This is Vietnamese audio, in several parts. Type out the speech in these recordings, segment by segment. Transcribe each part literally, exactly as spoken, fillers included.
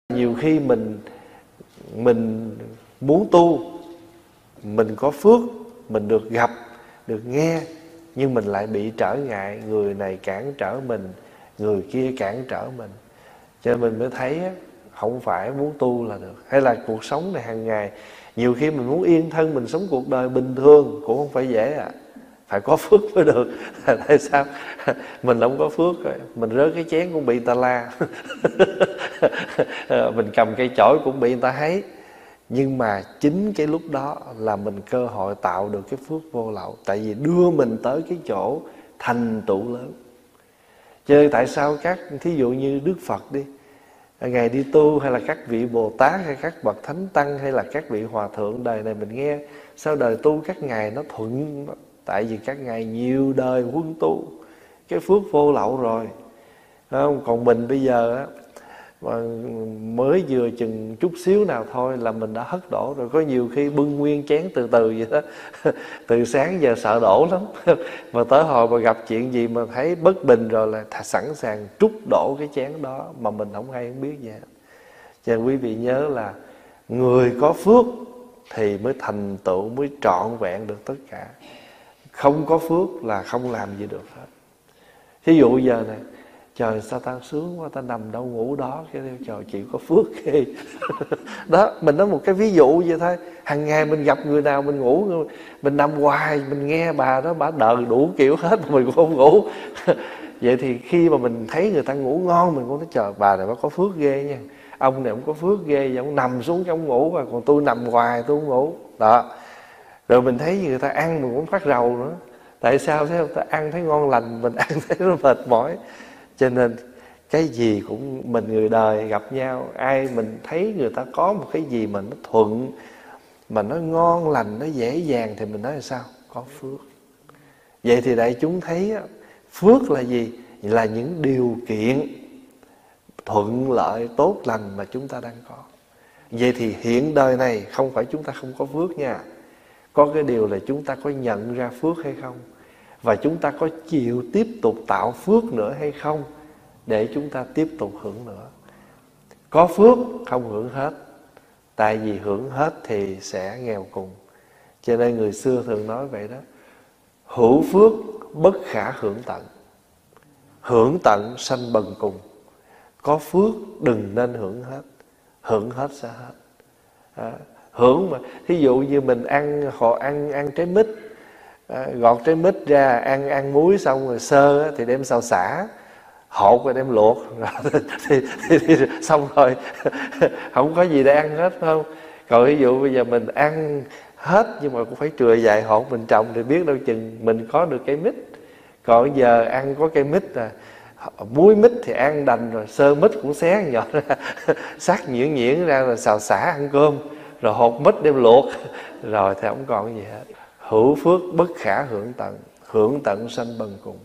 Nhiều khi mình mình muốn tu, mình có phước, mình được gặp, được nghe, nhưng mình lại bị trở ngại, người này cản trở mình, người kia cản trở mình. Cho nên mình mới thấy không phải muốn tu là được. Hay là cuộc sống này hàng ngày, nhiều khi mình muốn yên thân, mình sống cuộc đời bình thường cũng không phải dễ à. Phải có phước mới được. Tại sao? Mình không có phước rồi, mình rớt cái chén cũng bị người ta la. Mình cầm cây chổi cũng bị người ta thấy. Nhưng mà chính cái lúc đó là mình cơ hội tạo được cái phước vô lậu. Tại vì đưa mình tới cái chỗ thành tựu lớn. Cho nên tại sao các, thí dụ như Đức Phật đi, Ngài đi tu, hay là các vị Bồ Tát, hay các bậc Thánh Tăng, hay là các vị Hòa Thượng đời này mình nghe, sau đời tu các ngài nó thuận. Tại vì các ngài nhiều đời quân tu, cái phước vô lậu rồi, không? Còn mình bây giờ á, mà mới vừa chừng chút xíu nào thôi là mình đã hất đổ rồi. Có nhiều khi bưng nguyên chén từ từ vậy đó. Từ sáng giờ sợ đổ lắm. Mà tới hồi mà gặp chuyện gì mà thấy bất bình rồi là sẵn sàng trút đổ cái chén đó, mà mình không hay không biết gì hết. Cho nên quý vị nhớ là người có phước thì mới thành tựu, mới trọn vẹn được tất cả. Không có phước là không làm gì được hết. Thí dụ giờ này, trời sao ta sướng quá, ta nằm đâu ngủ đó, cái trời chịu có phước ghê. Đó, mình nói một cái ví dụ vậy thôi. Hàng ngày mình gặp người nào mình ngủ, mình nằm hoài, mình nghe bà đó, bà đợi đủ kiểu hết mà mình cũng không ngủ. Vậy thì khi mà mình thấy người ta ngủ ngon, mình cũng nói trời, bà này bà có phước ghê nha. Ông này ông có phước ghê, ông nằm xuống cái ông ngủ, và còn tôi nằm hoài tôi không ngủ. Đó. Rồi mình thấy người ta ăn mình cũng phát rầu nữa. Tại sao? Thấy không? Ta ăn thấy ngon lành, mình ăn thấy nó mệt mỏi. Cho nên cái gì cũng mình người đời gặp nhau, ai mình thấy người ta có một cái gì mà nó thuận, mà nó ngon lành, nó dễ dàng, thì mình nói là sao? Có phước. Vậy thì đại chúng thấy phước là gì? Là những điều kiện thuận lợi tốt lành mà chúng ta đang có. Vậy thì hiện đời này không phải chúng ta không có phước nha. Có cái điều là chúng ta có nhận ra phước hay không, và chúng ta có chịu tiếp tục tạo phước nữa hay không, để chúng ta tiếp tục hưởng nữa. Có phước không hưởng hết, tại vì hưởng hết thì sẽ nghèo cùng. Cho nên người xưa thường nói vậy đó: hữu phước bất khả hưởng tận, hưởng tận sanh bần cùng. Có phước đừng nên hưởng hết, hưởng hết sẽ hết. À, hưởng mà, thí dụ như mình ăn họ ăn ăn trái mít, à, gọt trái mít ra, ăn ăn muối xong rồi sơ á, thì đem xào xả, hột rồi đem luộc rồi, thì, thì, thì, thì xong rồi. Không có gì để ăn hết, phải không? Còn ví dụ bây giờ mình ăn hết nhưng mà cũng phải chừa vài hột mình trồng, thì biết đâu chừng mình có được cây mít. Còn giờ ăn có cây mít à, muối mít thì ăn đành rồi, sơ mít cũng xé nhọt ra, sắc nhuyễn nhuyễn ra rồi xào xả ăn cơm, rồi hột mít đem luộc, rồi thì không còn gì hết. Hữu phước bất khả hưởng tận, hưởng tận sanh bần cùng.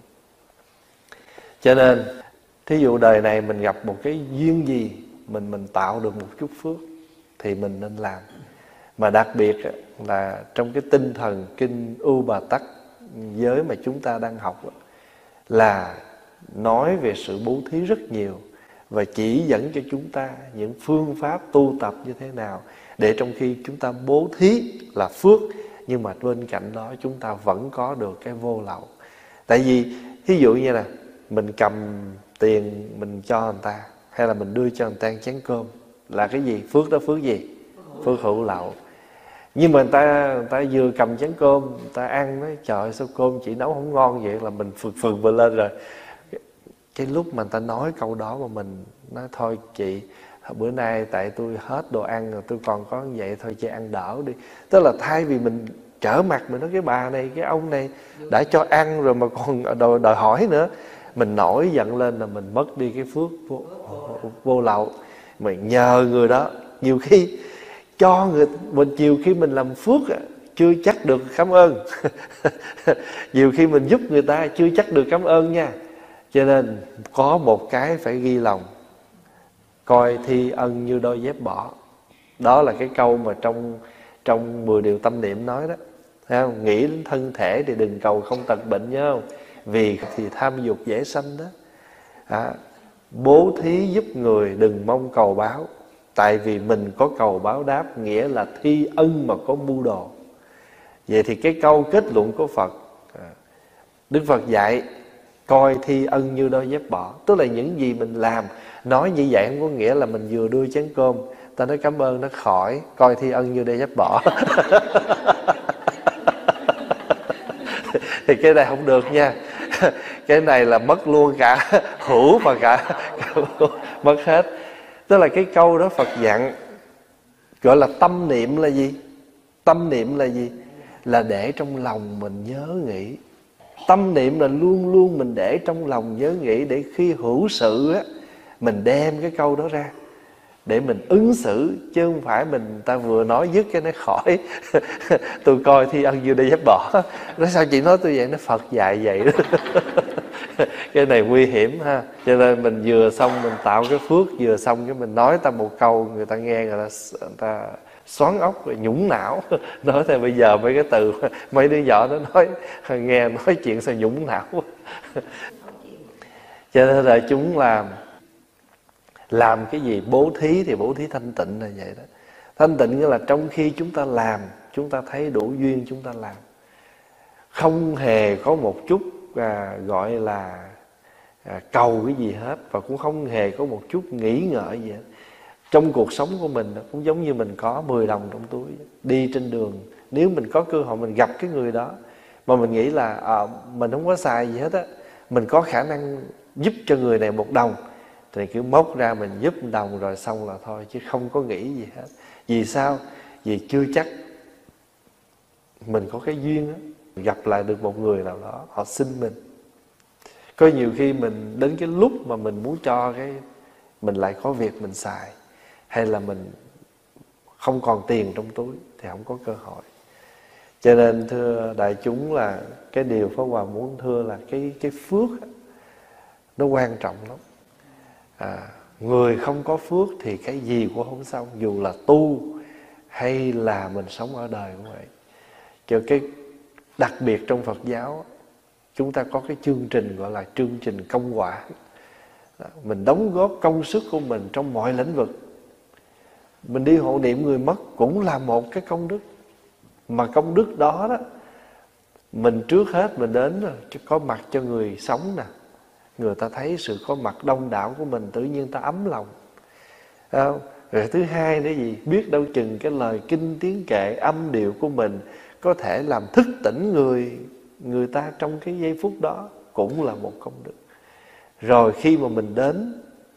Cho nên thí dụ đời này mình gặp một cái duyên gì, mình mình tạo được một chút phước thì mình nên làm. Mà đặc biệt là trong cái tinh thần kinh U Bà Tắc giới mà chúng ta đang học, là nói về sự bố thí rất nhiều, và chỉ dẫn cho chúng ta những phương pháp tu tập như thế nào để trong khi chúng ta bố thí là phước, nhưng mà bên cạnh đó chúng ta vẫn có được cái vô lậu. Tại vì ví dụ như là mình cầm tiền mình cho người ta, hay là mình đưa cho người ta chén cơm, là cái gì? Phước đó phước gì? Phước hữu lậu. Nhưng mà người ta, người ta vừa cầm chén cơm, người ta ăn, nói trời ơi, sao cơm chị nấu không ngon vậy, là mình phực phực vừa lên rồi. Cái lúc mà người ta nói câu đó mà mình nói thôi chị, bữa nay tại tôi hết đồ ăn rồi, tôi còn có như vậy thôi chị ăn đỡ đi. Tức là thay vì mình trở mặt mình nói cái bà này, cái ông này đã cho ăn rồi mà còn đòi, đòi hỏi nữa, mình nổi giận lên là mình mất đi cái phước vô, vô lậu. Mình nhờ người đó, nhiều khi cho người mình, nhiều khi mình làm phước chưa chắc được cảm ơn. Nhiều khi mình giúp người ta chưa chắc được cảm ơn nha. Cho nên có một cái phải ghi lòng: coi thi ân như đôi dép bỏ. Đó là cái câu mà trong trong mười điều tâm niệm nói đó. Thấy không? Nghĩ đến thân thể thì đừng cầu không tật bệnh, nhớ không? Vì thì tham dục dễ sanh đó. À, bố thí giúp người đừng mong cầu báo. Tại vì mình có cầu báo đáp, nghĩa là thi ân mà có mưu đồ. Vậy thì cái câu kết luận của Phật, Đức Phật dạy coi thi ân như đôi dép bỏ. Tức là những gì mình làm, nói như vậy không có nghĩa là mình vừa đưa chén cơm, ta nói cảm ơn nó khỏi, coi thi ân như đôi dép bỏ. Thì cái này không được nha. Cái này là mất luôn cả hữu và cả, cả mất hết. Tức là cái câu đó Phật dặn gọi là tâm niệm là gì? Tâm niệm là gì? Là để trong lòng mình nhớ nghĩ. Tâm niệm là luôn luôn mình để trong lòng nhớ nghĩ, để khi hữu sự á, mình đem cái câu đó ra để mình ứng xử, chứ không phải mình ta vừa nói dứt cái nó khỏi. Tôi coi thi ân như đây dám bỏ. Nói sao chị nói tôi vậy? Nó Phật dạy vậy đó. Cái này nguy hiểm ha. Cho nên mình vừa xong mình tạo cái phước, vừa xong cái mình nói ta một câu, người ta nghe, người ta, người ta xoắn óc rồi nhũng não. Nói theo bây giờ mấy cái từ mấy đứa nhỏ nó nói, nghe nói chuyện sao nhũng não. Cho nên là chúng làm làm cái gì? Bố thí thì bố thí thanh tịnh là vậy đó. Thanh tịnh nghĩa là trong khi chúng ta làm, chúng ta thấy đủ duyên chúng ta làm, không hề có một chút à, gọi là à, cầu cái gì hết, và cũng không hề có một chút nghĩ ngợi gì hết. Trong cuộc sống của mình cũng giống như mình có mười đồng trong túi, đi trên đường, nếu mình có cơ hội mình gặp cái người đó mà mình nghĩ là à, mình không có xài gì hết á, mình có khả năng giúp cho người này một đồng, thì cứ móc ra mình giúp một đồng rồi xong là thôi, chứ không có nghĩ gì hết. Vì sao? Vì chưa chắc mình có cái duyên đó, gặp lại được một người nào đó họ xin mình. Có nhiều khi mình đến cái lúc mà mình muốn cho cái, mình lại có việc mình xài, hay là mình không còn tiền trong túi thì không có cơ hội. Cho nên thưa đại chúng, là cái điều Pháp Hòa muốn thưa là cái, cái phước nó quan trọng lắm. à, Người không có phước thì cái gì cũng không xong, dù là tu hay là mình sống ở đời cũng vậy. Cho cái đặc biệt trong Phật giáo, chúng ta có cái chương trình gọi là chương trình công quả. Mình đóng góp công sức của mình trong mọi lĩnh vực. Mình đi hộ niệm người mất cũng là một cái công đức. Mà công đức đó đó, mình trước hết mình đến có mặt cho người sống nè, người ta thấy sự có mặt đông đảo của mình, tự nhiên ta ấm lòng. Không? Rồi thứ hai nữa gì? Biết đâu chừng cái lời kinh tiếng kệ, âm điệu của mình có thể làm thức tỉnh người người ta trong cái giây phút đó, cũng là một công đức. Rồi khi mà mình đến,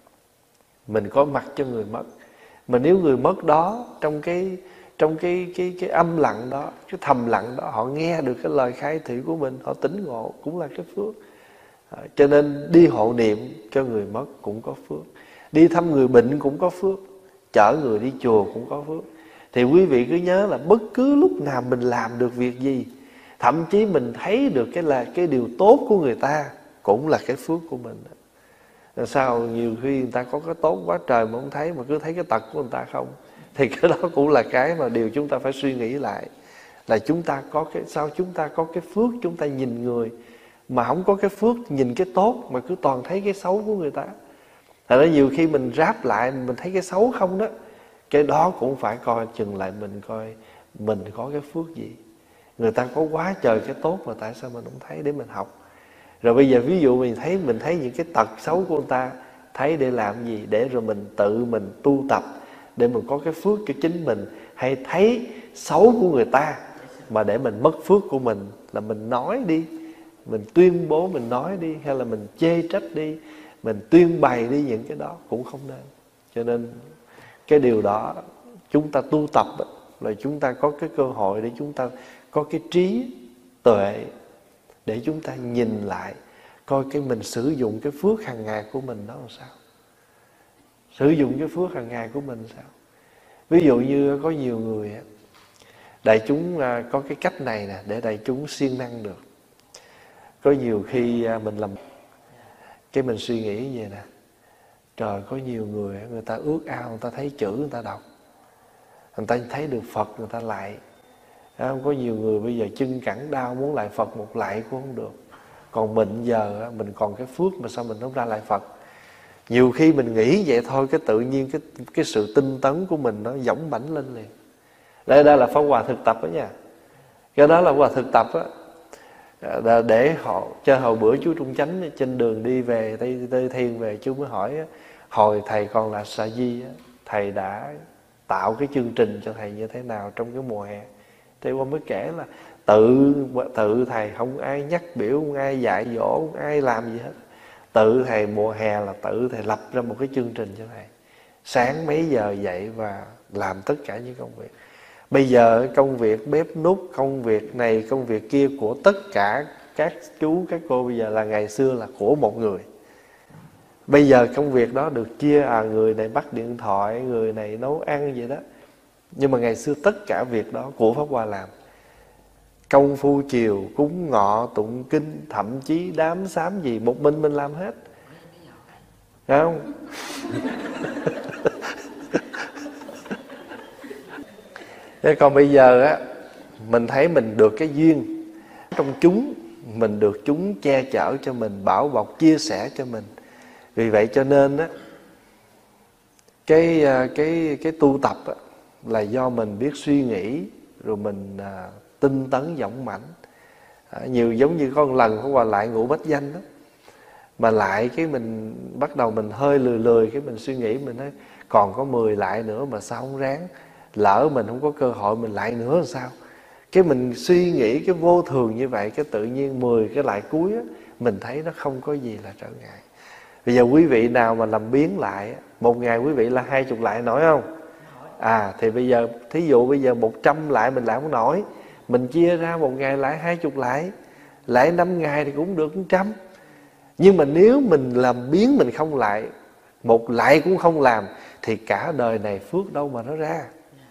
mình có mặt cho người mất, mà nếu người mất đó trong cái trong cái cái cái âm lặng đó, cái thầm lặng đó, họ nghe được cái lời khai thị của mình, họ tỉnh ngộ, cũng là cái phước. À, cho nên đi hộ niệm cho người mất cũng có phước, đi thăm người bệnh cũng có phước, chở người đi chùa cũng có phước. Thì quý vị cứ nhớ là bất cứ lúc nào mình làm được việc gì, thậm chí mình thấy được cái là cái điều tốt của người ta, cũng là cái phước của mình. Rồi sao nhiều khi người ta có cái tốt quá trời mà không thấy, mà cứ thấy cái tật của người ta không, thì cái đó cũng là cái mà điều chúng ta phải suy nghĩ lại. Là chúng ta có cái, sao chúng ta có cái phước, chúng ta nhìn người mà không có cái phước nhìn cái tốt, mà cứ toàn thấy cái xấu của người ta. Thật ra nhiều khi mình ráp lại mình thấy cái xấu không đó, cái đó cũng phải coi chừng lại mình, coi mình có cái phước gì. Người ta có quá trời cái tốt mà tại sao mình không thấy để mình học. Rồi bây giờ ví dụ mình thấy mình thấy những cái tật xấu của người ta, thấy để làm gì? Để rồi mình tự mình tu tập để mình có cái phước cho chính mình. Hay thấy xấu của người ta mà để mình mất phước của mình, là mình nói đi, mình tuyên bố, mình nói đi, hay là mình chê trách đi, mình tuyên bày đi, những cái đó cũng không nên. Cho nên cái điều đó chúng ta tu tập là chúng ta có cái cơ hội để chúng ta có cái trí tuệ, để chúng ta nhìn lại coi cái mình sử dụng cái phước hàng ngày của mình đó làm sao, sử dụng cái phước hàng ngày của mình sao. Ví dụ như có nhiều người, đại chúng có cái cách này nè để đại chúng siêng năng được. Có nhiều khi mình làm cái mình suy nghĩ vậy nè, trời, có nhiều người người ta ước ao, người ta thấy chữ người ta đọc, người ta thấy được Phật người ta lại. Không, có nhiều người bây giờ chân cẳng đau muốn lại Phật một lại cũng không được. Còn mình giờ mình còn cái phước mà sao mình không ra lại Phật. Nhiều khi mình nghĩ vậy thôi, cái tự nhiên cái cái sự tinh tấn của mình nó dõng bảnh lên liền. Đây đây là Pháp Hòa thực tập đó nha. Cái đó là Pháp Hòa thực tập á, để họ cho hồi bữa chú Trung Chánh trên đường đi về Tây, Tây Thiên về, chú mới hỏi á, hồi thầy còn là Sa Di á, thầy đã tạo cái chương trình cho thầy như thế nào trong cái mùa hè. Thầy qua mới kể là tự tự thầy, không ai nhắc biểu, không ai dạy dỗ, không ai làm gì hết. Tự thầy mùa hè là tự thầy lập ra một cái chương trình cho thầy. Sáng mấy giờ dậy và làm tất cả những công việc. Bây giờ công việc bếp núc, công việc này, công việc kia của tất cả các chú, các cô bây giờ là ngày xưa là của một người. Bây giờ công việc đó được chia, à người này bắt điện thoại, người này nấu ăn vậy đó. Nhưng mà ngày xưa tất cả việc đó của Pháp Hòa làm. Công phu chiều, cúng ngọ, tụng kinh, thậm chí đám sám gì một mình mình làm hết. Phải không? Thế còn bây giờ á, mình thấy mình được cái duyên trong chúng, mình được chúng che chở cho mình, bảo bọc, chia sẻ cho mình. Vì vậy cho nên á, cái cái cái tu tập á, là do mình biết suy nghĩ, rồi mình à, tinh tấn dõng mãnh. À, nhiều giống như có một lần Pháp Hòa lại ngũ bách danh đó, mà lại cái mình bắt đầu mình hơi lười lười, cái mình suy nghĩ, mình nói còn có mười lại nữa mà sao không ráng, lỡ mình không có cơ hội mình lại nữa làm sao. Cái mình suy nghĩ cái vô thường như vậy, cái tự nhiên mười cái lại cuối á, mình thấy nó không có gì là trở ngại. Bây giờ quý vị nào mà làm biến lại, một ngày quý vị là hai chục lại nổi không? À thì bây giờ thí dụ bây giờ một trăm lại mình lại không nổi, mình chia ra một ngày lại hai chục lại, lại năm ngày thì cũng được một trăm. Nhưng mà nếu mình làm biến mình không lại, một lại cũng không làm, thì cả đời này phước đâu mà nó ra.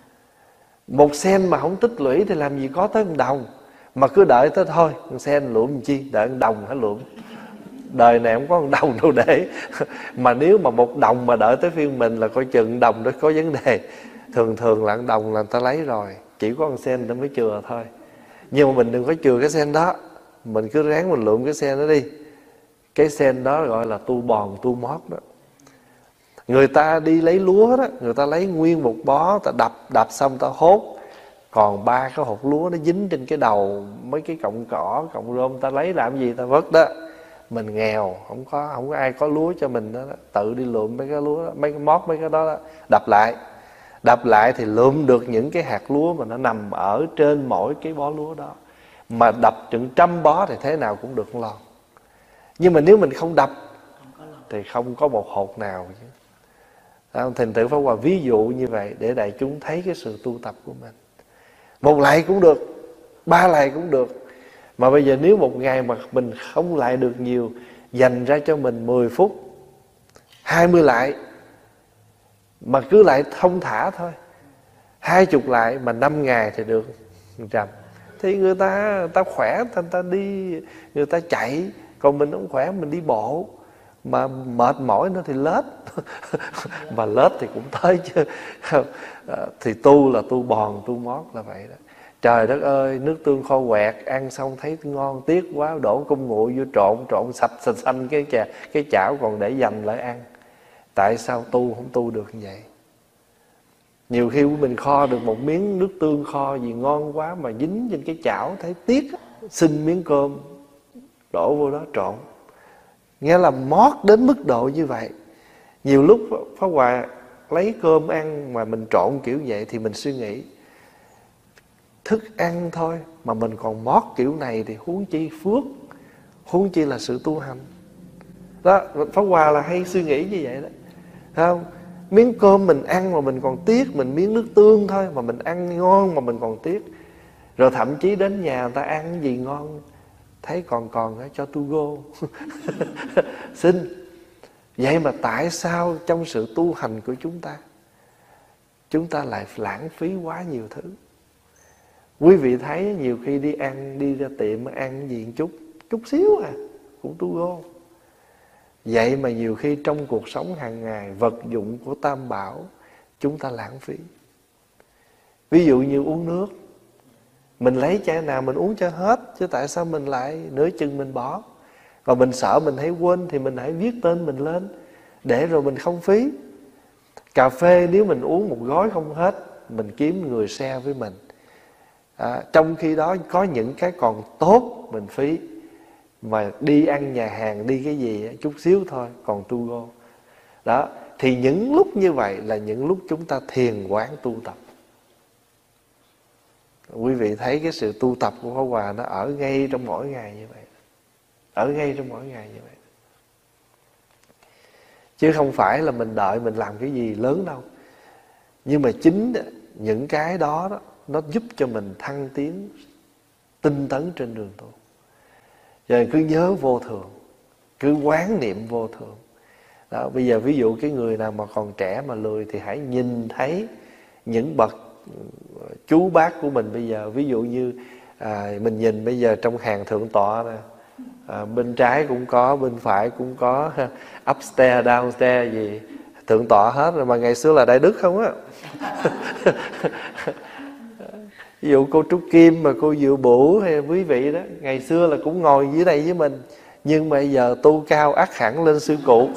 Một sen mà không tích lũy thì làm gì có tới một đồng. Mà cứ đợi tới thôi, một sen lụm làm chi, đợi một đồng hả lụm. Đời này không có một đồng đâu để. Mà nếu mà một đồng mà đợi tới phiên mình là coi chừng đồng đó có vấn đề. Thường thường là một đồng là người ta lấy rồi, chỉ có một sen người ta mới chừa thôi. Nhưng mà mình đừng có chừa cái sen đó, mình cứ ráng mình lượm cái sen đó đi. Cái sen đó gọi là tu bòn, tu mót đó. Người ta đi lấy lúa đó, người ta lấy nguyên một bó, ta đập, đập xong ta hốt, còn ba cái hột lúa nó dính trên cái đầu mấy cái cọng cỏ, cọng rơm, ta lấy làm gì ta vớt đó. Mình nghèo, không có không có ai có lúa cho mình đó, đó. Tự đi lượm mấy cái lúa đó, mấy cái mót mấy cái đó, đó đập lại. Đập lại thì lượm được những cái hạt lúa mà nó nằm ở trên mỗi cái bó lúa đó. Mà đập chừng trăm bó thì thế nào cũng được lon. Nhưng mà nếu mình không đập thì không có một hột nào chứ. Thành thử Pháp Hòa ví dụ như vậy để đại chúng thấy cái sự tu tập của mình. Một lại cũng được, ba lại cũng được. Mà bây giờ nếu một ngày mà mình không lại được nhiều, dành ra cho mình mười phút, hai mươi lại, mà cứ lại thông thả thôi, hai chục lại mà năm ngày thì được một trăm. Thì người ta, người ta khỏe, người ta đi, người ta chạy. Còn mình không khỏe, mình đi bộ, mà mệt mỏi nữa thì lết. Mà lết thì cũng tới chứ. Thì tu là tu bòn, tu mót là vậy đó. Trời đất ơi, nước tương kho quẹt, ăn xong thấy ngon, tiếc quá, đổ cung nguội vô trộn, trộn sạch sạch xanh cái chà, cái chảo còn để dành lại ăn. Tại sao tu không tu được như vậy? Nhiều khi mình kho được một miếng nước tương kho gì ngon quá mà dính trên cái chảo thấy tiếc, xin miếng cơm đổ vô đó trộn. Nghĩa là mót đến mức độ như vậy. Nhiều lúc Pháp Hòa lấy cơm ăn mà mình trộn kiểu vậy thì mình suy nghĩ, thức ăn thôi mà mình còn mót kiểu này thì huống chi phước, huống chi là sự tu hành. Đó, Pháp Hòa là hay suy nghĩ như vậy đó. Thấy không? Miếng cơm mình ăn mà mình còn tiếc, mình miếng nước tương thôi mà mình ăn ngon mà mình còn tiếc. Rồi thậm chí đến nhà người ta ăn cái gì ngon, thấy còn còn cho tu go. Xin. Vậy mà tại sao trong sự tu hành của chúng ta, chúng ta lại lãng phí quá nhiều thứ? Quý vị thấy nhiều khi đi ăn, đi ra tiệm ăn cái gì một chút, chút xíu à, cũng tu go. Vậy mà nhiều khi trong cuộc sống hàng ngày, vật dụng của Tam Bảo chúng ta lãng phí. Ví dụ như uống nước, mình lấy chai nào mình uống cho hết, chứ tại sao mình lại nửa chừng mình bỏ. Và mình sợ mình hãy quên thì mình hãy viết tên mình lên, để rồi mình không phí. Cà phê nếu mình uống một gói không hết, mình kiếm người share với mình. À, trong khi đó có những cái còn tốt mình phí. Mà đi ăn nhà hàng, đi cái gì chút xíu thôi, còn to go. Đó, thì những lúc như vậy là những lúc chúng ta thiền quán tu tập. Quý vị thấy cái sự tu tập của Pháp Hòa nó ở ngay trong mỗi ngày như vậy. Ở ngay trong mỗi ngày như vậy. Chứ không phải là mình đợi mình làm cái gì lớn đâu. Nhưng mà chính những cái đó, đó nó giúp cho mình thăng tiến, tinh tấn trên đường tu. Rồi cứ nhớ vô thường, cứ quán niệm vô thường. Đó, bây giờ ví dụ cái người nào mà còn trẻ mà lười thì hãy nhìn thấy những bậc chú bác của mình bây giờ. Ví dụ như à, mình nhìn bây giờ trong hàng thượng tọa nè, à, bên trái cũng có, bên phải cũng có, upstairs, downstairs gì thượng tọa hết rồi. Mà ngày xưa là Đại Đức không á. Ví dụ cô Trúc Kim mà cô Diệu Bửu hay quý vị đó, ngày xưa là cũng ngồi dưới đây với mình, nhưng bây giờ tu cao ắt hẳn lên sư cụ.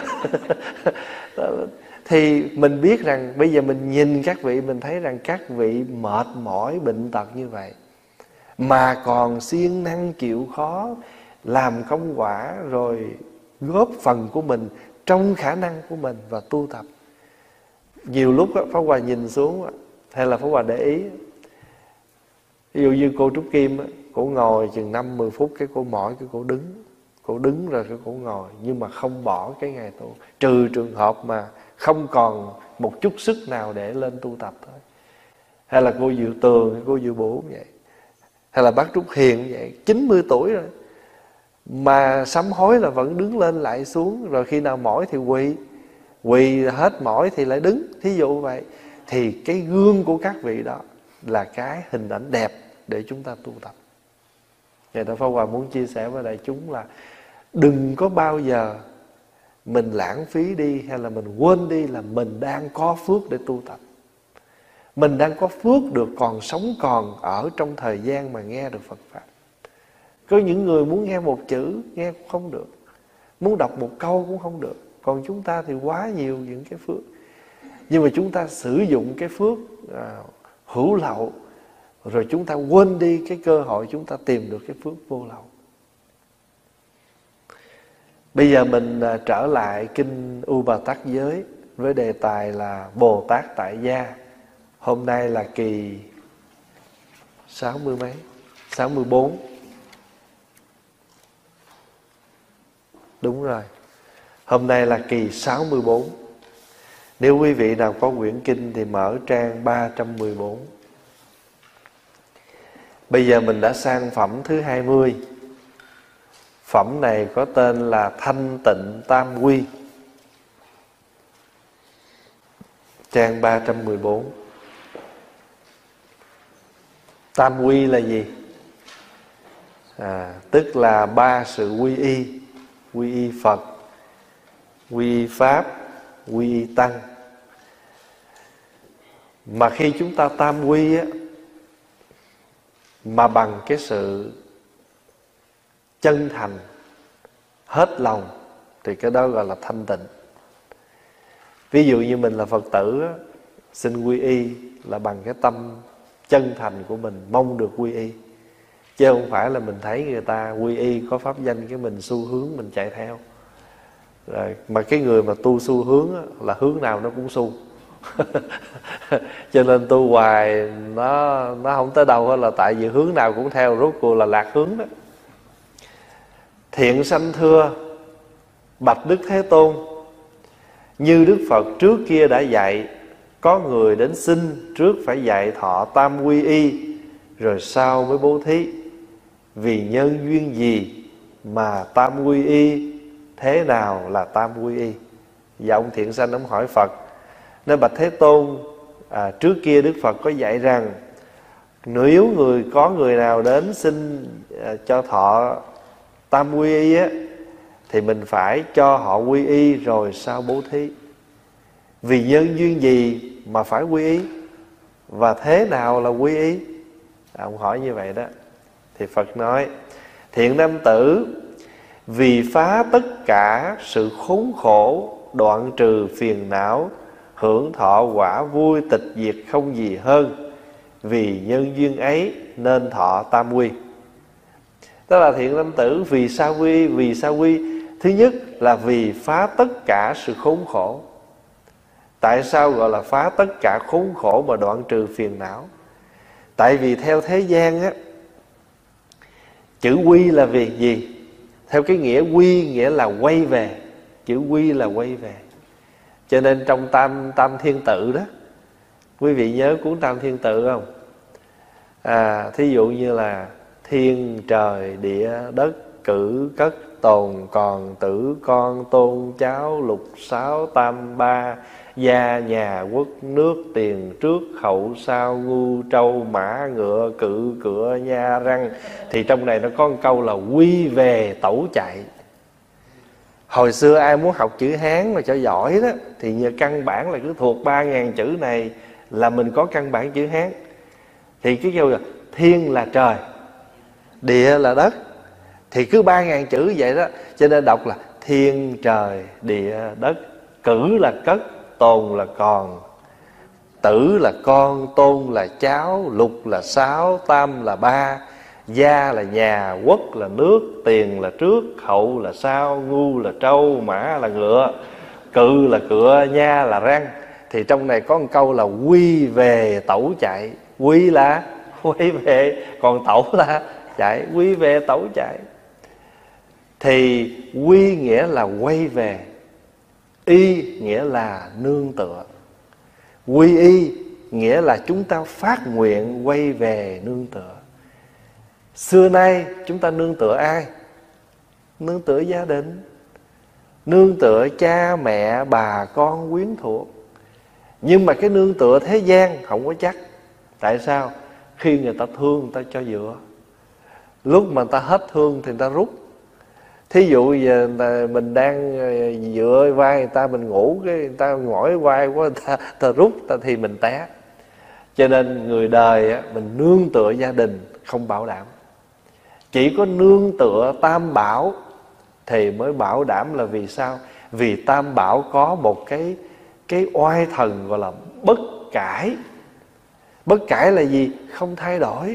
Thì mình biết rằng bây giờ mình nhìn các vị, mình thấy rằng các vị mệt mỏi bệnh tật như vậy mà còn siêng năng chịu khó làm công quả, rồi góp phần của mình trong khả năng của mình và tu tập. Nhiều lúc Pháp Hòa nhìn xuống hay là Pháp Hòa để ý, ví dụ như cô Trúc Kim, cổ ngồi chừng năm mười phút cái cổ mỏi, cái cổ đứng. Cổ đứng rồi cái cổ ngồi, nhưng mà không bỏ cái ngày tu. Trừ trường hợp mà không còn một chút sức nào để lên tu tập thôi. Hay là cô Diệu Tường, hay cô Diệu Bửu vậy, hay là bác Trúc Hiền vậy, chín mươi tuổi rồi mà sám hối là vẫn đứng lên lại xuống. Rồi khi nào mỏi thì quỳ, quỳ hết mỏi thì lại đứng. Thí dụ vậy. Thì cái gương của các vị đó là cái hình ảnh đẹp để chúng ta tu tập. Vậy đó Pháp Hòa muốn chia sẻ với đại chúng là đừng có bao giờ mình lãng phí đi, hay là mình quên đi là mình đang có phước để tu tập. Mình đang có phước được còn sống còn ở trong thời gian mà nghe được Phật Pháp. Có những người muốn nghe một chữ, nghe cũng không được. Muốn đọc một câu cũng không được. Còn chúng ta thì quá nhiều những cái phước. Nhưng mà chúng ta sử dụng cái phước à, hữu lậu, rồi chúng ta quên đi cái cơ hội chúng ta tìm được cái phước vô lậu. Bây giờ mình à, trở lại kinh U Bà Tắc Giới với đề tài là Bồ Tát tại gia. Hôm nay là kỳ sáu mươi mấy, sáu mươi bốn. Đúng rồi, hôm nay là kỳ sáu mươi bốn. Nếu quý vị nào có quyển kinh thì mở trang ba trăm mười bốn. Bây giờ mình đã sang phẩm thứ hai mươi. Phẩm này có tên là Thanh Tịnh Tam Quy. Trang ba trăm mười bốn. Tam Quy là gì? À, tức là ba sự quy y. Quy y Phật, quy y Pháp, quy y Tăng. Mà khi chúng ta tam quy á, mà bằng cái sự chân thành, hết lòng, thì cái đó gọi là thanh tịnh. Ví dụ như mình là Phật tử á, xin quy y là bằng cái tâm chân thành của mình, mong được quy y. Chứ không phải là mình thấy người ta quy y có pháp danh cái mình xu hướng mình chạy theo. Rồi, mà cái người mà tu xu hướng á, là hướng nào nó cũng xu. Cho nên tu hoài nó nó không tới đâu hết, là tại vì hướng nào cũng theo, rốt cuộc là lạc hướng đó. Thiện sanh thưa: bạch Đức Thế Tôn, như Đức Phật trước kia đã dạy, có người đến xin trước phải dạy thọ tam quy y, rồi sau mới bố thí. Vì nhân duyên gì mà tam quy y? Thế nào là tam quy y? Và ông thiện sanh ông hỏi Phật, nói bạch Thế Tôn, à, trước kia Đức Phật có dạy rằng nếu người có người nào đến xin à, cho thọ tam quy y á, thì mình phải cho họ quy y rồi sau bố thí. Vì nhân duyên gì mà phải quy y? Và thế nào là quy y? À, ông hỏi như vậy đó. Thì Phật nói: thiện nam tử, vì phá tất cả sự khốn khổ đoạn trừ phiền não, hưởng thọ quả vui tịch diệt không gì hơn. Vì nhân duyên ấy nên thọ tam quy. Đó là thiện nam tử vì sao quy? Vì sao quy? Thứ nhất là vì phá tất cả sự khốn khổ. Tại sao gọi là phá tất cả khốn khổ mà đoạn trừ phiền não? Tại vì theo thế gian á, chữ quy là vì gì? Theo cái nghĩa quy nghĩa là quay về. Chữ quy là quay về. Cho nên trong tam tam thiên tự đó, quý vị nhớ cuốn tam thiên tự không? À, thí dụ như là thiên trời địa đất cử cất tồn còn tử con tôn cháu lục sáu tam ba gia nhà quốc nước tiền trước hậu sau ngu trâu mã ngựa cự cửa nha răng. Thì trong này nó có một câu là quy về tẩu chạy. Hồi xưa ai muốn học chữ Hán mà cho giỏi đó thì như căn bản là cứ thuộc ba ngàn chữ này là mình có căn bản chữ Hán. Thì cái câu là thiên là trời, địa là đất, thì cứ ba ngàn chữ vậy đó. Cho nên đọc là thiên trời địa đất, cử là cất, tồn là còn, tử là con, tôn là cháu, lục là sáu, tam là ba, gia là nhà, quốc là nước, tiền là trước, hậu là sau, ngu là trâu, mã là ngựa, cự là cửa, nha là răng. Thì trong này có một câu là quy về tẩu chạy. Quy là quay về, còn tẩu là chạy. Quy về tẩu chạy. Thì quy nghĩa là quay về, y nghĩa là nương tựa. Quy y nghĩa là chúng ta phát nguyện quay về nương tựa. Xưa nay chúng ta nương tựa ai? Nương tựa gia đình, nương tựa cha mẹ bà con quyến thuộc. Nhưng mà cái nương tựa thế gian không có chắc. Tại sao? Khi người ta thương người ta cho dựa, lúc mà người ta hết thương thì người ta rút. Thí dụ giờ mình đang dựa vai người ta, mình ngủ cái người ta mỏi vai quá, người ta, người ta rút ta thì mình té. Cho nên người đời á, mình nương tựa gia đình không bảo đảm. Chỉ có nương tựa tam bảo thì mới bảo đảm. Là vì sao? Vì tam bảo có một cái cái oai thần gọi là bất cải. Bất cải là gì? Không thay đổi.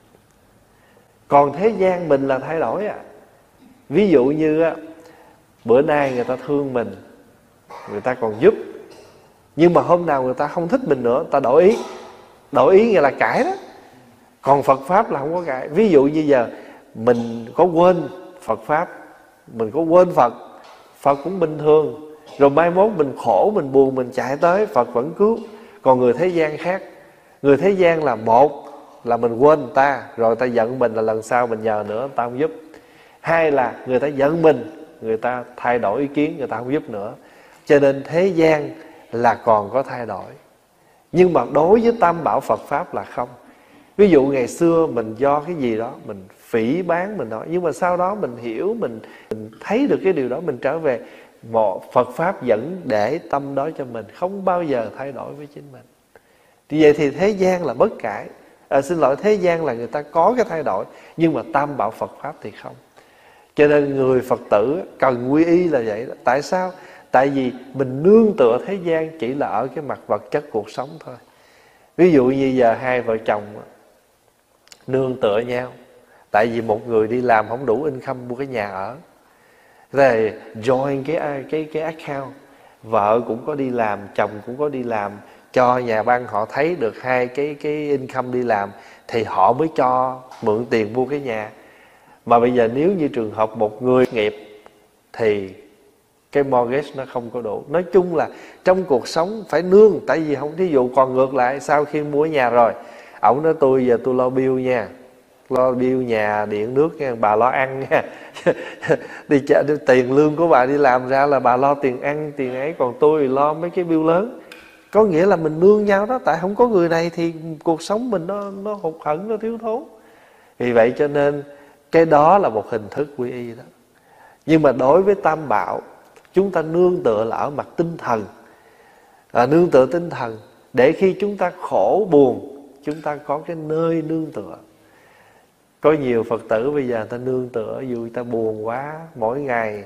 Còn thế gian mình là thay đổi à. Ví dụ như á, bữa nay người ta thương mình, người ta còn giúp, nhưng mà hôm nào người ta không thích mình nữa, người ta đổi ý. Đổi ý nghĩa là cãi đó. Còn Phật Pháp là không có cãi. Ví dụ như giờ mình có quên Phật Pháp, mình có quên Phật, Phật cũng bình thường. Rồi mai mốt mình khổ, mình buồn, mình chạy tới, Phật vẫn cứu. Còn người thế gian khác. Người thế gian là một là mình quên người ta, rồi người ta giận mình là lần sau mình nhờ nữa người ta không giúp. Hai là người ta giận mình, người ta thay đổi ý kiến, người ta không giúp nữa. Cho nên thế gian là còn có thay đổi. Nhưng mà đối với tam bảo Phật Pháp là không. Ví dụ ngày xưa mình do cái gì đó mình phỉ báng mình nói, nhưng mà sau đó mình hiểu, mình, mình thấy được cái điều đó, mình trở về. Một Phật Pháp vẫn để tâm đó cho mình, không bao giờ thay đổi với chính mình. Thì vậy thì thế gian là bất cải. à, Xin lỗi, thế gian là người ta có cái thay đổi, nhưng mà tam bảo Phật Pháp thì không. Cho nên người Phật tử cần quy y là vậy đó. Tại sao? Tại vì mình nương tựa thế gian chỉ là ở cái mặt vật chất cuộc sống thôi. Ví dụ như giờ hai vợ chồng nương tựa nhau, tại vì một người đi làm không đủ income mua cái nhà ở, rồi join cái cái cái account. Vợ cũng có đi làm, chồng cũng có đi làm, cho nhà băng họ thấy được hai cái cái income đi làm thì họ mới cho mượn tiền mua cái nhà. Mà bây giờ nếu như trường hợp một người nghiệp thì cái mortgage nó không có đủ. Nói chung là trong cuộc sống phải nương. Tại vì không, thí dụ còn ngược lại, sau khi mua nhà rồi, ổng nói tôi giờ tôi lo bill nha, lo bill nhà điện nước nha, bà lo ăn nha. Đi chợ, tiền lương của bà đi làm ra là bà lo tiền ăn tiền ấy, còn tôi lo mấy cái bill lớn. Có nghĩa là mình nương nhau đó. Tại không có người này thì cuộc sống mình nó nó hụt hẫng, nó thiếu thốn. Vì vậy cho nên cái đó là một hình thức quy y đó. Nhưng mà đối với tam bảo, chúng ta nương tựa là ở mặt tinh thần. à, Nương tựa tinh thần để khi chúng ta khổ buồn, chúng ta có cái nơi nương tựa. Có nhiều Phật tử bây giờ người ta nương tựa, dù người ta buồn quá, mỗi ngày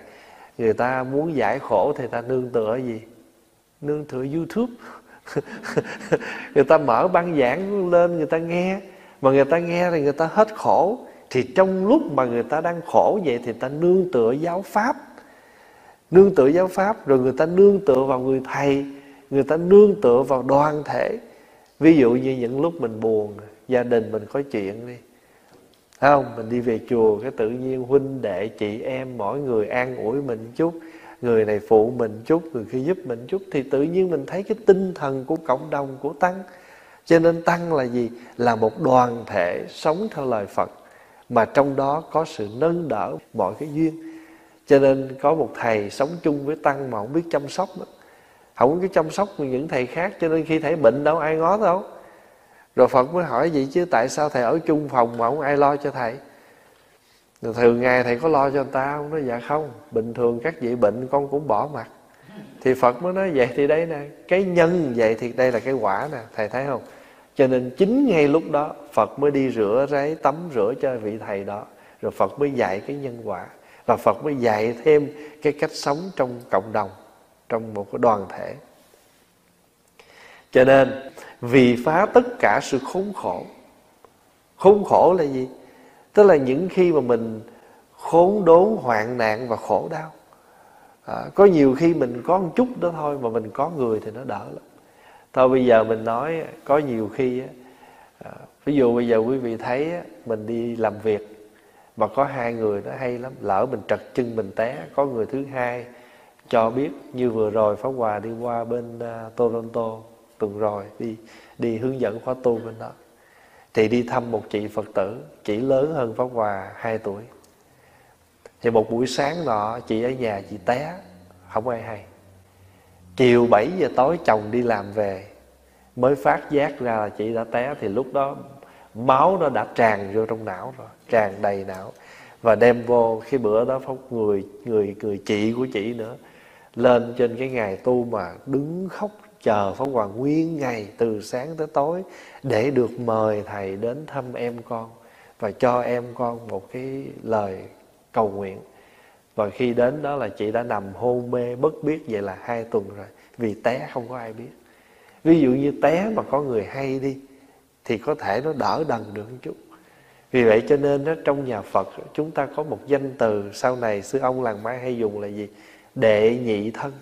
Người ta muốn giải khổ thì ta nương tựa gì? Nương tựa YouTube. Người ta mở băng giảng lên người ta nghe, mà người ta nghe thì người ta hết khổ. Thì trong lúc mà người ta đang khổ vậy thì ta nương tựa giáo pháp. Nương tựa giáo pháp, rồi người ta nương tựa vào người thầy, người ta nương tựa vào đoàn thể. Ví dụ như những lúc mình buồn, gia đình mình có chuyện đi, thấy không? Mình đi về chùa, cái tự nhiên huynh đệ, chị em, mỗi người an ủi mình chút, người này phụ mình chút, người kia giúp mình chút, thì tự nhiên mình thấy cái tinh thần của cộng đồng, của Tăng. Cho nên Tăng là gì? Là một đoàn thể sống theo lời Phật, mà trong đó có sự nâng đỡ mọi cái duyên. Cho nên có một thầy sống chung với Tăng mà không biết chăm sóc nữa. Không có chăm sóc những thầy khác, cho nên khi thầy bệnh đâu ai ngó đâu. Rồi Phật mới hỏi vậy chứ tại sao thầy ở chung phòng mà không ai lo cho thầy? Rồi thường ngày thầy có lo cho người ta không? Nói dạ không, bình thường các vị bệnh con cũng bỏ mặt. Thì Phật mới nói vậy thì đây nè, cái nhân vậy thì đây là cái quả nè, thầy thấy không? Cho nên chính ngay lúc đó Phật mới đi rửa ráy, tắm rửa cho vị thầy đó. Rồi Phật mới dạy cái nhân quả. Và Phật mới dạy thêm cái cách sống trong cộng đồng, trong một cái đoàn thể. Cho nên vì phá tất cả sự khốn khổ. Khốn khổ là gì? Tức là những khi mà mình khốn đốn, hoạn nạn và khổ đau. à, Có nhiều khi mình có một chút đó thôi, mà mình có người thì nó đỡ lắm. Thôi bây giờ mình nói, có nhiều khi à, ví dụ bây giờ quý vị thấy mình đi làm việc mà có hai người nó hay lắm, lỡ mình trật chân mình té, có người thứ hai cho biết. Như vừa rồi Pháp Hòa đi qua bên uh, Toronto tuần rồi, đi đi hướng dẫn khóa tu bên đó, thì đi thăm một chị Phật tử, chị lớn hơn Pháp Hòa hai tuổi. Thì một buổi sáng nọ chị ở nhà chị té, không ai hay. Chiều bảy giờ tối chồng đi làm về mới phát giác ra là chị đã té. Thì lúc đó máu nó đã tràn vô trong não rồi, tràn đầy não. Và đem vô, cái bữa đó Pháp người người người chị của chị nữa lên trên cái ngày tu mà đứng khóc chờ Pháp Hòa nguyên ngày từ sáng tới tối để được mời thầy đến thăm em con và cho em con một cái lời cầu nguyện. Và khi đến đó là chị đã nằm hôn mê bất biết, vậy là hai tuần rồi, vì té không có ai biết. Ví dụ như té mà có người hay đi thì có thể nó đỡ đần được một chút. Vì vậy cho nên đó, trong nhà Phật chúng ta có một danh từ sau này sư ông Làng Mai hay dùng là gì? Đệ nhị thân.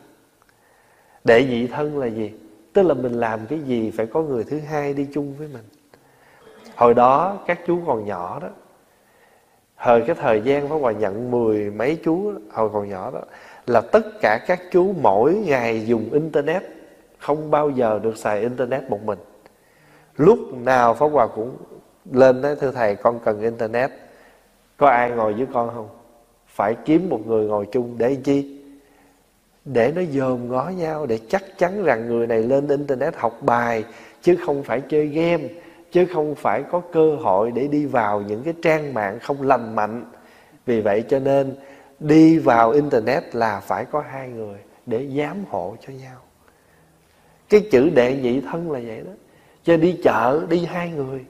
Đệ nhị thân là gì? Tức là mình làm cái gì phải có người thứ hai đi chung với mình. Hồi đó các chú còn nhỏ đó, hồi cái thời gian Pháp Hòa nhận mười mấy chú đó, hồi còn nhỏ đó, là tất cả các chú mỗi ngày dùng internet, không bao giờ được xài internet một mình. Lúc nào Pháp Hòa cũng lên nói thưa thầy con cần internet, có ai ngồi với con không? Phải kiếm một người ngồi chung. Để chi? Để nó dòm ngó nhau, để chắc chắn rằng người này lên internet học bài, chứ không phải chơi game, chứ không phải có cơ hội để đi vào những cái trang mạng không lành mạnh. Vì vậy cho nên đi vào internet là phải có hai người để giám hộ cho nhau. Cái chữ đệ nhị thân là vậy đó. Cho đi chợ đi hai người.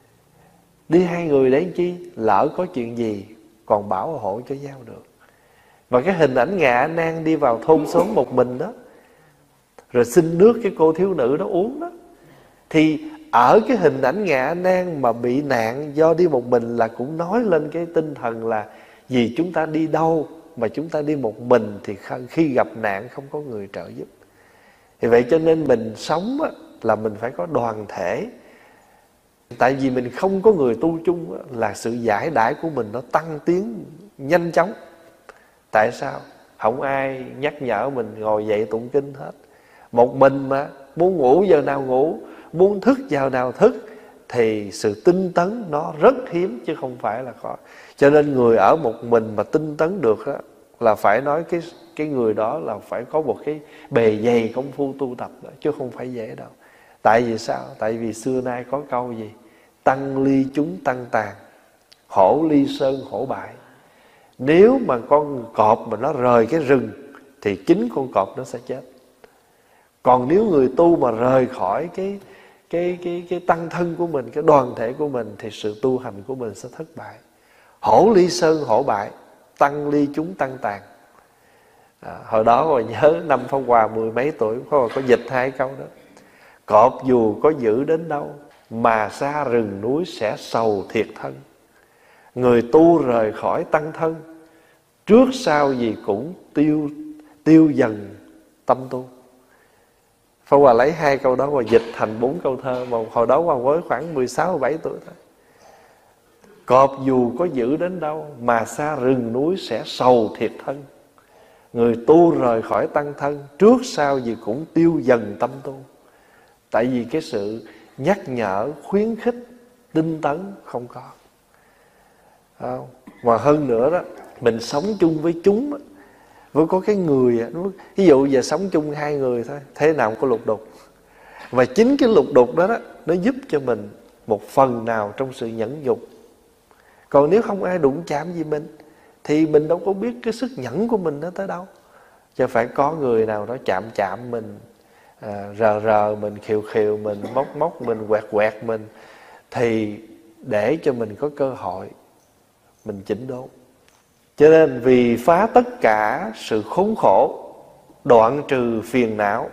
Đi hai người để chi? Lỡ có chuyện gì còn bảo hộ cho nhau được. Và cái hình ảnh Ngài A Nan đi vào thôn xóm một mình đó, rồi xin nước cái cô thiếu nữ đó uống đó, thì ở cái hình ảnh Ngài A Nan mà bị nạn do đi một mình là cũng nói lên cái tinh thần là vì chúng ta đi đâu mà chúng ta đi một mình thì khi gặp nạn không có người trợ giúp. Thì vậy cho nên mình sống là mình phải có đoàn thể. Tại vì mình không có người tu chung là sự giải đãi của mình nó tăng tiến nhanh chóng. Tại sao? Không ai nhắc nhở mình ngồi dậy tụng kinh hết. Một mình mà muốn ngủ giờ nào ngủ, muốn thức giờ nào thức, thì sự tinh tấn nó rất hiếm chứ không phải là có. Cho nên người ở một mình mà tinh tấn được đó, là phải nói cái cái người đó là phải có một cái bề dày công phu tu tập đó, chứ không phải dễ đâu. Tại vì sao? Tại vì xưa nay có câu gì? Tăng ly chúng tăng tàn, hổ ly sơn hổ bại. Nếu mà con cọp mà nó rời cái rừng thì chính con cọp nó sẽ chết. Còn nếu người tu mà rời khỏi cái cái cái cái tăng thân của mình, cái đoàn thể của mình, thì sự tu hành của mình sẽ thất bại. Hổ ly sơn hổ bại, tăng ly chúng tăng tàn. À, hồi đó mà nhớ năm Pháp Hòa mười mấy tuổi, Pháp Hòa có dịch hai câu đó: cọp dù có dữ đến đâu mà xa rừng núi sẽ sầu thiệt thân. Người tu rời khỏi tăng thân, trước sau gì cũng tiêu tiêu dần tâm tu. Pháp Hòa lấy hai câu đó và dịch thành bốn câu thơ, mà hồi đó Hòa mới khoảng mười sáu mười bảy tuổi thôi. Cọp dù có dữ đến đâu mà xa rừng núi sẽ sầu thiệt thân. Người tu rời khỏi tăng thân, trước sau gì cũng tiêu dần tâm tu. Tại vì cái sự nhắc nhở, khuyến khích, tinh tấn không có. Không? Mà hơn nữa đó, mình sống chung với chúng, với có cái người, ví dụ giờ sống chung hai người thôi, thế nào cũng có lục đục. Và chính cái lục đục đó, đó nó giúp cho mình một phần nào trong sự nhẫn nhục. Còn nếu không ai đụng chạm gì mình thì mình đâu có biết cái sức nhẫn của mình nó tới đâu. Chứ phải có người nào đó chạm chạm mình, à, rờ rờ mình, khiều khiều mình, móc móc mình, quẹt quẹt mình, thì để cho mình có cơ hội mình chỉnh đốn. Cho nên vì phá tất cả sự khốn khổ, đoạn trừ phiền não,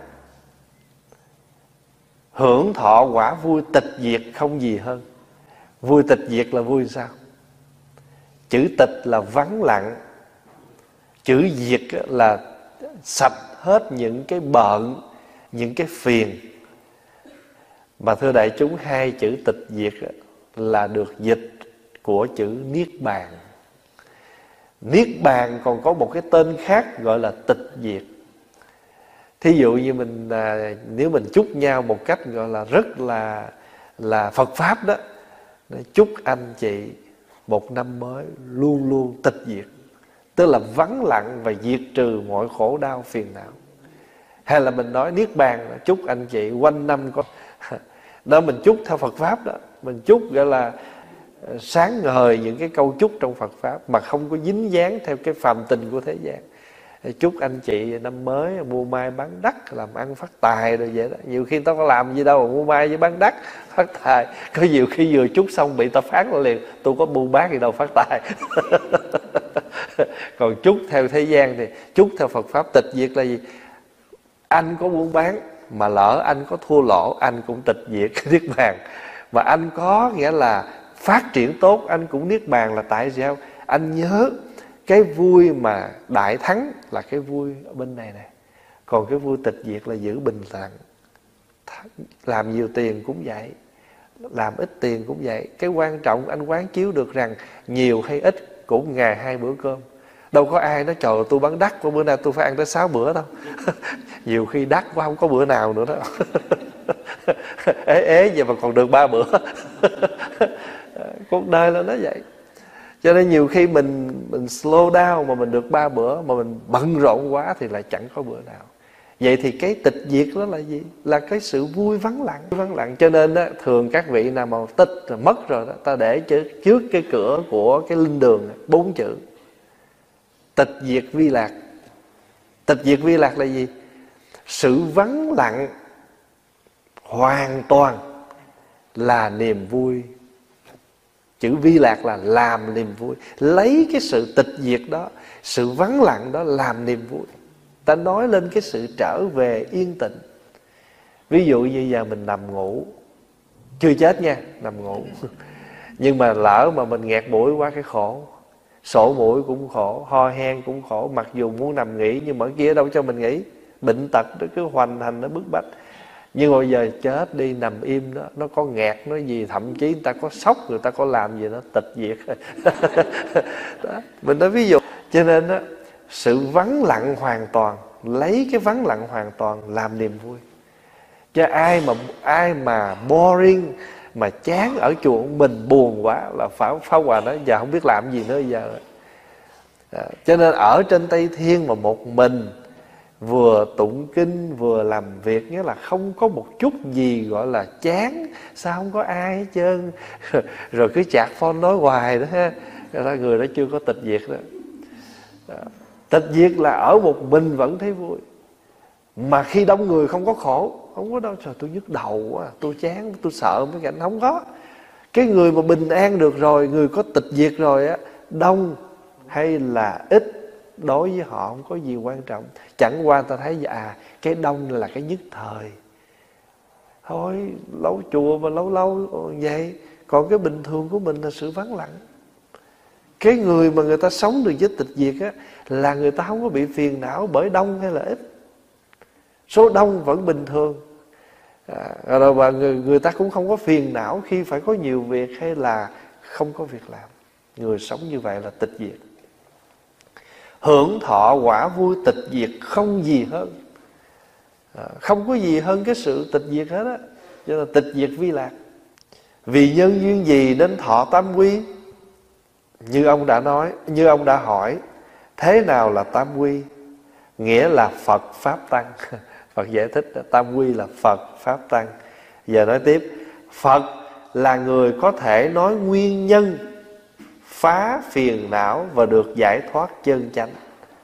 hưởng thọ quả vui tịch diệt không gì hơn. Vui tịch diệt là vui sao? Chữ tịch là vắng lặng, chữ diệt là sạch hết những cái bợn, những cái phiền. Mà thưa đại chúng, hai chữ tịch diệt là được dịch của chữ niết bàn. Niết bàn còn có một cái tên khác gọi là tịch diệt. Thí dụ như mình à, nếu mình chúc nhau một cách gọi là rất là là Phật pháp đó, chúc anh chị một năm mới luôn luôn tịch diệt, tức là vắng lặng và diệt trừ mọi khổ đau phiền não. Hay là mình nói niết bàn, chúc anh chị quanh năm có đó, mình chúc theo Phật pháp đó, mình chúc gọi là sáng ngời những cái câu chúc trong Phật pháp mà không có dính dáng theo cái phàm tình của thế gian. Chúc anh chị năm mới mua mai bán đắt, làm ăn phát tài rồi vậy đó. Nhiều khi tao có làm gì đâu mà mua mai với bán đắt phát tài. Có nhiều khi vừa chúc xong bị ta phán lại liền: tôi có buôn bán gì đâu phát tài. Còn chúc theo thế gian thì chúc theo Phật pháp tịch diệt là gì? Anh có buôn bán mà lỡ anh có thua lỗ, anh cũng tịch diệt niết bàn. Mà anh có nghĩa là phát triển tốt, anh cũng niết bàn. Là tại sao? Anh nhớ cái vui mà đại thắng là cái vui ở bên này này. Còn cái vui tịch diệt là giữ bình lặng. Làm nhiều tiền cũng vậy, làm ít tiền cũng vậy. Cái quan trọng anh quán chiếu được rằng nhiều hay ít cũng ngày hai bữa cơm. Đâu có ai nói trời tôi bán đắt của bữa nay tôi phải ăn tới sáu bữa đâu. Nhiều khi đắt quá không có bữa nào nữa đó. Ế ế vậy mà còn được ba bữa. Cuộc đời là nó vậy. Cho nên nhiều khi mình mình slow down mà mình được ba bữa, mà mình bận rộn quá thì lại chẳng có bữa nào. Vậy thì cái tịch diệt đó là gì? Là cái sự vui vắng lặng. Vắng lặng. Cho nên đó, thường các vị nào mà tích rồi mất rồi đó, ta để trước cái cửa của cái linh đường bốn chữ: tịch diệt vi lạc. Tịch diệt vi lạc là gì? Sự vắng lặng hoàn toàn là niềm vui. Chữ vi lạc là làm niềm vui. Lấy cái sự tịch diệt đó, sự vắng lặng đó làm niềm vui. Ta nói lên cái sự trở về yên tĩnh. Ví dụ như giờ mình nằm ngủ, chưa chết nha, nằm ngủ, nhưng mà lỡ mà mình nghẹt mũi quá cái khổ. Sổ mũi cũng khổ, ho hen cũng khổ. Mặc dù muốn nằm nghỉ nhưng mà ở kia đâu cho mình nghỉ. Bệnh tật nó cứ hoành hành, nó bức bách. Nhưng mà bây giờ chết đi, nằm im đó, nó có nghẹt, nó gì, thậm chí người ta có sốc, người ta có làm gì nó tịch diệt. Đó, mình nói ví dụ. Cho nên đó, sự vắng lặng hoàn toàn, lấy cái vắng lặng hoàn toàn làm niềm vui. Chứ ai mà ai mà boring, mà chán ở chùa mình buồn quá là Pháp Pháp Hòa nói giờ không biết làm gì nữa giờ. À, cho nên ở trên Tây Thiên mà một mình vừa tụng kinh vừa làm việc, nghĩa là không có một chút gì gọi là chán. Sao không có ai hết trơn. Rồi cứ chạc phone nói hoài đó ha. Đó, người đó chưa có tịch diệt đó. À, tịch diệt là ở một mình vẫn thấy vui. Mà khi đông người không có khổ. Không có đâu, trời tôi nhức đầu quá, tôi chán, tôi sợ mấy cảnh. Không có. Cái người mà bình an được rồi, người có tịch diệt rồi á, đông hay là ít đối với họ không có gì quan trọng. Chẳng qua ta thấy à cái đông là cái nhất thời, thôi lâu chùa mà lâu lâu vậy. Còn cái bình thường của mình là sự vắng lặng. Cái người mà người ta sống được với tịch diệt á, là người ta không có bị phiền não bởi đông hay là ít. Số đông vẫn bình thường à, rồi và người, người ta cũng không có phiền não khi phải có nhiều việc hay là không có việc làm. Người sống như vậy là tịch diệt. Hưởng thọ quả vui tịch diệt không gì hơn à, không có gì hơn cái sự tịch diệt hết á. Cho nên tịch diệt vi lạc. Vì nhân duyên gì nên thọ tam quy? Như ông đã nói, như ông đã hỏi, thế nào là tam quy? Nghĩa là Phật Pháp Tăng. Phật giải thích tam quy là Phật Pháp Tăng. Giờ nói tiếp, Phật là người có thể nói nguyên nhân phá phiền não và được giải thoát chân chánh.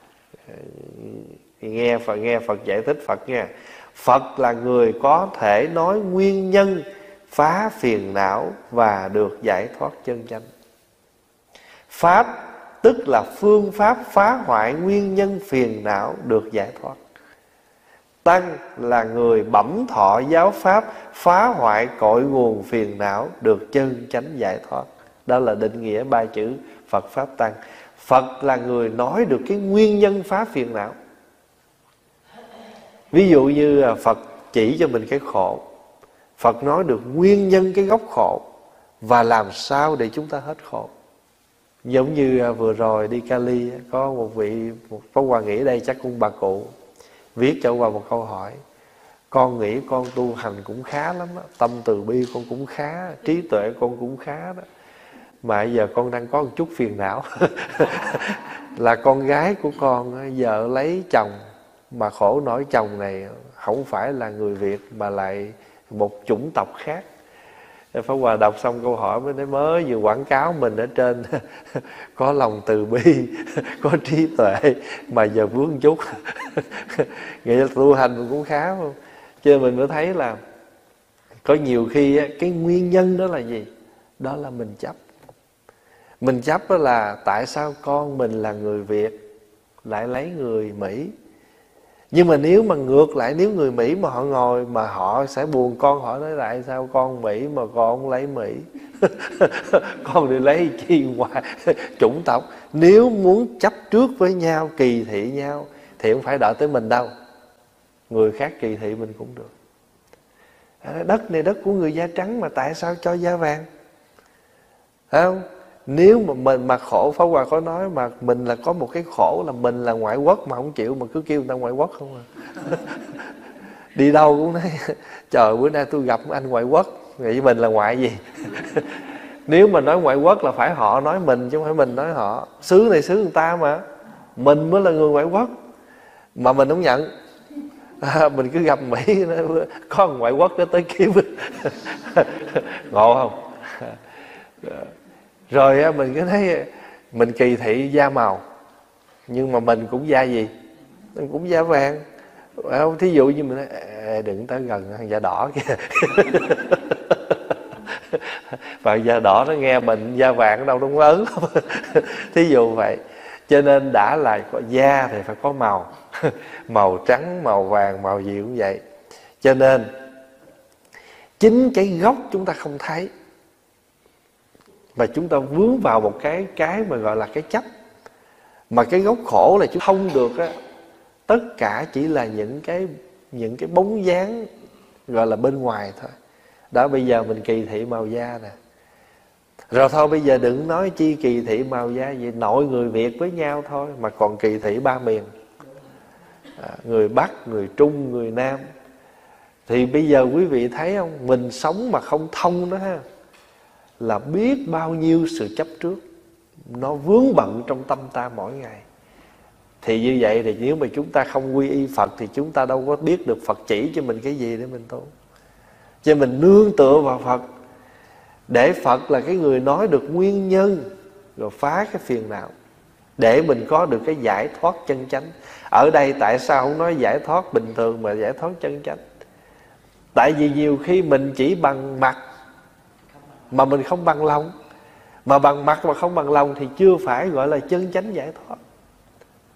Nghe Phật, nghe Phật giải thích Phật nha. Phật là người có thể nói nguyên nhân phá phiền não và được giải thoát chân chánh. Pháp tức là phương pháp phá hoại nguyên nhân phiền não được giải thoát. Tăng là người bẩm thọ giáo pháp phá hoại cội nguồn phiền não được chân chánh giải thoát. Đó là định nghĩa ba chữ Phật Pháp Tăng. Phật là người nói được cái nguyên nhân phá phiền não. Ví dụ như Phật chỉ cho mình cái khổ, Phật nói được nguyên nhân cái gốc khổ và làm sao để chúng ta hết khổ. Giống như vừa rồi đi Cali, có một vị một Pháp Hòa nghĩ đây chắc cũng bà cụ viết cho qua một câu hỏi. Con nghĩ con tu hành cũng khá lắm đó, tâm từ bi con cũng khá, trí tuệ con cũng khá đó, mà giờ con đang có một chút phiền não. Là con gái của con vợ lấy chồng, mà khổ nổi chồng này không phải là người Việt mà lại một chủng tộc khác. Pháp Hòa đọc xong câu hỏi mới nói mới vừa quảng cáo mình ở trên có lòng từ bi, có trí tuệ, mà giờ vướng chút. Nghĩa là tu hành mình cũng khá không? Cho nên mình mới thấy là có nhiều khi cái nguyên nhân đó là gì? Đó là mình chấp. Mình chấp đó là tại sao con mình là người Việt lại lấy người Mỹ. Nhưng mà nếu mà ngược lại, nếu người Mỹ mà họ ngồi mà họ sẽ buồn con, họ nói tại sao con Mỹ mà con không lấy Mỹ. Con đi lấy chi ngoài chủng tộc. Nếu muốn chấp trước với nhau, kỳ thị nhau thì không phải đợi tới mình đâu, người khác kỳ thị mình cũng được. Đất này đất của người da trắng mà tại sao cho da vàng? Phải không? Nếu mà mình mà khổ, Pháp Hòa có nói mà mình là có một cái khổ là mình là ngoại quốc mà không chịu, mà cứ kêu người ta ngoại quốc không à. Đi đâu cũng nói trời bữa nay tôi gặp anh ngoại quốc, vậy mình là ngoại gì? Nếu mà nói ngoại quốc là phải họ nói mình chứ không phải mình nói họ. Xứ này xứ người ta mà, mình mới là người ngoại quốc mà mình không nhận. À, mình cứ gặp Mỹ có ngoại quốc đó tới kiếm. Ngộ không? Rồi á, mình cứ thấy mình kỳ thị da màu, nhưng mà mình cũng da gì? Mình cũng da vàng. Không? Thí dụ như mình nói đừng tới gần thằng da đỏ kìa. Và da đỏ nó nghe mình da vàng ở đâu nó cũng ớn lắm. Thí dụ vậy. Cho nên đã là có da thì phải có màu. Màu trắng, màu vàng, màu gì cũng vậy. Cho nên chính cái gốc chúng ta không thấy, mà chúng ta vướng vào một cái cái mà gọi là cái chấp. Mà cái gốc khổ là chúng không được á, tất cả chỉ là những cái những cái bóng dáng gọi là bên ngoài thôi. Đó, bây giờ mình kỳ thị màu da nè. Rồi thôi bây giờ đừng nói chi kỳ thị màu da gì, nội người Việt với nhau thôi mà còn kỳ thị ba miền. À, người Bắc, người Trung, người Nam. Thì bây giờ quý vị thấy không, mình sống mà không thông đó ha, là biết bao nhiêu sự chấp trước nó vướng bận trong tâm ta mỗi ngày. Thì như vậy thì nếu mà chúng ta không quy y Phật thì chúng ta đâu có biết được Phật chỉ cho mình cái gì để mình tu. Cho mình nương tựa vào Phật, để Phật là cái người nói được nguyên nhân rồi phá cái phiền não, để mình có được cái giải thoát chân chánh. Ở đây tại sao không nói giải thoát bình thường mà giải thoát chân chánh? Tại vì nhiều khi mình chỉ bằng mặt mà mình không bằng lòng. Mà bằng mặt mà không bằng lòng thì chưa phải gọi là chân chánh giải thoát.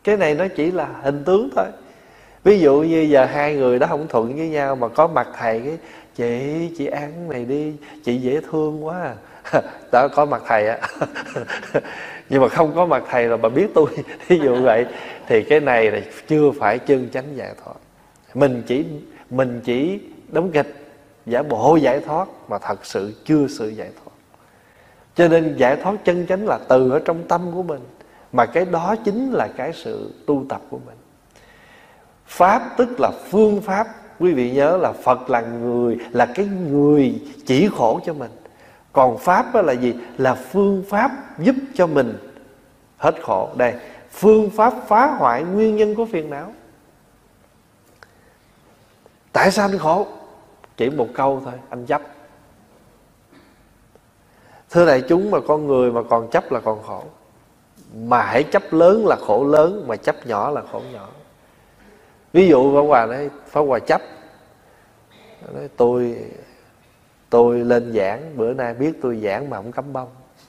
Cái này nó chỉ là hình tướng thôi. Ví dụ như giờ hai người đó không thuận với nhau mà có mặt thầy cái chị chị ăn này đi, chị dễ thương quá à. Đó có mặt thầy á. Nhưng mà không có mặt thầy là bà biết tôi. Ví dụ vậy thì cái này là chưa phải chân chánh giải thoát. Mình chỉ mình chỉ đóng kịch giả bộ giải thoát mà thật sự chưa sự giải thoát. Cho nên giải thoát chân chánh là từ ở trong tâm của mình, mà cái đó chính là cái sự tu tập của mình. Pháp tức là phương pháp. Quý vị nhớ là Phật là người, là cái người chỉ khổ cho mình. Còn Pháp là gì? Là phương pháp giúp cho mình hết khổ. Đây, phương pháp phá hoại nguyên nhân của phiền não. Tại sao anh khổ? Chỉ một câu thôi, anh chấp. Thưa đại chúng, mà con người mà còn chấp là còn khổ. Mà hãy chấp lớn là khổ lớn, mà chấp nhỏ là khổ nhỏ. Ví dụ Pháp Hòa nói, Pháp Hòa chấp nói, tôi tôi lên giảng, bữa nay biết tôi giảng mà không cắm bông.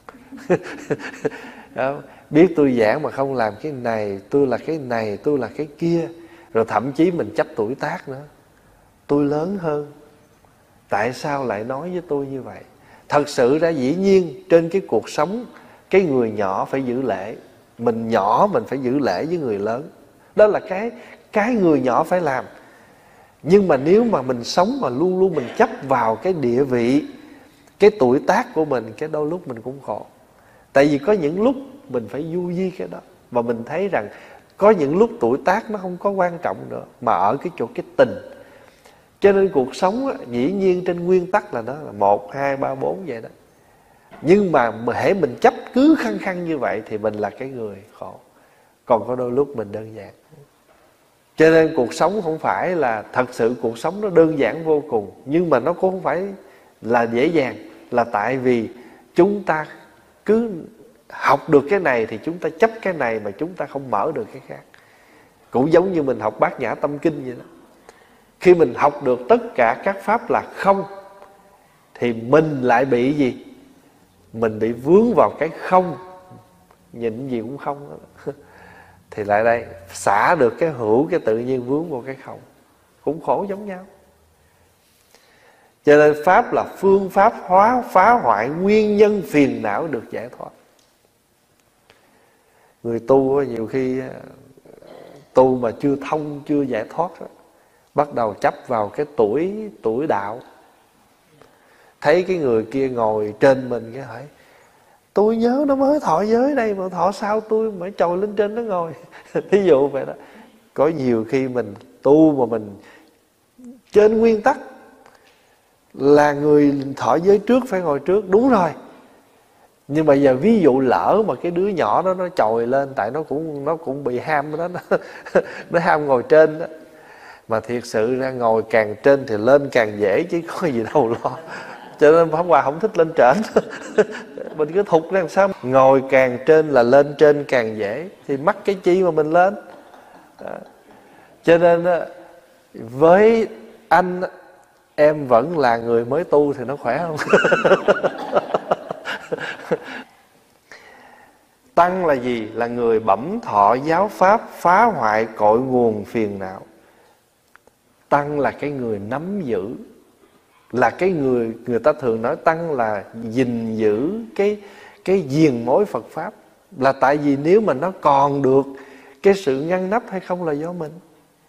Biết tôi giảng mà không làm cái này, tôi là cái này, tôi là cái kia. Rồi thậm chí mình chấp tuổi tác nữa. Tôi lớn hơn, tại sao lại nói với tôi như vậy? Thật sự ra dĩ nhiên trên cái cuộc sống, cái người nhỏ phải giữ lễ. Mình nhỏ mình phải giữ lễ với người lớn. Đó là cái cái người nhỏ phải làm. Nhưng mà nếu mà mình sống mà luôn luôn mình chấp vào cái địa vị, cái tuổi tác của mình, cái đôi lúc mình cũng khổ. Tại vì có những lúc mình phải du di cái đó. Và mình thấy rằng có những lúc tuổi tác nó không có quan trọng nữa, mà ở cái chỗ cái tình. Cho nên cuộc sống á, dĩ nhiên trên nguyên tắc là nó là một, hai, ba, bốn vậy đó. Nhưng mà hễ mình chấp cứ khăng khăng như vậy thì mình là cái người khổ. Còn có đôi lúc mình đơn giản. Cho nên cuộc sống không phải là, thật sự cuộc sống nó đơn giản vô cùng. Nhưng mà nó cũng không phải là dễ dàng. Là tại vì chúng ta cứ học được cái này thì chúng ta chấp cái này, mà chúng ta không mở được cái khác. Cũng giống như mình học Bát Nhã Tâm Kinh vậy đó. Khi mình học được tất cả các pháp là không, thì mình lại bị gì? Mình bị vướng vào cái không, nhìn gì cũng không đó. Thì lại đây xả được cái hữu, cái tự nhiên vướng vào cái không, cũng khổ giống nhau. Cho nên Pháp là phương pháp hóa phá hoại nguyên nhân phiền não được giải thoát. Người tu nhiều khi tu mà chưa thông, chưa giải thoát đó, bắt đầu chấp vào cái tuổi tuổi đạo. Thấy cái người kia ngồi trên mình cái hỏi, tôi nhớ nó mới thọ giới đây mà thọ sao tôi mới trồi lên trên nó ngồi. Thí dụ vậy đó. Có nhiều khi mình tu mà mình trên nguyên tắc là người thọ giới trước phải ngồi trước, đúng rồi. Nhưng mà giờ ví dụ lỡ mà cái đứa nhỏ đó nó trồi lên, tại nó cũng nó cũng bị ham đó, nó, nó ham ngồi trên đó. Mà thiệt sự ra ngồi càng trên thì lên càng dễ chứ có gì đâu lo. Cho nên Pháp Hòa không thích lên trển. Mình cứ thục ra làm sao. Ngồi càng trên là lên trên càng dễ, thì mắc cái chi mà mình lên đó. Cho nên với anh, em vẫn là người mới tu thì nó khỏe không? Tăng là gì? Là người bẩm thọ giáo pháp, phá hoại cội nguồn phiền não. Tăng là cái người nắm giữ, là cái người, người ta thường nói tăng là gìn giữ cái, cái diền mối Phật Pháp. Là tại vì nếu mà nó còn được cái sự ngăn nắp hay không là do mình.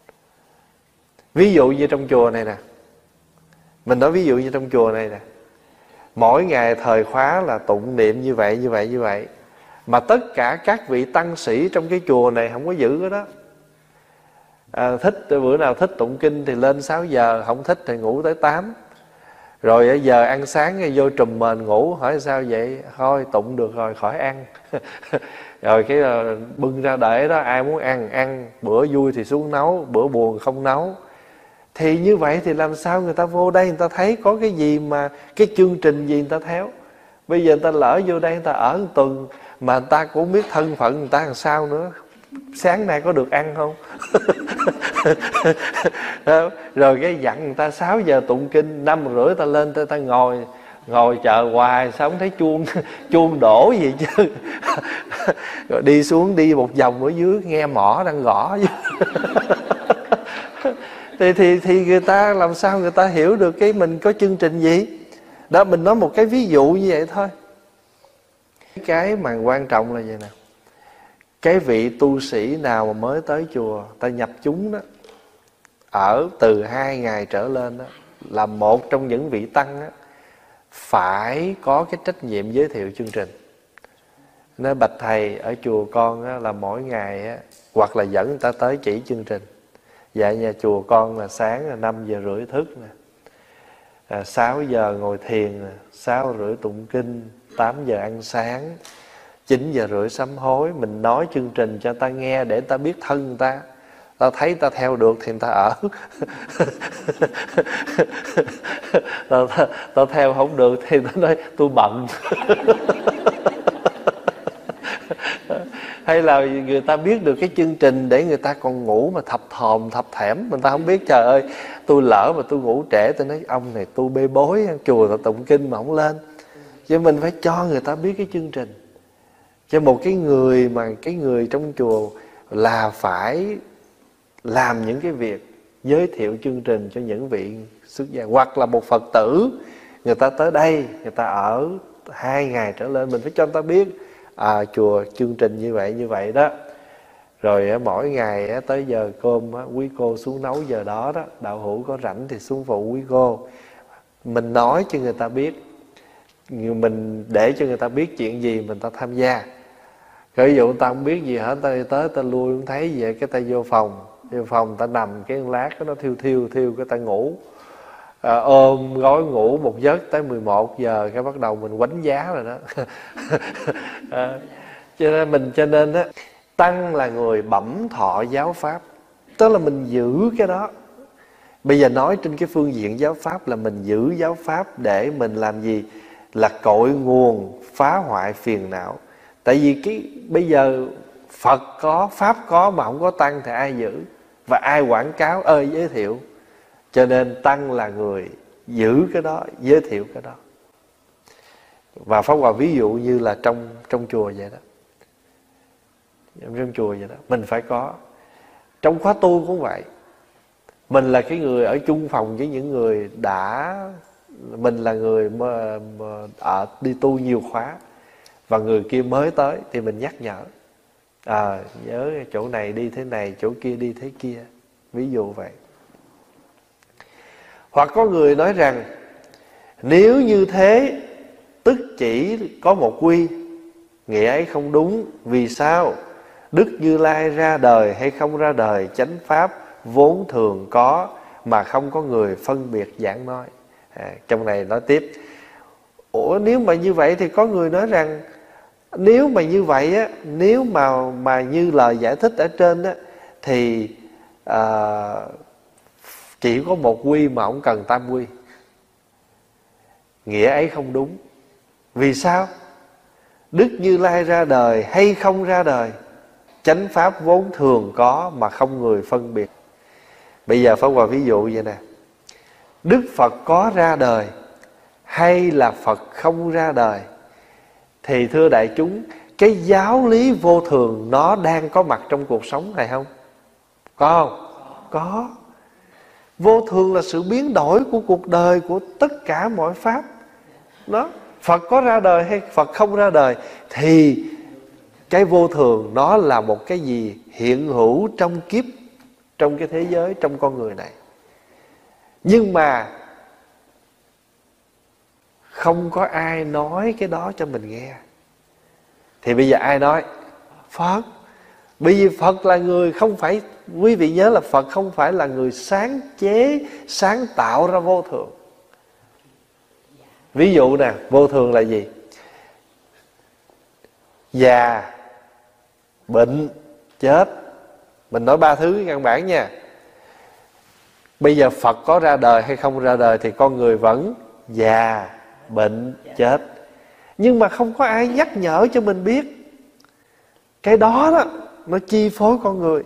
Ví dụ như trong chùa này nè, mình nói ví dụ như trong chùa này nè, mỗi ngày thời khóa là tụng niệm như vậy, như vậy, như vậy. Mà tất cả các vị tăng sĩ trong cái chùa này không có giữ cái đó. À, thích bữa nào thích tụng kinh thì lên sáu giờ, không thích thì ngủ tới tám. Rồi giờ ăn sáng vô trùm mền ngủ, hỏi sao vậy? Thôi tụng được rồi khỏi ăn. Rồi cái bưng ra để đó, ai muốn ăn ăn, bữa vui thì xuống nấu, bữa buồn không nấu. Thì như vậy thì làm sao người ta vô đây người ta thấy có cái gì mà, cái chương trình gì người ta theo. Bây giờ người ta lỡ vô đây người ta ở một tuần mà người ta cũng biết thân phận người ta làm sao nữa. Sáng nay có được ăn không? Rồi cái dặn người ta sáu giờ tụng kinh, năm rưỡi ta lên ta, ta ngồi Ngồi chờ hoài sao không thấy chuông chuông đổ gì chứ. Rồi đi xuống đi một vòng ở dưới nghe mỏ đang gõ thì, thì, thì người ta làm sao người ta hiểu được cái mình có chương trình gì. Đó, mình nói một cái ví dụ như vậy thôi. Cái mà quan trọng là vậy nè, cái vị tu sĩ nào mà mới tới chùa ta nhập chúng đó, ở từ hai ngày trở lên đó, là một trong những vị tăng đó, phải có cái trách nhiệm giới thiệu chương trình. Nên bạch thầy, ở chùa con á, là mỗi ngày á, hoặc là dẫn người ta tới chỉ chương trình. Dạ nhà chùa con là sáng là năm giờ rưỡi thức nè, à, sáu giờ ngồi thiền nè, sáu rưỡi tụng kinh, tám giờ ăn sáng, chín giờ rưỡi sám hối. Mình nói chương trình cho ta nghe để ta biết thân người ta. Ta thấy ta theo được thì người ta ở. ta, ta, ta theo không được thì ta nói tôi bận. Hay là người ta biết được cái chương trình để người ta còn ngủ mà thập thòm thập thẻm. Người ta không biết, trời ơi tôi lỡ mà tôi ngủ trễ, tôi nói ông này tôi bê bối, chùa ta tụng kinh mà không lên. Chứ mình phải cho người ta biết cái chương trình. Cho một cái người mà cái người trong chùa là phải làm những cái việc giới thiệu chương trình cho những vị xuất gia. Hoặc là một Phật tử, người ta tới đây, người ta ở hai ngày trở lên, mình phải cho người ta biết à, chùa chương trình như vậy như vậy đó. Rồi mỗi ngày tới giờ cơm quý cô xuống nấu giờ đó đó, đạo hữu có rảnh thì xuống phụ quý cô. Mình nói cho người ta biết, mình để cho người ta biết chuyện gì mình ta tham gia. Ví dụ người ta không biết gì hết, ta tới ta lui không thấy gì, cái ta vô phòng, vô phòng ta nằm cái lát cái nó thiêu thiêu thiêu cái ta ngủ, à, ôm gối ngủ một giấc tới mười một giờ cái bắt đầu mình quánh giá rồi đó. À, cho nên mình cho nên á, tăng là người bẩm thọ giáo pháp, tức là mình giữ cái đó. Bây giờ nói trên cái phương diện giáo pháp là mình giữ giáo pháp để mình làm gì? Là cội nguồn phá hoại phiền não. Tại vì cái bây giờ Phật có, Pháp có mà không có tăng thì ai giữ? Và ai quảng cáo ơi giới thiệu? Cho nên tăng là người giữ cái đó, giới thiệu cái đó. Và Pháp Hòa ví dụ như là trong trong chùa vậy đó. Trong chùa vậy đó, mình phải có. Trong khóa tu cũng vậy. Mình là cái người ở chung phòng với những người đã, mình là người mà, mà ở đi tu nhiều khóa, và người kia mới tới thì mình nhắc nhở, à, nhớ chỗ này đi thế này, chỗ kia đi thế kia, ví dụ vậy. Hoặc có người nói rằng nếu như thế tức chỉ có một quy, nghĩa ấy không đúng. Vì sao? Đức Như Lai ra đời hay không ra đời, chánh pháp vốn thường có mà không có người phân biệt giảng nói. À, trong này nói tiếp, ủa nếu mà như vậy thì có người nói rằng nếu mà như vậy á, nếu mà mà như lời giải thích ở trên á, thì à, chỉ có một quy mà không cần tam quy. Nghĩa ấy không đúng. Vì sao? Đức Như Lai ra đời hay không ra đời, chánh pháp vốn thường có mà không người phân biệt. Bây giờ Pháp Hòa ví dụ vậy nè, Đức Phật có ra đời hay là Phật không ra đời, thì thưa đại chúng, cái giáo lý vô thường nó đang có mặt trong cuộc sống này không? Có không? Có. Vô thường là sự biến đổi của cuộc đời, của tất cả mọi pháp đó. Phật có ra đời hay Phật không ra đời, thì cái vô thường nó là một cái gì hiện hữu trong kiếp, trong cái thế giới, trong con người này. Nhưng mà không có ai nói cái đó cho mình nghe. Thì bây giờ ai nói? Phật. Bởi vì Phật là người không phải, quý vị nhớ là Phật không phải là người sáng chế, sáng tạo ra vô thường. Ví dụ nè, vô thường là gì? Già, bệnh, chết. Mình nói ba thứ căn bản nha. Bây giờ Phật có ra đời hay không ra đời thì con người vẫn già, bệnh, chết. Nhưng mà không có ai nhắc nhở cho mình biết. Cái đó đó, nó chi phối con người.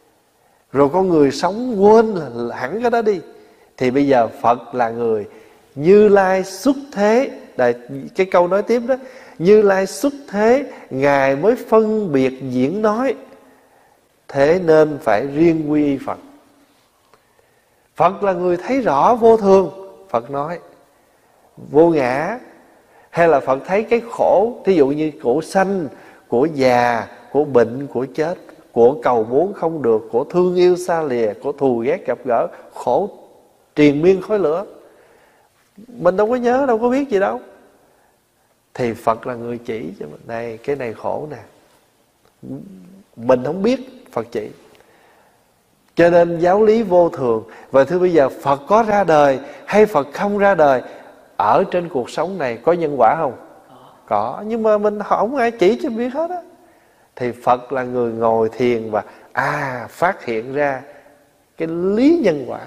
Rồi con người sống quên là hẳn cái đó đi. Thì bây giờ Phật là người Như Lai xuất thế. Đây, cái câu nói tiếp đó, Như Lai xuất thế, Ngài mới phân biệt diễn nói, thế nên phải riêng quy y Phật. Phật là người thấy rõ vô thường, Phật nói vô ngã. Hay là Phật thấy cái khổ, thí dụ như của sanh, của già, của bệnh, của chết, của cầu muốn không được, của thương yêu xa lìa, của thù ghét gặp gỡ, khổ triền miên khói lửa. Mình đâu có nhớ, đâu có biết gì đâu. Thì Phật là người chỉ cho mình, này cái này khổ nè, mình không biết, Phật chỉ. Cho nên giáo lý vô thường. Và thưa bây giờ Phật có ra đời hay Phật không ra đời, ở trên cuộc sống này có nhân quả không? Có, nhưng mà mình không ai chỉ cho biết hết á. Thì Phật là người ngồi thiền và à phát hiện ra cái lý nhân quả.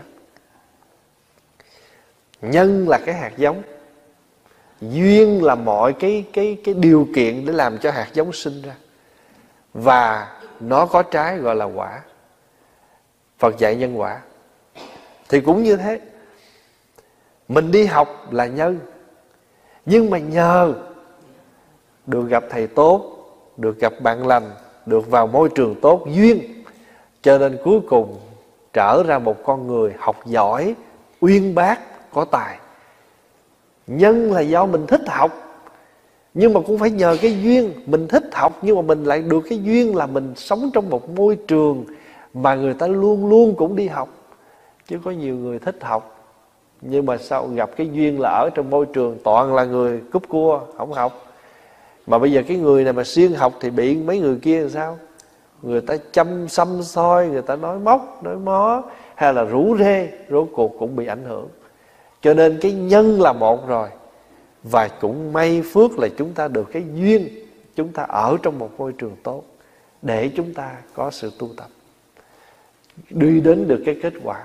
Nhân là cái hạt giống, duyên là mọi cái cái cái điều kiện để làm cho hạt giống sinh ra, và nó có trái gọi là quả. Phật dạy nhân quả. Thì cũng như thế, mình đi học là nhân, nhưng mà nhờ được gặp thầy tốt, được gặp bạn lành, được vào môi trường tốt, duyên, cho nên cuối cùng trở ra một con người học giỏi, uyên bác, có tài. Nhân là do mình thích học, nhưng mà cũng phải nhờ cái duyên. Mình thích học nhưng mà mình lại được cái duyên là mình sống trong một môi trường mà người ta luôn luôn cũng đi học. Chứ có nhiều người thích học, nhưng mà sau gặp cái duyên là ở trong môi trường toàn là người cúp cua, không học. Mà bây giờ cái người này mà siêng học thì bị mấy người kia làm sao? Người ta chăm xăm soi, người ta nói móc, nói mó, hay là rủ rê, rốt cuộc cũng bị ảnh hưởng. Cho nên cái nhân là một rồi. Và cũng may phước là chúng ta được cái duyên, chúng ta ở trong một môi trường tốt để chúng ta có sự tu tập, đi đến được cái kết quả.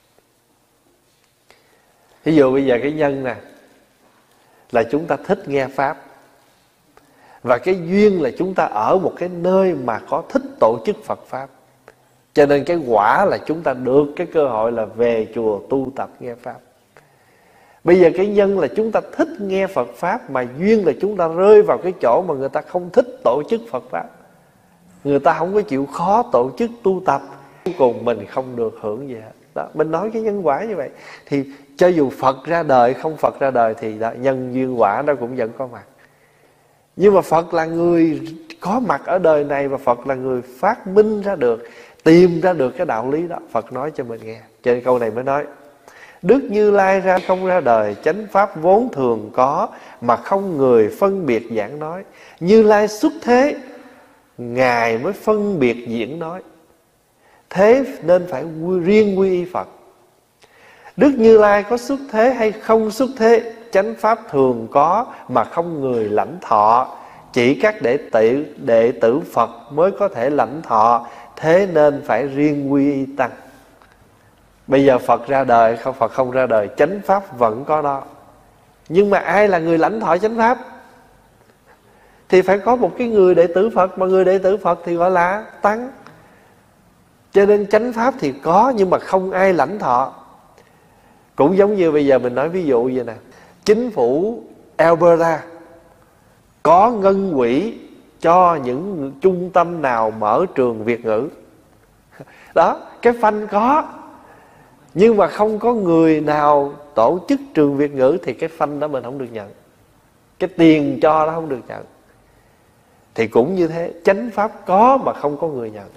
Ví dụ bây giờ cái nhân nè, là chúng ta thích nghe Pháp. Và cái duyên là chúng ta ở một cái nơi mà có thích tổ chức Phật Pháp. Cho nên cái quả là chúng ta được cái cơ hội là về chùa tu tập nghe Pháp. Bây giờ cái nhân là chúng ta thích nghe Phật Pháp, mà duyên là chúng ta rơi vào cái chỗ mà người ta không thích tổ chức Phật Pháp. Người ta không có chịu khó tổ chức tu tập, cuối cùng mình không được hưởng gì hết. Đó, mình nói cái nhân quả như vậy. Thì cho dù Phật ra đời, không Phật ra đời thì đó, nhân duyên quả nó cũng vẫn có mặt. Nhưng mà Phật là người có mặt ở đời này, và Phật là người phát minh ra được, tìm ra được cái đạo lý đó. Phật nói cho mình nghe. Cho nên câu này mới nói, Đức Như Lai ra không ra đời, chánh pháp vốn thường có, mà không người phân biệt giảng nói. Như Lai xuất thế, Ngài mới phân biệt diễn nói, thế nên phải riêng quy y Phật. Đức Như Lai có xuất thế hay không xuất thế, chánh pháp thường có mà không người lãnh thọ, chỉ các đệ tử đệ tử Phật mới có thể lãnh thọ, thế nên phải riêng quy y tăng. Bây giờ Phật ra đời, không Phật không ra đời, chánh pháp vẫn có đó. Nhưng mà ai là người lãnh thọ chánh pháp? Thì phải có một cái người đệ tử Phật, mà người đệ tử Phật thì gọi là tăng. Cho nên chánh pháp thì có, nhưng mà không ai lãnh thọ. Cũng giống như bây giờ mình nói ví dụ vậy nè, chính phủ Alberta có ngân quỹ cho những trung tâm nào mở trường Việt ngữ. Đó, cái phanh có, nhưng mà không có người nào tổ chức trường Việt ngữ thì cái phanh đó mình không được nhận, cái tiền cho đó không được nhận. Thì cũng như thế, chánh pháp có mà không có người nhận.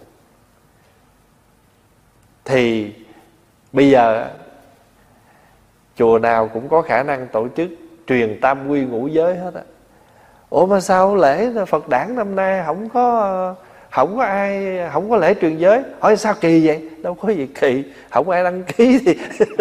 Thì bây giờ chùa nào cũng có khả năng tổ chức truyền tam quy ngũ giới hết á. Ủa mà sao lễ Phật đản năm nay không có không có ai, không có lễ truyền giới? Hỏi sao kỳ vậy? Đâu có gì kỳ, không ai đăng ký thì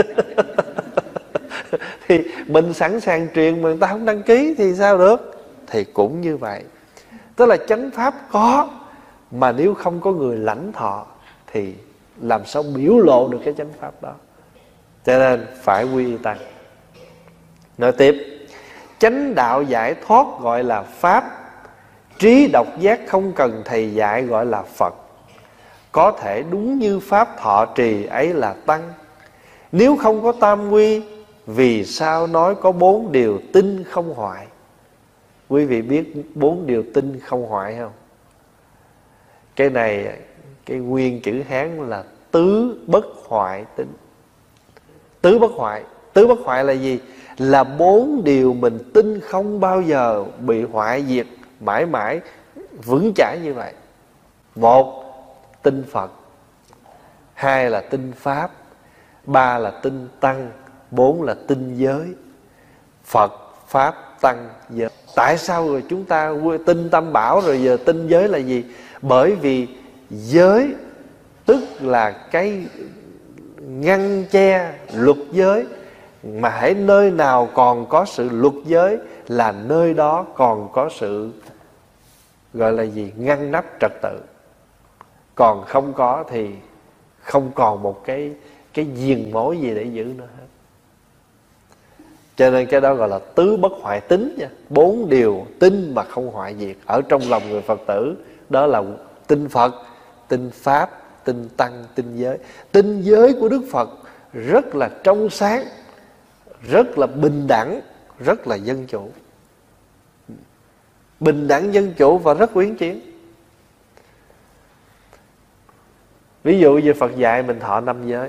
thì mình sẵn sàng truyền mà người ta không đăng ký thì sao được? Thì cũng như vậy. Tức là chánh pháp có, mà nếu không có người lãnh thọ thì làm sao biểu lộ được cái chánh pháp đó. Cho nên phải quy y tăng. Nói tiếp, chánh đạo giải thoát gọi là Pháp, trí độc giác không cần thầy dạy gọi là Phật. Có thể đúng như Pháp thọ trì ấy là tăng. Nếu không có tam quy vì sao nói có bốn điều tinh không hoại. Quý vị biết bốn điều tinh không hoại không? Cái này, cái nguyên chữ Hán là tứ bất hoại tinh. Tứ bất hoại. Tứ bất hoại là gì? Là bốn điều mình tin không bao giờ bị hoại diệt, mãi mãi vững chãi như vậy. Một, tin Phật. Hai là tin Pháp. Ba là tin Tăng. Bốn là tin giới. Phật, Pháp, Tăng, giới. Tại sao rồi chúng ta tin Tam Bảo rồi giờ tin giới là gì? Bởi vì giới tức là cái ngăn che luật giới. Mà hãy nơi nào còn có sự luật giới là nơi đó còn có sự gọi là gì? Ngăn nắp trật tự. Còn không có thì không còn một cái cái diền mối gì để giữ nữa hết. Cho nên cái đó gọi là tứ bất hoại tính nha. Bốn điều tin mà không hoại diệt ở trong lòng người Phật tử. Đó là tin Phật, tin Pháp, tin Tăng, tin giới. Tin giới của Đức Phật rất là trong sáng, rất là bình đẳng, rất là dân chủ. Bình đẳng, dân chủ và rất uyển chuyển. Ví dụ như Phật dạy mình thọ năm giới.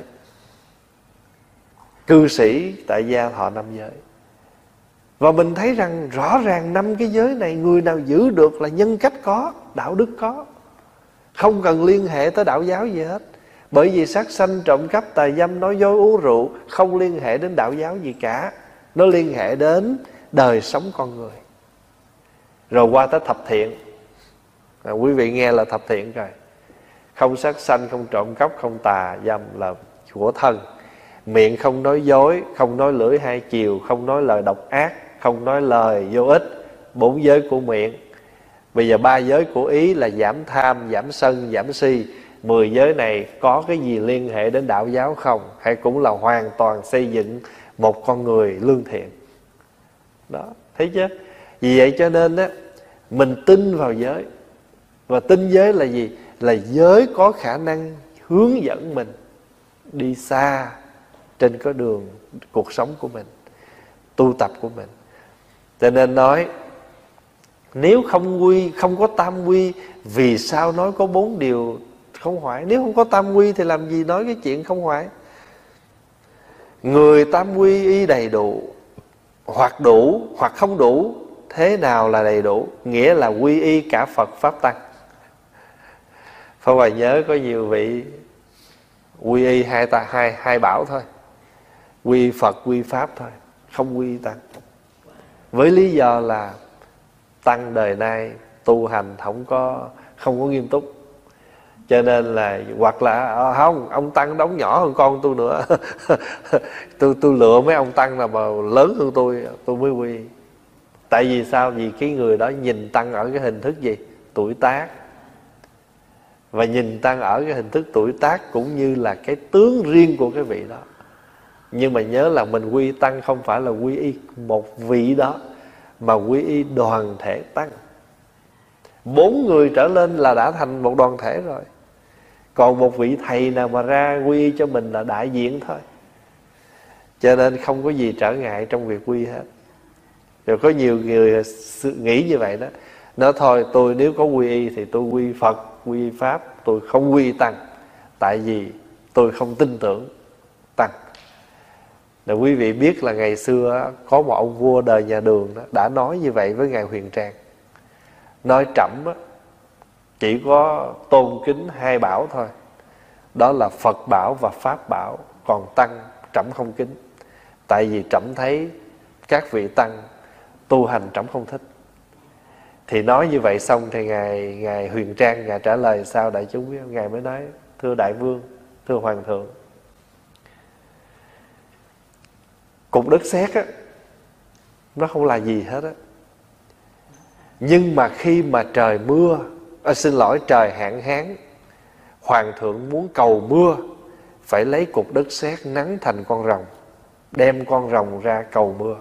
Cư sĩ tại gia thọ năm giới. Và mình thấy rằng rõ ràng năm cái giới này người nào giữ được là nhân cách có, đạo đức có. Không cần liên hệ tới đạo giáo gì hết. Bởi vì sát sanh, trộm cắp, tà dâm, nói dối, uống rượu không liên hệ đến đạo giáo gì cả. Nó liên hệ đến đời sống con người. Rồi qua tới thập thiện. à, Quý vị nghe là thập thiện rồi. Không sát sanh, không trộm cắp, không tà dâm là của thân. Miệng không nói dối, không nói lưỡi hai chiều, không nói lời độc ác, không nói lời vô ích. Bốn giới của miệng. Bây giờ ba giới của ý là giảm tham, giảm sân, giảm si. Mười giới này có cái gì liên hệ đến đạo giáo không? Hay cũng là hoàn toàn xây dựng một con người lương thiện. Đó, thấy chưa? Vì vậy cho nên á, mình tin vào giới. Và tin giới là gì? Là giới có khả năng hướng dẫn mình đi xa trên cái đường cuộc sống của mình, tu tập của mình. Cho nên nói nếu không quy, không có tam quy, vì sao nói có bốn điều không hoại? Nếu không có tam quy thì làm gì nói cái chuyện không hoại? Người tam quy y đầy đủ, hoặc đủ hoặc không đủ. Thế nào là đầy đủ? Nghĩa là quy y cả Phật, Pháp, Tăng. Pháp Hòa nhớ có nhiều vị quy y hai, ta, hai, hai bảo thôi. Quy Phật, quy Pháp thôi, không quy Tăng. Với lý do là Tăng đời nay tu hành không có không có nghiêm túc. Cho nên là hoặc là à, không, ông Tăng đóng nhỏ hơn con tôi nữa. tôi tôi lựa mấy ông Tăng nào mà lớn hơn tôi tôi mới quy. Tại vì sao? Vì cái người đó nhìn Tăng ở cái hình thức gì? Tuổi tác. Và nhìn Tăng ở cái hình thức tuổi tác cũng như là cái tướng riêng của cái vị đó. Nhưng mà nhớ là mình quy Tăng không phải là quy y một vị đó, mà quy y đoàn thể Tăng. Bốn người trở lên là đã thành một đoàn thể rồi. Còn một vị thầy nào mà ra quy y cho mình là đại diện thôi. Cho nên không có gì trở ngại trong việc quy hết. Rồi có nhiều người nghĩ như vậy đó. Nói thôi tôi nếu có quy y thì tôi quy Phật, quy Pháp, tôi không quy Tăng. Tại vì tôi không tin tưởng Tăng. Rồi quý vị biết là ngày xưa có một ông vua đời nhà Đường đó, đã nói như vậy với Ngài Huyền Trang. Nói Trẫm chỉ có tôn kính hai bảo thôi. Đó là Phật bảo và Pháp bảo. Còn Tăng Trẫm không kính. Tại vì Trẫm thấy các vị Tăng tu hành Trẫm không thích. Thì nói như vậy xong thì Ngài, Ngài Huyền Trang Ngài trả lời sao đại chúng biết? Ngài mới nói: thưa Đại Vương, thưa Hoàng thượng, cục đất sét á, nó không là gì hết á. Nhưng mà khi mà trời mưa, à, xin lỗi trời hạn hán, Hoàng thượng muốn cầu mưa, phải lấy cục đất sét nắn thành con rồng, đem con rồng ra cầu mưa.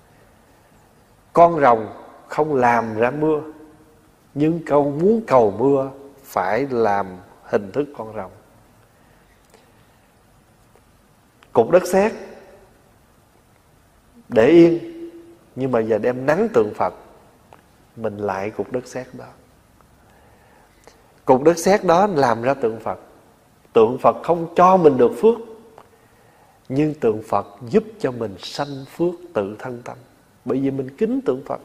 Con rồng không làm ra mưa, nhưng cầu muốn cầu mưa phải làm hình thức con rồng. Cục đất sét để yên, nhưng mà giờ đem nắng tượng Phật, mình lại cục đất sét đó. Cục đất sét đó làm ra tượng Phật. Tượng Phật không cho mình được phước, nhưng tượng Phật giúp cho mình sanh phước tự thân tâm, bởi vì mình kính tượng Phật.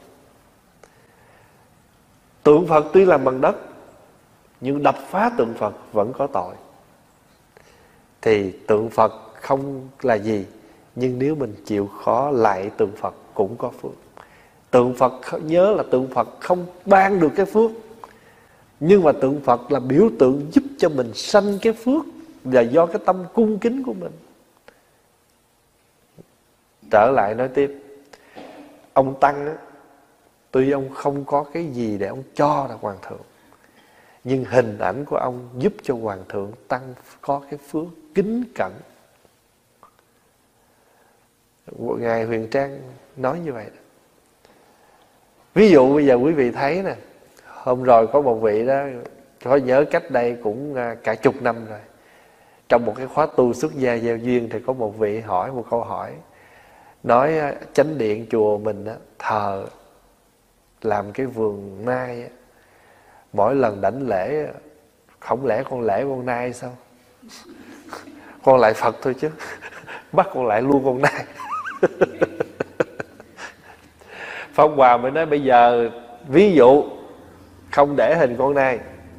Tượng Phật tuy làm bằng đất, nhưng đập phá tượng Phật vẫn có tội. Thì tượng Phật không là gì, nhưng nếu mình chịu khó lại tượng Phật cũng có phước. Tượng Phật, nhớ là tượng Phật không ban được cái phước, nhưng mà tượng Phật là biểu tượng giúp cho mình sanh cái phước, là do cái tâm cung kính của mình. Trở lại nói tiếp, ông Tăng á, tuy ông không có cái gì để ông cho là Hoàng thượng, nhưng hình ảnh của ông giúp cho Hoàng thượng Tăng có cái phước kính cẩn. Ngài Huyền Trang nói như vậy. Ví dụ bây giờ quý vị thấy nè, hôm rồi có một vị đó, có nhớ cách đây cũng cả chục năm rồi, trong một cái khóa tu xuất gia gieo duyên, thì có một vị hỏi một câu hỏi, nói chánh điện chùa mình á, thờ làm cái vườn nai á, mỗi lần đảnh lễ, không lẽ con lễ con nai sao? Con lại Phật thôi chứ, bắt con lại luôn con nai. Pháp Hòa mới nói bây giờ ví dụ không để hình con nai,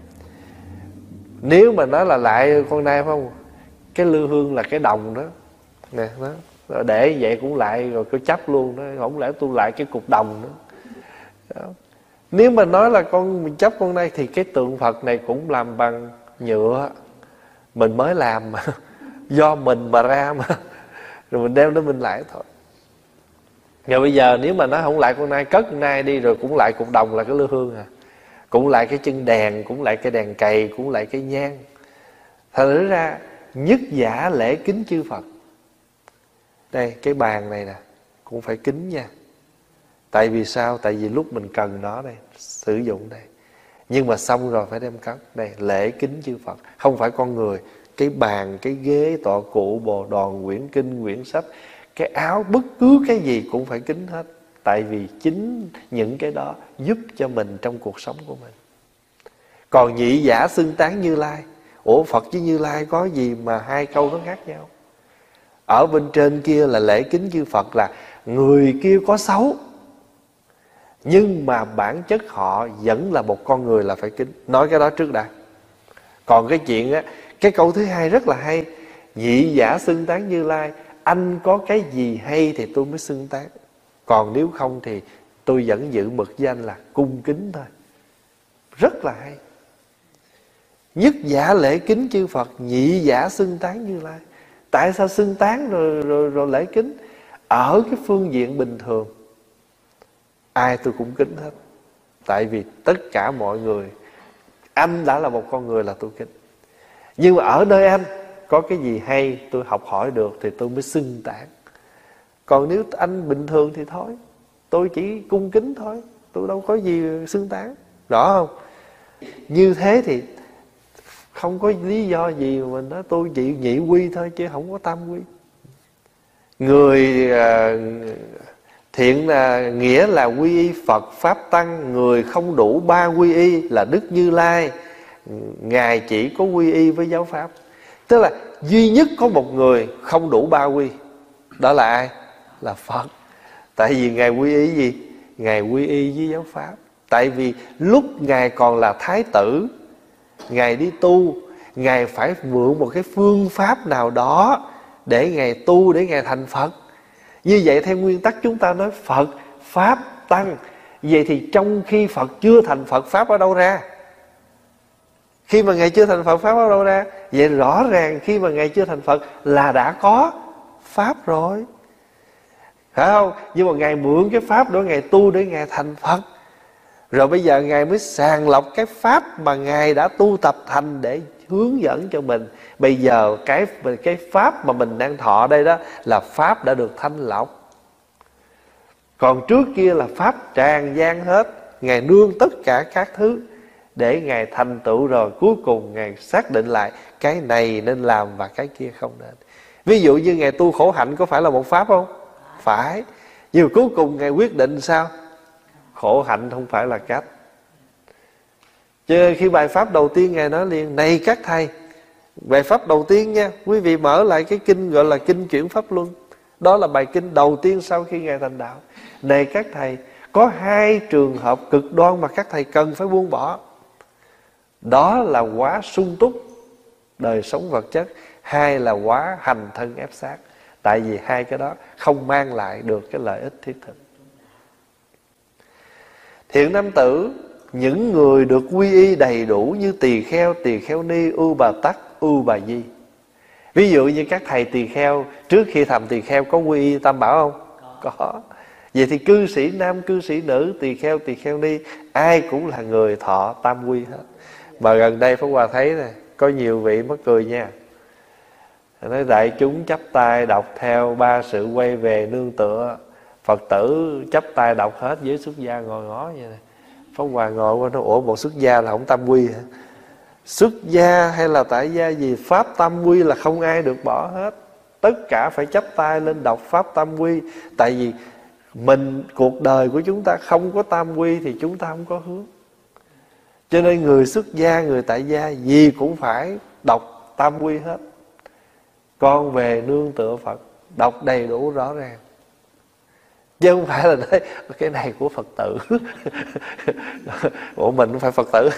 nếu mà nói là lại con nai phải không, cái lư hương là cái đồng đó nè, đó để vậy cũng lại rồi cứ chấp luôn đó, không lẽ tôi lại cái cục đồng nữa đó. Nếu mà nói là con mình chấp con nai thì cái tượng Phật này cũng làm bằng nhựa, mình mới làm mà, do mình mà ra mà, rồi mình đem nó mình lại thôi. Rồi bây giờ nếu mà nó không lại con nai, cất con nai đi rồi cũng lại cục đồng là cái lư hương à, cũng lại cái chân đèn, cũng lại cái đèn cầy, cũng lại cái nhang. Thật ra nhất giả lễ kính chư Phật. Đây cái bàn này nè cũng phải kính nha. Tại vì sao? Tại vì lúc mình cần nó đây, sử dụng đây, nhưng mà xong rồi phải đem cất. Đây lễ kính chư Phật, không phải con người. Cái bàn, cái ghế, tọa cụ, bồ đòn, quyển kinh, quyển sách, cái áo, bất cứ cái gì cũng phải kính hết. Tại vì chính những cái đó giúp cho mình trong cuộc sống của mình. Còn nhị giả xưng tán Như Lai, ủa Phật với Như Lai có gì mà hai câu nó khác nhau? Ở bên trên kia là lễ kính chư Phật là người kia có xấu, nhưng mà bản chất họ vẫn là một con người là phải kính. Nói cái đó trước đã. Còn cái chuyện á, cái câu thứ hai rất là hay, nhị giả xưng tán Như Lai, anh có cái gì hay thì tôi mới xưng tán, còn nếu không thì tôi vẫn giữ mực với anh là cung kính thôi. Rất là hay. Nhất giả lễ kính chư Phật, nhị giả xưng tán Như Lai. Tại sao xưng tán rồi, rồi, rồi lễ kính? Ở cái phương diện bình thường ai tôi cũng kính hết. Tại vì tất cả mọi người, anh đã là một con người là tôi kính. Nhưng mà ở nơi anh có cái gì hay tôi học hỏi được thì tôi mới xưng tán. Còn nếu anh bình thường thì thôi, tôi chỉ cung kính thôi, tôi đâu có gì xưng tán. Rõ không? Như thế thì không có lý do gì mà mình nói tôi chỉ nhị quy thôi chứ không có tam quy. Người uh, thiện là nghĩa là quy y Phật Pháp Tăng, người không đủ ba quy y là Đức Như Lai, Ngài chỉ có quy y với giáo Pháp. Tức là duy nhất có một người không đủ ba quy, đó là ai? Là Phật. Tại vì Ngài quy y gì? Ngài quy y với giáo Pháp. Tại vì lúc Ngài còn là Thái tử, Ngài đi tu, Ngài phải mượn một cái phương pháp nào đó để Ngài tu, để Ngài thành Phật. Như vậy theo nguyên tắc chúng ta nói Phật, Pháp, Tăng. Vậy thì trong khi Phật chưa thành Phật, Pháp ở đâu ra? Khi mà Ngài chưa thành Phật, Pháp ở đâu ra? Vậy rõ ràng khi mà Ngài chưa thành Phật là đã có Pháp rồi, phải không? Nhưng mà Ngài mượn cái Pháp đó Ngài tu để Ngài thành Phật. Rồi bây giờ Ngài mới sàng lọc cái Pháp mà Ngài đã tu tập thành để hướng dẫn cho mình. Bây giờ cái, cái Pháp mà mình đang thọ đây đó là Pháp đã được thanh lọc. Còn trước kia là Pháp tràn gian hết. Ngài nương tất cả các thứ để Ngài thành tựu, rồi cuối cùng Ngài xác định lại cái này nên làm và cái kia không nên. Ví dụ như Ngài tu khổ hạnh có phải là một Pháp không? Phải. Nhưng mà cuối cùng Ngài quyết định sao? Khổ hạnh không phải là cách. Cho nên khi bài pháp đầu tiên Ngài nói liền: này các thầy, bài pháp đầu tiên nha, quý vị mở lại cái kinh gọi là Kinh Chuyển Pháp Luân. Đó là bài kinh đầu tiên sau khi Ngài thành đạo. Này các thầy, có hai trường hợp cực đoan mà các thầy cần phải buông bỏ. Đó là quá sung túc đời sống vật chất, hai là quá hành thân ép sát. Tại vì hai cái đó không mang lại được cái lợi ích thiết thực. Thiện nam tử, những người được quy y đầy đủ như tỳ kheo, tỳ kheo ni, ưu bà tắc, ưu bà di. Ví dụ như các thầy tỳ kheo trước khi thành tỳ kheo có quy y tam bảo không? Có. có. Vậy thì cư sĩ nam, cư sĩ nữ, tỳ kheo, tỳ kheo ni, ai cũng là người thọ tam quy hết. Mà gần đây Pháp Hòa thấy này, có nhiều vị mắc cười nha. Nói đại chúng chắp tay đọc theo ba sự quay về nương tựa. Phật tử chắp tay đọc hết, với xuất gia ngồi ngó vậy này. Pháp Hòa ngồi qua nó: ủa, một xuất gia là không tam quy hả? Xuất gia hay là tại gia gì, pháp tam quy là không ai được bỏ hết. Tất cả phải chắp tay lên đọc pháp tam quy. Tại vì mình, cuộc đời của chúng ta không có tam quy thì chúng ta không có hướng. Cho nên người xuất gia, người tại gia gì cũng phải đọc tam quy hết. Con về nương tựa Phật, đọc đầy đủ rõ ràng. Chứ không phải là nói cái này của Phật tử. Ủa mình không phải Phật tử.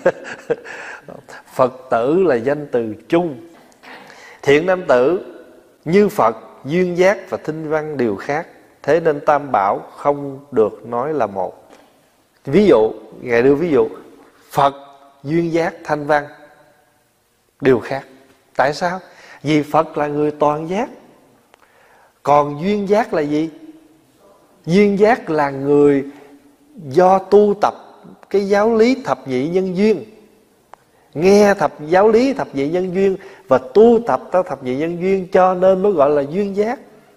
Phật tử là danh từ chung. Thiện nam tử, như Phật, duyên giác và thinh văn đều khác. Thế nên tam bảo không được nói là một. Ví dụ, Ngài đưa ví dụ: Phật, duyên giác, thanh văn đều khác. Tại sao? Vì Phật là người toàn giác. Còn duyên giác là gì? Duyên giác là người do tu tập cái giáo lý thập nhị nhân duyên, nghe thập giáo lý thập nhị nhân duyên và tu tập theo thập nhị nhân duyên, cho nên mới gọi là duyên giác.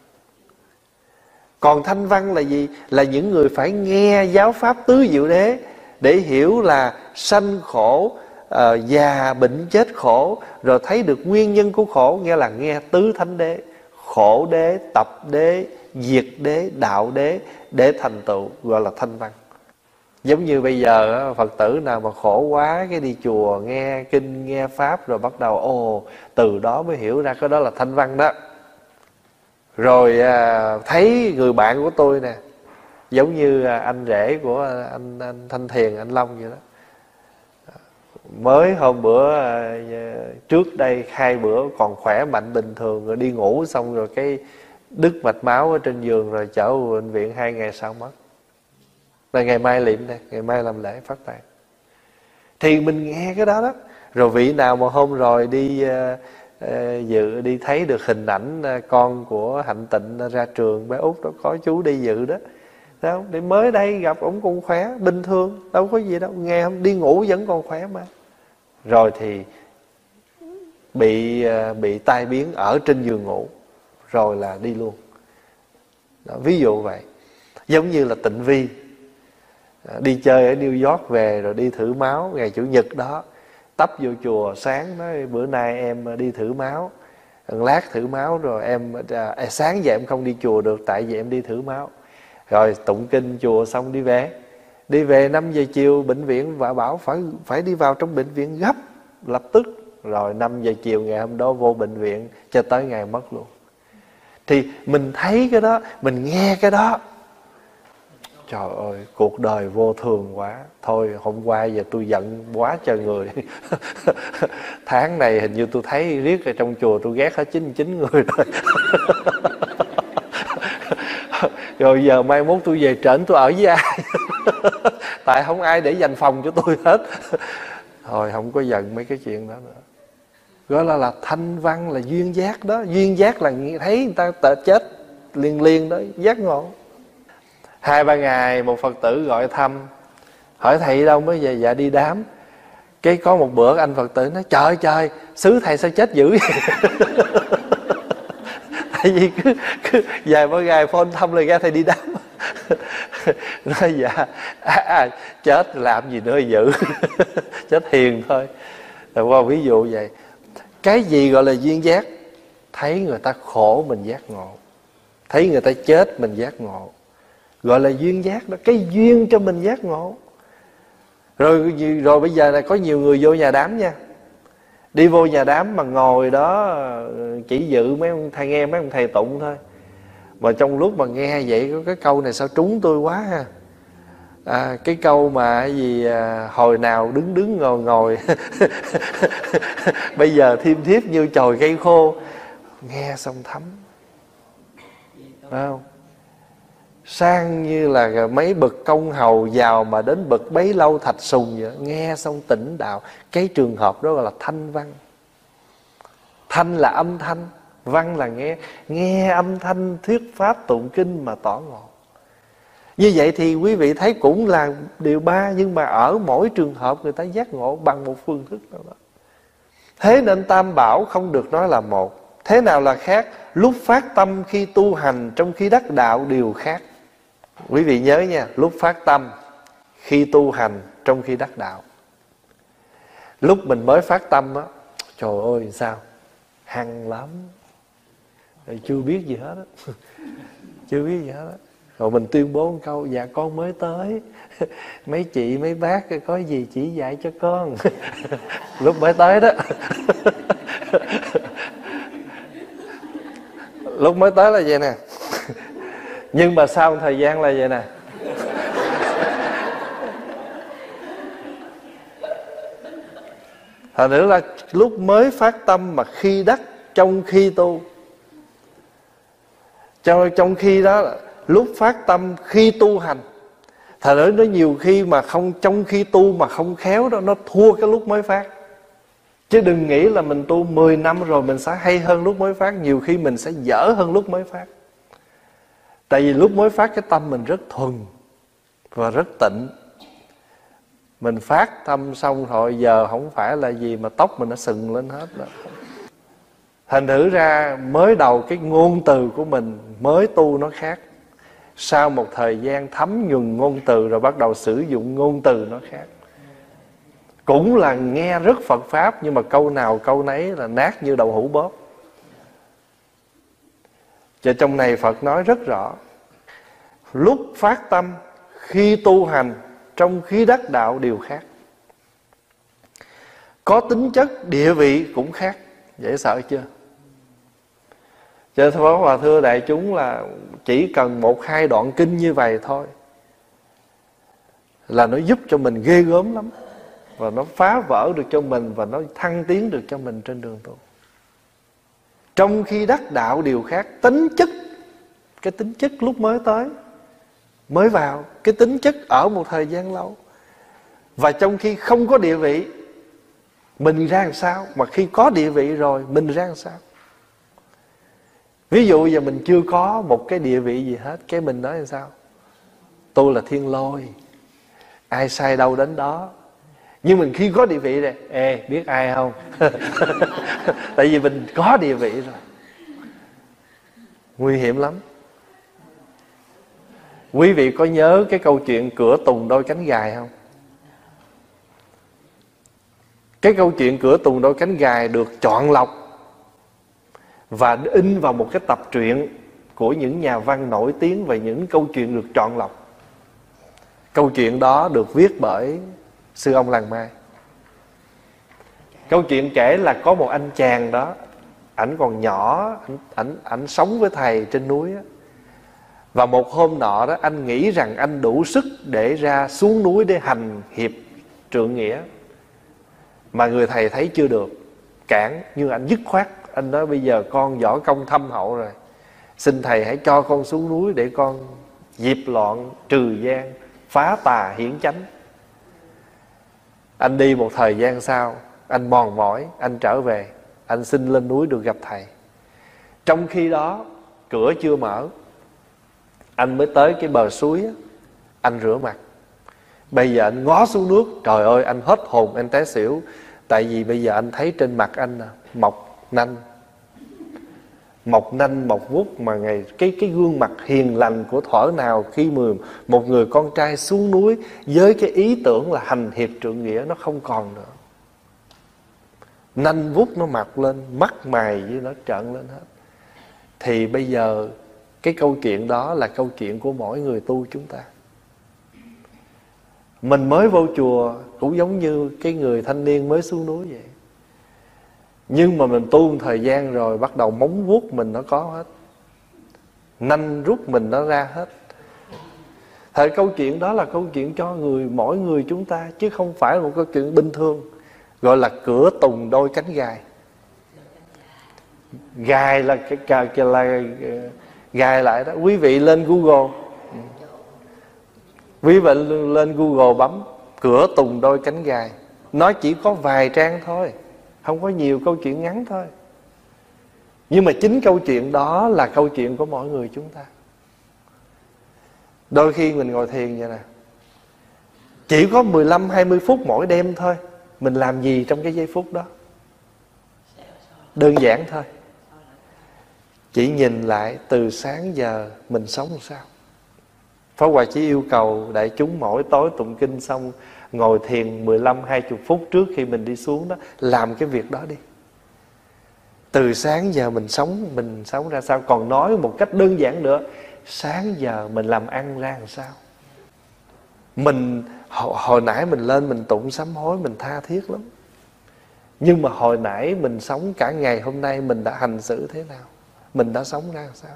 Còn thanh văn là gì? Là những người phải nghe giáo pháp tứ diệu đế để hiểu là sanh khổ, uh, già bệnh chết khổ, rồi thấy được nguyên nhân của khổ. Nghe là nghe tứ thánh đế: khổ đế, tập đế, diệt đế, đạo đế, để thành tựu, gọi là thanh văn. Giống như bây giờ Phật tử nào mà khổ quá, cái đi chùa nghe kinh, nghe pháp, rồi bắt đầu ồ, từ đó mới hiểu ra cái đó là thanh văn đó. Rồi à, thấy người bạn của tôi nè, giống như anh rể của anh, anh Thanh Thiền, anh Long vậy đó. Mới hôm bữa trước đây hai bữa còn khỏe mạnh bình thường, rồi đi ngủ xong rồi cái đứt mạch máu ở trên giường, rồi chở vào bệnh viện, hai ngày sau mất. Là ngày mai liệm đây, ngày mai làm lễ phát tạng. Thì mình nghe cái đó đó. Rồi vị nào mà hôm rồi đi uh, uh, dự đi thấy được hình ảnh uh, con của Hạnh Tịnh ra trường, bé Út đó, có chú đi dự đó. Đâu, để mới đây gặp ổng cũng khỏe, bình thường, đâu có gì đâu, nghe không, đi ngủ vẫn còn khỏe mà. Rồi thì bị uh, bị tai biến ở trên giường ngủ, rồi là đi luôn đó, ví dụ vậy. Giống như là Tịnh Vi đi chơi ở New York về, rồi đi thử máu ngày Chủ nhật đó, tấp vô chùa sáng nói bữa nay em đi thử máu, lát thử máu rồi em à, sáng giờ em không đi chùa được tại vì em đi thử máu. Rồi tụng kinh chùa xong đi về. Đi về năm giờ chiều bệnh viện và bảo phải phải đi vào trong bệnh viện gấp, lập tức. Rồi năm giờ chiều ngày hôm đó vô bệnh viện cho tới ngày mất luôn. Thì mình thấy cái đó, mình nghe cái đó, trời ơi, cuộc đời vô thường quá. Thôi hôm qua giờ tôi giận quá trời người. Tháng này hình như tôi thấy riết ở trong chùa tôi ghét hết chín mươi chín người rồi. Rồi giờ mai mốt tôi về trển tôi ở với ai? Tại không ai để dành phòng cho tôi hết. Thôi không có giận mấy cái chuyện đó nữa. Gọi là là thanh văn, là duyên giác đó. Duyên giác là thấy người ta tệ chết liền liền đó, giác ngộ. Hai ba ngày một Phật tử gọi thăm, hỏi thầy đâu mới về? Dạ đi đám. Cái có một bữa anh Phật tử nói trời trời, xứ thầy sao chết dữ vậy? Tại vì cứ, cứ vài ba ngày phone thăm rồi ra thầy đi đám. Nói dạ à, à, chết làm gì nữa dữ. Chết hiền thôi. Rồi qua ví dụ vậy. Cái gì gọi là duyên giác? Thấy người ta khổ mình giác ngộ, thấy người ta chết mình giác ngộ, gọi là duyên giác đó, cái duyên cho mình giác ngộ. Rồi rồi bây giờ là có nhiều người vô nhà đám nha, đi vô nhà đám mà ngồi đó chỉ dự mấy ông thầy, nghe mấy ông thầy tụng thôi, mà trong lúc mà nghe vậy có cái câu này sao trúng tôi quá ha. À, cái câu mà cái gì à, hồi nào đứng đứng ngồi ngồi bây giờ thiêm thiếp như chồi cây khô, nghe xong thấm, phải không? Sang như là mấy bậc công hầu, giàu mà đến bậc bấy lâu thạch sùng vậy, nghe xong tỉnh đạo. Cái trường hợp đó gọi là thanh văn. Thanh là âm thanh, văn là nghe. Nghe âm thanh thuyết pháp tụng kinh mà tỏ ngộ. Như vậy thì quý vị thấy cũng là điều ba, nhưng mà ở mỗi trường hợp người ta giác ngộ bằng một phương thức nào đó. Thế nên tam bảo không được nói là một. Thế nào là khác? Lúc phát tâm khi tu hành, trong khi đắc đạo đều khác. Quý vị nhớ nha, lúc phát tâm khi tu hành, trong khi đắc đạo. Lúc mình mới phát tâm á, trời ơi sao hăng lắm, chưa biết gì hết á. Chưa biết gì hết á. Rồi mình tuyên bố một câu: dạ con mới tới, mấy chị mấy bác có gì chỉ dạy cho con. Lúc mới tới đó. Lúc mới tới là vậy nè. Nhưng mà sau một thời gian là vậy nè. Thật nữa là lúc mới phát tâm mà khi đắc, trong khi tu. Trong, trong khi đó lúc phát tâm khi tu hành. Thật nữa nó nhiều khi mà không, trong khi tu mà không khéo đó, nó thua cái lúc mới phát. Chứ đừng nghĩ là mình tu mười năm rồi mình sẽ hay hơn lúc mới phát. Nhiều khi mình sẽ dở hơn lúc mới phát. Tại vì lúc mới phát cái tâm mình rất thuần và rất tịnh. Mình phát tâm xong rồi giờ không phải là gì mà tóc mình nó sừng lên hết đó. Thành thử ra mới đầu cái ngôn từ của mình mới tu nó khác. Sau một thời gian thấm nhuần ngôn từ rồi bắt đầu sử dụng ngôn từ nó khác. Cũng là nghe rất Phật Pháp, nhưng mà câu nào câu nấy là nát như đậu hũ bóp. Cho trong này Phật nói rất rõ: lúc phát tâm, khi tu hành, trong khi đắc đạo đều khác. Có tính chất địa vị cũng khác. Dễ sợ chưa? Cho nên và thưa đại chúng là chỉ cần một hai đoạn kinh như vậy thôi là nó giúp cho mình ghê gớm lắm. Và nó phá vỡ được cho mình, và nó thăng tiến được cho mình trên đường tu. Trong khi đắc đạo đều khác. Tính chất, cái tính chất lúc mới tới, mới vào, cái tính chất ở một thời gian lâu. Và trong khi không có địa vị, mình ra làm sao? Mà khi có địa vị rồi, mình ra làm sao? Ví dụ giờ mình chưa có một cái địa vị gì hết, cái mình nói làm sao? Tôi là thiên lôi, ai sai đâu đến đó. Nhưng mình khi có địa vị rồi, ê biết ai không? Tại vì mình có địa vị rồi. Nguy hiểm lắm. Quý vị có nhớ cái câu chuyện cửa tùng đôi cánh gài không? Cái câu chuyện cửa tùng đôi cánh gài được chọn lọc và in vào một cái tập truyện của những nhà văn nổi tiếng về những câu chuyện được chọn lọc. Câu chuyện đó được viết bởi sư ông Làng Mai. Câu chuyện kể là có một anh chàng đó, ảnh còn nhỏ, ảnh, ảnh, ảnh sống với thầy trên núi á. Và một hôm nọ đó, anh nghĩ rằng anh đủ sức để ra xuống núi để hành hiệp trượng nghĩa. Mà người thầy thấy chưa được, cản, nhưng anh dứt khoát. Anh nói bây giờ con võ công thâm hậu rồi, xin thầy hãy cho con xuống núi để con diệt loạn trừ gian, phá tà hiển chánh. Anh đi một thời gian sau, anh mòn mỏi, anh trở về, anh xin lên núi được gặp thầy. Trong khi đó cửa chưa mở, anh mới tới cái bờ suối, anh rửa mặt. Bây giờ anh ngó xuống nước, trời ơi anh hết hồn, anh té xỉu. Tại vì bây giờ anh thấy trên mặt anh mọc nanh, mọc nanh mọc vuốt. Mà ngày cái cái gương mặt hiền lành của thuở nào khi mà một người con trai xuống núi với cái ý tưởng là hành hiệp trượng nghĩa, nó không còn nữa. Nanh vuốt nó mọc lên, mắt mày với nó trợn lên hết. Thì bây giờ Cái câu chuyện đó là câu chuyện của mỗi người tu chúng ta. Mình mới vô chùa cũng giống như cái người thanh niên mới xuống núi vậy. Nhưng mà mình tu một thời gian rồi, bắt đầu móng vuốt mình nó có hết, nanh rút mình nó ra hết. Thời câu chuyện đó là câu chuyện cho người mỗi người chúng ta, chứ không phải là một câu chuyện bình thường. Gọi là cửa tùng đôi cánh gài. Gài là cái là gài lại đó. Quý vị lên Google, quý vị lên Google bấm cửa tùng đôi cánh gài. Nó chỉ có vài trang thôi, không có nhiều, câu chuyện ngắn thôi. Nhưng mà chính câu chuyện đó là câu chuyện của mỗi người chúng ta. Đôi khi mình ngồi thiền vậy nè, chỉ có mười lăm hai mươi phút mỗi đêm thôi. Mình làm gì trong cái giây phút đó? Đơn giản thôi, chỉ nhìn lại từ sáng giờ mình sống làm sao. Pháp Hòa chỉ yêu cầu đại chúng mỗi tối tụng kinh xong, ngồi thiền mười lăm hai mươi phút trước khi mình đi xuống đó, làm cái việc đó đi. Từ sáng giờ mình sống, mình sống ra sao? Còn nói một cách đơn giản nữa, sáng giờ mình làm ăn ra làm sao? Mình hồi, hồi nãy mình lên mình tụng sám hối, mình tha thiết lắm. Nhưng mà hồi nãy mình sống cả ngày hôm nay, mình đã hành xử thế nào? Mình đã sống ra làm sao?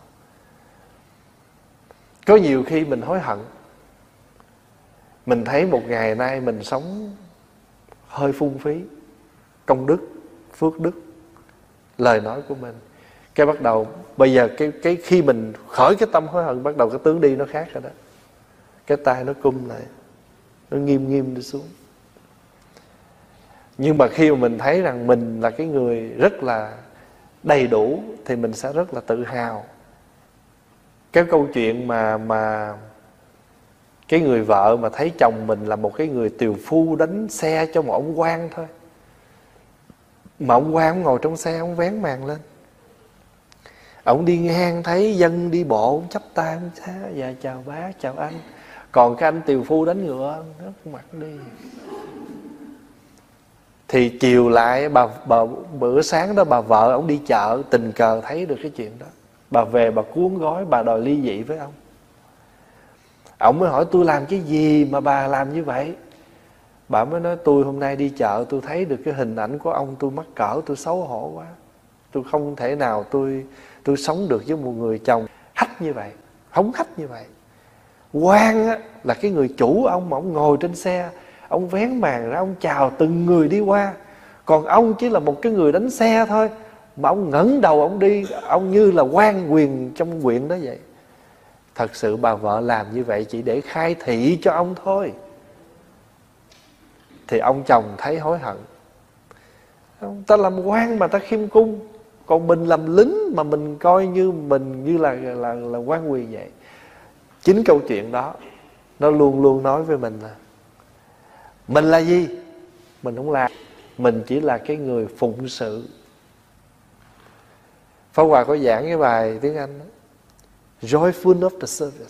Có nhiều khi mình hối hận. Mình thấy một ngày nay mình sống hơi phung phí công đức, phước đức, lời nói của mình. Cái bắt đầu bây giờ cái cái khi mình khởi cái tâm hối hận, bắt đầu cái tướng đi nó khác rồi đó. Cái tay nó cung lại, nó nghiêm nghiêm đi xuống. Nhưng mà khi mà mình thấy rằng mình là cái người rất là đầy đủ, thì mình sẽ rất là tự hào. Cái câu chuyện mà mà cái người vợ mà thấy chồng mình là một cái người tiều phu đánh xe cho một ông quan thôi, mà ông quan ông ngồi trong xe, ông vén màn lên, ông đi ngang thấy dân đi bộ, ông chắp tay, ông xá, dạ chào bác, chào anh. Còn cái anh tiều phu đánh ngựa, nó mặt đi. Thì chiều lại bà, bà bữa sáng đó bà vợ ông đi chợ, tình cờ thấy được cái chuyện đó. Bà về bà cuốn gói, bà đòi ly dị với ông. Ông mới hỏi tôi làm cái gì mà bà làm như vậy? Bà mới nói tôi hôm nay đi chợ, tôi thấy được cái hình ảnh của ông, tôi mắc cỡ, tôi xấu hổ quá. Tôi không thể nào tôi tôi sống được với một người chồng hách như vậy, hống hách như vậy. Quan á, là cái người chủ ông, mà ông ngồi trên xe, ông vén màn ra, ông chào từng người đi qua. Còn ông chỉ là một cái người đánh xe thôi, mà ông ngẩng đầu ông đi, ông như là quan quyền trong huyện đó vậy. Thật sự bà vợ làm như vậy chỉ để khai thị cho ông thôi. Thì ông chồng thấy hối hận. Ta làm quan mà ta khiêm cung, còn mình làm lính mà mình coi như mình như là là là quan quyền vậy. Chính câu chuyện đó nó luôn luôn nói với mình là mình là gì? Mình không làm, mình chỉ là cái người phụng sự. Pháp Hòa có giảng cái bài tiếng Anh đó, Joyful of the service.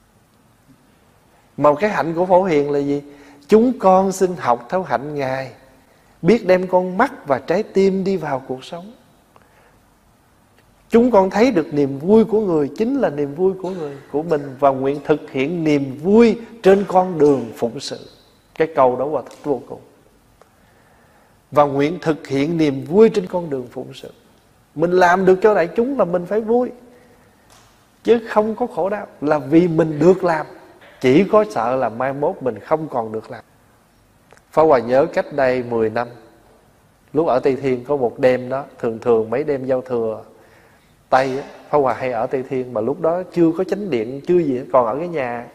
Mà cái hạnh của Phổ Hiền là gì? Chúng con xin học theo hạnh Ngài, biết đem con mắt và trái tim đi vào cuộc sống. Chúng con thấy được niềm vui của người chính là niềm vui của người của mình, và nguyện thực hiện niềm vui trên con đường phụng sự. Cái câu đó Hòa thích vô cùng. Và nguyện thực hiện niềm vui trên con đường phụng sự. Mình làm được cho đại chúng là mình phải vui, chứ không có khổ đau, là vì mình được làm. Chỉ có sợ là mai mốt mình không còn được làm. Pháp Hòa nhớ cách đây mười năm, lúc ở Tây Thiên có một đêm đó, thường thường mấy đêm giao thừa Tây á, Pháp Hòa hay ở Tây Thiên, mà lúc đó chưa có chánh điện, chưa gì hết, còn ở cái nhà.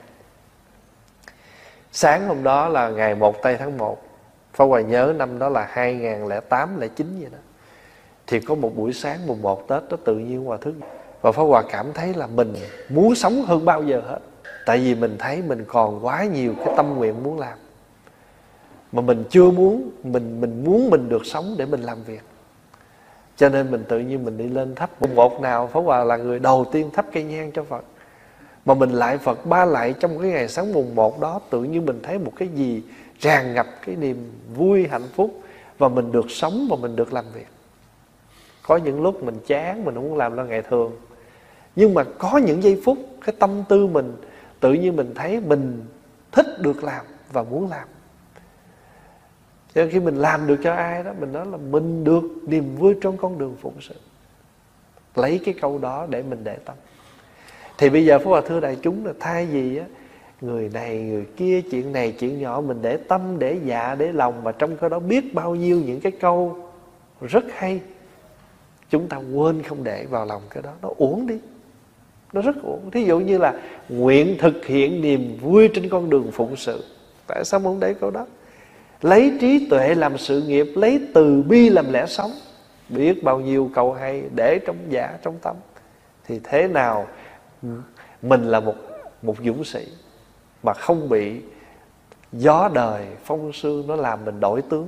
Sáng hôm đó là ngày một tây tháng một, Pháp Hòa nhớ năm đó là hai nghìn không trăm lẻ tám lẻ chín vậy đó. Thì có một buổi sáng mùng một Tết đó, tự nhiên Hòa thức, và Pháp Hòa cảm thấy là mình muốn sống hơn bao giờ hết. Tại vì mình thấy mình còn quá nhiều cái tâm nguyện muốn làm, mà mình chưa muốn, mình mình muốn mình được sống để mình làm việc. Cho nên mình tự nhiên mình đi lên thắp. Mùng một nào Pháp Hòa là người đầu tiên thắp cây nhang cho Phật. Mà mình lại Phật ba lại trong cái ngày sáng mùng một đó, tự nhiên mình thấy một cái gì tràn ngập cái niềm vui, hạnh phúc, và mình được sống và mình được làm việc. Có những lúc mình chán, mình không muốn làm là ngày thường, Nhưng mà có những giây phút cái tâm tư mình tự nhiên mình thấy mình thích được làm và muốn làm. Cho nên khi mình làm được cho ai đó, mình nói là mình được niềm vui trong con đường phụng sự. Lấy cái câu đó để mình để tâm. Thì bây giờ Pháp Hòa thưa đại chúng là thay vì á, người này người kia, chuyện này chuyện nhỏ, mình để tâm, để dạ, để lòng, và trong cái đó biết bao nhiêu những cái câu rất hay, chúng ta quên không để vào lòng cái đó. Nó uổng đi, nó rất uổng. Thí dụ như là nguyện thực hiện niềm vui trên con đường phụng sự. Tại sao không để câu đó? Lấy trí tuệ làm sự nghiệp, lấy từ bi làm lẽ sống. Biết bao nhiêu câu hay để trong dạ, trong tâm. Thì thế nào mình là một, một dũng sĩ mà không bị gió đời phong sương nó làm mình đổi tướng.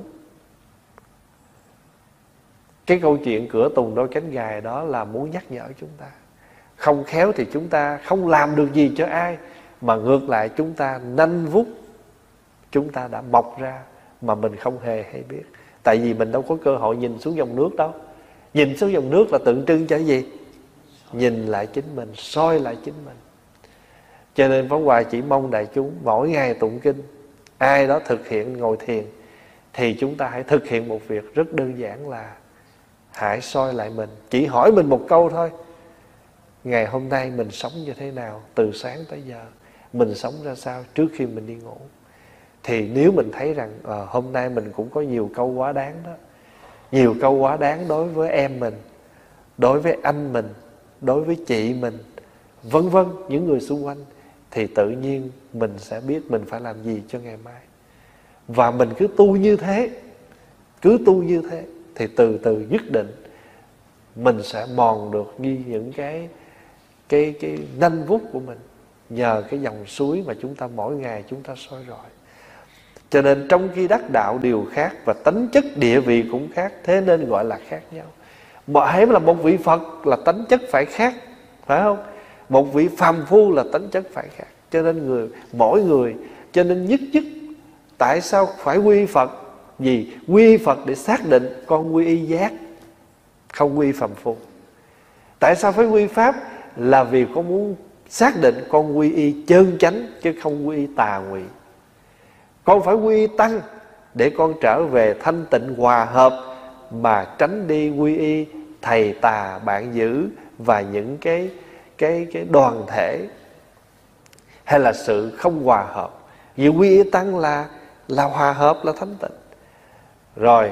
Cái câu chuyện cửa tùng đôi cánh gài đó là muốn nhắc nhở chúng ta. Không khéo thì chúng ta không làm được gì cho ai, mà ngược lại chúng ta nanh vút, chúng ta đã mọc ra mà mình không hề hay biết. Tại vì mình đâu có cơ hội nhìn xuống dòng nước đâu. Nhìn xuống dòng nước là tượng trưng cho cái gì? Nhìn lại chính mình, soi lại chính mình. Cho nên Pháp Hòa chỉ mong đại chúng mỗi ngày tụng kinh, ai đó thực hiện ngồi thiền, thì chúng ta hãy thực hiện một việc rất đơn giản là hãy soi lại mình. Chỉ hỏi mình một câu thôi: ngày hôm nay mình sống như thế nào? Từ sáng tới giờ mình sống ra sao trước khi mình đi ngủ? Thì nếu mình thấy rằng à, hôm nay mình cũng có nhiều câu quá đáng đó, nhiều câu quá đáng đối với em mình, đối với anh mình, đối với chị mình, vân vân, những người xung quanh, thì tự nhiên mình sẽ biết mình phải làm gì cho ngày mai. Và mình cứ tu như thế, cứ tu như thế, thì từ từ nhất định mình sẽ mòn được như những cái cái cái nanh vút của mình, nhờ cái dòng suối mà chúng ta mỗi ngày chúng ta soi rọi. Cho nên trong khi đắc đạo đều khác và tánh chất địa vị cũng khác, thế nên gọi là khác nhau. Mà hãy là một vị Phật là tánh chất phải khác, phải không? Một vị phàm phu là tánh chất phải khác. Cho nên người mỗi người, cho nên nhất nhất tại sao phải quy Phật? Vì quy Phật để xác định con quy y giác, không quy phàm phu. Tại sao phải quy Pháp? Là vì con muốn xác định con quy y chân chánh, chứ không quy y tà ngụy. Con phải quy y Tăng để con trở về thanh tịnh hòa hợp, mà tránh đi quy y thầy tà bạn dữ và những cái cái cái đoàn thể hay là sự không hòa hợp. Vì quy y Tăng là là hòa hợp, là thanh tịnh. Rồi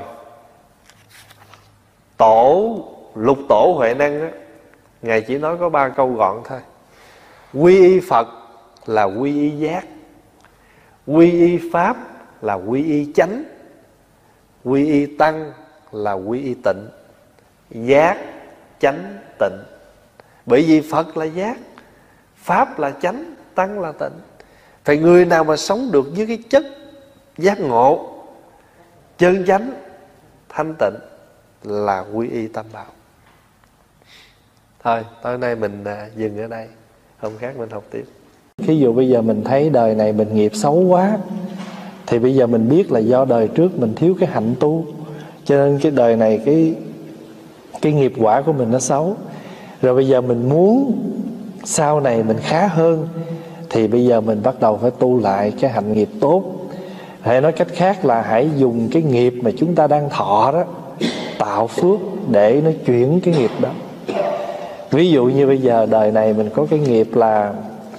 tổ Lục Tổ Huệ Năng á, ngài chỉ nói có ba câu gọn thôi: quy y Phật là quy y giác, quy y Pháp là quy y chánh, quy y Tăng là quy y tịnh. Giác, chánh, tịnh. Bởi vì Phật là giác, Pháp là chánh, Tăng là tịnh. Phải người nào mà sống được với cái chất giác ngộ, chân chánh, thanh tịnh là quy y Tam Bảo. Thôi, tối nay mình dừng ở đây, hôm khác mình học tiếp. Ví dụ bây giờ mình thấy đời này mình nghiệp xấu quá, thì bây giờ mình biết là do đời trước mình thiếu cái hạnh tu, cho nên cái đời này cái cái nghiệp quả của mình nó xấu. Rồi bây giờ mình muốn sau này mình khá hơn, thì bây giờ mình bắt đầu phải tu lại cái hạnh nghiệp tốt. Hay nói cách khác là hãy dùng cái nghiệp mà chúng ta đang thọ đó, tạo phước để nó chuyển cái nghiệp đó. Ví dụ như bây giờ đời này mình có cái nghiệp là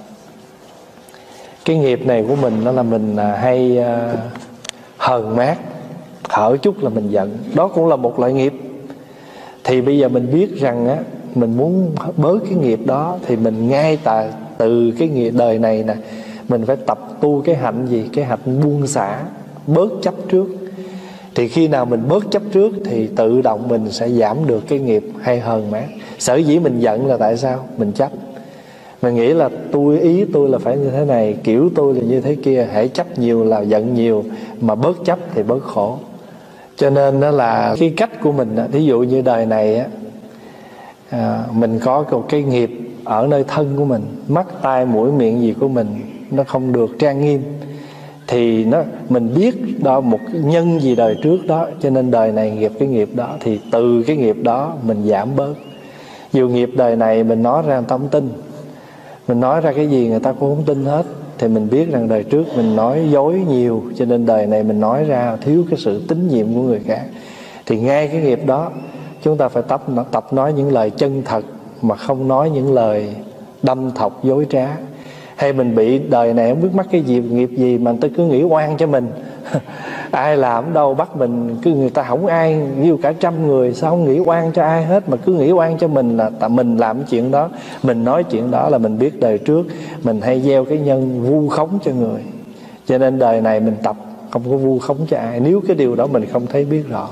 cái nghiệp này của mình nó là mình hay uh, hờn mát, hở chút là mình giận. Đó cũng là một loại nghiệp. Thì bây giờ mình biết rằng á, mình muốn bớt cái nghiệp đó, thì mình ngay tại từ cái nghiệp đời này nè, mình phải tập tu cái hạnh gì? Cái hạnh buông xả, bớt chấp trước. Thì khi nào mình bớt chấp trước thì tự động mình sẽ giảm được cái nghiệp hay hờn mát. Sở dĩ mình giận là tại sao? Mình chấp. Mình nghĩ là tôi, ý tôi là phải như thế này, kiểu tôi là như thế kia. Hãy chấp nhiều là giận nhiều, mà bớt chấp thì bớt khổ. Cho nên đó là cái cách của mình. Thí dụ như đời này á, à, mình có một cái nghiệp ở nơi thân của mình, mắt, tai, mũi, miệng gì của mình nó không được trang nghiêm, thì nó mình biết đó một nhân gì đời trước đó, cho nên đời này nghiệp cái nghiệp đó, thì từ cái nghiệp đó mình giảm bớt. Dù nghiệp đời này mình nói ra người ta không tin, mình nói ra cái gì người ta cũng không tin hết, thì mình biết rằng đời trước mình nói dối nhiều, cho nên đời này mình nói ra thiếu cái sự tín nhiệm của người khác. Thì ngay cái nghiệp đó chúng ta phải tập, tập nói những lời chân thật, mà không nói những lời đâm thọc dối trá. Hay mình bị đời này không biết mắc cái gì nghiệp gì mà người ta cứ nghĩ oan cho mình ai làm đâu bắt mình, cứ người ta không ai, ví dụ cả trăm người sao không nghĩ oan cho ai hết, mà cứ nghĩ oan cho mình là tại mình làm cái chuyện đó, mình nói chuyện đó, là mình biết đời trước mình hay gieo cái nhân vu khống cho người. Cho nên đời này mình tập không có vu khống cho ai. Nếu cái điều đó mình không thấy biết rõ,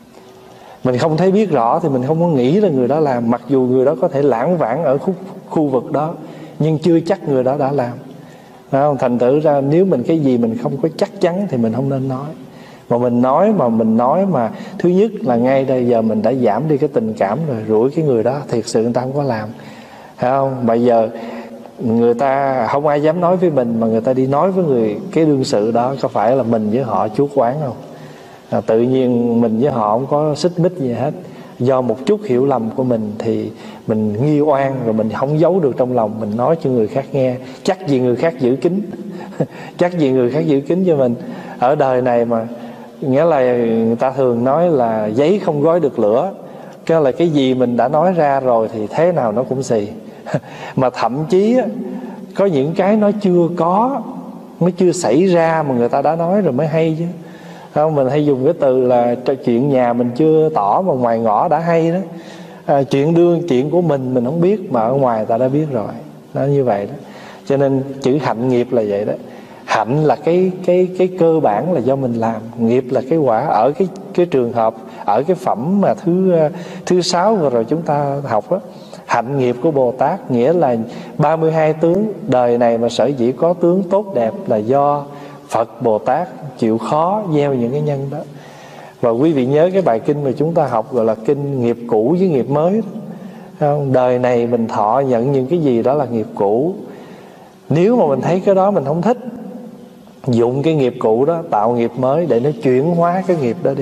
mình không thấy biết rõ thì mình không có nghĩ là người đó làm. Mặc dù người đó có thể lãng vãng ở khu, khu vực đó, nhưng chưa chắc người đó đã làm. Không? Thành thử ra nếu mình cái gì mình không có chắc chắn thì mình không nên nói. Mà mình nói mà mình nói mà thứ nhất là ngay đây giờ mình đã giảm đi cái tình cảm rồi, rủi cái người đó thiệt sự người ta không có làm, phải không? Bây giờ người ta không ai dám nói với mình, mà người ta đi nói với người cái đương sự đó, có phải là mình với họ chuốc oán không? À, tự nhiên mình với họ không có xích mích gì hết, do một chút hiểu lầm của mình thì mình nghi oan, rồi mình không giấu được trong lòng, mình nói cho người khác nghe. Chắc gì người khác giữ kín chắc gì người khác giữ kín cho mình. Ở đời này mà, nghĩa là người ta thường nói là giấy không gói được lửa, cái là cái gì mình đã nói ra rồi thì thế nào nó cũng xì mà thậm chí có những cái nó chưa có, nó chưa xảy ra mà người ta đã nói rồi mới hay chứ. Không, mình hay dùng cái từ là chuyện nhà mình chưa tỏ mà ngoài ngõ đã hay đó. À, chuyện đương chuyện của mình mình không biết mà ở ngoài ta đã biết rồi. Nó như vậy đó. Cho nên chữ hạnh nghiệp là vậy đó. Hạnh là cái cái cái cơ bản là do mình làm, nghiệp là cái quả. Ở cái cái trường hợp, ở cái phẩm mà thứ thứ sáu vừa rồi chúng ta học á, hạnh nghiệp của Bồ Tát nghĩa là ba mươi hai tướng. Đời này mà sở dĩ có tướng tốt đẹp là do Phật Bồ Tát chịu khó gieo những cái nhân đó. Và quý vị nhớ cái bài kinh mà chúng ta học gọi là kinh nghiệp cũ với nghiệp mới đó. Đời này mình thọ nhận những cái gì đó là nghiệp cũ. Nếu mà mình thấy cái đó mình không thích, dụng cái nghiệp cũ đó tạo nghiệp mới để nó chuyển hóa cái nghiệp đó đi,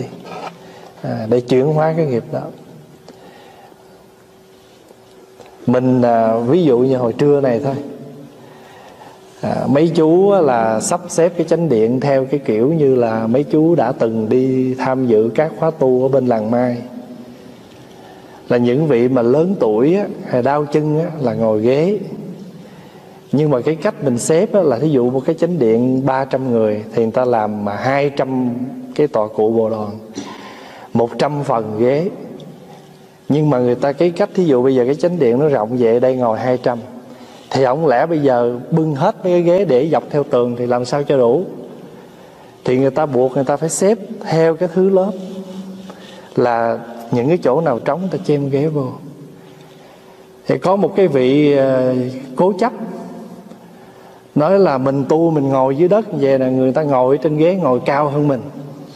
à, để chuyển hóa cái nghiệp đó. Mình à, ví dụ như hồi trưa này thôi, à, mấy chú là sắp xếp cái chánh điện theo cái kiểu như là mấy chú đã từng đi tham dự các khóa tu ở bên làng Mai. Là những vị mà lớn tuổi á, hay đau chân á, là ngồi ghế. Nhưng mà cái cách mình xếp á, là thí dụ một cái chánh điện ba trăm người thì người ta làm mà hai trăm cái tọa cụ bồ đoàn, một trăm phần ghế. Nhưng mà người ta cái cách thí dụ bây giờ cái chánh điện nó rộng vậy, đây ngồi hai trăm, thì không lẽ bây giờ bưng hết mấy cái ghế để dọc theo tường thì làm sao cho đủ. Thì người ta buộc người ta phải xếp theo cái thứ lớp, là những cái chỗ nào trống ta chêm ghế vô. Thì có một cái vị uh, cố chấp nói là mình tu mình ngồi dưới đất vậy là người ta ngồi trên ghế ngồi cao hơn mình.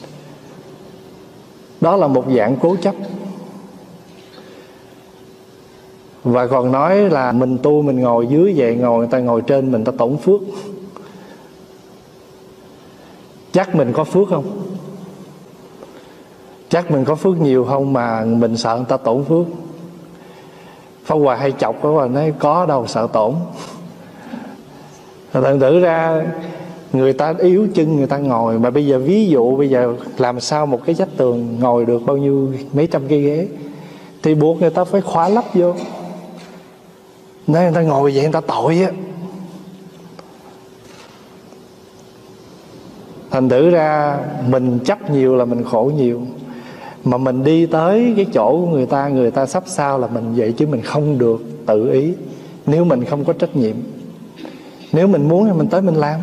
Đó là một dạng cố chấp. Và còn nói là mình tu mình ngồi dưới vậy, ngồi người ta ngồi trên mình ta tổn phước. Chắc mình có phước không? Chắc mình có phước nhiều không mà mình sợ người ta tổn phước? Pháp Hòa hay chọc đó, nói có đâu sợ tổn. Thật thử ra người ta yếu chân người ta ngồi. Mà bây giờ ví dụ bây giờ làm sao một cái vách tường ngồi được bao nhiêu mấy trăm cái ghế, thì buộc người ta phải khóa lắp vô. Nói người ta ngồi vậy người ta tội á. Thành thử ra mình chấp nhiều là mình khổ nhiều. Mà mình đi tới cái chỗ của người ta, người ta sắp sao là mình vậy, chứ mình không được tự ý nếu mình không có trách nhiệm. Nếu mình muốn thì mình tới mình làm.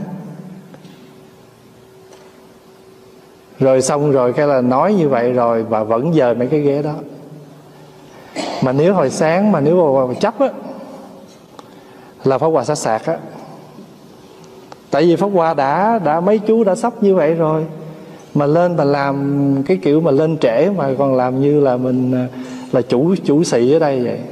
Rồi xong rồi cái là nói như vậy rồi và vẫn dời mấy cái ghế đó. Mà nếu hồi sáng mà nếu mà chấp á, là Pháp Hòa sẽ sạc á. Tại vì Pháp Hòa đã đã mấy chú đã sắp như vậy rồi, mà lên mà làm cái kiểu mà lên trễ mà còn làm như là mình là chủ chủ sĩ ở đây vậy.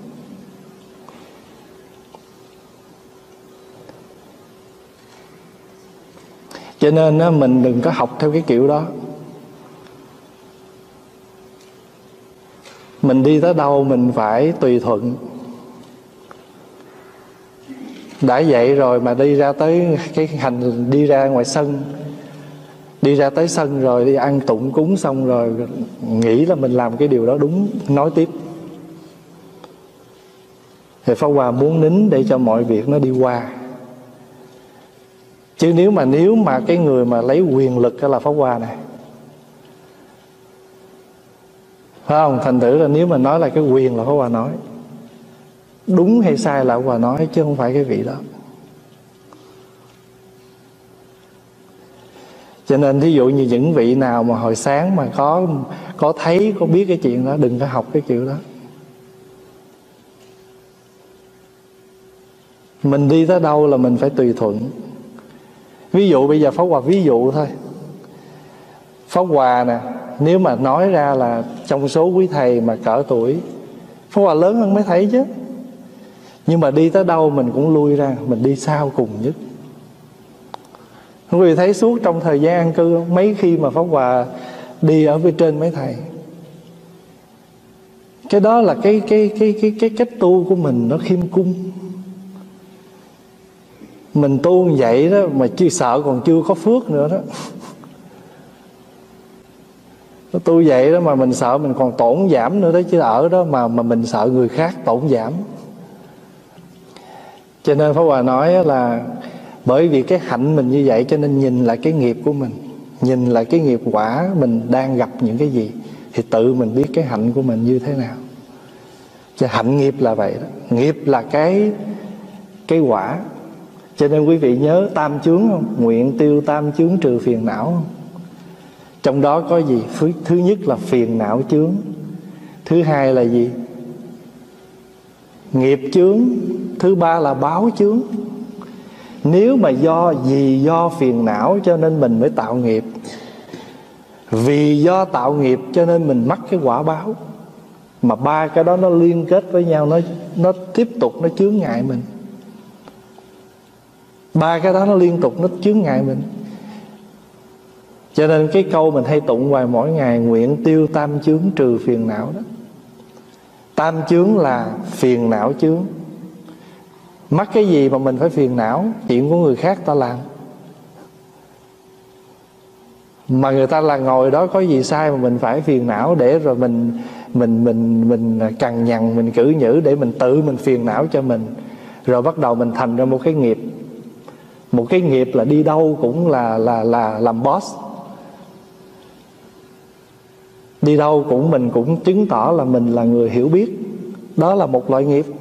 Cho nên á, mình đừng có học theo cái kiểu đó. Mình đi tới đâu mình phải tùy thuận. Đã vậy rồi mà đi ra tới cái hành, đi ra ngoài sân, đi ra tới sân rồi đi ăn tụng cúng xong rồi nghĩ là mình làm cái điều đó đúng, nói tiếp. Thì Pháp Hòa muốn nín để cho mọi việc nó đi qua. Chứ nếu mà nếu mà cái người mà lấy quyền lực đó là Pháp Hòa này, phải không? Thành thử là nếu mà nói là cái quyền là Pháp Hòa nói, đúng hay sai là Pháp Hòa nói, chứ không phải cái vị đó. Cho nên thí dụ như những vị nào mà hồi sáng mà có có thấy, có biết cái chuyện đó, đừng có học cái kiểu đó. Mình đi tới đâu là mình phải tùy thuận. Ví dụ bây giờ Pháp Hòa ví dụ thôi. Pháp Hòa nè, nếu mà nói ra là trong số quý thầy mà cỡ tuổi, Pháp Hòa lớn hơn mấy thầy chứ. Nhưng mà đi tới đâu mình cũng lui ra, mình đi sau cùng nhất. Quý vị thấy suốt trong thời gian an cư, mấy khi mà Pháp Hòa đi ở bên trên mấy thầy. Cái đó là cái cái cái cái cái cách tu của mình nó khiêm cung. Mình tu như vậy đó mà chưa sợ còn chưa có phước nữa đó. Nó tu vậy đó mà mình sợ mình còn tổn giảm nữa đó, chứ ở đó mà mà mình sợ người khác tổn giảm. Cho nên Pháp Hòa nói là bởi vì cái hạnh mình như vậy cho nên nhìn lại cái nghiệp của mình, nhìn lại cái nghiệp quả mình đang gặp những cái gì, thì tự mình biết cái hạnh của mình như thế nào. Cho hạnh nghiệp là vậy đó. Nghiệp là cái cái quả. Cho nên quý vị nhớ tam chướng không? Nguyện tiêu tam chướng trừ phiền não không? Trong đó có gì? Thứ nhất là phiền não chướng. Thứ hai là gì? Nghiệp chướng. Thứ ba là báo chướng. Nếu mà do vì do phiền não cho nên mình mới tạo nghiệp, vì do tạo nghiệp cho nên mình mắc cái quả báo. Mà ba cái đó nó liên kết với nhau, Nó, nó tiếp tục nó chướng ngại mình. Ba cái đó nó liên tục nó chướng ngại mình. Cho nên cái câu mình hay tụng hoài mỗi ngày, nguyện tiêu tam chướng trừ phiền não đó. Tam chướng là phiền não chướng. Mắc cái gì mà mình phải phiền não? Chuyện của người khác ta làm. Mà người ta là ngồi đó có gì sai mà mình phải phiền não, để rồi mình mình mình mình cằn nhằn, mình cử nhử để mình tự mình phiền não cho mình. Rồi bắt đầu mình thành ra một cái nghiệp. Một cái nghiệp là đi đâu cũng là là là làm boss. Đi đâu cũng mình cũng chứng tỏ là mình là người hiểu biết. Đó là một loại nghiệp.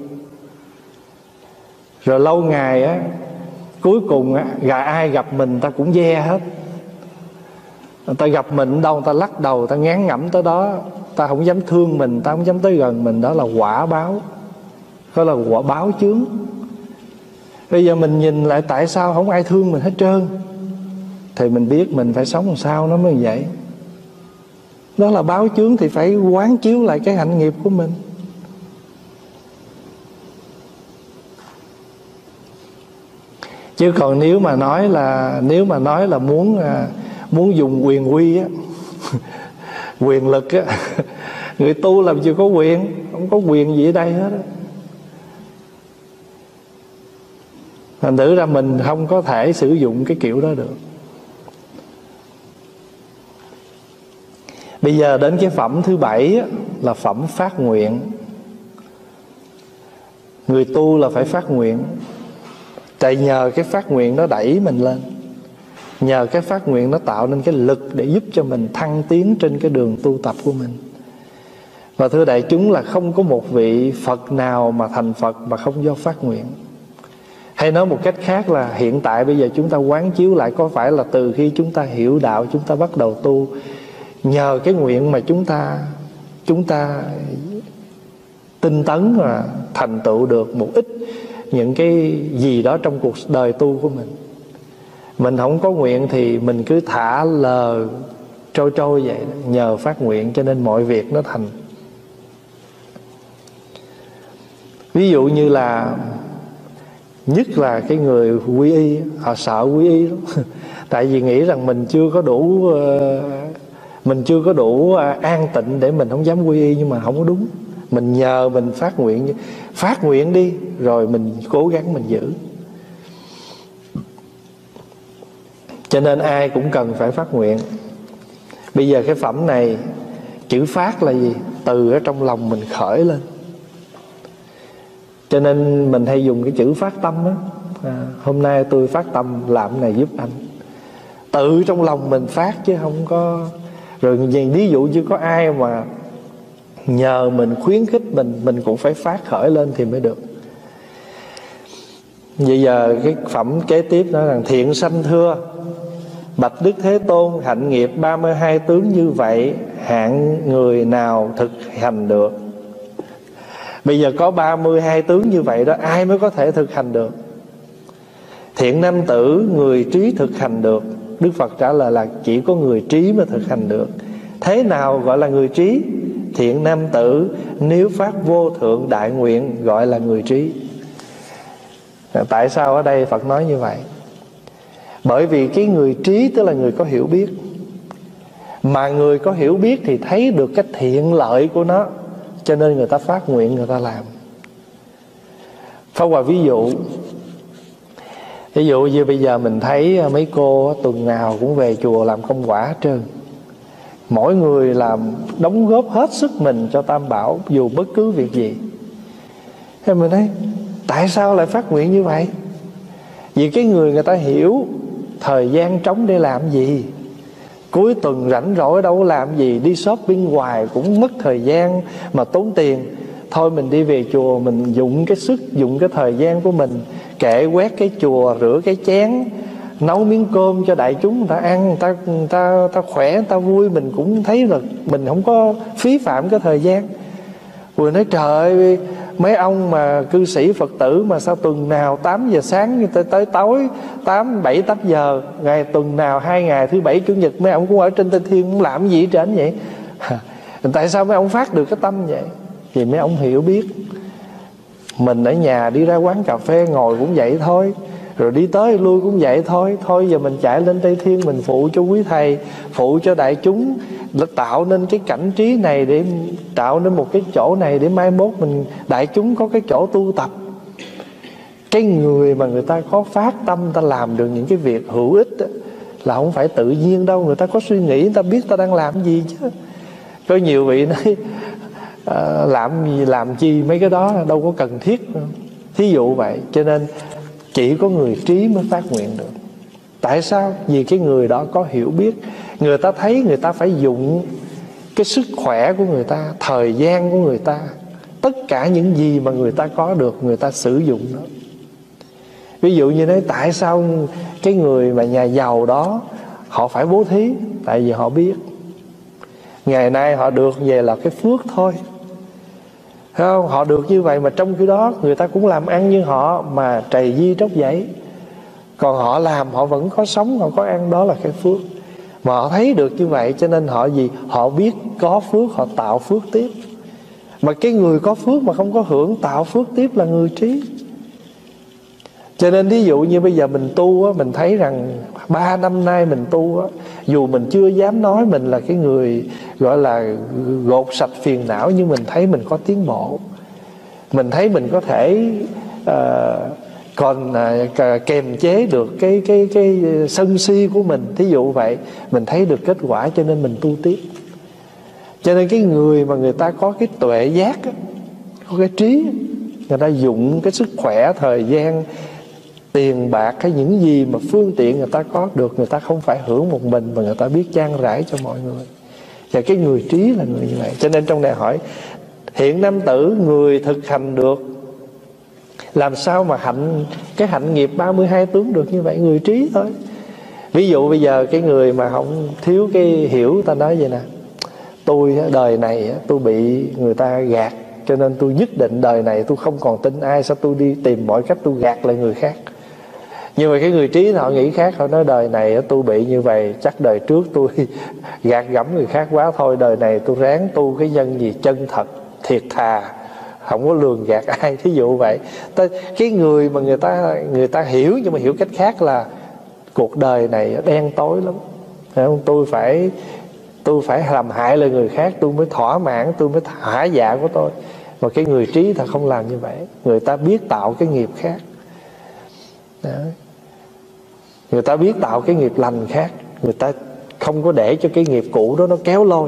Rồi lâu ngày á, cuối cùng á, gà ai gặp mình ta cũng ve hết. Người ta gặp mình đâu, người ta lắc đầu, người ta ngán ngẩm tới đó. Ta không dám thương mình, ta không dám tới gần mình. Đó là quả báo. Đó là quả báo chướng. Bây giờ mình nhìn lại tại sao không ai thương mình hết trơn, thì mình biết mình phải sống làm sao nó mới vậy. Đó là báo chướng, thì phải quán chiếu lại cái hạnh nghiệp của mình. Chứ còn nếu mà nói là nếu mà nói là muốn muốn dùng quyền quy á, quyền lực á, người tu làm gì có quyền, không có quyền gì ở đây hết á. Thành thử ra mình không có thể sử dụng cái kiểu đó được. Bây giờ đến cái phẩm thứ bảy á, là phẩm phát nguyện. Người tu là phải phát nguyện. Tại nhờ cái phát nguyện đó đẩy mình lên. Nhờ cái phát nguyện nó tạo nên cái lực để giúp cho mình thăng tiến trên cái đường tu tập của mình. Và thưa đại chúng là không có một vị Phật nào mà thành Phật mà không do phát nguyện. Hay nói một cách khác là hiện tại bây giờ chúng ta quán chiếu lại, có phải là từ khi chúng ta hiểu đạo, chúng ta bắt đầu tu, nhờ cái nguyện mà chúng ta chúng ta tinh tấn và thành tựu được một ít những cái gì đó trong cuộc đời tu của mình. Mình không có nguyện thì mình cứ thả lờ trôi trôi vậy. Nhờ phát nguyện cho nên mọi việc nó thành. Ví dụ như là nhất là cái người quy y, họ sợ quy y lắm. Tại vì nghĩ rằng mình chưa có đủ uh, Mình chưa có đủ an tịnh để mình không dám quy y, nhưng mà không có đúng. Mình nhờ mình phát nguyện, phát nguyện đi, rồi mình cố gắng mình giữ. Cho nên ai cũng cần phải phát nguyện. Bây giờ cái phẩm này, chữ phát là gì? Từ ở trong lòng mình khởi lên. Cho nên mình hay dùng cái chữ phát tâm đó. À, hôm nay tôi phát tâm làm cái này giúp anh. Tự trong lòng mình phát chứ không có. Rồi ví dụ như có ai mà nhờ mình, khuyến khích mình, mình cũng phải phát khởi lên thì mới được. Bây giờ cái phẩm kế tiếp nói rằng: thiện sanh thưa, bạch Đức Thế Tôn, hạnh nghiệp ba mươi hai tướng như vậy, hạng người nào thực hành được? Bây giờ có ba mươi hai tướng như vậy đó, ai mới có thể thực hành được? Thiện nam tử, người trí thực hành được. Đức Phật trả lời là chỉ có người trí mới thực hành được. Thế nào gọi là người trí? Thiện nam tử nếu phát vô thượng đại nguyện gọi là người trí. Tại sao ở đây Phật nói như vậy? Bởi vì cái người trí tức là người có hiểu biết. Mà người có hiểu biết thì thấy được cái thiện lợi của nó, cho nên người ta phát nguyện, người ta làm. Pháp Hòa ví dụ, ví dụ như bây giờ mình thấy mấy cô tuần nào cũng về chùa làm công quả hết trơn. Mỗi người làm đóng góp hết sức mình cho Tam Bảo, dù bất cứ việc gì. Thế mình nói tại sao lại phát nguyện như vậy? Vì cái người người ta hiểu thời gian trống để làm gì. Cuối tuần rảnh rỗi đâu có làm gì, đi shopping hoài cũng mất thời gian mà tốn tiền. Thôi mình đi về chùa, mình dùng cái sức, dùng cái thời gian của mình, kệ quét cái chùa, rửa cái chén, nấu miếng cơm cho đại chúng người ta ăn, người ta, người ta, người ta khỏe, người ta vui. Mình cũng thấy là mình không có phí phạm cái thời gian. Vừa nói trời ơi, mấy ông mà cư sĩ Phật tử mà sao tuần nào tám giờ sáng tới, tới tối tám, bảy, tám giờ, ngày tuần nào hai ngày thứ bảy chủ nhật mấy ông cũng ở trên Tây Thiên, cũng làm gì hết trơn vậy? Tại sao mấy ông phát được cái tâm vậy? Vì mấy ông hiểu biết. Mình ở nhà đi ra quán cà phê ngồi cũng vậy thôi, rồi đi tới lui cũng vậy thôi. Thôi giờ mình chạy lên Tây Thiên, mình phụ cho quý thầy, phụ cho đại chúng, tạo nên cái cảnh trí này, để tạo nên một cái chỗ này để mai mốt mình đại chúng có cái chỗ tu tập. Cái người mà người ta có phát tâm, ta làm được những cái việc hữu ích đó, là không phải tự nhiên đâu. Người ta có suy nghĩ, người ta biết ta đang làm gì chứ. Có nhiều vị nói à, làm gì làm chi mấy cái đó đâu có cần thiết đâu. Thí dụ vậy. Cho nên chỉ có người trí mới phát nguyện được. Tại sao? Vì cái người đó có hiểu biết. Người ta thấy người ta phải dùng cái sức khỏe của người ta, thời gian của người ta, tất cả những gì mà người ta có được, người ta sử dụng nó. Ví dụ như nói tại sao cái người mà nhà giàu đó họ phải bố thí? Tại vì họ biết ngày nay họ được về là cái phước thôi, thấy không? Họ được như vậy mà trong khi đó người ta cũng làm ăn như họ mà trầy di tróc dãy. Còn họ làm họ vẫn có sống, họ có ăn, đó là cái phước. Mà họ thấy được như vậy cho nên họ gì? Họ biết có phước, họ tạo phước tiếp. Mà cái người có phước mà không có hưởng tạo phước tiếp là người trí. Cho nên ví dụ như bây giờ mình tu á, mình thấy rằng ba năm nay mình tu á, dù mình chưa dám nói mình là cái người gọi là gột sạch phiền não, nhưng mình thấy mình có tiến bộ. Mình thấy mình có thể uh, còn uh, kềm chế được cái, cái, cái sân si của mình. Thí dụ vậy, mình thấy được kết quả cho nên mình tu tiếp. Cho nên cái người mà người ta có cái tuệ giác á, có cái trí, người ta dụng cái sức khỏe, thời gian, tiền bạc hay những gì mà phương tiện người ta có được, người ta không phải hưởng một mình mà người ta biết chan rãi cho mọi người. Và cái người trí là người như vậy. Cho nên trong này hỏi thiện nam tử, người thực hành được. Làm sao mà hạnh cái hạnh nghiệp ba mươi hai tướng được như vậy? Người trí thôi. Ví dụ bây giờ cái người mà không thiếu cái hiểu, ta nói vậy nè: tôi đời này tôi bị người ta gạt, cho nên tôi nhất định đời này tôi không còn tin ai, sao tôi đi tìm mọi cách tôi gạt lại người khác. Nhưng mà cái người trí họ nghĩ khác, họ nói đời này tôi bị như vậy, chắc đời trước tôi gạt gẫm người khác quá, thôi đời này tôi ráng tu cái nhân gì chân thật, thiệt thà, không có lường gạt ai. Thí dụ vậy. Cái người mà người ta người ta hiểu nhưng mà hiểu cách khác là cuộc đời này đen tối lắm, tôi phải tôi phải làm hại lời người khác tôi mới thỏa mãn, tôi mới thỏa dạ của tôi. Mà cái người trí ta không làm như vậy. Người ta biết tạo cái nghiệp khác. Đó. Người ta biết tạo cái nghiệp lành khác. Người ta không có để cho cái nghiệp cũ đó nó kéo lôi.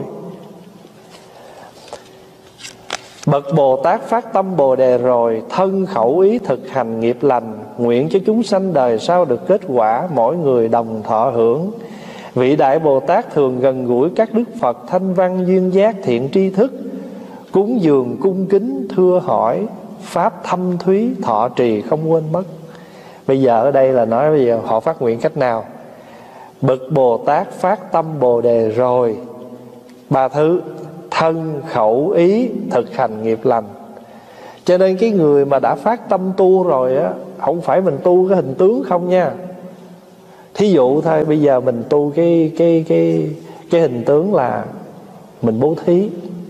Bậc Bồ Tát phát tâm Bồ Đề rồi, thân khẩu ý thực hành nghiệp lành, nguyện cho chúng sanh đời sau được kết quả, mỗi người đồng thọ hưởng. Vị Đại Bồ Tát thường gần gũi các Đức Phật thanh văn duyên giác thiện tri thức, cúng dường cung kính thưa hỏi, pháp thâm thúy thọ trì không quên mất. Bây giờ ở đây là nói bây giờ họ phát nguyện cách nào? Bậc Bồ Tát phát tâm Bồ Đề rồi, ba thứ: thân khẩu ý thực hành nghiệp lành. Cho nên cái người mà đã phát tâm tu rồi á, không phải mình tu cái hình tướng không nha. Thí dụ thôi, bây giờ mình tu cái cái cái cái hình tướng là mình bố thí,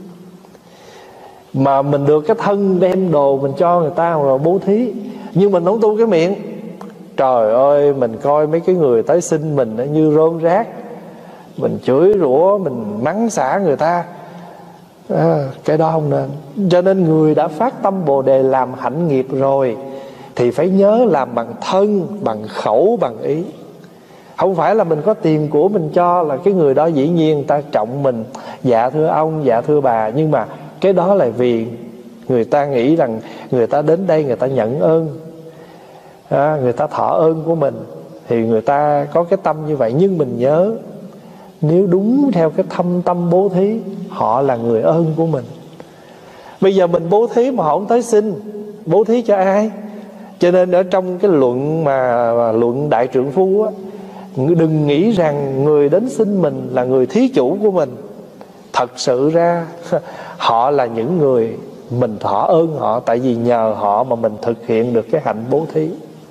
mà mình được cái thân đem đồ mình cho người ta rồi bố thí, nhưng mình không tu cái miệng. Trời ơi, mình coi mấy cái người tới xin mình nó như rơm rác, mình chửi rủa, mình mắng xả người ta. À, cái đó không nên. Cho nên người đã phát tâm Bồ Đề làm hạnh nghiệp rồi thì phải nhớ làm bằng thân, bằng khẩu, bằng ý. Không phải là mình có tiền của mình cho là cái người đó dĩ nhiên người ta trọng mình, dạ thưa ông, dạ thưa bà. Nhưng mà cái đó là vì người ta nghĩ rằng người ta đến đây người ta nhận ơn, à, người ta thọ ơn của mình, thì người ta có cái tâm như vậy. Nhưng mình nhớ, nếu đúng theo cái thâm tâm bố thí, họ là người ơn của mình. Bây giờ mình bố thí mà họ không tới xin, bố thí cho ai? Cho nên ở trong cái luận mà, mà luận Đại Trượng Phu á, đừng nghĩ rằng người đến xin mình là người thí chủ của mình. Thật sự ra họ là những người mình thọ ơn họ, tại vì nhờ họ mà mình thực hiện được cái hạnh bố thí.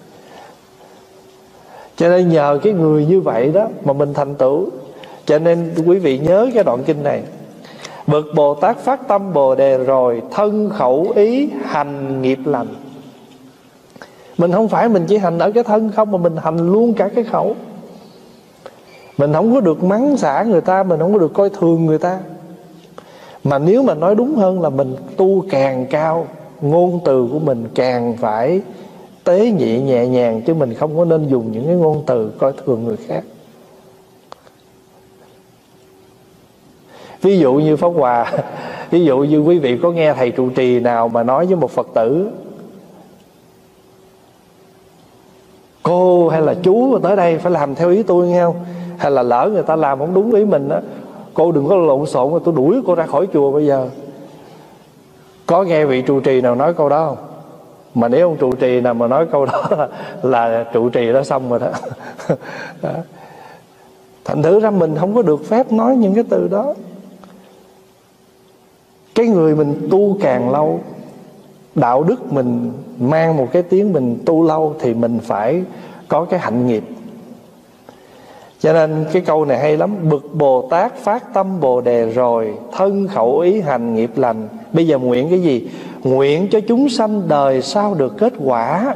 Cho nên nhờ cái người như vậy đó mà mình thành tựu. Cho nên quý vị nhớ cái đoạn kinh này: bậc Bồ Tát phát tâm Bồ Đề rồi, thân khẩu ý hành nghiệp lành. Mình không phải mình chỉ hành ở cái thân không, mà mình hành luôn cả cái khẩu. Mình không có được mắng xả người ta, mình không có được coi thường người ta. Mà nếu mà nói đúng hơn là mình tu càng cao, ngôn từ của mình càng phải tế nhị nhẹ nhàng, chứ mình không có nên dùng những cái ngôn từ coi thường người khác. Ví dụ như Pháp Hòa, ví dụ như quý vị có nghe thầy trụ trì nào mà nói với một Phật tử: cô hay là chú tới đây phải làm theo ý tôi nghe không? Hay là lỡ người ta làm không đúng ý mình á, cô đừng có lộn xộn mà tôi đuổi cô ra khỏi chùa bây giờ. Có nghe vị trụ trì nào nói câu đó không? Mà nếu ông trụ trì nào mà nói câu đó là, là trụ trì đó xong rồi đó. Đó. Thành thử ra mình không có được phép nói những cái từ đó. Cái người mình tu càng lâu, đạo đức mình mang một cái tiếng mình tu lâu, thì mình phải có cái hạnh nghiệp. Cho nên cái câu này hay lắm: bậc Bồ Tát phát tâm Bồ Đề rồi, thân khẩu ý hành nghiệp lành. Bây giờ nguyện cái gì? Nguyện cho chúng sanh đời sau được kết quả.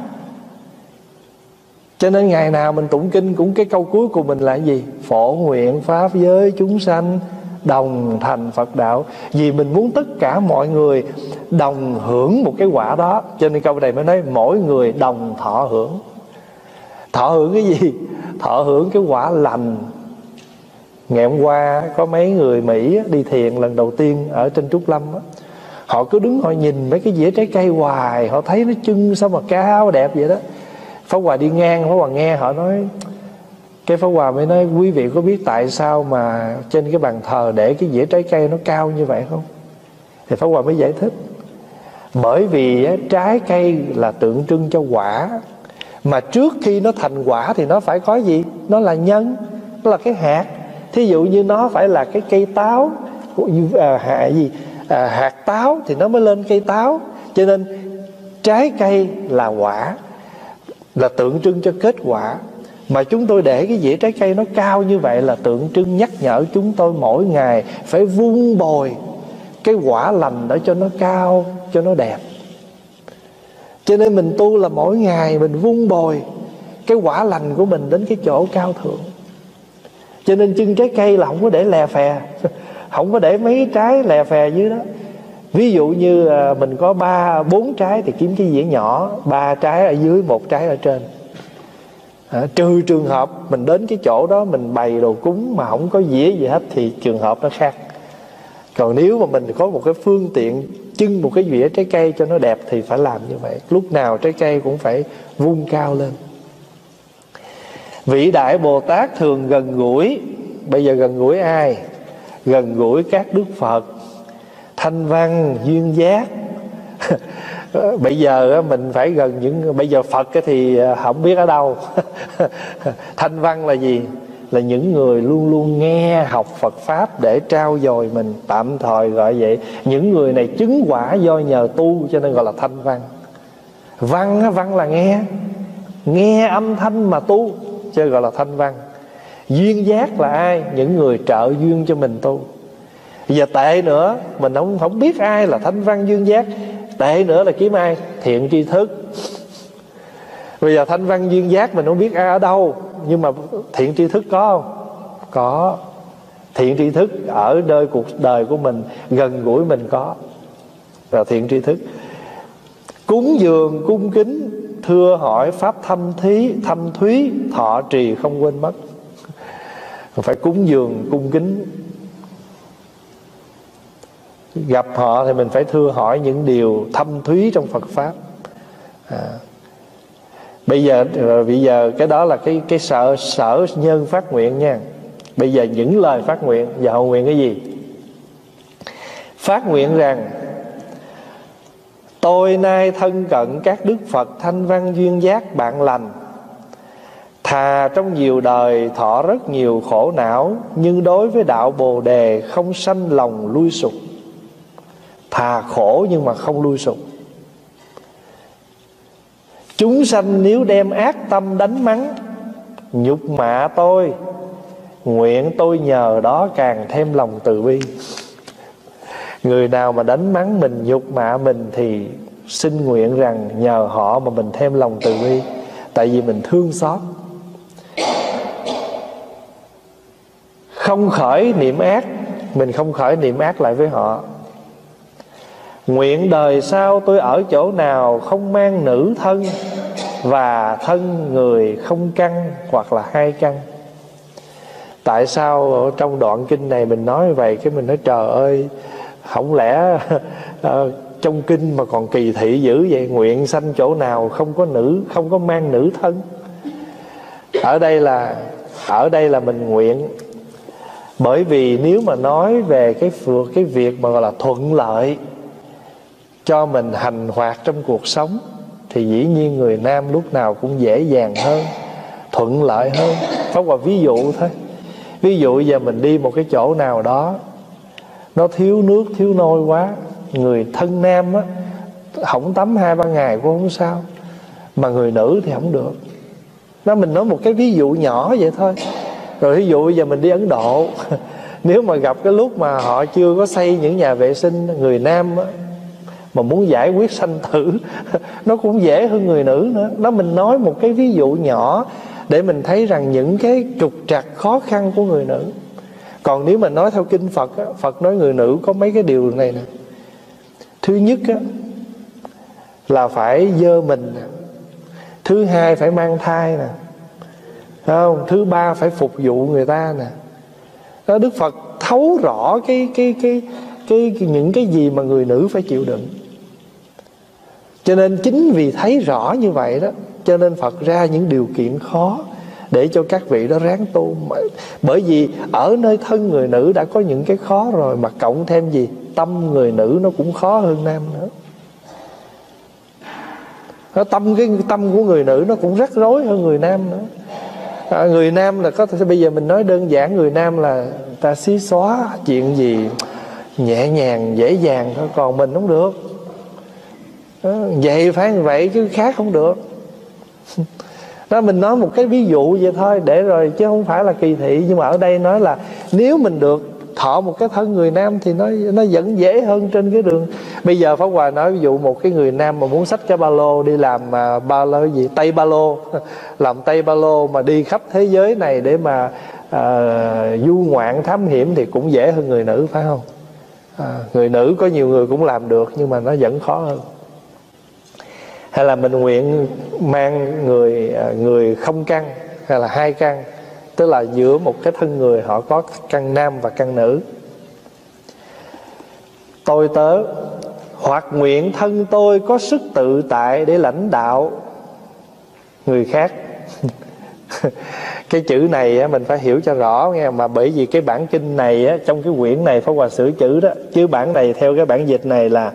Cho nên ngày nào mình tụng kinh cũng cái câu cuối của mình là cái gì? Phổ nguyện pháp giới chúng sanh đồng thành Phật đạo. Vì mình muốn tất cả mọi người đồng hưởng một cái quả đó, cho nên câu này mới nói mỗi người đồng thọ hưởng. Thọ hưởng cái gì? Thọ hưởng cái quả lành. Ngày hôm qua có mấy người Mỹ đi thiền lần đầu tiên ở trên Trúc Lâm đó. Họ cứ đứng họ nhìn mấy cái dĩa trái cây hoài, họ thấy nó chưng sao mà cao đẹp vậy đó. Pháp Hòa đi ngang, Pháp Hòa nghe họ nói, cái Pháp Hòa mới nói: quý vị có biết tại sao mà trên cái bàn thờ để cái dĩa trái cây nó cao như vậy không? Thì Pháp Hòa mới giải thích: bởi vì trái cây là tượng trưng cho quả, mà trước khi nó thành quả thì nó phải có gì? Nó là nhân, nó là cái hạt. Thí dụ như nó phải là cái cây táo, à, hạt gì? À, hạt táo thì nó mới lên cây táo. Cho nên trái cây là quả, là tượng trưng cho kết quả. Mà chúng tôi để cái dĩa trái cây nó cao như vậy là tượng trưng nhắc nhở chúng tôi mỗi ngày phải vun bồi cái quả lành để cho nó cao, cho nó đẹp. Cho nên mình tu là mỗi ngày mình vun bồi cái quả lành của mình đến cái chỗ cao thượng. Cho nên chân trái cây là không có để lè phè, không có để mấy trái lè phè dưới đó. Ví dụ như mình có ba bốn trái thì kiếm cái dĩa nhỏ, ba trái ở dưới, một trái ở trên. À, trừ trường hợp mình đến cái chỗ đó mình bày đồ cúng mà không có dĩa gì hết thì trường hợp nó khác. Còn nếu mà mình có một cái phương tiện trưng một cái dĩa trái cây cho nó đẹp thì phải làm như vậy. Lúc nào trái cây cũng phải vung cao lên. Vị Đại Bồ Tát thường gần gũi. Bây giờ gần gũi ai? Gần gũi các Đức Phật, Thanh Văn, Duyên Giác. Bây giờ mình phải gần những... Bây giờ Phật thì không biết ở đâu. Thanh Văn là gì? Là những người luôn luôn nghe học Phật Pháp để trao dồi mình, tạm thời gọi vậy. Những người này chứng quả do nhờ tu cho nên gọi là Thanh Văn. Văn, văn là nghe, nghe âm thanh mà tu, chứ gọi là Thanh Văn. Duyên Giác là ai? Những người trợ duyên cho mình tu. Giờ tệ nữa, mình không, không biết ai là Thanh Văn Duyên Giác. Tệ nữa là kiếm ai? Thiện tri thức. Bây giờ Thanh Văn Duyên Giác mình không biết ai ở đâu, nhưng mà thiện tri thức có không? Có. Thiện tri thức ở nơi cuộc đời của mình, gần gũi mình có, là thiện tri thức. Cúng dường cung kính, thưa hỏi pháp thâm thí, thâm thúy, thọ trì không quên mất. Phải cúng dường cung kính. Gặp họ thì mình phải thưa hỏi những điều thâm thúy trong Phật Pháp. à. Bây giờ bây giờ cái đó là cái cái sở sở nhân phát nguyện nha. Bây giờ những lời phát nguyện. Giờ hầu nguyện cái gì? Phát nguyện rằng tôi nay thân cận các Đức Phật Thanh Văn Duyên Giác bạn lành, thà trong nhiều đời thọ rất nhiều khổ não, nhưng đối với đạo Bồ Đề không sanh lòng lui sụp. Thà khổ nhưng mà không lui sụp. Chúng sanh nếu đem ác tâm đánh mắng, nhục mạ tôi, nguyện tôi nhờ đó càng thêm lòng từ bi. Người nào mà đánh mắng mình, nhục mạ mình thì xin nguyện rằng nhờ họ mà mình thêm lòng từ bi. Tại vì mình thương xót. Không khởi niệm ác, mình không khởi niệm ác lại với họ. Nguyện đời sau tôi ở chỗ nào không mang nữ thân, và thân người không căn hoặc là hai căn. Tại sao ở trong đoạn kinh này mình nói vậy? Cái mình nói trời ơi, không lẽ uh, trong kinh mà còn kỳ thị dữ vậy? Nguyện sanh chỗ nào không có nữ, không có mang nữ thân. Ở đây là Ở đây là mình nguyện. Bởi vì nếu mà nói về cái, cái việc mà gọi là thuận lợi cho mình hành hoạt trong cuộc sống thì dĩ nhiên người nam lúc nào cũng dễ dàng hơn, thuận lợi hơn. Pháp Hòa ví dụ thôi. Ví dụ giờ mình đi một cái chỗ nào đó nó thiếu nước, thiếu nôi quá, người thân nam á không tắm hai ba ngày cũng không sao, mà người nữ thì không được. Đó, mình nói một cái ví dụ nhỏ vậy thôi. Rồi ví dụ bây giờ mình đi Ấn Độ nếu mà gặp cái lúc mà họ chưa có xây những nhà vệ sinh, người nam á mà muốn giải quyết sanh tử nó cũng dễ hơn người nữ nữa. Đó, mình nói một cái ví dụ nhỏ để mình thấy rằng những cái trục trặc khó khăn của người nữ. Còn nếu mà nói theo kinh Phật á, Phật nói người nữ có mấy cái điều này nè. Thứ nhất á, là phải dơ mình nè. Thứ hai phải mang thai nè, không? Thứ ba phải phục vụ người ta nè. Đó, Đức Phật thấu rõ cái, cái, cái, cái, cái, những cái gì mà người nữ phải chịu đựng. Cho nên chính vì thấy rõ như vậy đó, cho nên Phật ra những điều kiện khó để cho các vị đó ráng tu. Bởi vì ở nơi thân người nữ đã có những cái khó rồi, mà cộng thêm gì? Tâm người nữ nó cũng khó hơn nam nữa. Nó tâm cái tâm của người nữ nó cũng rắc rối hơn người nam nữa. À, người nam là có thể bây giờ mình nói đơn giản, người nam là ta xí xóa chuyện gì nhẹ nhàng dễ dàng thôi, còn mình không được. Đó, vậy phải như vậy chứ khác không được. Đó, mình nói một cái ví dụ vậy thôi để rồi, chứ không phải là kỳ thị. Nhưng mà ở đây nói là nếu mình được thọ một cái thân người nam thì nó nó vẫn dễ hơn trên cái đường. Bây giờ Pháp Hòa nói ví dụ một cái người nam mà muốn xách cái ba lô đi làm mà ba lô gì tây ba lô làm tây ba lô mà đi khắp thế giới này để mà à, du ngoạn thám hiểm thì cũng dễ hơn người nữ, phải không? À, người nữ có nhiều người cũng làm được, nhưng mà nó vẫn khó hơn. Hay là mình nguyện mang người người không căn hay là hai căn, tức là giữa một cái thân người họ có căn nam và căn nữ. Tôi tớ hoặc nguyện thân tôi có sức tự tại để lãnh đạo người khác. Cái chữ này á, mình phải hiểu cho rõ nghe, mà bởi vì cái bản kinh này á, trong cái quyển này Pháp Hòa sửa chữ đó, chứ bản này theo cái bản dịch này là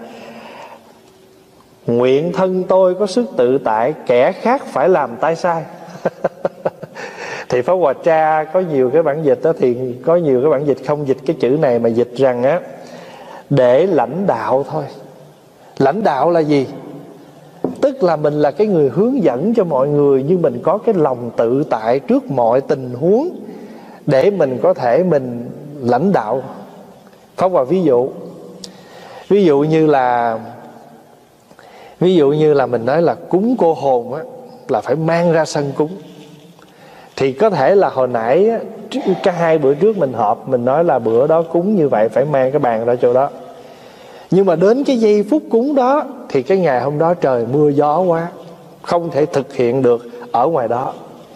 nguyện thân tôi có sức tự tại, kẻ khác phải làm tai sai. Thì Pháp Hòa tra có nhiều cái bản dịch đó, thì có nhiều cái bản dịch không dịch cái chữ này, mà dịch rằng á, để lãnh đạo thôi. Lãnh đạo là gì? Tức là mình là cái người hướng dẫn cho mọi người, nhưng mình có cái lòng tự tại trước mọi tình huống để mình có thể mình lãnh đạo. Pháp Hòa ví dụ Ví dụ như là Ví dụ như là mình nói là cúng cô hồn á, là phải mang ra sân cúng. Thì có thể là hồi nãy á, cả hai bữa trước mình họp, mình nói là bữa đó cúng như vậy phải mang cái bàn ra chỗ đó. Nhưng mà đến cái giây phút cúng đó thì cái ngày hôm đó trời mưa gió quá, không thể thực hiện được ở ngoài đó.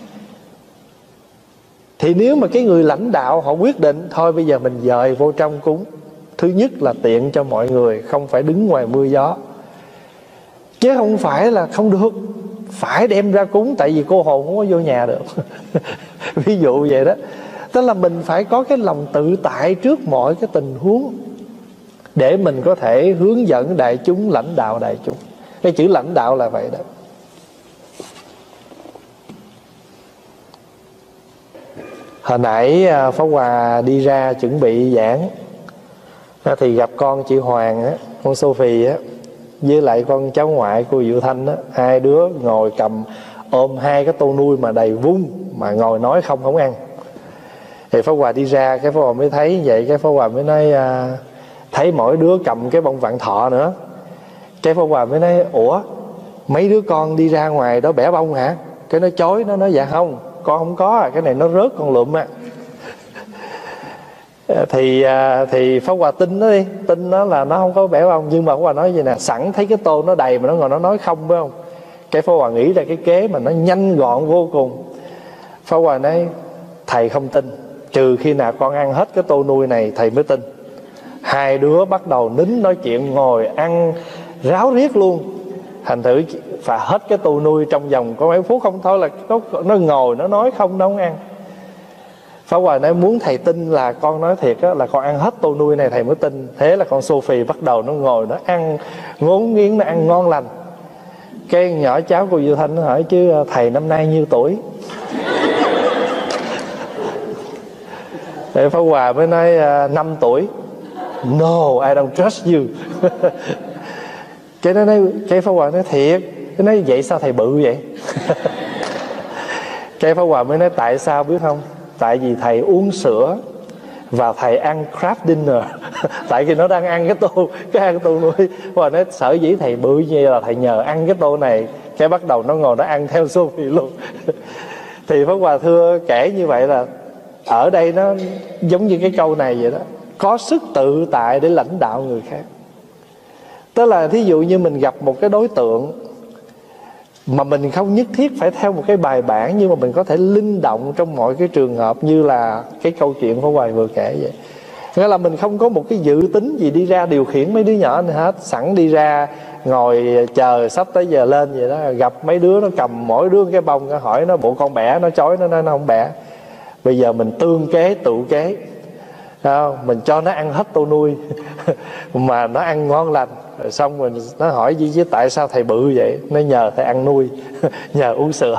Thì nếu mà cái người lãnh đạo họ quyết định thôi bây giờ mình dời vô trong cúng, thứ nhất là tiện cho mọi người không phải đứng ngoài mưa gió, chứ không phải là không được, phải đem ra cúng, tại vì cô hồn không có vô nhà được. Ví dụ vậy đó. Tức là mình phải có cái lòng tự tại trước mọi cái tình huống để mình có thể hướng dẫn đại chúng, lãnh đạo đại chúng. Cái chữ lãnh đạo là vậy đó. Hồi nãy Pháp Hòa đi ra chuẩn bị giảng thì gặp con chị Hoàng á, con Sophie á, với lại con cháu ngoại cô Diệu Thanh á, hai đứa ngồi cầm ôm hai cái tô nuôi mà đầy vung, mà ngồi nói không không ăn. Thì Pháp Hòa đi ra, cái Pháp Hòa mới thấy vậy, cái Pháp Hòa mới nói à, thấy mỗi đứa cầm cái bông vạn thọ nữa. Cái Pháp Hòa mới nói ủa mấy đứa con đi ra ngoài đó bẻ bông hả? Cái nó chối, nó nói dạ không, con không có à, cái này nó rớt con lụm á. Thì thì Pháp Hòa tin nó đi, tin nó là nó không có bẻ bông. Nhưng mà Pháp Hòa nói vậy nè, sẵn thấy cái tô nó đầy mà nó ngồi nó nói không, phải không? Cái Pháp Hòa nghĩ ra cái kế mà nó nhanh gọn vô cùng. Pháp Hòa nói thầy không tin, trừ khi nào con ăn hết cái tô nuôi này thầy mới tin. Hai đứa bắt đầu nín nói chuyện, ngồi ăn ráo riết luôn. Thành thử phải hết cái tô nuôi trong vòng có mấy phút, không thôi là nó, nó ngồi nó nói không, nó không ăn. Pháp Hòa nói muốn thầy tin là con nói thiệt á, là con ăn hết tô nuôi này thầy mới tin. Thế là con Sophie bắt đầu nó ngồi nó ăn ngốn nghiến, nó ăn ngon lành. Cái nhỏ cháu cô Diệu Thanh nó hỏi chứ thầy năm nay nhiêu tuổi? Để Pháp Hòa mới nói năm tuổi. No, I don't trust you. Cái nó nói, cái Pháp Hòa nói thiệt. Cái nói vậy sao thầy bự vậy? Cái Pháp Hòa mới nói tại sao biết không? Tại vì thầy uống sữa và thầy ăn crab dinner. Tại vì nó đang ăn cái tô, cái ăn tô nuôi. Và nó sở dĩ thầy bự như vậy là thầy nhờ ăn cái tô này. Cái bắt đầu nó ngồi nó ăn theo Sophie luôn. Thì Pháp Hòa thưa kể như vậy là ở đây nó giống như cái câu này vậy đó, có sức tự tại để lãnh đạo người khác. Tức là thí dụ như mình gặp một cái đối tượng mà mình không nhất thiết phải theo một cái bài bản, nhưng mà mình có thể linh động trong mọi cái trường hợp, như là cái câu chuyện Pháp Hòa vừa kể vậy. Nghĩa là mình không có một cái dự tính gì đi ra điều khiển mấy đứa nhỏ này hết, sẵn đi ra ngồi chờ sắp tới giờ lên vậy đó, gặp mấy đứa nó cầm mỗi đứa cái bông, nó hỏi nó bộ con bẻ, nó chối nó nói nó không bẻ. Bây giờ mình tương kế tự kế, không? Mình cho nó ăn hết tô nuôi mà nó ăn ngon lành. Rồi xong mình nó hỏi gì chứ tại sao thầy bự vậy? Nó nhờ thầy ăn nuôi, nhờ uống sữa.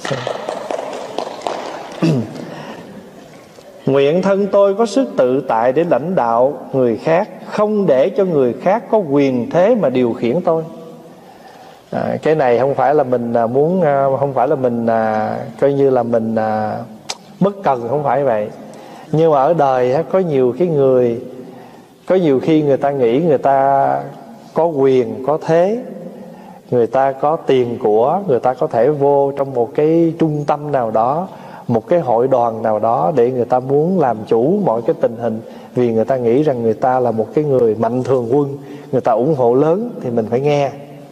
Nguyện thân tôi có sức tự tại để lãnh đạo người khác, không để cho người khác có quyền thế mà điều khiển tôi. À, cái này không phải là mình muốn, không phải là mình à, coi như là mình à, bất cần, không phải vậy. Nhưng mà ở đời có nhiều cái người, có nhiều khi người ta nghĩ người ta có quyền, có thế, người ta có tiền của, người ta có thể vô trong một cái trung tâm nào đó một cái hội đoàn nào đó để người ta muốn làm chủ mọi cái tình hình, vì người ta nghĩ rằng người ta là một cái người mạnh thường quân, người ta ủng hộ lớn thì mình phải nghe.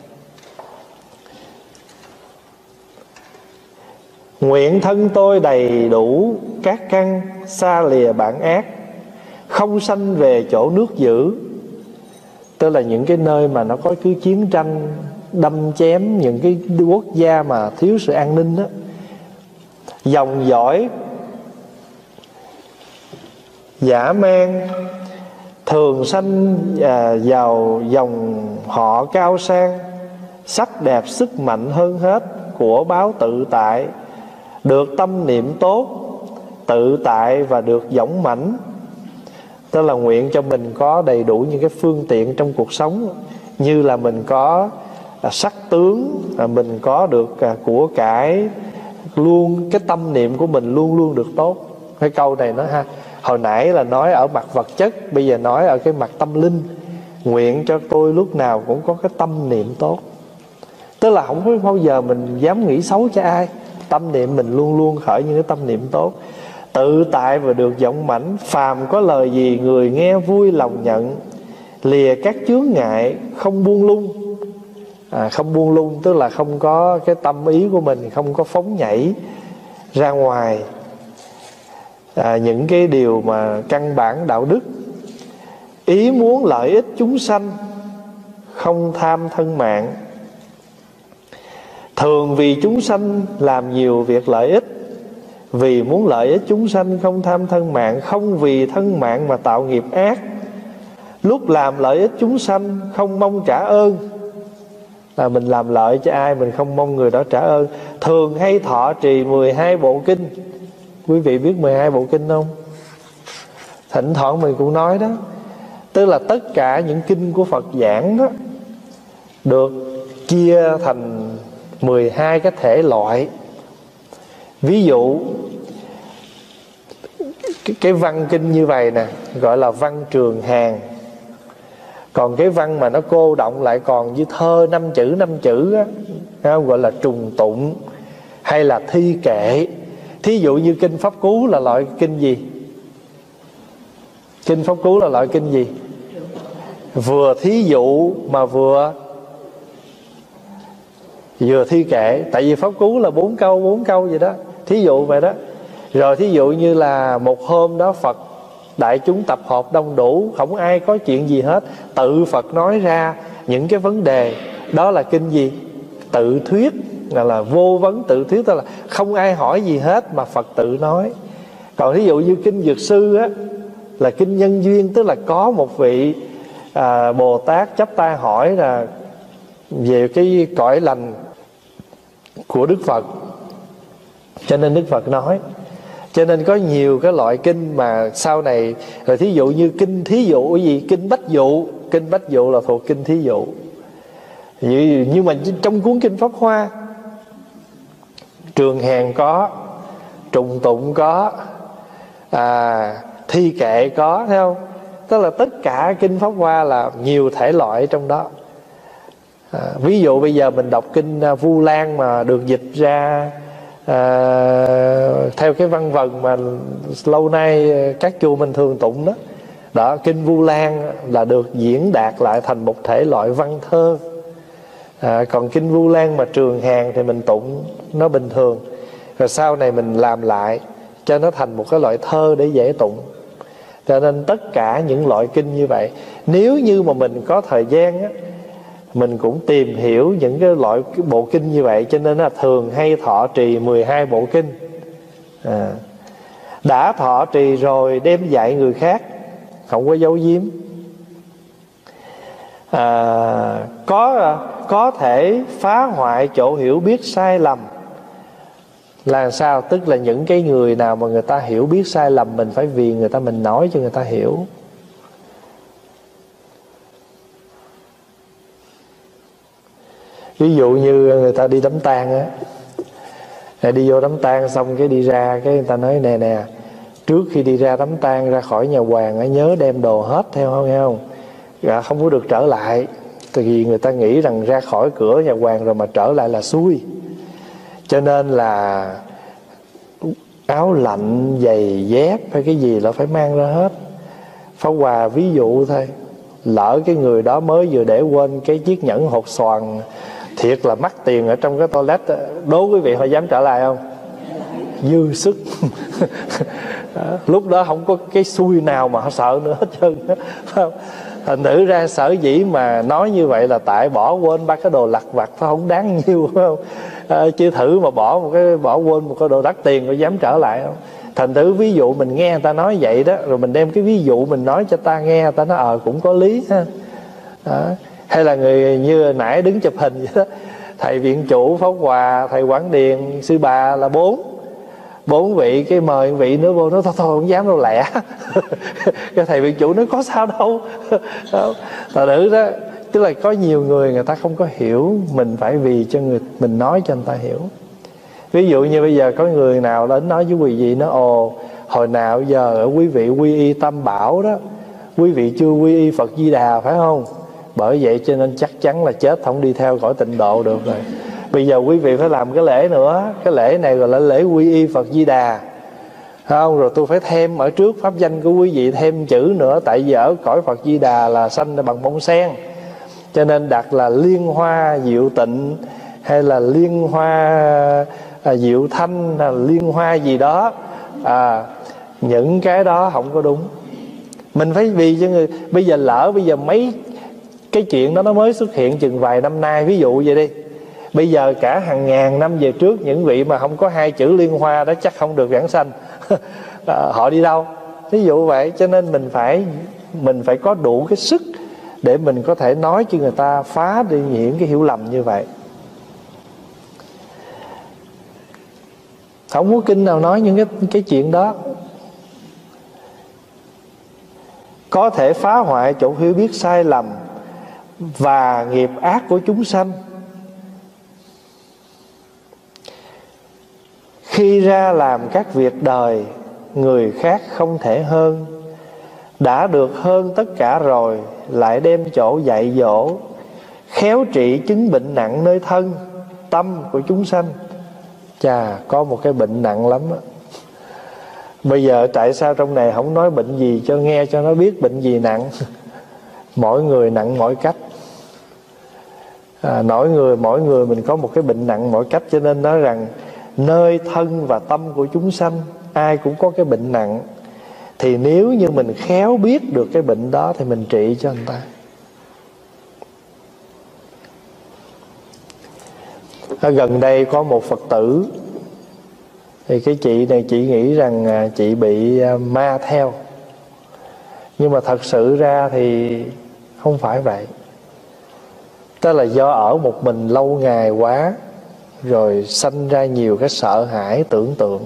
Nguyện thân tôi đầy đủ các căn, xa lìa bản ác, không sanh về chỗ nước dữ. Tức là những cái nơi mà nó có cứ chiến tranh đâm chém, những cái quốc gia mà thiếu sự an ninh đó. Dòng dõi dã man thường sanh à, vào dòng họ cao sang, sắc đẹp sức mạnh hơn hết của báo tự tại, được tâm niệm tốt, tự tại và được dõng mãnh. Tức là nguyện cho mình có đầy đủ những cái phương tiện trong cuộc sống, như là mình có à, sắc tướng, à, mình có được à, của cải, luôn cái tâm niệm của mình luôn luôn được tốt. Cái câu này nó ha, hồi nãy là nói ở mặt vật chất, bây giờ nói ở cái mặt tâm linh. Nguyện cho tôi lúc nào cũng có cái tâm niệm tốt. Tức là không có bao giờ mình dám nghĩ xấu cho ai, tâm niệm mình luôn luôn khởi những cái tâm niệm tốt. Tự tại và được dõng mãnh, phàm có lời gì người nghe vui lòng nhận, lìa các chướng ngại, không buông lung. À, không buông lung tức là không có cái tâm ý của mình không có phóng nhảy ra ngoài à, những cái điều mà căn bản đạo đức. Ý muốn lợi ích chúng sanh, không tham thân mạng. Thường vì chúng sanh làm nhiều việc lợi ích, vì muốn lợi ích chúng sanh không tham thân mạng, không vì thân mạng mà tạo nghiệp ác. Lúc làm lợi ích chúng sanh không mong trả ơn, là mình làm lợi cho ai mình không mong người đó trả ơn. Thường hay thọ trì mười hai bộ kinh. Quý vị biết mười hai bộ kinh không? Thỉnh thoảng mình cũng nói đó. Tức là tất cả những kinh của Phật giảng đó được chia thành mười hai cái thể loại. Ví dụ cái, cái văn kinh như vậy nè gọi là văn trường hàng. Còn cái văn mà nó cô động lại còn như thơ năm chữ năm chữ á, không, gọi là trùng tụng hay là thi kệ. Thí dụ như kinh Pháp Cú là loại kinh gì? Kinh Pháp Cú là loại kinh gì? Vừa thí dụ mà vừa vừa thi kệ. Tại vì Pháp Cú là bốn câu bốn câu vậy đó, thí dụ vậy đó. Rồi thí dụ như là một hôm đó Phật đại chúng tập hợp đông đủ, không ai có chuyện gì hết, tự Phật nói ra những cái vấn đề. Đó là kinh gì? Tự thuyết, là, là vô vấn tự thuyết, tức là không ai hỏi gì hết mà Phật tự nói. Còn thí dụ như kinh Dược Sư á, là kinh nhân duyên, tức là có một vị à, Bồ Tát chắp tay hỏi là về cái cõi lành của Đức Phật, cho nên Đức Phật nói. Cho nên có nhiều cái loại kinh mà sau này. Rồi thí dụ như kinh thí dụ cái gì? Kinh Bách Dụ. Kinh Bách Dụ là thuộc kinh thí dụ. Nhưng mà trong cuốn kinh Pháp Hoa, Trường Hàng có, Trùng Tụng có, à, thi kệ có, thấy không? Tức là tất cả kinh Pháp Hoa là nhiều thể loại trong đó. à, Ví dụ bây giờ mình đọc kinh Vu Lan mà được dịch ra à, theo cái văn vần mà lâu nay các chùa mình thường tụng đó. Đó, kinh Vu Lan là được diễn đạt lại thành một thể loại văn thơ. à, Còn kinh Vu Lan mà Trường Hàng thì mình tụng nó bình thường. Rồi sau này mình làm lại cho nó thành một cái loại thơ để dễ tụng. Cho nên tất cả những loại kinh như vậy, nếu như mà mình có thời gian á, mình cũng tìm hiểu những cái loại cái bộ kinh như vậy. Cho nên là thường hay thọ trì mười hai bộ kinh. à, Đã thọ trì rồi đem dạy người khác, không có giấu giếm. à, có, có thể phá hoại chỗ hiểu biết sai lầm. Là sao? Tức là những cái người nào mà người ta hiểu biết sai lầm, mình phải vì người ta mình nói cho người ta hiểu. Ví dụ như người ta đi đám tang á, đi vô đám tang xong cái đi ra, cái người ta nói nè nè, trước khi đi ra đám tang ra khỏi nhà hoàng á, nhớ đem đồ hết theo không, nghe không? Dạ, không có được trở lại. Tại vì người ta nghĩ rằng ra khỏi cửa nhà hoàng rồi mà trở lại là xui. Cho nên là áo lạnh, giày dép hay cái gì là phải mang ra hết. Pháp Hòa ví dụ thôi, lỡ cái người đó mới vừa để quên cái chiếc nhẫn hột xoàn thiệt là mắc tiền ở trong cái toilet, đố quý vị họ dám trở lại không? Dư sức. Lúc đó không có cái xui nào mà họ sợ nữa hết trơn. Thành thử ra sở dĩ mà nói như vậy là tại bỏ quên ba cái đồ lặt vặt nó không đáng nhiêu, phải không? À, chứ thử mà bỏ một cái bỏ quên một cái đồ đắt tiền có dám trở lại không? Thành thử ví dụ mình nghe người ta nói vậy đó, rồi mình đem cái ví dụ mình nói cho ta nghe, ta nói ờ cũng có lý ha. Đó. Hay là người như nãy đứng chụp hình vậy đó, thầy viện chủ Pháp Hòa, thầy Quảng Điền, sư bà là bốn bốn vị, cái mời vị nữa vô, nó thôi thôi không dám đâu lẹ. Cái thầy viện chủ nói có sao đâu. Thật nữ đó, tức là có nhiều người người ta không có hiểu, mình phải vì cho người mình nói cho người ta hiểu. Ví dụ như bây giờ có người nào đến nói với quý vị, nó ồ hồi nào giờ ở quý vị quy y Tam Bảo đó, quý vị chưa quy y Phật Di Đà phải không? Bởi vậy cho nên chắc chắn là chết không đi theo cõi tịnh độ được rồi. Bây giờ quý vị phải làm cái lễ nữa. Cái lễ này gọi là lễ quy y Phật Di Đà, không? Rồi tôi phải thêm ở trước pháp danh của quý vị thêm chữ nữa. Tại vì ở cõi Phật Di Đà là sanh bằng bông sen, cho nên đặt là Liên Hoa Diệu Tịnh, hay là Liên Hoa à, Diệu Thanh, hay là Liên Hoa gì đó. à, Những cái đó không có đúng. Mình phải vì cho người. Bây giờ lỡ bây giờ mấy cái chuyện đó nó mới xuất hiện chừng vài năm nay, ví dụ vậy đi. Bây giờ cả hàng ngàn năm về trước, những vị mà không có hai chữ Liên Hoa đó chắc không được vãng sanh. À, họ đi đâu? Ví dụ vậy. Cho nên mình phải Mình phải có đủ cái sức để mình có thể nói cho người ta phá đi những cái hiểu lầm như vậy. Không có kinh nào nói những cái, cái chuyện đó. Có thể phá hoại chỗ hiểu biết sai lầm và nghiệp ác của chúng sanh. Khi ra làm các việc đời, người khác không thể hơn. Đã được hơn tất cả rồi, lại đem chỗ dạy dỗ, khéo trị chứng bệnh nặng nơi thân, tâm của chúng sanh. Chà, có một cái bệnh nặng lắm á. Bây giờ tại sao trong này không nói bệnh gì cho nghe cho nó biết bệnh gì nặng? Mỗi người nặng mỗi cách. à, mỗi người mỗi người mình có một cái bệnh nặng mỗi cách. Cho nên nói rằng nơi thân và tâm của chúng sanh ai cũng có cái bệnh nặng. Thì nếu như mình khéo biết được cái bệnh đó thì mình trị cho người ta. Ở gần đây có một Phật tử, thì cái chị này chị nghĩ rằng chị bị ma theo. Nhưng mà thật sự ra thì không phải vậy. Tức là do ở một mình lâu ngày quá, rồi sanh ra nhiều cái sợ hãi tưởng tượng.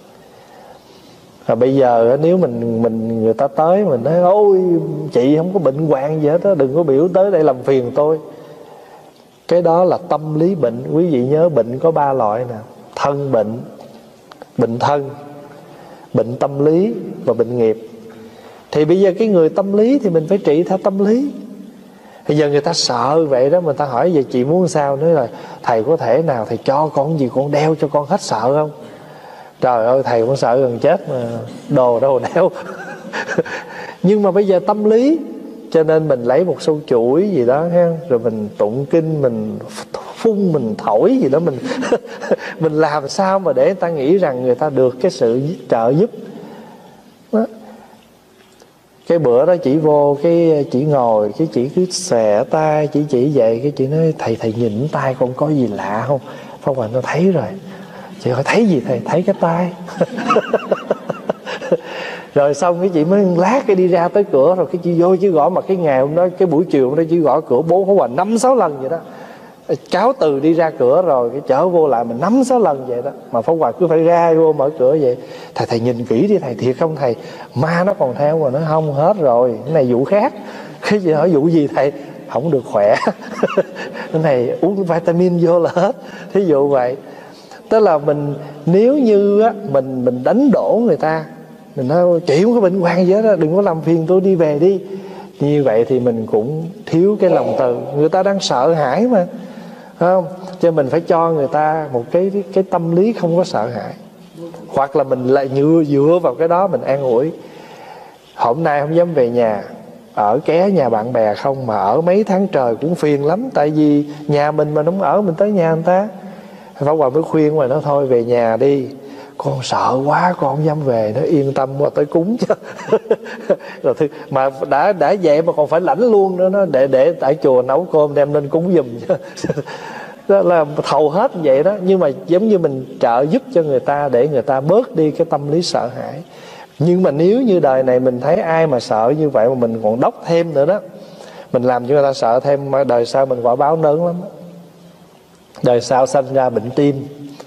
Và bây giờ nếu mình mình người ta tới mình nói ôi chị không có bệnh hoạn gì hết đó, đừng có biểu tới đây làm phiền tôi. Cái đó là tâm lý bệnh. Quý vị nhớ bệnh có ba loại nè: thân bệnh, bệnh thân, bệnh tâm lý và bệnh nghiệp. Thì bây giờ cái người tâm lý thì mình phải trị theo tâm lý. Bây giờ người ta sợ vậy đó, người ta hỏi về chị muốn sao, nói là thầy có thể nào thầy cho con gì con đeo cho con hết sợ không? Trời ơi, thầy cũng sợ gần chết mà đồ đâu đeo. Nhưng mà bây giờ tâm lý, cho nên mình lấy một sâu chuỗi gì đó ha, rồi mình tụng kinh, mình phun, mình thổi gì đó, mình mình làm sao mà để người ta nghĩ rằng người ta được cái sự trợ giúp đó. Cái bữa đó chỉ vô, cái chỉ ngồi, cái chỉ cứ xòe tay, chỉ chỉ vậy, cái chị nói thầy thầy nhìn tay con có gì lạ không? Pháp Hòa nó thấy rồi. Chị hỏi thấy gì thầy? Thấy cái tay. Rồi xong cái chị mới lát cái đi ra tới cửa, rồi cái chị vô chứ gõ mặt. Cái ngày hôm đó, cái buổi chiều hôm đó chị gõ cửa bố Pháp Hòa năm sáu lần vậy đó. Cáo từ đi ra cửa rồi cái chở vô lại mình năm sáu lần vậy đó. Mà Pháp Hòa cứ phải ra vô mở cửa vậy. Thầy thầy nhìn kỹ đi thầy, thiệt không thầy? Ma nó còn theo mà. Nó không, hết rồi, cái này vụ khác. Cái gì hỏi vụ gì thầy? Không được khỏe. Cái này uống vitamin vô là hết. Thí dụ vậy. Tức là mình nếu như á, mình mình đánh đổ người ta, mình nói chị không có bệnh hoạn gì hết đó, đừng có làm phiền tôi, đi về đi. Như vậy thì mình cũng thiếu cái lòng từ. Người ta đang sợ hãi mà, không? Cho mình phải cho người ta một cái cái tâm lý không có sợ hãi. Hoặc là mình lại dựa, dựa vào cái đó mình an ủi. Hôm nay không dám về nhà, ở ké nhà bạn bè không, mà ở mấy tháng trời cũng phiền lắm. Tại vì nhà mình mà không ở, mình tới nhà người ta. Pháp Hòa mới khuyên mà nó thôi về nhà đi, con sợ quá con không dám về. Nó yên tâm qua tới cúng chứ. Rồi thì, mà đã đã vậy mà còn phải lãnh luôn nữa, nó để để tại chùa nấu cơm đem lên cúng giùm chứ. Đó là thầu hết vậy đó. Nhưng mà giống như mình trợ giúp cho người ta để người ta bớt đi cái tâm lý sợ hãi. Nhưng mà nếu như đời này mình thấy ai mà sợ như vậy mà mình còn đốc thêm nữa đó, mình làm cho người ta sợ thêm, mà đời sau mình quả báo lớn lắm. Đời sau sanh ra bệnh tim.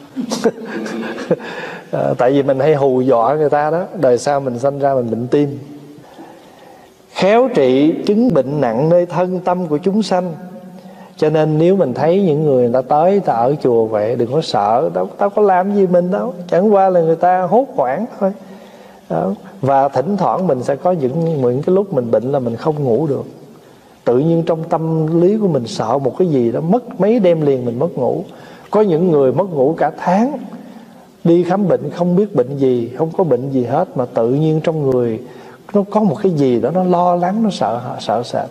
À, tại vì mình hay hù dọa người ta đó, đời sau mình sanh ra mình bệnh tim. Khéo trị chứng bệnh nặng nơi thân tâm của chúng sanh. Cho nên nếu mình thấy những người, người ta tới, ta ở chùa vậy, đừng có sợ. Đâu, tao có làm gì mình đâu, chẳng qua là người ta hốt hoảng thôi đó. Và thỉnh thoảng mình sẽ có những, những cái lúc mình bệnh là mình không ngủ được. Tự nhiên trong tâm lý của mình sợ một cái gì đó, mất mấy đêm liền mình mất ngủ. Có những người mất ngủ cả tháng, đi khám bệnh không biết bệnh gì, không có bệnh gì hết, mà tự nhiên trong người nó có một cái gì đó nó lo lắng, nó sợ sợ sệt.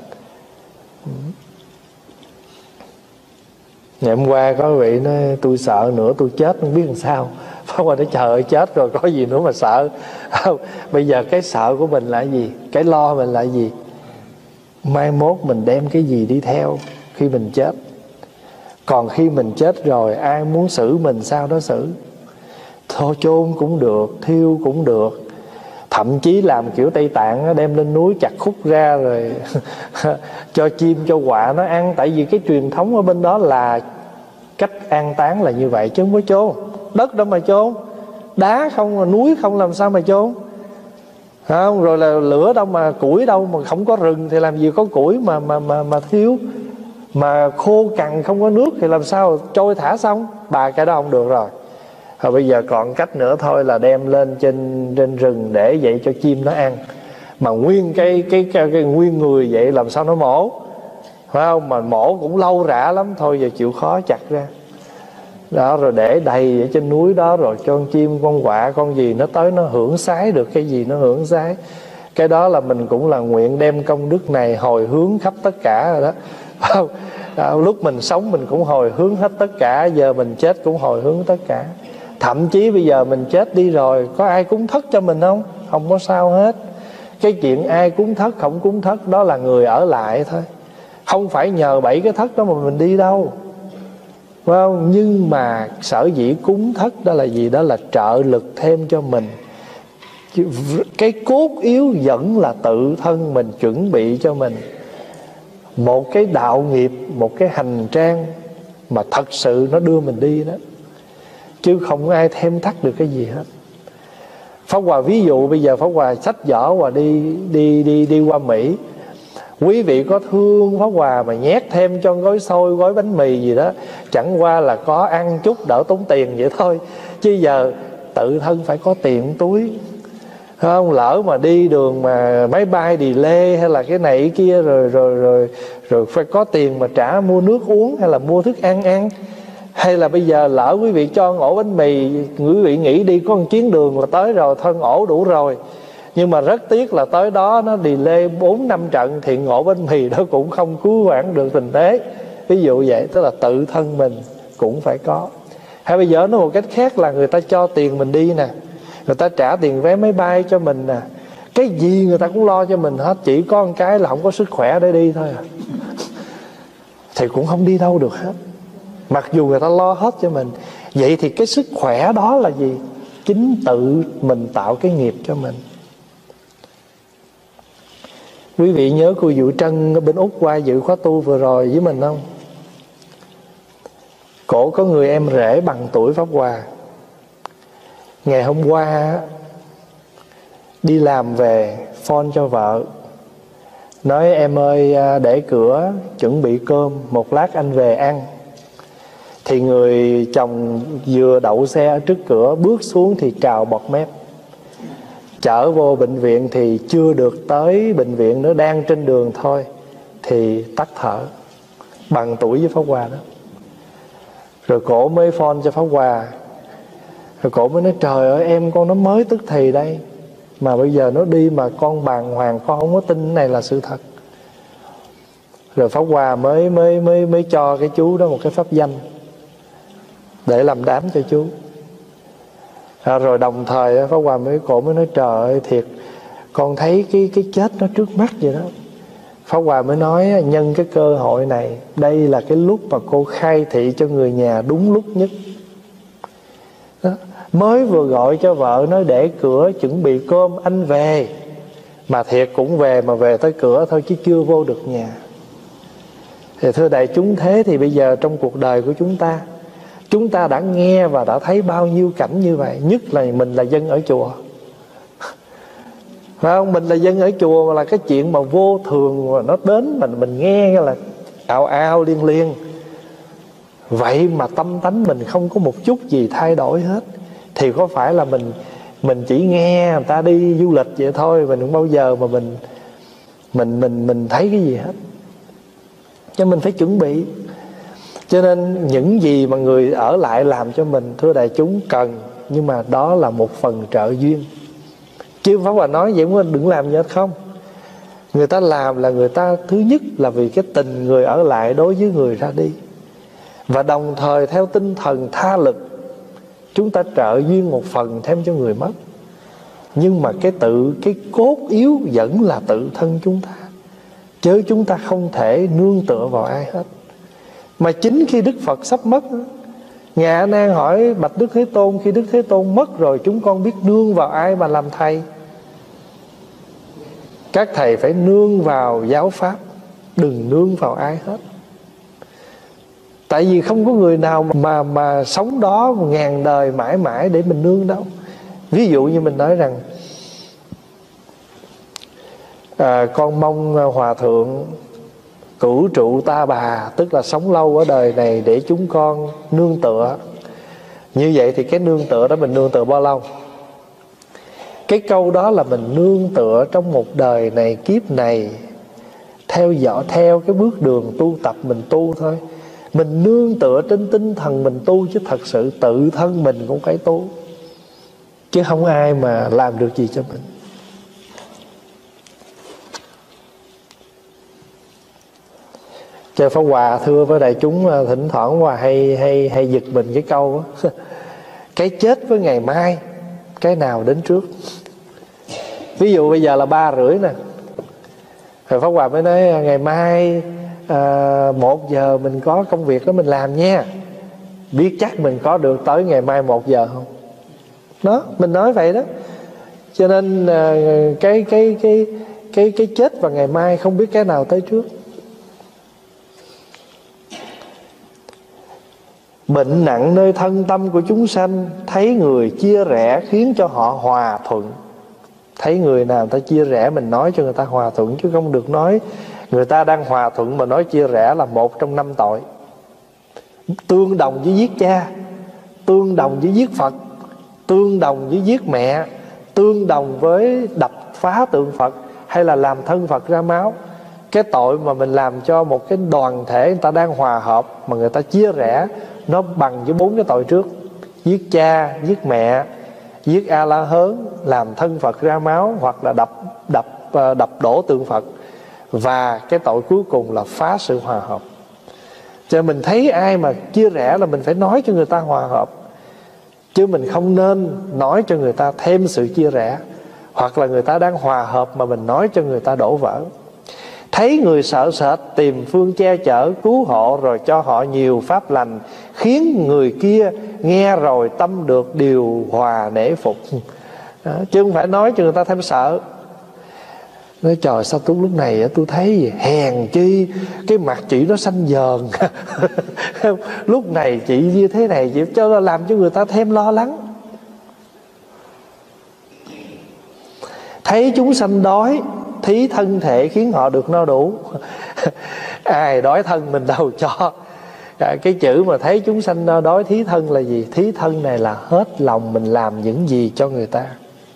Ngày hôm qua có vị nói tôi sợ nữa tôi chết không biết làm sao. Pháp Hòa nói trời ơi, chết rồi có gì nữa mà sợ. Không, bây giờ cái sợ của mình là gì, cái lo mình là gì? Mai mốt mình đem cái gì đi theo khi mình chết? Còn khi mình chết rồi, ai muốn xử mình sao đó xử. Thôi chôn cũng được, thiêu cũng được. Thậm chí làm kiểu Tây Tạng, đem lên núi chặt khúc ra rồi cho chim cho quạ nó ăn. Tại vì cái truyền thống ở bên đó là cách an táng là như vậy, chứ không có chôn. Đất đâu mà chôn, đá không, là núi không, làm sao mà chôn. Không, rồi là lửa đâu mà, củi đâu mà, không có rừng thì làm gì có củi mà mà mà mà thiếu. Mà khô cằn không có nước thì làm sao trôi thả xong. Ba cái đó không được rồi. Rồi bây giờ còn cách nữa thôi là đem lên trên trên rừng để vậy cho chim nó ăn. Mà nguyên cái cái, cái, cái nguyên người vậy làm sao nó mổ, phải không? Mà mổ cũng lâu rã lắm, thôi giờ chịu khó chặt ra đó, rồi để đầy ở trên núi đó, rồi cho con chim con quạ con gì nó tới nó hưởng sái được cái gì nó hưởng sái. Cái đó là mình cũng là nguyện đem công đức này hồi hướng khắp tất cả rồi đó, phải không? Đó, lúc mình sống mình cũng hồi hướng hết tất cả, giờ mình chết cũng hồi hướng tất cả. Thậm chí bây giờ mình chết đi rồi, có ai cúng thất cho mình không? Không có sao hết. Cái chuyện ai cúng thất không cúng thất đó là người ở lại thôi, không phải nhờ bảy cái thất đó mà mình đi đâu, phải không? Nhưng mà sở dĩ cúng thất đó là gì? Đó là trợ lực thêm cho mình. Cái cốt yếu vẫn là tự thân mình chuẩn bị cho mình một cái đạo nghiệp, một cái hành trang mà thật sự nó đưa mình đi đó, chứ không ai thêm thắt được cái gì hết. Pháp Hòa ví dụ bây giờ Pháp Hòa xách giỏ Hòa đi đi đi đi qua Mỹ, quý vị có thương Pháp Hòa mà nhét thêm cho gói xôi, gói bánh mì gì đó, chẳng qua là có ăn chút đỡ tốn tiền vậy thôi. Chứ giờ tự thân phải có tiền túi, không? Lỡ mà đi đường mà máy bay delay hay là cái này cái kia, rồi rồi rồi rồi phải có tiền mà trả mua nước uống hay là mua thức ăn ăn. Hay là bây giờ lỡ quý vị cho ổ bánh mì, quý vị nghĩ đi có một chuyến đường là tới rồi, thôi ổ đủ rồi. Nhưng mà rất tiếc là tới đó nó delay bốn năm trận thì ổ bánh mì đó cũng không cứu vãn được tình thế. Ví dụ vậy, tức là tự thân mình cũng phải có. Hay bây giờ nói một cách khác là người ta cho tiền mình đi nè, người ta trả tiền vé máy bay cho mình nè, cái gì người ta cũng lo cho mình hết, chỉ có một cái là không có sức khỏe để đi thôi à. Thì cũng không đi đâu được hết, mặc dù người ta lo hết cho mình. Vậy thì cái sức khỏe đó là gì? Chính tự mình tạo cái nghiệp cho mình. Quý vị nhớ cô Vũ Trân ở bên Úc qua dự khóa tu vừa rồi với mình không? Cổ có người em rể bằng tuổi Pháp Hòa. Ngày hôm qua đi làm về phone cho vợ, nói em ơi để cửa chuẩn bị cơm, một lát anh về ăn. Thì người chồng vừa đậu xe ở trước cửa, bước xuống thì trào bọt mép. Chở vô bệnh viện thì chưa được tới bệnh viện nữa, đang trên đường thôi thì tắt thở. Bằng tuổi với Pháp Hòa đó. Rồi cổ mới phone cho Pháp Hòa, Rồi cổ mới nói trời ơi em con nó mới tức thì đây, mà bây giờ nó đi mà con bàng hoàng, con không có tin cái này là sự thật. Rồi Pháp Hòa mới mới mới mới cho cái chú đó một cái pháp danh để làm đám cho chú. À, rồi đồng thời Pháp Hòa mới cổ mới nói trời ơi thiệt, con thấy cái cái chết nó trước mắt vậy đó. Pháp Hòa mới nói nhân cái cơ hội này, đây là cái lúc mà cô khai thị cho người nhà đúng lúc nhất đó. Mới vừa gọi cho vợ nói để cửa chuẩn bị cơm anh về, mà thiệt cũng về, mà về tới cửa thôi chứ chưa vô được nhà. Thì thưa đại chúng, thế thì bây giờ trong cuộc đời của chúng ta, chúng ta đã nghe và đã thấy bao nhiêu cảnh như vậy. Nhất là mình là dân ở chùa, phải không? Mình là dân ở chùa mà là cái chuyện mà vô thường mà nó đến mình mình nghe là ào ào liên liên. Vậy mà tâm tánh mình không có một chút gì thay đổi hết, thì có phải là mình mình chỉ nghe người ta đi du lịch vậy thôi, mình không bao giờ mà mình mình mình mình thấy cái gì hết. Cho mình phải chuẩn bị. Cho nên những gì mà người ở lại làm cho mình, thưa đại chúng, cần, nhưng mà đó là một phần trợ duyên. Chứ Pháp Hòa nói vậy cũng đừng làm gì hết không. Người ta làm là người ta thứ nhất là vì cái tình người ở lại đối với người ra đi, và đồng thời theo tinh thần tha lực, chúng ta trợ duyên một phần thêm cho người mất. Nhưng mà cái tự, cái cốt yếu vẫn là tự thân chúng ta, chứ chúng ta không thể nương tựa vào ai hết. Mà chính khi Đức Phật sắp mất, Ngài A Nan hỏi bạch Đức Thế Tôn, khi Đức Thế Tôn mất rồi chúng con biết nương vào ai mà làm thầy? Các thầy phải nương vào giáo pháp, đừng nương vào ai hết. Tại vì không có người nào mà mà sống đó ngàn đời mãi mãi để mình nương đâu. Ví dụ như mình nói rằng à, con mong Hòa Thượng cửu trụ ta bà, tức là sống lâu ở đời này để chúng con nương tựa. Như vậy thì cái nương tựa đó mình nương tựa bao lâu? Cái câu đó là mình nương tựa trong một đời này, kiếp này, theo dõi theo cái bước đường tu tập mình tu thôi. Mình nương tựa trên tinh thần mình tu, chứ thật sự tự thân mình cũng phải tu, chứ không ai mà làm được gì cho mình. Cho Pháp Hòa thưa với đại chúng, thỉnh thoảng Hòa hay hay hay giật mình cái câu đó. Cái chết với ngày mai, cái nào đến trước? Ví dụ bây giờ là ba rưỡi nè, rồi Pháp Hòa mới nói ngày mai à, một giờ mình có công việc đó mình làm nha. Biết chắc mình có được tới ngày mai một giờ không? Đó, mình nói vậy đó. Cho nên à, cái cái cái cái cái chết và ngày mai không biết cái nào tới trước. Bệnh nặng nơi thân tâm của chúng sanh, thấy người chia rẽ khiến cho họ hòa thuận. Thấy người nào ta chia rẽ mình nói cho người ta hòa thuận, chứ không được nói người ta đang hòa thuận mà nói chia rẽ là một trong năm tội. Tương đồng với giết cha, tương đồng với giết Phật, tương đồng với giết mẹ, tương đồng với đập phá tượng Phật, hay là làm thân Phật ra máu. Cái tội mà mình làm cho một cái đoàn thể người ta đang hòa hợp mà người ta chia rẽ, nó bằng với bốn cái tội trước: giết cha, giết mẹ, giết A La Hớn, làm thân Phật ra máu, hoặc là đập đập đập đổ tượng Phật. Và cái tội cuối cùng là phá sự hòa hợp. Cho mình thấy ai mà chia rẽ là mình phải nói cho người ta hòa hợp, chứ mình không nên nói cho người ta thêm sự chia rẽ, hoặc là người ta đang hòa hợp mà mình nói cho người ta đổ vỡ. Thấy người sợ sệt tìm phương che chở cứu hộ, rồi cho họ nhiều pháp lành, khiến người kia nghe rồi tâm được điều hòa nể phục. Đó, chứ không phải nói cho người ta thêm sợ. Nói trời sao tôi lúc này tôi thấy gì? Hèn chi cái mặt chị nó xanh dờn. Lúc này chị như thế này, chị cho làm cho người ta thêm lo lắng. Thấy chúng sanh đói, thí thân thể khiến họ được no đủ. Ai đói thân mình đâu cho. Cái chữ mà thấy chúng sanh no đói thí thân là gì? Thí thân này là hết lòng mình làm những gì cho người ta.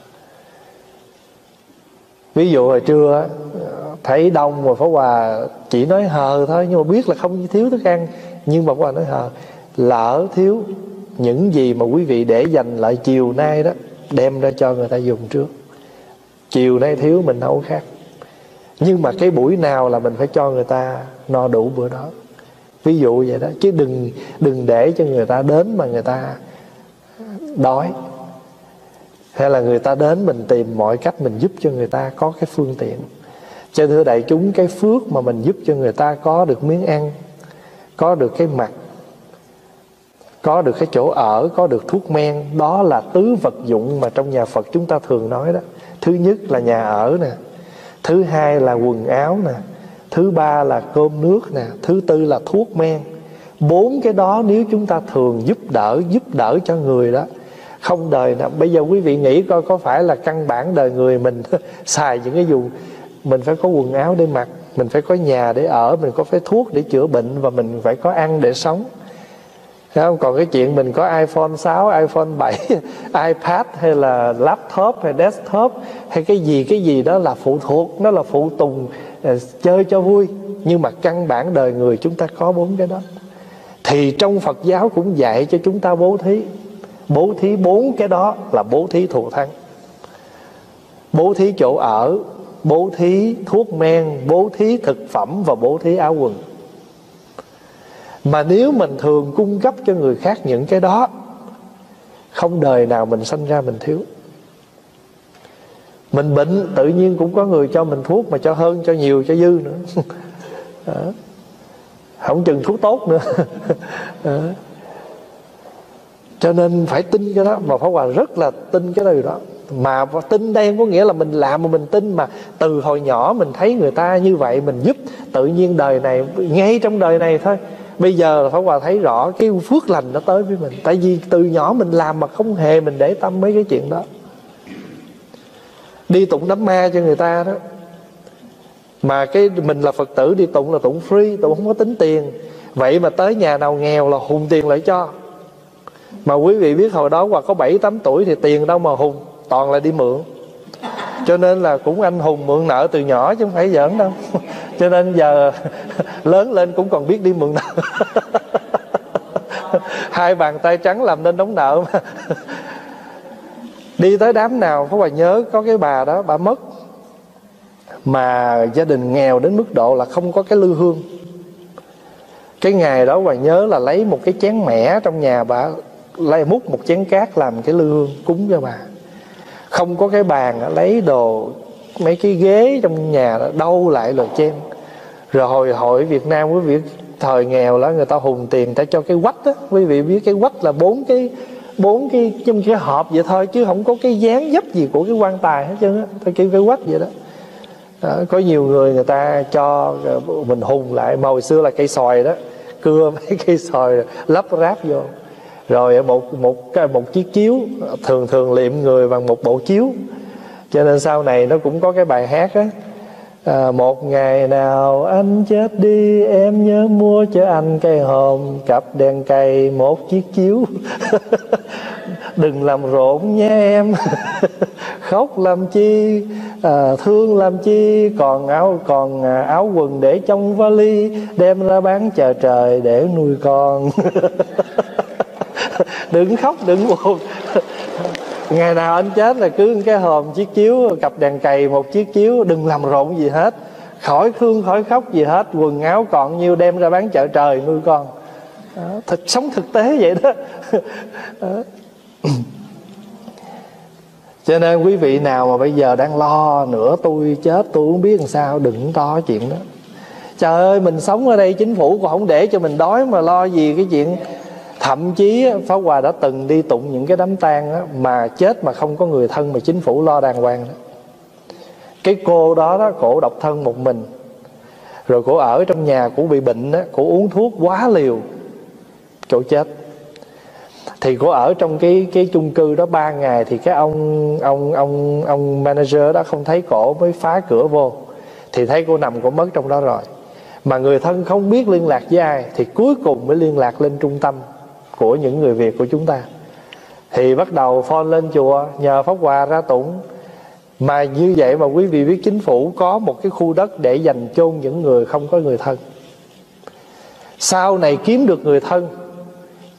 Ví dụ hồi trưa thấy đông mà Pháp Hòa chỉ nói hờ thôi, nhưng mà biết là không thiếu thức ăn, nhưng mà Pháp Hòa nói hờ. Lỡ thiếu những gì mà quý vị để dành lại chiều nay đó, đem ra cho người ta dùng trước. Chiều nay thiếu mình nấu khác, nhưng mà cái buổi nào là mình phải cho người ta no đủ bữa đó. Ví dụ vậy đó, chứ đừng đừng để cho người ta đến mà người ta đói, hay là người ta đến mình tìm mọi cách mình giúp cho người ta có cái phương tiện. Cho thưa đại chúng, cái phước mà mình giúp cho người ta có được miếng ăn, có được cái mặc, có được cái chỗ ở, có được thuốc men, đó là tứ vật dụng mà trong nhà Phật chúng ta thường nói đó. Thứ nhất là nhà ở nè, thứ hai là quần áo nè, thứ ba là cơm nước nè, thứ tư là thuốc men. Bốn cái đó nếu chúng ta thường giúp đỡ, giúp đỡ cho người đó, không đời nào. Bây giờ quý vị nghĩ coi, có phải là căn bản đời người mình xài những cái dùng, mình phải có quần áo để mặc, mình phải có nhà để ở, mình có phải thuốc để chữa bệnh, và mình phải có ăn để sống. Không? Còn cái chuyện mình có iPhone sáu, iPhone bảy, iPad hay là laptop hay desktop hay cái gì cái gì đó là phụ thuộc, nó là phụ tùng, uh, chơi cho vui. Nhưng mà căn bản đời người chúng ta có bốn cái đó. Thì trong Phật giáo cũng dạy cho chúng ta bố thí. Bố thí bốn cái đó là bố thí thù thắng. Bố thí chỗ ở, bố thí thuốc men, bố thí thực phẩm và bố thí áo quần. Mà nếu mình thường cung cấp cho người khác những cái đó, không đời nào mình sanh ra mình thiếu. Mình bệnh tự nhiên cũng có người cho mình thuốc, mà cho hơn, cho nhiều, cho dư nữa. Không chừng thuốc tốt nữa. Cho nên phải tin cái đó. Mà Pháp Hòa rất là tin cái điều đó. Mà tin đây không có nghĩa là mình làm mà mình tin, mà từ hồi nhỏ mình thấy người ta như vậy mình giúp, tự nhiên đời này, ngay trong đời này thôi. Bây giờ Pháp Hòa thấy rõ cái phước lành nó tới với mình. Tại vì từ nhỏ mình làm mà không hề mình để tâm mấy cái chuyện đó. Đi tụng đám ma cho người ta đó, mà cái mình là Phật tử đi tụng là tụng free, tụng không có tính tiền. Vậy mà tới nhà nào nghèo là hùng tiền lại cho. Mà quý vị biết hồi đó Hòa có bảy tám tuổi thì tiền đâu mà hùng, toàn là đi mượn. Cho nên là cũng anh hùng mượn nợ từ nhỏ chứ không phải giỡn đâu. Cho nên giờ lớn lên cũng còn biết đi mượn nợ. Hai bàn tay trắng làm nên đóng nợ mà. Đi tới đám nào Pháp Hòa nhớ có cái bà đó, bà mất, mà gia đình nghèo đến mức độ là không có cái lư hương. Cái ngày đó Hòa nhớ là lấy một cái chén mẻ trong nhà bà, lấy múc một chén cát làm cái lư hương cúng cho bà. Không có cái bàn, lấy đồ mấy cái ghế trong nhà đó, đâu lại lò chen. Rồi hồi hội Việt Nam quý vị, thời nghèo đó, người ta hùng tiền, ta cho cái quách đó. Quý vị biết cái quách là bốn cái bốn cái trong cái hộp vậy thôi, chứ không có cái dáng dấp gì của cái quan tài hết trơn á. Ta kêu cái quách vậy đó. Đó, có nhiều người người ta cho mình hùng lại, mà hồi xưa là cây xoài đó, cưa mấy cây xoài lắp ráp vô. Rồi một một cái một chiếc chiếu, thường thường liệm người bằng một bộ chiếu. Cho nên sau này nó cũng có cái bài hát á, à, một ngày nào anh chết đi, em nhớ mua cho anh cây hòm, cặp đèn cày, một chiếc chiếu. Đừng làm rộn nha em. Khóc làm chi, à, thương làm chi, còn áo còn áo quần để trong vali, đem ra bán chờ trời để nuôi con. Đừng khóc đừng buồn. Ngày nào anh chết là cứ cái hòm, chiếc chiếu, cặp đèn cày, một chiếc chiếu. Đừng làm rộn gì hết, khỏi thương khỏi khóc gì hết. Quần áo còn nhiêu đem ra bán chợ trời nuôi con. Đó, thật, sống thực tế vậy đó. Đó. Cho nên quý vị nào mà bây giờ đang lo nữa tôi chết tôi không biết làm sao, đừng to chuyện đó. Trời ơi, mình sống ở đây chính phủ còn không để cho mình đói mà lo gì cái chuyện. Thậm chí Pháp Hòa đã từng đi tụng những cái đám tang đó, mà chết mà không có người thân mà chính phủ lo đàng hoàng đó. Cái cô đó đó, cổ độc thân một mình, rồi cổ ở trong nhà, cổ bị bệnh đó, cổ uống thuốc quá liều, cổ chết. Thì cổ ở trong cái cái chung cư đó ba ngày, thì cái ông ông ông ông manager đó không thấy cổ, mới phá cửa vô, thì thấy cô nằm cổ mất trong đó rồi. Mà người thân không biết liên lạc với ai, thì cuối cùng mới liên lạc lên trung tâm của những người Việt của chúng ta. Thì bắt đầu phone lên chùa nhờ Pháp Hòa ra tụng. Mà như vậy mà quý vị biết chính phủ có một cái khu đất để dành chôn những người không có người thân. Sau này kiếm được người thân,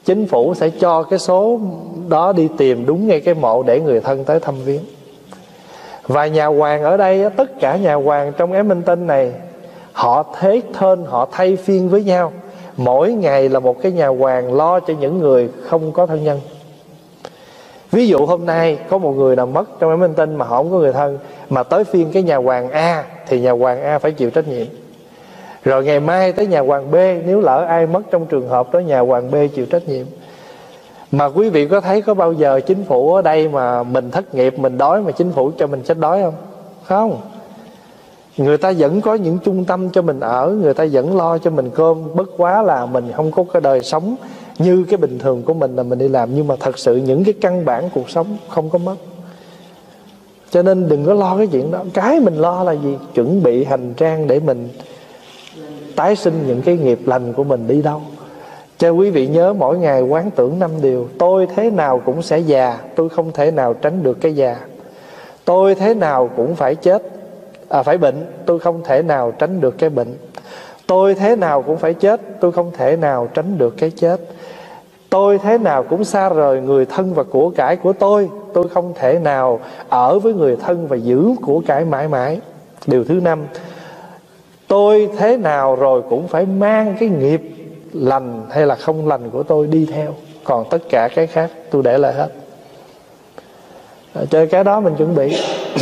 chính phủ sẽ cho cái số đó đi tìm đúng ngay cái mộ để người thân tới thăm viếng. Và nhà hoàng ở đây, tất cả nhà hoàng trong Edmonton này, họ thế thân, họ thay phiên với nhau. Mỗi ngày là một cái nhà hoàng lo cho những người không có thân nhân. Ví dụ hôm nay có một người nào mất trong Edmonton mà họ không có người thân, mà tới phiên cái nhà hoàng A thì nhà hoàng A phải chịu trách nhiệm. Rồi ngày mai tới nhà hoàng B, nếu lỡ ai mất trong trường hợp đó, nhà hoàng B chịu trách nhiệm. Mà quý vị có thấy có bao giờ chính phủ ở đây mà mình thất nghiệp, mình đói mà chính phủ cho mình chết đói không? Không. Người ta vẫn có những trung tâm cho mình ở, người ta vẫn lo cho mình cơm. Bất quá là mình không có cái đời sống như cái bình thường của mình là mình đi làm. Nhưng mà thật sự những cái căn bản cuộc sống không có mất. Cho nên đừng có lo cái chuyện đó. Cái mình lo là gì? Chuẩn bị hành trang để mình tái sinh những cái nghiệp lành của mình đi đâu. Cho quý vị nhớ mỗi ngày quán tưởng năm điều. Tôi thế nào cũng sẽ già, tôi không thể nào tránh được cái già. Tôi thế nào cũng phải chết, à, phải bệnh, tôi không thể nào tránh được cái bệnh. Tôi thế nào cũng phải chết, tôi không thể nào tránh được cái chết. Tôi thế nào cũng xa rời người thân và của cải của tôi, tôi không thể nào ở với người thân và giữ của cải mãi mãi. Điều thứ năm, tôi thế nào rồi cũng phải mang cái nghiệp lành hay là không lành của tôi đi theo. Còn tất cả cái khác tôi để lại hết. Cho cái đó mình chuẩn bị.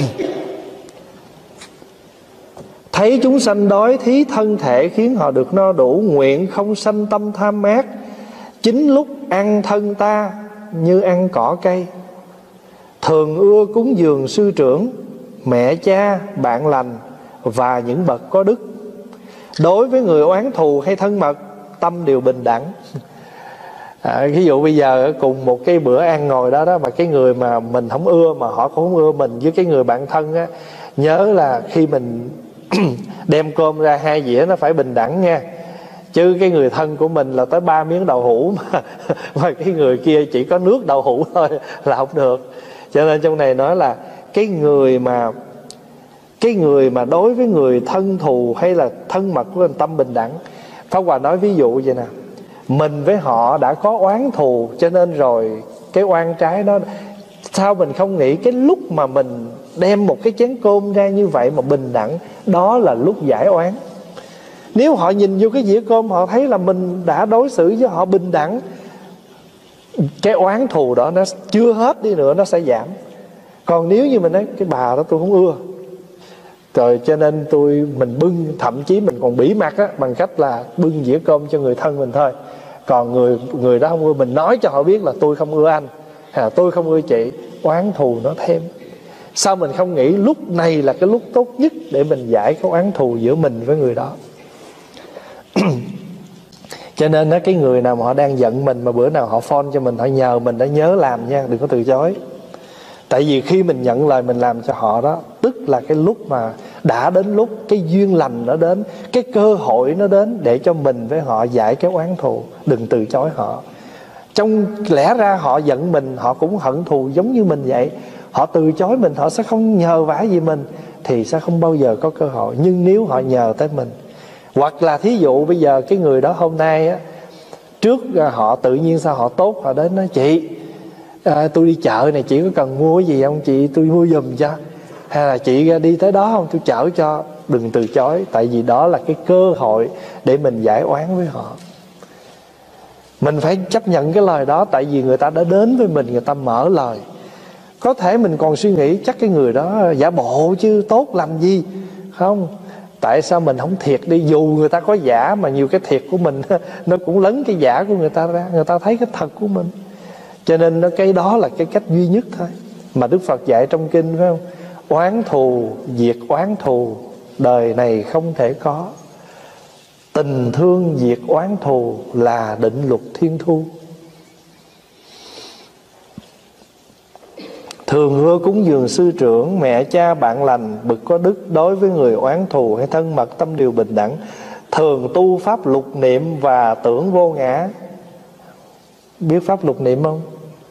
Thấy chúng sanh đói thí thân thể khiến họ được no đủ, nguyện không sanh tâm tham ác. Chính lúc ăn thân ta như ăn cỏ cây. Thường ưa cúng dường sư trưởng, mẹ cha, bạn lành và những bậc có đức. Đối với người oán thù hay thân mật, tâm đều bình đẳng. À, ví dụ bây giờ cùng một cái bữa ăn ngồi đó đó, mà cái người mà mình không ưa mà họ cũng không ưa mình, với cái người bạn thân á, nhớ là khi mình đem cơm ra hai dĩa nó phải bình đẳng nha. Chứ cái người thân của mình là tới ba miếng đậu hũ mà, mà cái người kia chỉ có nước đậu hũ thôi là không được. Cho nên trong này nói là cái người mà cái người mà đối với người thân thù hay là thân mật của mình tâm bình đẳng. Pháp Hòa nói ví dụ vậy nè, mình với họ đã có oán thù, cho nên rồi cái oan trái đó, sao mình không nghĩ cái lúc mà mình đem một cái chén cơm ra như vậy mà bình đẳng, đó là lúc giải oán. Nếu họ nhìn vô cái dĩa cơm, họ thấy là mình đã đối xử với họ bình đẳng, cái oán thù đó nó chưa hết đi nữa, nó sẽ giảm. Còn nếu như mình nói cái bà đó tôi không ưa, rồi cho nên tôi mình bưng, thậm chí mình còn bỉ mặt á, bằng cách là bưng dĩa cơm cho người thân mình thôi. Còn người người đó không ưa, mình nói cho họ biết là tôi không ưa anh, hay là tôi không ưa chị, oán thù nó thêm. Sao mình không nghĩ lúc này là cái lúc tốt nhất để mình giải cái oán thù giữa mình với người đó. Cho nên đó, cái người nào mà họ đang giận mình mà bữa nào họ phone cho mình, họ nhờ mình đã nhớ làm nha, đừng có từ chối. Tại vì khi mình nhận lời mình làm cho họ đó, tức là cái lúc mà đã đến lúc cái duyên lành nó đến, cái cơ hội nó đến để cho mình với họ giải cái oán thù. Đừng từ chối họ. Trong lẽ ra họ giận mình, họ cũng hận thù giống như mình vậy. Họ từ chối mình, họ sẽ không nhờ vả gì mình, thì sẽ không bao giờ có cơ hội. Nhưng nếu họ nhờ tới mình, hoặc là thí dụ bây giờ cái người đó hôm nay á, trước họ tự nhiên sao họ tốt, họ đến nói chị, à, tôi đi chợ này, chị có cần mua cái gì không chị, tôi mua giùm cho. Hay là chị đi tới đó không, tôi chở cho. Đừng từ chối, tại vì đó là cái cơ hội để mình giải oán với họ. Mình phải chấp nhận cái lời đó, tại vì người ta đã đến với mình, người ta mở lời. Có thể mình còn suy nghĩ chắc cái người đó giả bộ chứ tốt làm gì. Không, tại sao mình không thiệt đi. Dù người ta có giả mà nhiều cái thiệt của mình nó cũng lấn cái giả của người ta ra, người ta thấy cái thật của mình. Cho nên nó cái đó là cái cách duy nhất thôi mà Đức Phật dạy trong kinh, phải không? Oán thù diệt oán thù, đời này không thể có. Tình thương diệt oán thù là định luật thiên thu. Thường ưa cúng dường sư trưởng, mẹ cha, bạn lành, bậc có đức. Đối với người oán thù hay thân mật, tâm đều bình đẳng. Thường tu pháp lục niệm và tưởng vô ngã. Biết pháp lục niệm không?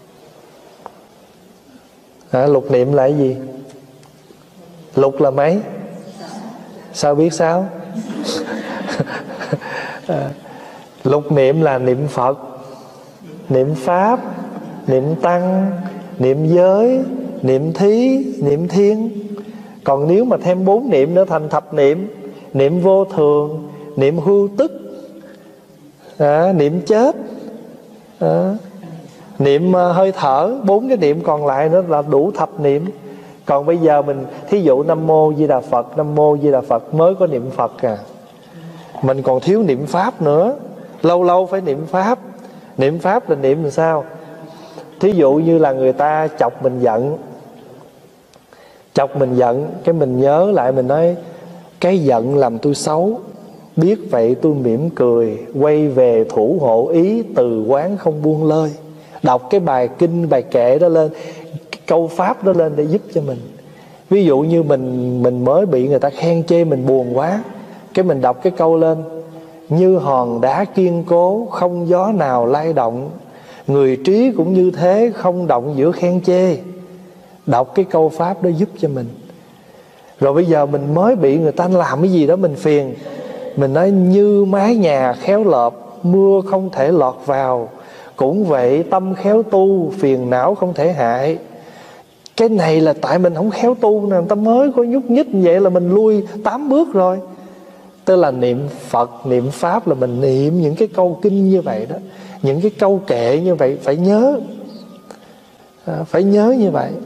À, lục niệm là cái gì? Lục là mấy? Sao biết sao? à, lục niệm là niệm Phật. niệm pháp, niệm tăng, niệm giới, niệm thí, niệm thiên. Còn nếu mà thêm bốn niệm nữa thành thập niệm: niệm vô thường, niệm hưu tức, à, niệm chết, à, niệm uh, hơi thở. Bốn cái niệm còn lại nữa là đủ thập niệm. Còn bây giờ mình thí dụ Nam Mô Di Đà Phật, Nam Mô Di Đà Phật mới có niệm Phật à. Mình còn thiếu niệm pháp nữa. Lâu lâu phải niệm pháp. Niệm pháp là niệm làm sao? Thí dụ như là người ta chọc mình giận, Chọc mình giận, cái mình nhớ lại, mình nói cái giận làm tôi xấu, biết vậy tôi mỉm cười, quay về thủ hộ ý, từ quán không buông lơi. Đọc cái bài kinh, bài kệ đó lên, cái câu pháp đó lên để giúp cho mình. Ví dụ như mình mình mới bị người ta khen chê, mình buồn quá, cái mình đọc cái câu lên: như hòn đá kiên cố, không gió nào lay động, người trí cũng như thế, không động giữa khen chê. Đọc cái câu pháp đó giúp cho mình. Rồi bây giờ mình mới bị người ta làm cái gì đó mình phiền, mình nói: như mái nhà khéo lợp, mưa không thể lọt vào, cũng vậy tâm khéo tu, phiền não không thể hại. Cái này là tại mình không khéo tu nè, người ta mới có nhúc nhích vậy là mình lui tám bước rồi. Tức là niệm Phật, niệm Pháp là mình niệm những cái câu kinh như vậy đó, những cái câu kệ như vậy phải nhớ, à, phải nhớ như vậy.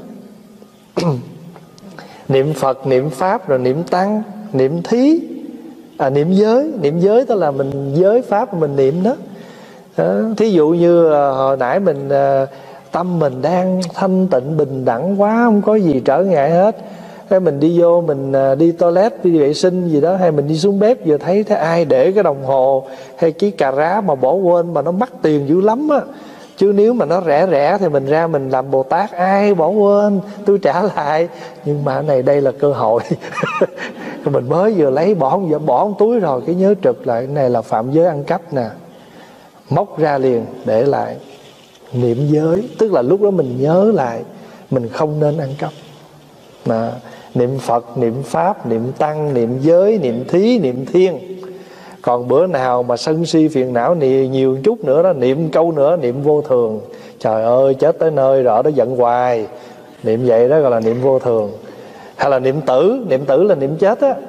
Niệm Phật, niệm Pháp, rồi niệm Tăng, niệm Thí, à, niệm giới. Niệm giới tức là mình giới Pháp mình niệm đó. À, thí dụ như à, hồi nãy mình à, tâm mình đang thanh tịnh bình đẳng quá, không có gì trở ngại hết. Cái mình đi vô, mình à, đi toilet, đi vệ sinh gì đó, hay mình đi xuống bếp, vừa thấy thấy ai để cái đồng hồ hay cái cà rá mà bỏ quên mà nó mắc tiền dữ lắm á. Chứ nếu mà nó rẻ rẻ thì mình ra mình làm Bồ Tát, ai bỏ quên tôi trả lại. Nhưng mà này đây là cơ hội. Mình mới vừa lấy bỏ giờ bỏ một túi rồi, cái nhớ trực lại, cái này là phạm giới ăn cắp nè, móc ra liền để lại. Niệm giới tức là lúc đó mình nhớ lại mình không nên ăn cắp. Mà niệm Phật, niệm Pháp, niệm Tăng, niệm giới, niệm Thí, niệm Thiên. Còn bữa nào mà sân si phiền não nhiều chút nữa đó, niệm câu nữa, niệm vô thường. Trời ơi, chết tới nơi rồi đó, giận hoài. Niệm vậy đó gọi là niệm vô thường. Hay là niệm tử, niệm tử là niệm chết á.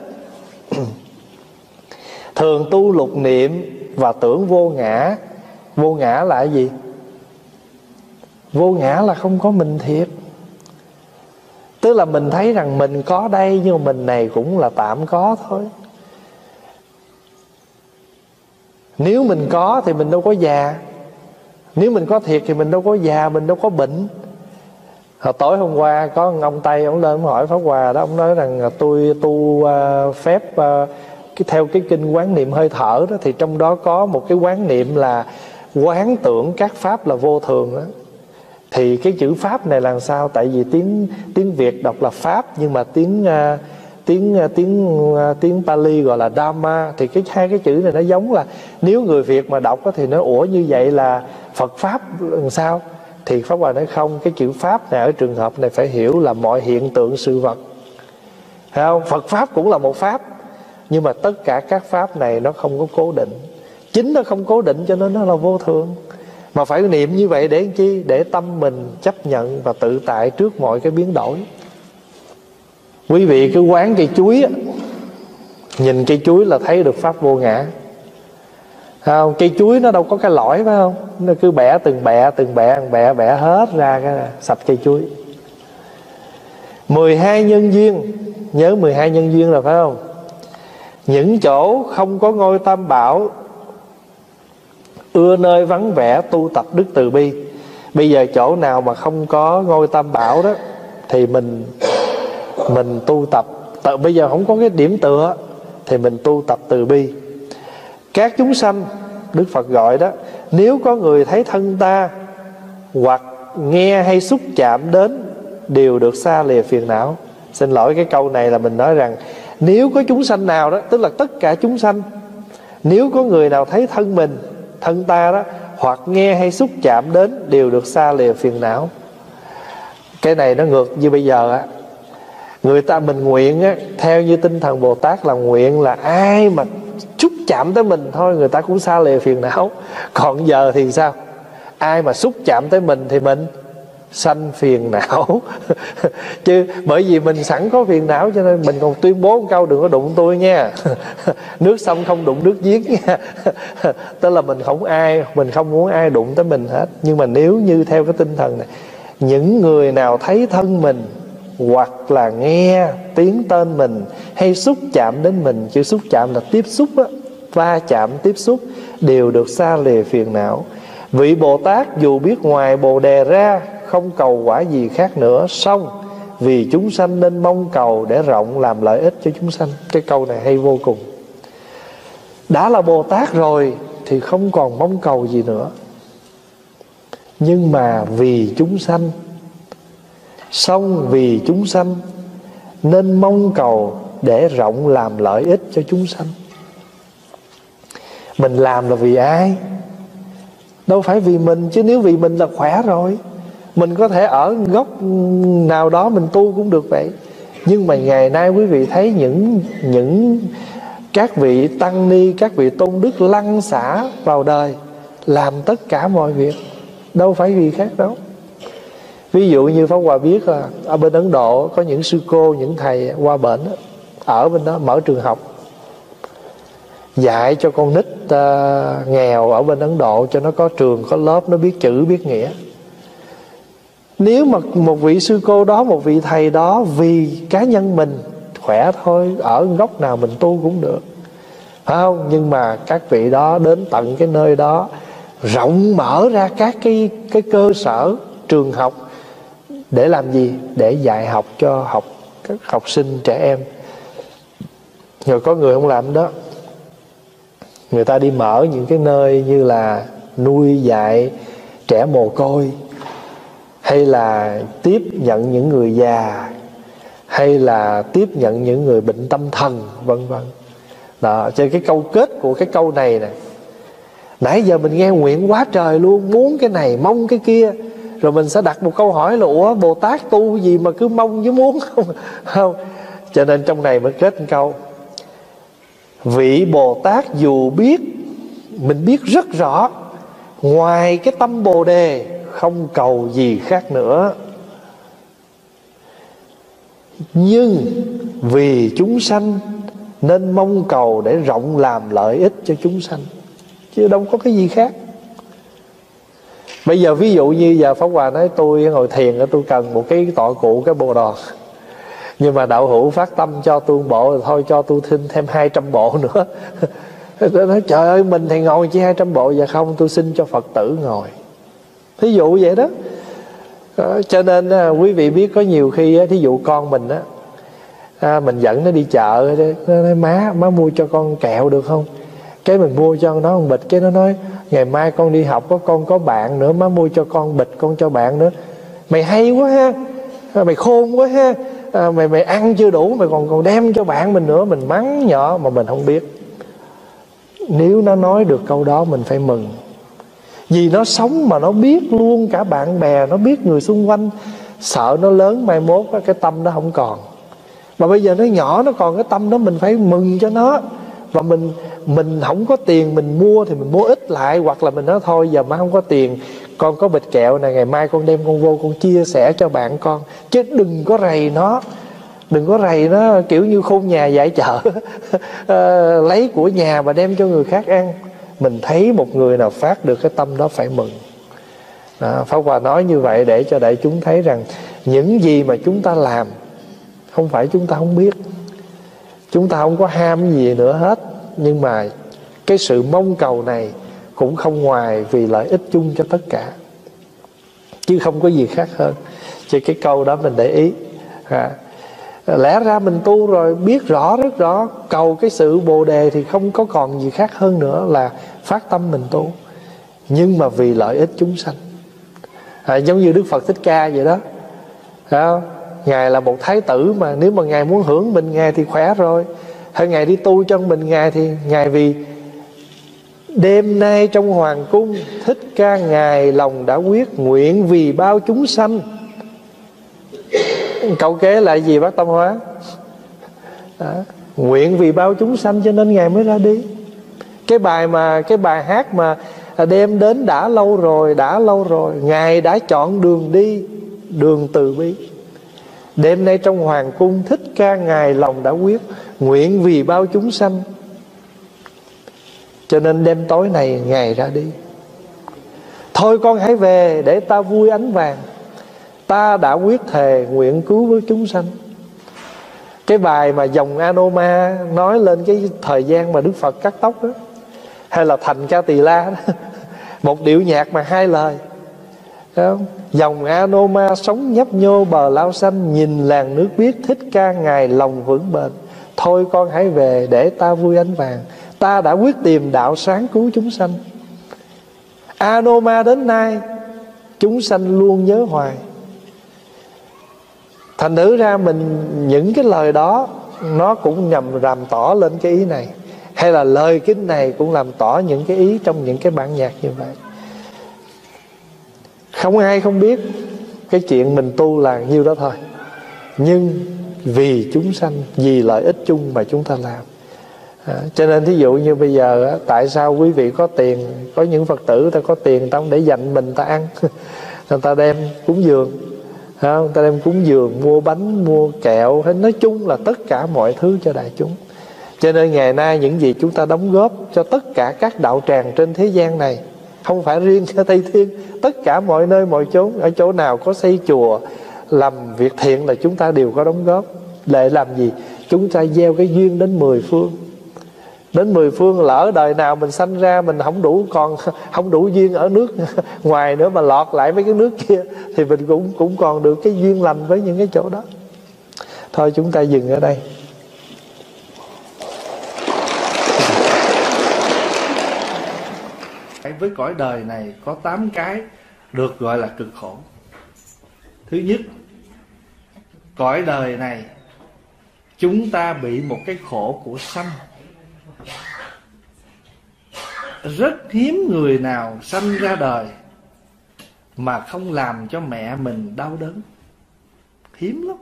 Thường tu lục niệm và tưởng vô ngã. Vô ngã là cái gì? Vô ngã là không có mình thiệt. Tức là mình thấy rằng mình có đây, nhưng mà mình này cũng là tạm có thôi. Nếu mình có thì mình đâu có già. Nếu mình có thiệt thì mình đâu có già, mình đâu có bệnh. Hồi tối hôm qua có một ông Tây, ông lên ông hỏi Pháp Hòa đó, ông nói rằng tôi tu uh, phép uh, cái theo cái kinh quán niệm hơi thở đó, thì trong đó có một cái quán niệm là quán tưởng các pháp là vô thường đó. Thì cái chữ pháp này là sao? Tại vì tiếng tiếng Việt đọc là pháp, nhưng mà tiếng uh, tiếng tiếng tiếng Pali gọi là Dhamma. Thì cái hai cái chữ này nó giống, là nếu người Việt mà đọc thì nó ủa như vậy là Phật pháp làm sao? Thì Pháp Hòa nói không, cái chữ pháp này ở trường hợp này phải hiểu là mọi hiện tượng sự vật. Thấy không? Phật pháp cũng là một pháp, nhưng mà tất cả các pháp này nó không có cố định. Chính nó không cố định cho nên nó là vô thường. Mà phải niệm như vậy để làm chi? Để tâm mình chấp nhận và tự tại trước mọi cái biến đổi. Quý vị cứ quán cây chuối á, nhìn cây chuối là thấy được pháp vô ngã. Không? Cây chuối nó đâu có cái lõi, phải không? Nó cứ bẻ từng bẻ, từng bẻ, từng bẻ, bẻ hết ra cái sạch cây chuối. mười hai nhân duyên. Nhớ mười hai nhân duyên rồi phải không? Những chỗ không có ngôi tam bảo, ưa nơi vắng vẻ tu tập đức từ bi. Bây giờ chỗ nào mà không có ngôi tam bảo đó thì mình Mình tu tập tự, bây giờ không có cái điểm tựa thì mình tu tập từ bi. Các chúng sanh, Đức Phật gọi đó, nếu có người thấy thân ta hoặc nghe hay xúc chạm đến đều được xa lìa phiền não. Xin lỗi, cái câu này là mình nói rằng nếu có chúng sanh nào đó, tức là tất cả chúng sanh, nếu có người nào thấy thân mình, thân ta đó, hoặc nghe hay xúc chạm đến đều được xa lìa phiền não. Cái này nó ngược như bây giờ á. Người ta mình nguyện á, theo như tinh thần Bồ Tát là nguyện là ai mà xúc chạm tới mình thôi người ta cũng xa lìa phiền não. Còn giờ thì sao? Ai mà xúc chạm tới mình thì mình sanh phiền não. Chứ bởi vì mình sẵn có phiền não cho nên mình còn tuyên bố một câu đừng có đụng tôi nha. Nước sông không đụng nước giếng nha. Tức là mình không ai Mình không muốn ai đụng tới mình hết. Nhưng mà nếu như theo cái tinh thần này, những người nào thấy thân mình hoặc là nghe tiếng tên mình hay xúc chạm đến mình, chữ xúc chạm là tiếp xúc á, va chạm tiếp xúc, đều được xa lìa phiền não. Vị Bồ Tát dù biết ngoài Bồ Đề ra không cầu quả gì khác nữa, song vì chúng sanh nên mong cầu để rộng làm lợi ích cho chúng sanh. Cái câu này hay vô cùng. Đã là Bồ Tát rồi thì không còn mong cầu gì nữa, nhưng mà vì chúng sanh, song vì chúng sanh nên mong cầu để rộng làm lợi ích cho chúng sanh. Mình làm là vì ai? Đâu phải vì mình, chứ nếu vì mình là khỏe rồi. Mình có thể ở góc nào đó mình tu cũng được vậy. Nhưng mà ngày nay quý vị thấy những những các vị tăng ni, các vị tôn đức lăn xả vào đời, làm tất cả mọi việc, đâu phải vì khác đâu. Ví dụ như Pháp Hòa biết là ở bên Ấn Độ có những sư cô, những thầy qua bển đó, ở bên đó mở trường học dạy cho con nít uh, nghèo ở bên Ấn Độ, cho nó có trường, có lớp, nó biết chữ, biết nghĩa. Nếu mà một vị sư cô đó, một vị thầy đó vì cá nhân mình khỏe thôi, ở góc nào mình tu cũng được, phải không? Nhưng mà các vị đó đến tận cái nơi đó rộng mở ra các cái, cái cơ sở trường học để làm gì? Để dạy học cho học các học sinh, trẻ em. Rồi có người không làm đó, người ta đi mở những cái nơi như là nuôi dạy trẻ mồ côi, hay là tiếp nhận những người già, hay là tiếp nhận những người bệnh tâm thần, vân vân. Đó, cho cái câu kết của cái câu này nè, nãy giờ mình nghe nguyện quá trời luôn, muốn cái này mong cái kia, rồi mình sẽ đặt một câu hỏi là ủa Bồ Tát tu gì mà cứ mong với muốn không? Không. Cho nên trong này mới kết một câu: vị Bồ Tát dù biết, mình biết rất rõ, ngoài cái tâm Bồ Đề không cầu gì khác nữa, nhưng vì chúng sanh nên mong cầu để rộng làm lợi ích cho chúng sanh, chứ đâu có cái gì khác. Bây giờ ví dụ như giờ Pháp Hòa nói tôi ngồi thiền, tôi cần một cái tọa cụ, cái bồ đòn, nhưng mà đạo hữu phát tâm cho tôi bộ rồi thôi, cho tôi xin thêm hai trăm bộ nữa. Tôi nói trời ơi, mình thì ngồi chỉ hai trăm bộ. Dạ không, tôi xin cho Phật tử ngồi. Thí dụ vậy đó. Đó, cho nên à, quý vị biết có nhiều khi á, thí dụ con mình á, à, mình dẫn nó đi chợ, nó nói má, má mua cho con kẹo được không? Cái mình mua cho nó một bịch, cái nó nói ngày mai con đi học có con có bạn nữa, má mua cho con bịch, con cho bạn nữa. Mày hay quá ha, à, mày khôn quá ha, à, mày mày ăn chưa đủ, mày còn còn đem cho bạn mình nữa. Mình mắng nhỏ mà mình không biết. Nếu nó nói được câu đó mình phải mừng, vì nó sống mà nó biết luôn cả bạn bè, nó biết người xung quanh. Sợ nó lớn mai mốt cái tâm nó không còn, mà bây giờ nó nhỏ nó còn cái tâm đó, mình phải mừng cho nó. Và mình mình không có tiền mình mua thì mình mua ít lại, hoặc là mình nói thôi giờ má không có tiền, con có bịch kẹo này, ngày mai con đem con vô con chia sẻ cho bạn con, chứ đừng có rầy nó. Đừng có rầy nó kiểu như khôn nhà dạy chợ. à, lấy của nhà mà đem cho người khác ăn. Mình thấy một người nào phát được cái tâm đó phải mừng. Đó, Pháp Hòa nói như vậy để cho đại chúng thấy rằng những gì mà chúng ta làm không phải chúng ta không biết, chúng ta không có ham gì nữa hết, nhưng mà cái sự mong cầu này cũng không ngoài vì lợi ích chung cho tất cả, chứ không có gì khác hơn. Chứ cái câu đó mình để ý. à, Lẽ ra mình tu rồi biết rõ, rất rõ, cầu cái sự Bồ Đề thì không có còn gì khác hơn nữa là phát tâm mình tu, nhưng mà vì lợi ích chúng sanh. à, Giống như Đức Phật Thích Ca vậy đó, phải không? Ngài là một thái tử mà nếu mà Ngài muốn hưởng mình Ngài thì khỏe rồi. Hay Ngài đi tu cho mình Ngài thì Ngài vì đêm nay trong hoàng cung, Thích Ca Ngài lòng đã quyết, nguyện vì bao chúng sanh. Câu kế là gì bác Tâm Hóa? Đó, nguyện vì bao chúng sanh cho nên Ngài mới ra đi. Cái bài mà cái bài hát mà đem đến đã lâu rồi, đã lâu rồi. Ngài đã chọn đường đi, đường từ bi. Đêm nay trong hoàng cung, Thích Ca Ngài lòng đã quyết, nguyện vì bao chúng sanh. Cho nên đêm tối này Ngài ra đi. Thôi con hãy về để ta vui ánh vàng, ta đã quyết thề nguyện cứu với chúng sanh. Cái bài mà dòng Anoma nói lên cái thời gian mà Đức Phật cắt tóc đó, hay là Thành Ca Tỳ La đó, một điệu nhạc mà hai lời. Không? Dòng Anoma sống nhấp nhô bờ lao xanh, nhìn làng nước biếc, Thích Ca Ngài lòng vững bền. Thôi con hãy về để ta vui ánh vàng, ta đã quyết tìm đạo sáng cứu chúng sanh. Anoma đến nay chúng sanh luôn nhớ hoài. Thành thử ra mình những cái lời đó nó cũng nhằm làm tỏ lên cái ý này, hay là lời kinh này cũng làm tỏ những cái ý trong những cái bản nhạc như vậy. Không ai không biết cái chuyện mình tu là nhiêu đó thôi, nhưng vì chúng sanh, vì lợi ích chung mà chúng ta làm. à, Cho nên thí dụ như bây giờ á, tại sao quý vị có tiền, có những Phật tử người ta có tiền, người ta không để dành mình ta ăn người ta đem cúng dường, người ta đem cúng dường, mua bánh, mua kẹo, hay nói chung là tất cả mọi thứ cho đại chúng. Cho nên ngày nay những gì chúng ta đóng góp cho tất cả các đạo tràng trên thế gian này, không phải riêng cho Tây Thiên, tất cả mọi nơi mọi chốn, ở chỗ nào có xây chùa, làm việc thiện là chúng ta đều có đóng góp. Để làm gì? Chúng ta gieo cái duyên đến mười phương. Đến mười phương, lỡ đời nào mình sanh ra mình không đủ, còn không đủ duyên ở nước ngoài nữa mà lọt lại mấy cái nước kia, thì mình cũng cũng còn được cái duyên lành với những cái chỗ đó. Thôi chúng ta dừng ở đây. Với cõi đời này có tám cái được gọi là cực khổ. Thứ nhất, cõi đời này chúng ta bị một cái khổ của sanh. Rất hiếm người nào sanh ra đời mà không làm cho mẹ mình đau đớn. Hiếm lắm.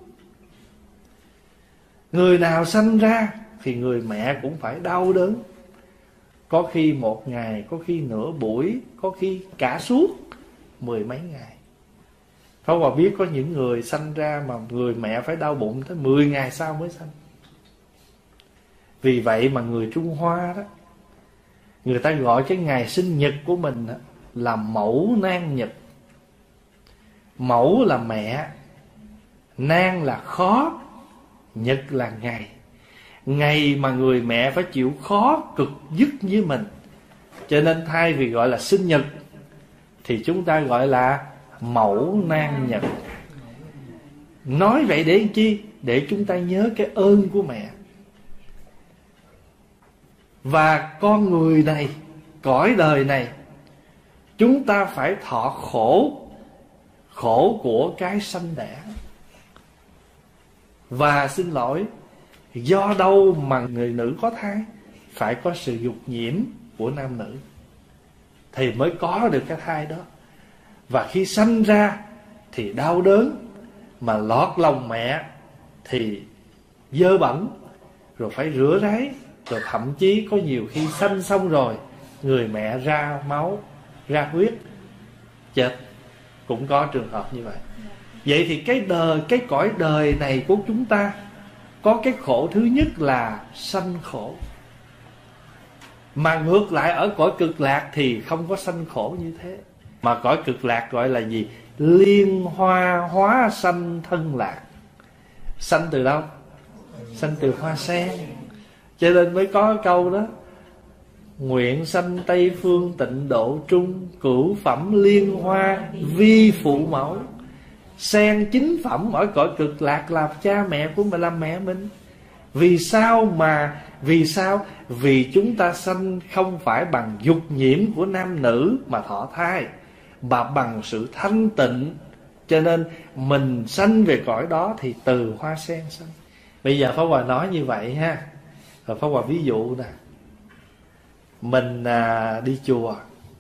Người nào sanh ra thì người mẹ cũng phải đau đớn. Có khi một ngày, có khi nửa buổi, có khi cả suốt mười mấy ngày. Pháp Hòa biết có những người sanh ra mà người mẹ phải đau bụng tới mười ngày sau mới sanh. Vì vậy mà người Trung Hoa đó, người ta gọi cái ngày sinh nhật của mình đó là mẫu nan nhật. Mẫu là mẹ, nan là khó, nhật là ngày. Ngày mà người mẹ phải chịu khó cực dứt với mình. Cho nên thay vì gọi là sinh nhật thì chúng ta gọi là mẫu nan nhật. Nói vậy để làm chi? Để chúng ta nhớ cái ơn của mẹ. Và con người này, cõi đời này, chúng ta phải thọ khổ, khổ của cái sanh đẻ. Và xin lỗi, do đâu mà người nữ có thai? Phải có sự dục nhiễm của nam nữ thì mới có được cái thai đó. Và khi sanh ra thì đau đớn, mà lọt lòng mẹ thì dơ bẩn, rồi phải rửa ráy, rồi thậm chí có nhiều khi sanh xong rồi người mẹ ra máu, ra huyết, chết. Cũng có trường hợp như vậy. Vậy thì cái đời, cái cõi đời này của chúng ta có cái khổ thứ nhất là sanh khổ. Mà ngược lại ở cõi cực lạc thì không có sanh khổ như thế. Mà cõi cực lạc gọi là gì? Liên hoa hóa sanh thân lạc. Sanh từ đâu? Sanh từ hoa sen. Cho nên mới có câu đó: nguyện sanh Tây phương tịnh độ trung, cửu phẩm liên hoa vi phụ mẫu. Sen chính phẩm ở cõi cực lạc là cha mẹ của mình, làm mẹ mình. Vì sao mà Vì sao? Vì chúng ta sanh không phải bằng dục nhiễm của nam nữ mà thọ thai, mà bằng sự thanh tịnh. Cho nên mình sanh về cõi đó thì từ hoa sen sanh. Bây giờ Pháp Hòa nói như vậy ha. Rồi Pháp Hòa ví dụ nè. Mình à, đi chùa.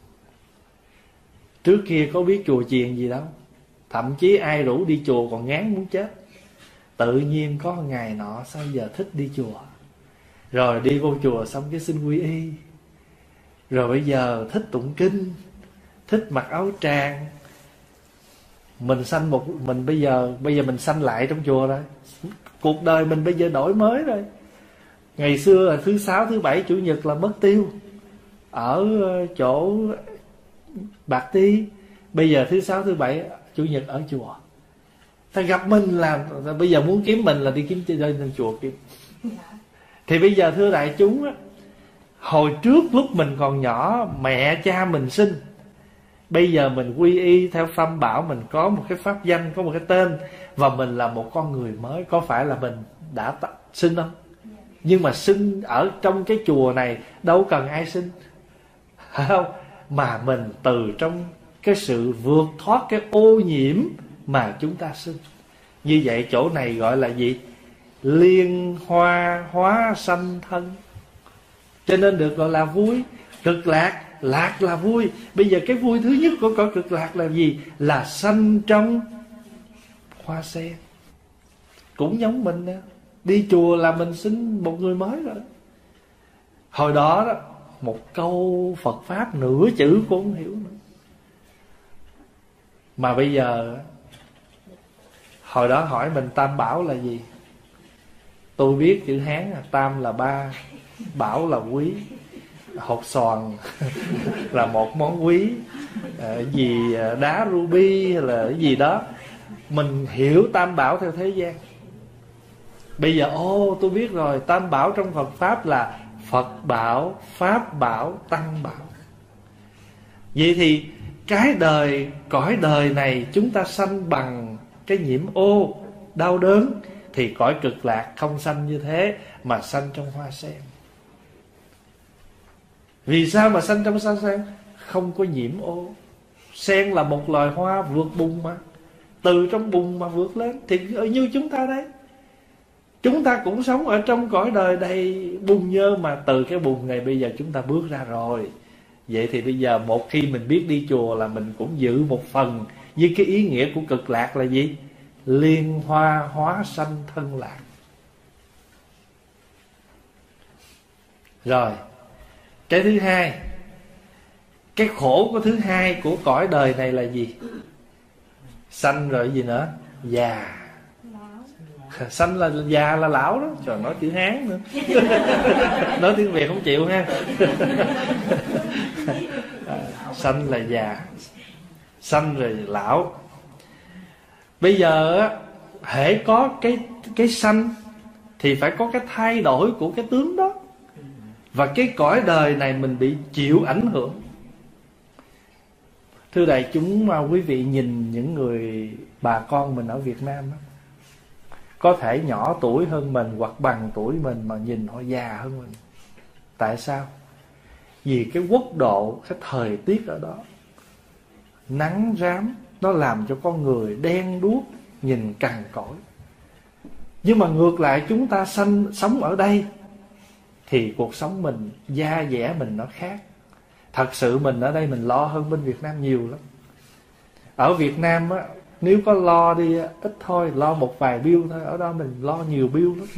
Trước kia có biết chùa chiền gì đâu. Thậm chí ai rủ đi chùa còn ngán muốn chết. Tự nhiên có ngày nọ sao giờ thích đi chùa. Rồi đi vô chùa xong cái xin quy y. rồi bây giờ thích tụng kinh, thích mặc áo tràng. Mình sanh một mình bây giờ bây giờ mình sanh lại trong chùa rồi. Cuộc đời mình bây giờ đổi mới rồi. Ngày xưa là thứ sáu, thứ bảy, chủ nhật là mất tiêu ở chỗ Bạc Ti. Bây giờ thứ sáu, thứ bảy, chủ nhật ở chùa. Ta gặp mình là bây giờ muốn kiếm mình là đi kiếm chơi trong chùa kiếm. Thì bây giờ thưa đại chúng á, hồi trước lúc mình còn nhỏ, mẹ cha mình sinh, bây giờ mình quy y theo Tâm Bảo, mình có một cái pháp danh, có một cái tên, và mình là một con người mới. Có phải là mình đã t- sinh không? Nhưng mà sinh ở trong cái chùa này đâu cần ai sinh, phải không? Mà mình từ trong cái sự vượt thoát cái ô nhiễm mà chúng ta sinh. Như vậy chỗ này gọi là gì? Liên hoa hóa sanh thân. Cho nên được gọi là vui. Cực lạc, lạc là vui. Bây giờ cái vui thứ nhất của cõi cực lạc là gì? Là sanh trong hoa sen. Cũng giống mình đó. Đi chùa là mình sinh một người mới rồi. Hồi đó đó, một câu Phật Pháp nửa chữ cũng không hiểu nữa. Mà bây giờ, hồi đó hỏi mình Tam Bảo là gì? Tôi biết chữ Hán là Tam là ba, Bảo là quý. Hột xoàn là một món quý, à, gì đá ruby hay là cái gì đó. Mình hiểu Tam Bảo theo thế gian. Bây giờ ô tôi biết rồi, Tam Bảo trong Phật Pháp là Phật Bảo, Pháp Bảo, Tăng Bảo. Vậy thì cái đời, cõi đời này chúng ta sanh bằng cái nhiễm ô, đau đớn. Thì cõi cực lạc không sanh như thế, mà sanh trong hoa sen. Vì sao mà sanh trong hoa sen? Không có nhiễm ô. Sen là một loài hoa vượt bùn mà, từ trong bùn mà vượt lên. Thì như chúng ta đấy, chúng ta cũng sống ở trong cõi đời đầy bùn nhơ, mà từ cái bùn này bây giờ chúng ta bước ra rồi. Vậy thì bây giờ một khi mình biết đi chùa là mình cũng giữ một phần với cái ý nghĩa của cực lạc là gì? Liên hoa hóa sanh thân lạc. Rồi, cái thứ hai, cái khổ của thứ hai của cõi đời này là gì? Sanh rồi gì nữa? Già. Sanh là già là lão đó. Trời, nói chữ Hán nữa. Nói tiếng Việt không chịu ha. Sanh là già, sanh rồi lão. Bây giờ á, hễ có cái cái sanh thì phải có cái thay đổi của cái tướng đó. Và cái cõi đời này mình bị chịu ảnh hưởng. Thưa đại chúng, mà quý vị nhìn những người bà con mình ở Việt Nam đó, có thể nhỏ tuổi hơn mình hoặc bằng tuổi mình mà nhìn họ già hơn mình. Tại sao? Vì cái quốc độ, cái thời tiết ở đó, nắng rám, nó làm cho con người đen đuốc, nhìn cằn cỗi. Nhưng mà ngược lại chúng ta sanh, sống ở đây thì cuộc sống mình, da dẻ mình nó khác. Thật sự mình ở đây mình lo hơn bên Việt Nam nhiều lắm. Ở Việt Nam á, nếu có lo đi ít thôi, lo một vài bill thôi. Ở đó mình lo nhiều bill lắm.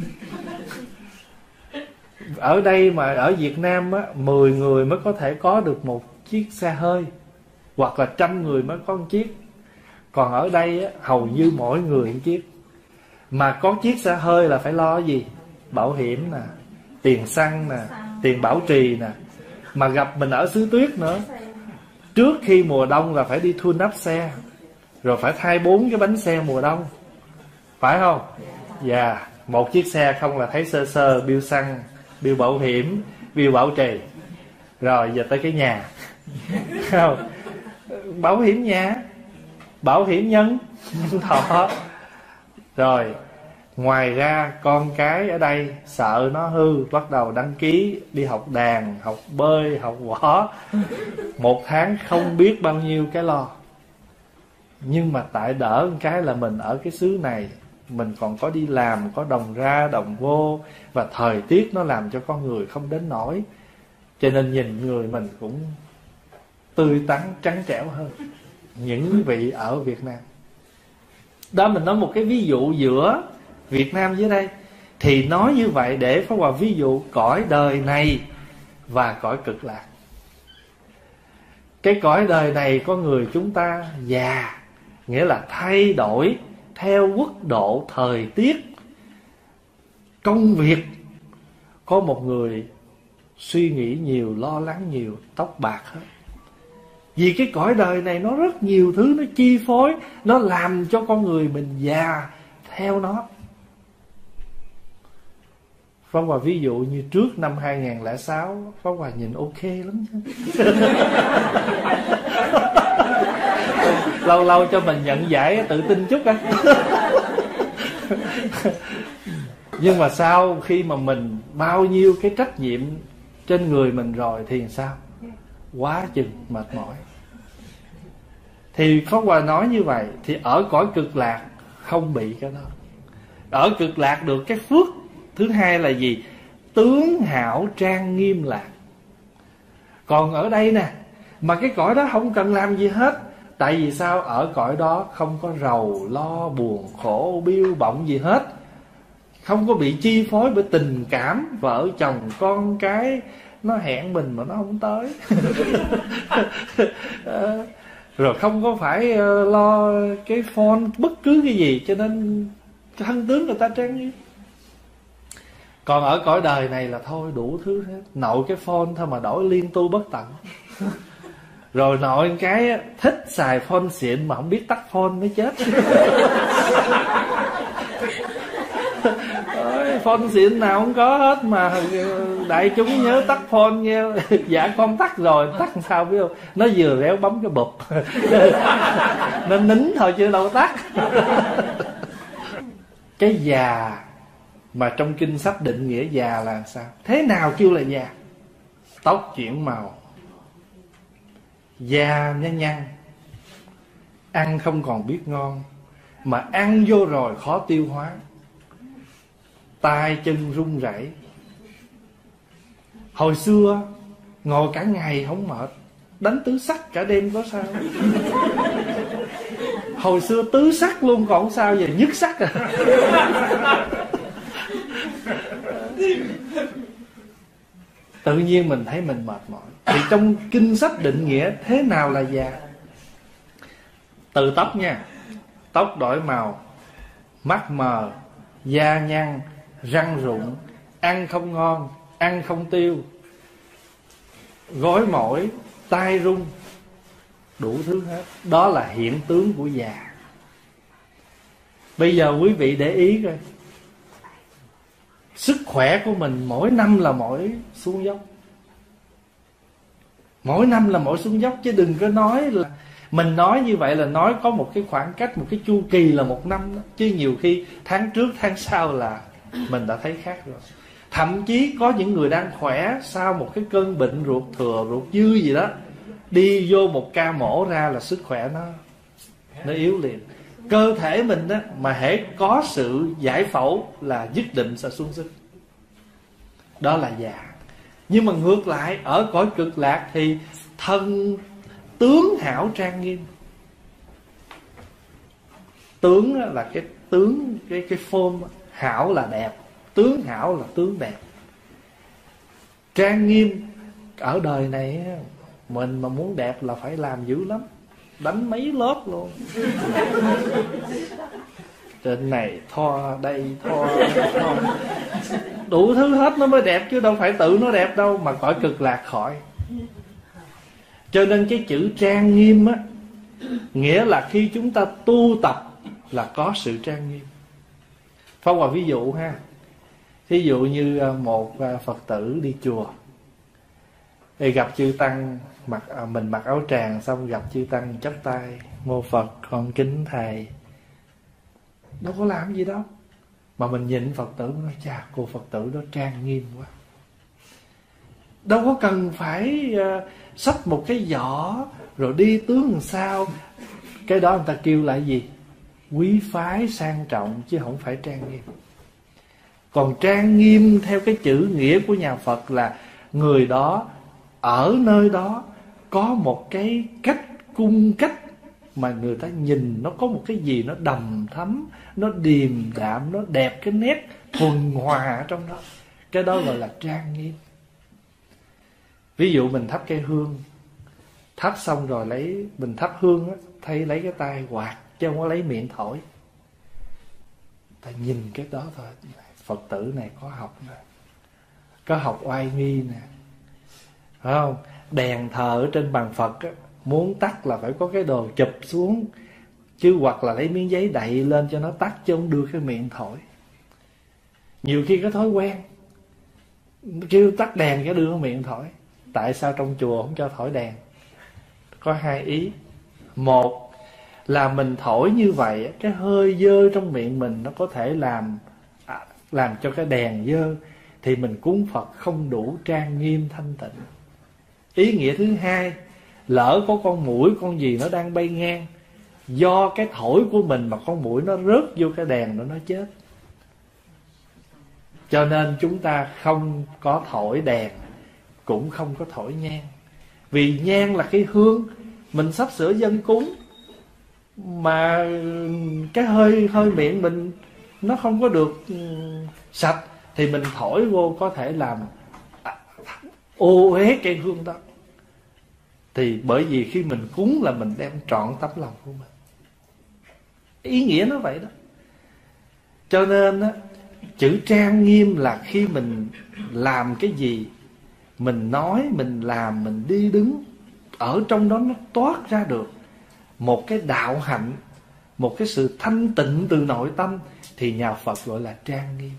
Ở đây mà ở Việt Nam á, mười người mới có thể có được một chiếc xe hơi, hoặc là trăm người mới có một chiếc. Còn ở đây á, hầu như mỗi người một chiếc. Mà có chiếc xe hơi là phải lo gì? Bảo hiểm nè, tiền xăng nè, tiền bảo trì nè. Mà gặp mình ở xứ tuyết nữa, trước khi mùa đông là phải đi tune up xe, rồi phải thay bốn cái bánh xe mùa đông, phải không? Dạ, yeah. Một chiếc xe không là thấy sơ sơ bill xăng, bill bảo hiểm, bill bảo trì. Rồi giờ tới cái nhà. Không? Bảo hiểm nhà, bảo hiểm nhân, nhân thọ. Rồi ngoài ra con cái ở đây sợ nó hư, bắt đầu đăng ký đi học đàn, học bơi, học võ. Một tháng không biết bao nhiêu cái lo. Nhưng mà tại đỡ một cái là mình ở cái xứ này, mình còn có đi làm, có đồng ra đồng vô, và thời tiết nó làm cho con người không đến nổi. Cho nên nhìn người mình cũng tươi tắn, trắng trẻo hơn những vị ở Việt Nam. Đó, mình nói một cái ví dụ giữa Việt Nam dưới đây. Thì nói như vậy để Pháp Hòa ví dụ cõi đời này và cõi cực lạc. Cái cõi đời này có người chúng ta già, nghĩa là thay đổi theo quốc độ, thời tiết, công việc. Có một người suy nghĩ nhiều, lo lắng nhiều, tóc bạc hết. Vì cái cõi đời này nó rất nhiều thứ nó chi phối, nó làm cho con người mình già theo nó. Pháp Hòa ví dụ như trước năm hai nghìn không trăm lẻ sáu, Pháp Hòa nhìn ok lắm. Lâu lâu cho mình nhận giải tự tin chút á. Nhưng mà sau khi mà mình bao nhiêu cái trách nhiệm trên người mình rồi thì sao? Quá chừng mệt mỏi. Thì Pháp Hòa nói như vậy, thì ở cõi cực lạc không bị cái đó. Ở cực lạc được cái phước thứ hai là gì? Tướng hảo trang nghiêm lạc. Còn ở đây nè, mà cái cõi đó không cần làm gì hết. Tại vì sao? Ở cõi đó không có rầu lo buồn khổ biêu bọng gì hết, không có bị chi phối bởi tình cảm vợ chồng con cái nó hẹn mình mà nó không tới. Rồi không có phải lo cái phone bất cứ cái gì, cho nên thân tướng người ta trang nghiêm. Còn ở cõi đời này là thôi đủ thứ hết. Nội cái phone thôi mà đổi liên tu bất tận. Rồi nội cái thích xài phone xịn mà không biết tắt phone mới chết. Phone xịn nào không có hết mà đại chúng nhớ tắt phone nghe. Dạ con tắt rồi, tắt sao biết không? Nó vừa réo bấm cái bụp. Nó nín thôi chứ đâu tắt. Cái già mà trong kinh sách định nghĩa già là sao? Thế nào kêu là già? Tóc chuyển màu, da nhăn nhăn, ăn không còn biết ngon, mà ăn vô rồi khó tiêu hóa, tay chân run rẩy. Hồi xưa ngồi cả ngày không mệt, đánh tứ sắc cả đêm có sao? Hồi xưa tứ sắc luôn còn sao, giờ nhất sắc à. Tự nhiên mình thấy mình mệt mỏi. Thì trong kinh sách định nghĩa thế nào là già? Từ tóc nha, tóc đổi màu, mắt mờ, da nhăn, răng rụng, ăn không ngon, ăn không tiêu, gối mỏi, tai rung, đủ thứ hết. Đó là hiện tướng của già. Bây giờ quý vị để ý coi, sức khỏe của mình mỗi năm là mỗi xuống dốc. Mỗi năm là mỗi xuống dốc. Chứ đừng có nói là mình nói như vậy là nói có một cái khoảng cách, một cái chu kỳ là một năm đó. Chứ nhiều khi tháng trước tháng sau là mình đã thấy khác rồi. Thậm chí có những người đang khỏe, sau một cái cơn bệnh ruột thừa, ruột dư gì đó, đi vô một ca mổ ra là sức khỏe nó nó yếu liền. Cơ thể mình đó mà hễ có sự giải phẫu là nhất định sẽ xuống sức. Đó là già. Nhưng mà ngược lại, ở cõi cực lạc thì thân tướng hảo trang nghiêm. Tướng là cái tướng, cái cái form, hảo là đẹp, tướng hảo là tướng đẹp. Trang nghiêm ở đời này mình mà muốn đẹp là phải làm dữ lắm, đánh mấy lớp luôn. Trên này thoa, đây thoa, thoa, đủ thứ hết nó mới đẹp, chứ đâu phải tự nó đẹp đâu. Mà cõi cực lạc khỏi. Cho nên cái chữ trang nghiêm á, nghĩa là khi chúng ta tu tập là có sự trang nghiêm. Pháp Hòa ví dụ ha. Ví dụ như một Phật tử đi chùa, thì gặp chư tăng, mặc mình mặc áo tràng, xong gặp chư tăng chắp tay: mô Phật, con kính thầy. Đâu có làm gì đâu, mà mình nhìn Phật tử nói: chà, cô Phật tử đó trang nghiêm quá. Đâu có cần phải uh, xách một cái giỏ rồi đi tướng làm sao. Cái đó người ta kêu là gì? Quý phái sang trọng, chứ không phải trang nghiêm. Còn trang nghiêm theo cái chữ nghĩa của nhà Phật là người đó ở nơi đó có một cái cách cung cách mà người ta nhìn nó có một cái gì nó đầm thắm, nó điềm đạm, nó đẹp, cái nét thuần hòa ở trong đó. Cái đó gọi là trang nghiêm. Ví dụ mình thắp cây hương, Thắp xong rồi lấy, mình thắp hương á, thay lấy cái tay quạt chứ không có lấy miệng thổi. Ta nhìn cái đó thôi, Phật tử này có học nè, có học oai nghi nè, phải không? Đèn thờ ở trên bàn Phật á, muốn tắt là phải có cái đồ chụp xuống, chứ hoặc là lấy miếng giấy đậy lên cho nó tắt, chứ không đưa cái miệng thổi. Nhiều khi có thói quen kêu tắt đèn cái đưa cái miệng thổi. Tại sao trong chùa không cho thổi đèn? Có hai ý. Một là mình thổi như vậy, cái hơi dơ trong miệng mình nó có thể làm à, làm cho cái đèn dơ, thì mình cúng Phật không đủ trang nghiêm thanh tịnh. Ý nghĩa thứ hai, lỡ có con muỗi con gì nó đang bay ngang, do cái thổi của mình mà con muỗi nó rớt vô cái đèn đó nó chết. Cho nên chúng ta không có thổi đèn, cũng không có thổi nhang. Vì nhang là cái hương, mình sắp sửa dâng cúng, mà cái hơi hơi miệng mình nó không có được sạch, thì mình thổi vô có thể làm ô uế cái hương đó. Thì bởi vì khi mình cúng là mình đem trọn tấm lòng của mình. Ý nghĩa nó vậy đó. Cho nên á, chữ trang nghiêm là khi mình làm cái gì, mình nói, mình làm, mình đi đứng, ở trong đó nó toát ra được một cái đạo hạnh, một cái sự thanh tịnh từ nội tâm, thì nhà Phật gọi là trang nghiêm.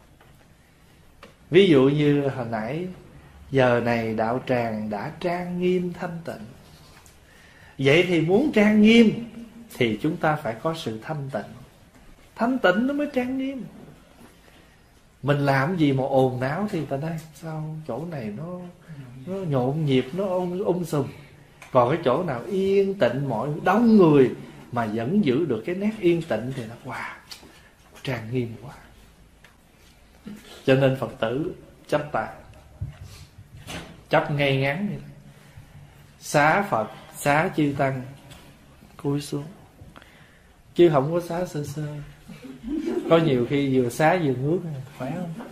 Ví dụ như hồi nãy, giờ này đạo tràng đã trang nghiêm thanh tịnh. Vậy thì muốn trang nghiêm thì chúng ta phải có sự thanh tịnh. Thanh tịnh nó mới trang nghiêm. Mình làm gì mà ồn náo thì ta nói sao chỗ này nó nó nhộn nhịp, nó um, um sùm. Còn cái chỗ nào yên tịnh, mọi đông người mà vẫn giữ được cái nét yên tịnh thì nó wow, trang nghiêm quá. Cho nên Phật tử chấp tay, chấp ngay ngắn như thế. Xá Phật, xá chư Tăng, cúi xuống. Chứ không có xá sơ sơ. Có nhiều khi vừa xá vừa ngước, khỏe không?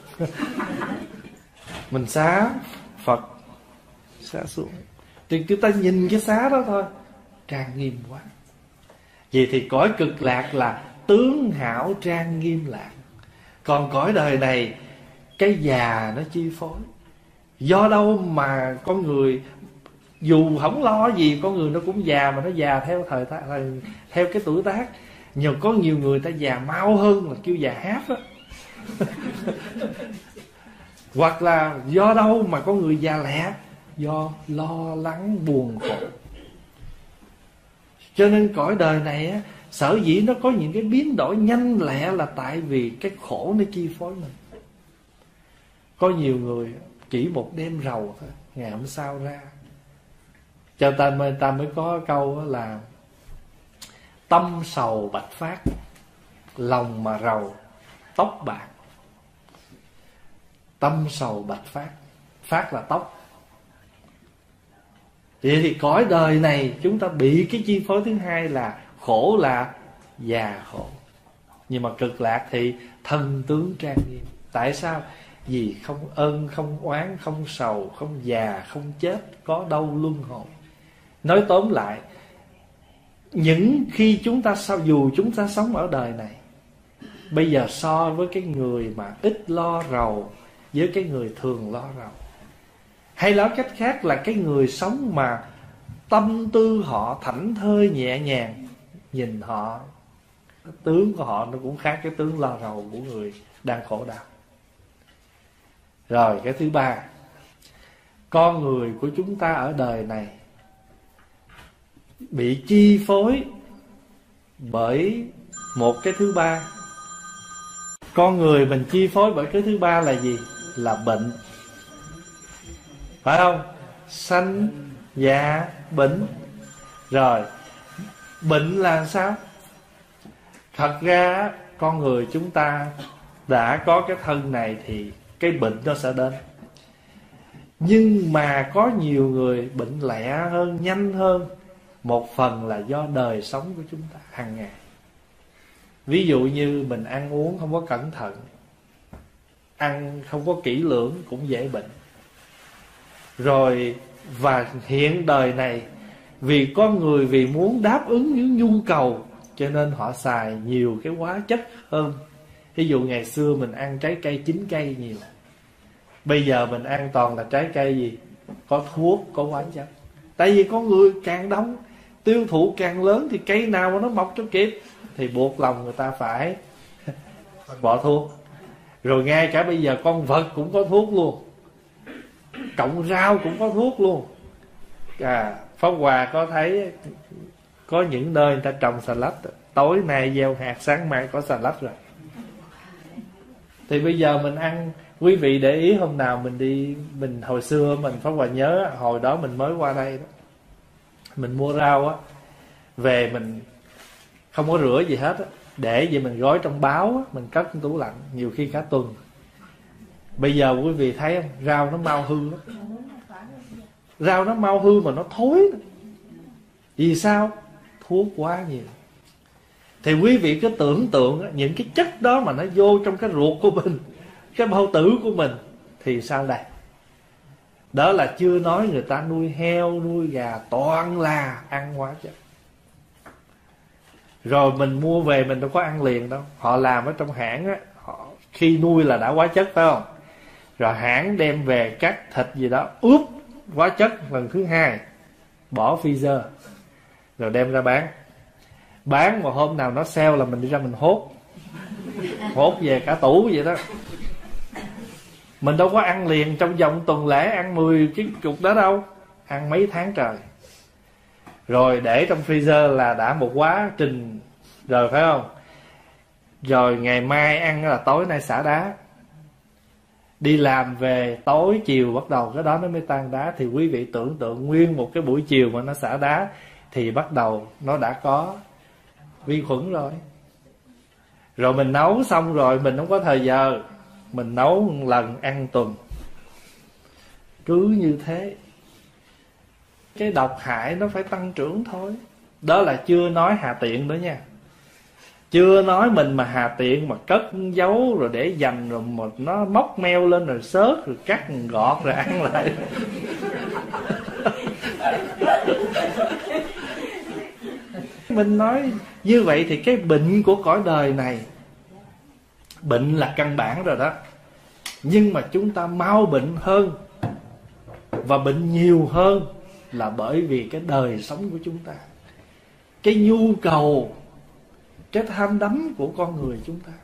Mình xá Phật, xá xuống, thì chúng ta nhìn cái xá đó thôi, trang nghiêm quá. Vậy thì cõi cực lạc là tướng hảo trang nghiêm lạc. Còn cõi đời này, cái già nó chi phối. Do đâu mà con người dù không lo gì, con người nó cũng già, mà nó già theo thời, thời theo cái tuổi tác. Nhưng có nhiều người ta già mau hơn là kêu già háp á. Hoặc là do đâu mà con người già lẹ? Do lo lắng buồn khổ. Cho nên cõi đời này á, sở dĩ nó có những cái biến đổi nhanh lẹ là tại vì cái khổ nó chi phối mình. Có nhiều người chỉ một đêm rầu thôi, ngày hôm sau ra. Cho ta mới, ta mới có câu là tâm sầu bạch phát, lòng mà rầu tóc bạc. Tâm sầu bạch phát, phát là tóc. Vậy thì cõi đời này chúng ta bị cái chi phối thứ hai là khổ, là già khổ. Nhưng mà cực lạc thì thân tướng trang nghiêm. Tại sao? Vì không ân, không oán, không sầu, không già, không chết, có đâu luân hồi. Nói tóm lại, những khi chúng ta sao dù chúng ta sống ở đời này, bây giờ so với cái người mà ít lo rầu với cái người thường lo rầu, hay nói cách khác là cái người sống mà tâm tư họ thảnh thơi nhẹ nhàng, nhìn họ, tướng của họ nó cũng khác cái tướng lo rầu của người đang khổ đau. Rồi cái thứ ba, con người của chúng ta ở đời này bị chi phối bởi một cái thứ ba. Con người mình chi phối bởi cái thứ ba là gì? Là bệnh. Phải không? Sanh, già, bệnh. Rồi, bệnh là sao? Thật ra con người chúng ta đã có cái thân này thì cái bệnh nó sẽ đến. Nhưng mà có nhiều người bệnh lẹ hơn, nhanh hơn. Một phần là do đời sống của chúng ta hàng ngày. Ví dụ như mình ăn uống không có cẩn thận, ăn không có kỹ lưỡng cũng dễ bệnh. Rồi và hiện đời này Vì con người vì muốn đáp ứng những nhu cầu cho nên họ xài nhiều cái hóa chất hơn. Ví dụ ngày xưa mình ăn trái cây chín cây nhiều, bây giờ mình ăn toàn là trái cây gì? Có thuốc, có hóa chất. Tại vì con người càng đông, tiêu thụ càng lớn, thì cây nào mà nó mọc cho kịp thì buộc lòng người ta phải bỏ thuốc. Rồi ngay cả bây giờ con vật cũng có thuốc luôn, cộng rau cũng có thuốc luôn. À, Pháp Hòa có thấy có những nơi người ta trồng xà lách, tối nay gieo hạt sáng mai có xà lách rồi. Thì bây giờ mình ăn, quý vị để ý hôm nào mình đi, mình hồi xưa mình Pháp Hòa nhớ hồi đó mình mới qua đây đó, mình mua rau á về mình không có rửa gì hết á, để vậy mình gói trong báo á, mình cất trong tủ lạnh nhiều khi cả tuần. Bây giờ quý vị thấy không, rau nó mau hư lắm. Rau nó mau hư mà nó thối. Vì sao? Thuốc quá nhiều. Thì quý vị cứ tưởng tượng những cái chất đó mà nó vô trong cái ruột của mình, cái bao tử của mình, thì sao đây? Đó là chưa nói người ta nuôi heo, nuôi gà toàn là ăn hóa chất. Rồi mình mua về mình đâu có ăn liền đâu. Họ làm ở trong hãng á, họ khi nuôi là đã hóa chất phải không? Rồi hãng đem về cắt thịt gì đó, ướp hóa chất lần thứ hai, bỏ freezer, rồi đem ra bán. Bán mà hôm nào nó sale là mình đi ra mình hốt, hốt về cả tủ vậy đó. Mình đâu có ăn liền trong vòng tuần lễ, ăn mười cái cục đó đâu, ăn mấy tháng trời. Rồi để trong freezer là đã một quá trình rồi phải không? Rồi ngày mai ăn là tối nay xả đá. Đi làm về tối chiều bắt đầu cái đó nó mới tan đá. Thì quý vị tưởng tượng nguyên một cái buổi chiều mà nó xả đá thì bắt đầu nó đã có vi khuẩn rồi. Rồi mình nấu xong rồi mình không có thời giờ, mình nấu một lần ăn tuần. Cứ như thế, cái độc hại nó phải tăng trưởng thôi. Đó là chưa nói hà tiện nữa nha. Chưa nói mình mà hà tiện mà cất giấu rồi để dành, rồi mà nó móc meo lên rồi xớt rồi cắt gọt rồi ăn lại. Mình nói như vậy thì cái bệnh của cõi đời này, bệnh là căn bản rồi đó, nhưng mà chúng ta mau bệnh hơn và bệnh nhiều hơn là bởi vì cái đời sống của chúng ta, cái nhu cầu, cái tham đắm của con người chúng ta.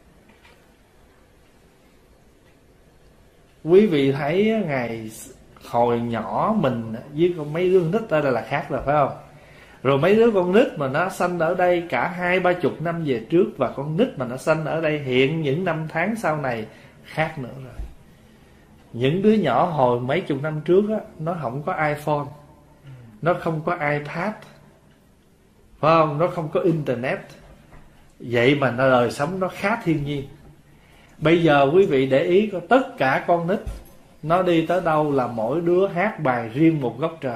Quý vị thấy ngày hồi nhỏ mình với con mấy đứa nít ở đây là khác rồi phải không? Rồi mấy đứa con nít mà nó sanh ở đây cả hai ba chục năm về trước, và con nít mà nó sanh ở đây hiện những năm tháng sau này khác nữa rồi. Những đứa nhỏ hồi mấy chục năm trước á, nó không có iPhone, nó không có iPad, phải không? Nó không có Internet. Vậy mà nó đời sống nó khá thiên nhiên. Bây giờ quý vị để ý có tất cả con nít, nó đi tới đâu là mỗi đứa hát bài riêng một góc trời.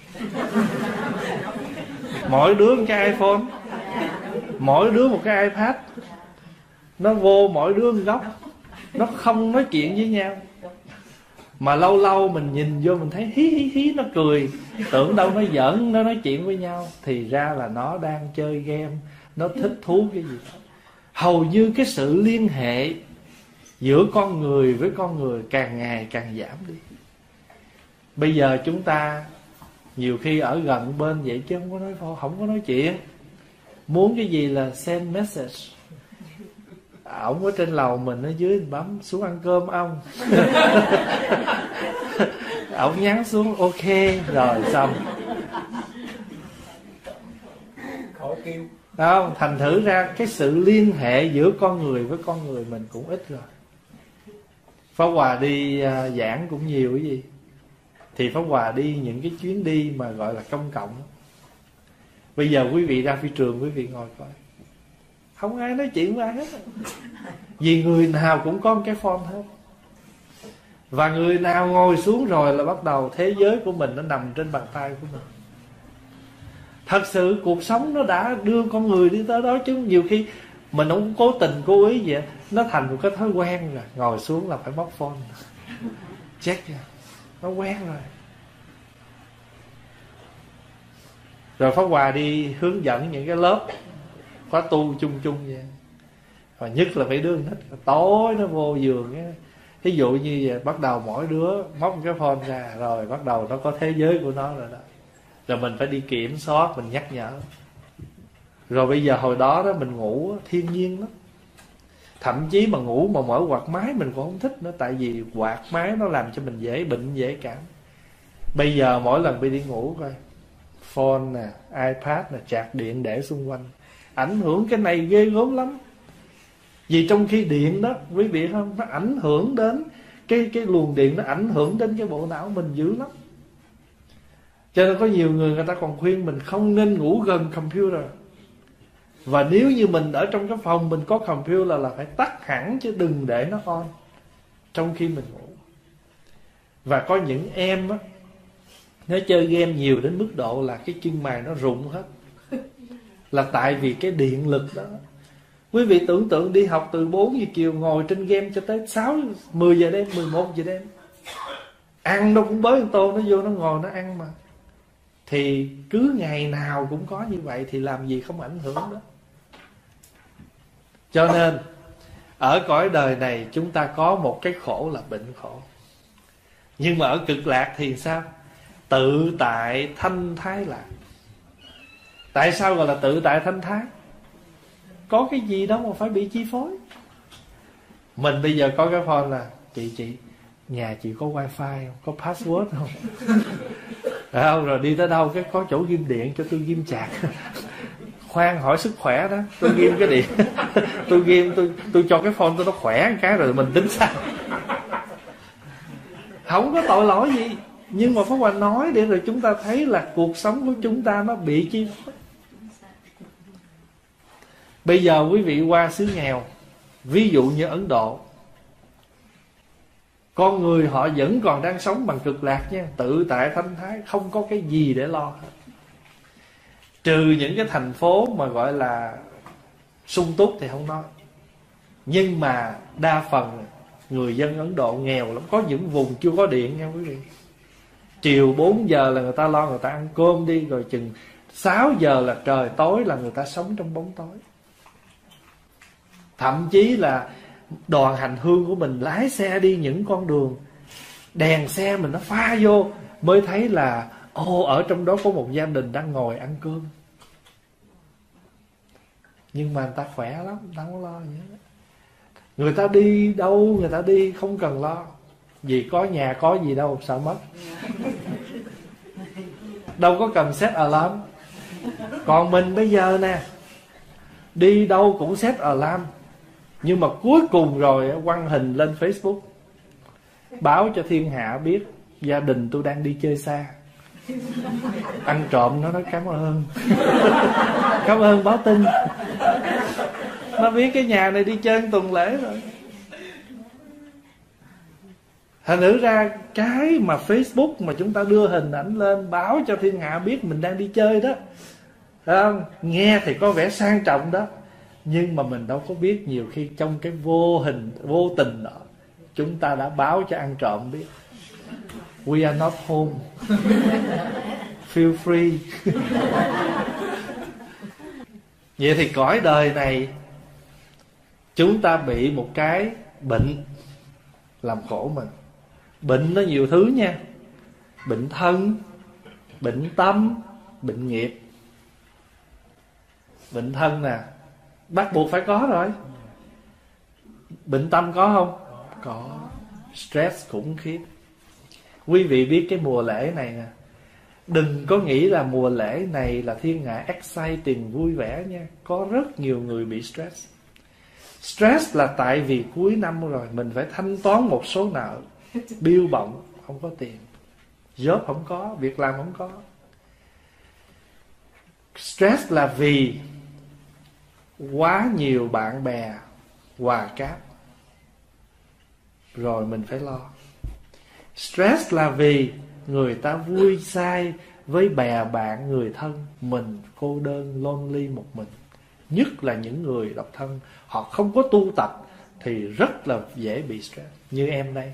Mỗi đứa một cái iPhone, mỗi đứa một cái iPad, nó vô mỗi đứa một góc, nó không nói chuyện với nhau. Mà lâu lâu mình nhìn vô mình thấy hí hí hí nó cười, tưởng đâu nó giỡn, nó nói chuyện với nhau, thì ra là nó đang chơi game, nó thích thú cái gì đó. Hầu như cái sự liên hệ giữa con người với con người càng ngày càng giảm đi. Bây giờ chúng ta nhiều khi ở gần bên vậy chứ không có nói, không có nói chuyện. Muốn cái gì là send message. Ổng ở trên lầu, mình ở dưới, mình bấm xuống ăn cơm ông. Ổng nhắn xuống ok rồi xong. Không, thành thử ra cái sự liên hệ giữa con người với con người mình cũng ít rồi. Pháp Hòa đi uh, giảng cũng nhiều cái gì. Thì Pháp Hòa đi những cái chuyến đi mà gọi là công cộng. Bây giờ quý vị ra phi trường, quý vị ngồi coi, không ai nói chuyện với ai hết. Vì người nào cũng có một cái phone hết. Và người nào ngồi xuống rồi là bắt đầu thế giới của mình nó nằm trên bàn tay của mình. Thật sự cuộc sống nó đã đưa con người đi tới đó, chứ nhiều khi mình không cố tình cố ý vậy, nó thành một cái thói quen rồi. Ngồi xuống là phải bóc phone, check ra, nó quen rồi. Rồi Pháp Hòa đi hướng dẫn những cái lớp khóa tu chung chung vậy. Và nhất là mấy đứa nít tối nó vô giường á, ví dụ như vậy, bắt đầu mỗi đứa móc cái phone ra, rồi bắt đầu nó có thế giới của nó rồi đó. Rồi mình phải đi kiểm soát, mình nhắc nhở. Rồi bây giờ hồi đó đó mình ngủ thiên nhiên lắm, thậm chí mà ngủ mà mở quạt máy mình cũng không thích nữa, tại vì quạt máy nó làm cho mình dễ bệnh dễ cảm. Bây giờ mỗi lần đi đi ngủ coi, phone nè, iPad nè, chạc điện để xung quanh, ảnh hưởng cái này ghê gớm lắm. Vì trong khi điện đó, quý vị không, nó ảnh hưởng đến cái cái luồng điện, nó ảnh hưởng đến cái bộ não mình dữ lắm. Cho nên có nhiều người người ta còn khuyên mình không nên ngủ gần computer. Và nếu như mình ở trong cái phòng mình có computer là phải tắt hẳn, chứ đừng để nó on trong khi mình ngủ. Và có những em á, nó chơi game nhiều đến mức độ là cái chân mày nó rụng hết, là tại vì cái điện lực đó. Quý vị tưởng tượng đi học từ bốn giờ chiều ngồi trên game cho tới sáu, mười giờ đêm, mười một giờ đêm. Ăn đâu cũng bới tô, nó vô nó ngồi nó ăn mà. Thì cứ ngày nào cũng có như vậy thì làm gì không ảnh hưởng đó. Cho nên ở cõi đời này chúng ta có một cái khổ là bệnh khổ. Nhưng mà ở cực lạc thì sao? Tự tại thanh thái lạc. Tại sao gọi là tự tại thanh thái? Có cái gì đâu mà phải bị chi phối. Mình bây giờ có cái phone là Chị chị nhà chị có wifi không? Có password không? Phải không? Rồi đi tới đâu cái có chỗ ghim điện cho tôi ghim chạc. Khoan hỏi sức khỏe đó, tôi ghim cái điện. Tôi ghim, tôi tôi cho cái phone tôi nó khỏe một cái rồi mình tính sao. Không có tội lỗi gì. Nhưng mà Pháp Hòa nói để rồi chúng ta thấy là cuộc sống của chúng ta nó bị chi phối. Bây giờ quý vị qua xứ nghèo, ví dụ như Ấn Độ, con người họ vẫn còn đang sống bằng cực lạc nha, tự tại thanh thái, không có cái gì để lo hết. Trừ những cái thành phố mà gọi là sung túc thì không nói. Nhưng mà đa phần người dân Ấn Độ nghèo lắm. Có những vùng chưa có điện nha quý vị. Chiều bốn giờ là người ta lo người ta ăn cơm đi, rồi chừng sáu giờ là trời tối là người ta sống trong bóng tối. Thậm chí là đoàn hành hương của mình lái xe đi những con đường, đèn xe mình nó pha vô mới thấy là ồ, ở trong đó có một gia đình đang ngồi ăn cơm. Nhưng mà người ta khỏe lắm, người ta không lo gì hết. Người ta đi đâu người ta đi không cần lo, vì có nhà có gì đâu sợ mất. Đâu có cần set alarm. Còn mình bây giờ nè, đi đâu cũng set alarm, nhưng mà cuối cùng rồi quăng hình lên Facebook, báo cho thiên hạ biết gia đình tôi đang đi chơi xa. Ăn trộm nó nói cảm ơn. Cảm ơn báo tin. Nó biết cái nhà này đi chơi tuần lễ rồi. Thành thử ra cái mà Facebook mà chúng ta đưa hình ảnh lên báo cho thiên hạ biết mình đang đi chơi đó, phải không? Nghe thì có vẻ sang trọng đó, nhưng mà mình đâu có biết nhiều khi trong cái vô hình, vô tình đó, chúng ta đã báo cho ăn trộm biết. We are not home. Feel free. Vậy thì cõi đời này chúng ta bị một cái bệnh làm khổ mình. Bệnh nó nhiều thứ nha. Bệnh thân, bệnh tâm, bệnh nghiệp. Bệnh thân nè, bắt buộc phải có rồi. Bệnh tâm có không? Có. Stress khủng khiếp. Quý vị biết cái mùa lễ này nè, đừng có nghĩ là mùa lễ này là thiên hạ exciting vui vẻ nha. Có rất nhiều người bị stress. Stress là tại vì cuối năm rồi mình phải thanh toán một số nợ, bill bổng, không có tiền, job không có, việc làm không có. Stress là vì quá nhiều bạn bè hòa cáp, rồi mình phải lo. Stress là vì người ta vui say với bè bạn người thân, mình cô đơn lonely một mình. Nhất là những người độc thân, họ không có tu tập thì rất là dễ bị stress. Như em đây.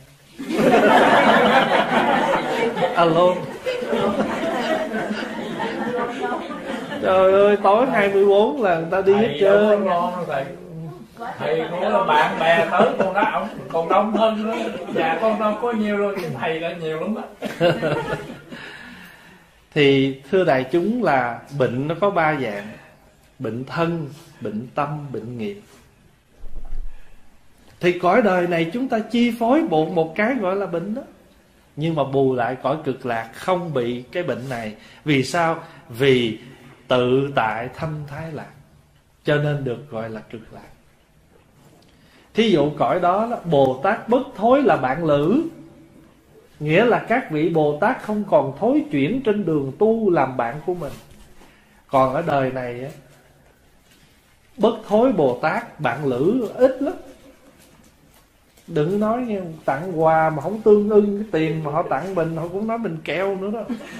Alone. Trời ơi, tối hai mươi bốn là người ta đi hết trơn. Thầy thầy cũng là bạn bè tới con đó ổng còn đông hơn nữa. Dạ con đâu có nhiều rồi, chứ thầy là nhiều lắm á. Thì thưa đại chúng là bệnh nó có ba dạng: bệnh thân, bệnh tâm, bệnh nghiệp. Thì cõi đời này chúng ta chi phối bộ một cái gọi là bệnh đó. Nhưng mà bù lại cõi cực lạc không bị cái bệnh này. Vì sao? Vì tự tại thanh thái lạc, cho nên được gọi là cực lạc. Thí dụ cõi đó, đó Bồ Tát bất thối là bạn lữ, nghĩa là các vị Bồ Tát không còn thối chuyển trên đường tu làm bạn của mình. Còn ở đời này á, bất thối Bồ Tát bạn lữ ít lắm. Đừng nói nghe, tặng quà mà không tương ưng cái tiền mà họ tặng mình, họ cũng nói mình keo nữa đó.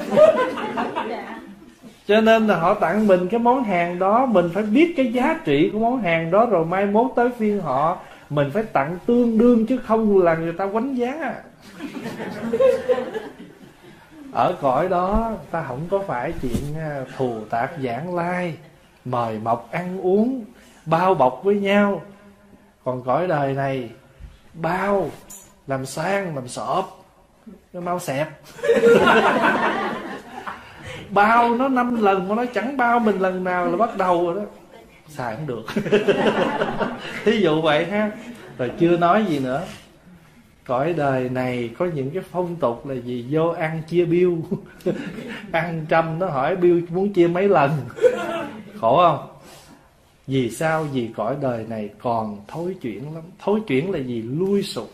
Cho nên là họ tặng mình cái món hàng đó, mình phải biết cái giá trị của món hàng đó, rồi mai mốt tới phiên họ mình phải tặng tương đương, chứ không là người ta quánh giá. Ở cõi đó ta không có phải chuyện thù tạc giảng lai, mời mọc ăn uống, bao bọc với nhau. Còn cõi đời này bao, làm sang, làm sọp, nó mau xẹp. Bao nó năm lần mà nó chẳng bao mình lần nào là bắt đầu rồi đó. Xài không được. Thí dụ vậy ha. Rồi chưa nói gì nữa. Cõi đời này có những cái phong tục là gì? Vô ăn chia bill. Ăn trăm nó hỏi bill muốn chia mấy lần. Khổ không? Vì sao? Vì cõi đời này còn thối chuyển lắm. Thối chuyển là gì? Lui sụp.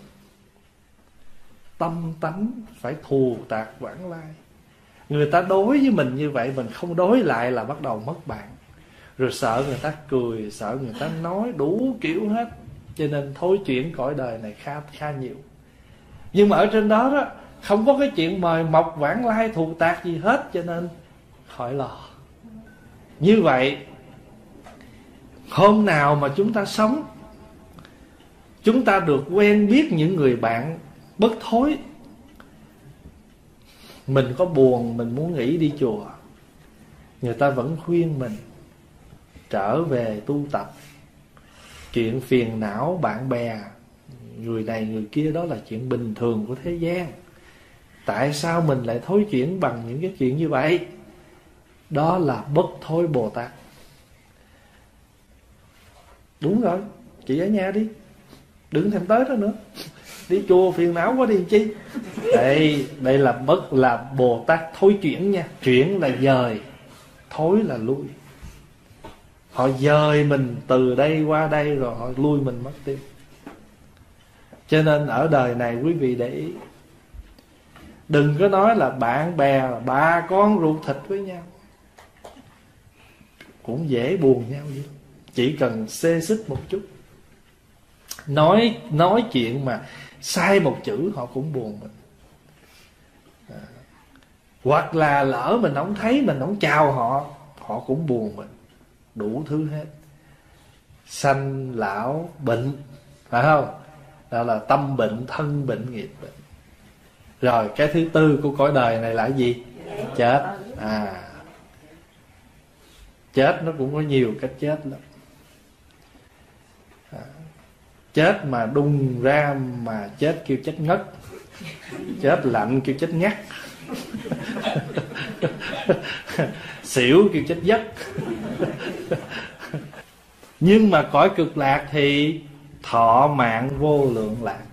Tâm tánh phải thù tạc vãng lai. Người ta đối với mình như vậy, mình không đối lại là bắt đầu mất bạn. Rồi sợ người ta cười, sợ người ta nói, đủ kiểu hết. Cho nên thối chuyển cõi đời này khá, khá nhiều. Nhưng mà ở trên đó đó không có cái chuyện mời mọc vãng lai thù tạc gì hết, cho nên khỏi lo. Như vậy, hôm nào mà chúng ta sống, chúng ta được quen biết những người bạn bất thối. Mình có buồn, mình muốn nghỉ đi chùa, người ta vẫn khuyên mình trở về tu tập. Chuyện phiền não bạn bè, người này người kia, đó là chuyện bình thường của thế gian. Tại sao mình lại thối chuyển bằng những cái chuyện như vậy? Đó là bất thối Bồ Tát. Đúng rồi, chị ở nhà đi, đừng thèm tới đó nữa. Đi chùa phiền não quá đi chi. Đây, đây là bất là Bồ Tát thối chuyển nha. Chuyển là dời, thối là lui. Họ dời mình từ đây qua đây, rồi họ lui mình mất tiêu. Cho nên ở đời này quý vị để ý, đừng có nói là bạn bè là ba con ruột thịt với nhau, cũng dễ buồn nhau vậy. Chỉ cần xê xích một chút, Nói nói chuyện mà sai một chữ họ cũng buồn mình. À, hoặc là lỡ mình không thấy, mình không chào họ, họ cũng buồn mình. Đủ thứ hết. Sanh lão bệnh, phải không? Đó là tâm bệnh, thân bệnh, nghiệp bệnh. Rồi cái thứ tư của cõi đời này là gì? Chết. À, chết nó cũng có nhiều cách chết lắm. À, chết mà đùng ra mà chết kêu chết ngất, chết lạnh kêu chết ngắt, xỉu kêu chết giấc. Nhưng mà cõi cực lạc thì thọ mạng vô lượng lạc.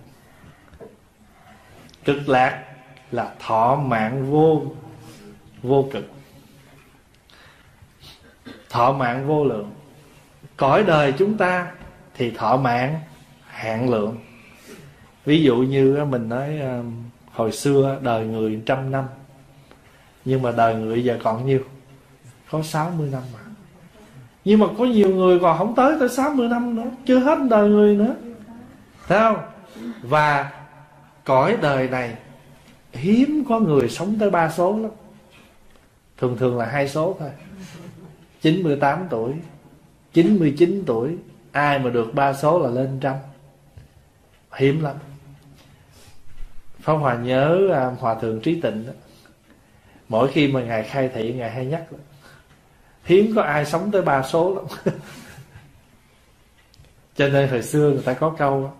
Cực lạc là thọ mạng vô vô cực, thọ mạng vô lượng. Cõi đời chúng ta thì thọ mạng hạn lượng. Ví dụ như mình nói hồi xưa đời người trăm năm, nhưng mà đời người giờ còn nhiêu? Có sáu mươi năm mà. Nhưng mà có nhiều người còn không tới tới sáu mươi năm nữa, chưa hết đời người nữa, thấy không? Và cõi đời này hiếm có người sống tới ba số lắm. Thường thường là hai số thôi. Chín mươi tám tuổi, chín mươi chín tuổi, ai mà được ba số là lên trăm. Hiếm lắm. Pháp Hòa nhớ à, Hòa thượng Trí Tịnh đó, mỗi khi mà Ngài khai thị, Ngài hay nhắc đó. hiếm có ai sống tới ba số lắm. Cho nên hồi xưa người ta có câu: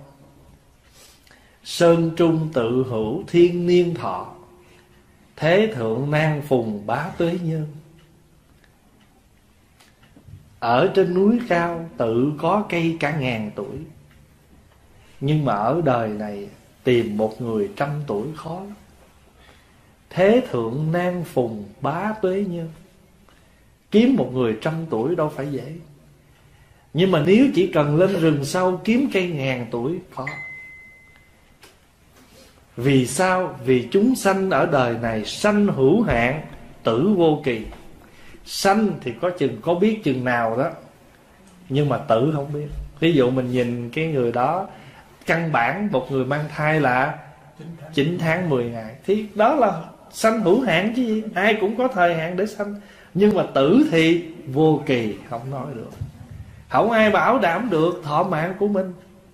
sơn trung tự hữu thiên niên thọ, thế thượng nan phùng bá tuế nhân. Ở trên núi cao tự có cây cả ngàn tuổi, nhưng mà ở đời này tìm một người trăm tuổi khó lắm. Thế thượng nan phùng bá tuế nhân, kiếm một người trăm tuổi đâu phải dễ. Nhưng mà nếu chỉ cần lên rừng sâu kiếm cây ngàn tuổi khó. Vì sao? Vì chúng sanh ở đời này sanh hữu hạn, tử vô kỳ. Sanh thì có chừng có biết chừng nào đó, nhưng mà tử không biết. Ví dụ mình nhìn cái người đó, căn bản một người mang thai là chín tháng mười ngày, thì đó là sanh hữu hạn chứ gì. Ai cũng có thời hạn để sanh. Nhưng mà tử thì vô kỳ, không nói được. Không ai bảo đảm được thọ mạng của mình.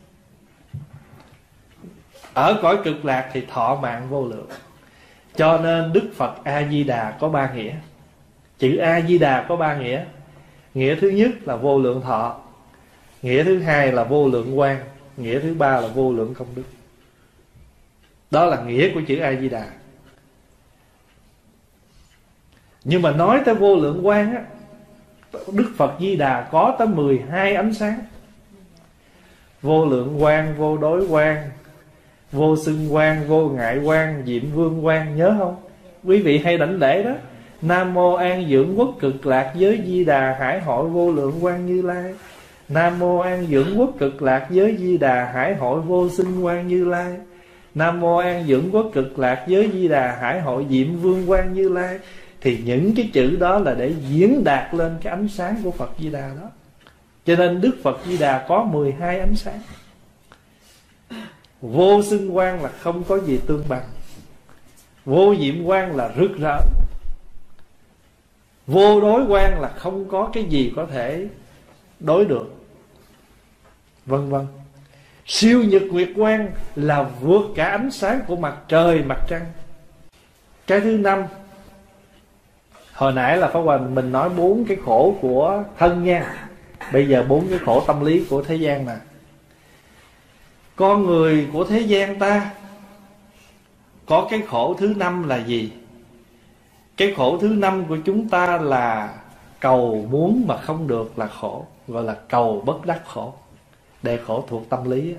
Ở cõi cực lạc thì thọ mạng vô lượng. Cho nên Đức Phật A-di-đà có ba nghĩa. Chữ A-di-đà có ba nghĩa. Nghĩa thứ nhất là vô lượng thọ, nghĩa thứ hai là vô lượng quang, nghĩa thứ ba là vô lượng công đức. Đó là nghĩa của chữ A-di-đà. Nhưng mà nói tới vô lượng quang á, Đức Phật Di Đà có tới mười hai ánh sáng. Vô lượng quang, vô đối quang, vô xưng quang, vô ngại quang, diệm vương quang. Nhớ không? Quý vị hay đảnh lễ đó: Nam mô An Dưỡng Quốc Cực Lạc Giới Di Đà Hải Hội Vô Lượng Quang Như Lai. Nam mô An Dưỡng Quốc Cực Lạc Giới Di Đà Hải Hội Vô Xưng Quang Như Lai. Nam mô An Dưỡng Quốc Cực Lạc Giới Di Đà Hải Hội Diệm Vương Quang Như Lai. Thì những cái chữ đó là để diễn đạt lên cái ánh sáng của Phật Di Đà đó. Cho nên Đức Phật Di Đà có mười hai ánh sáng. Vô xưng quang là không có gì tương bằng, vô diệm quang là rực rỡ, vô đối quang là không có cái gì có thể đối được, vân vân. Siêu nhật nguyệt quang là vượt cả ánh sáng của mặt trời, mặt trăng. Cái thứ năm, hồi nãy là Pháp Hòa mình nói bốn cái khổ của thân nha. Bây giờ bốn cái khổ tâm lý của thế gian nè. Con người của thế gian ta có cái khổ thứ năm là gì? Cái khổ thứ năm của chúng ta là cầu muốn mà không được là khổ, gọi là cầu bất đắc khổ. Đây khổ thuộc tâm lý.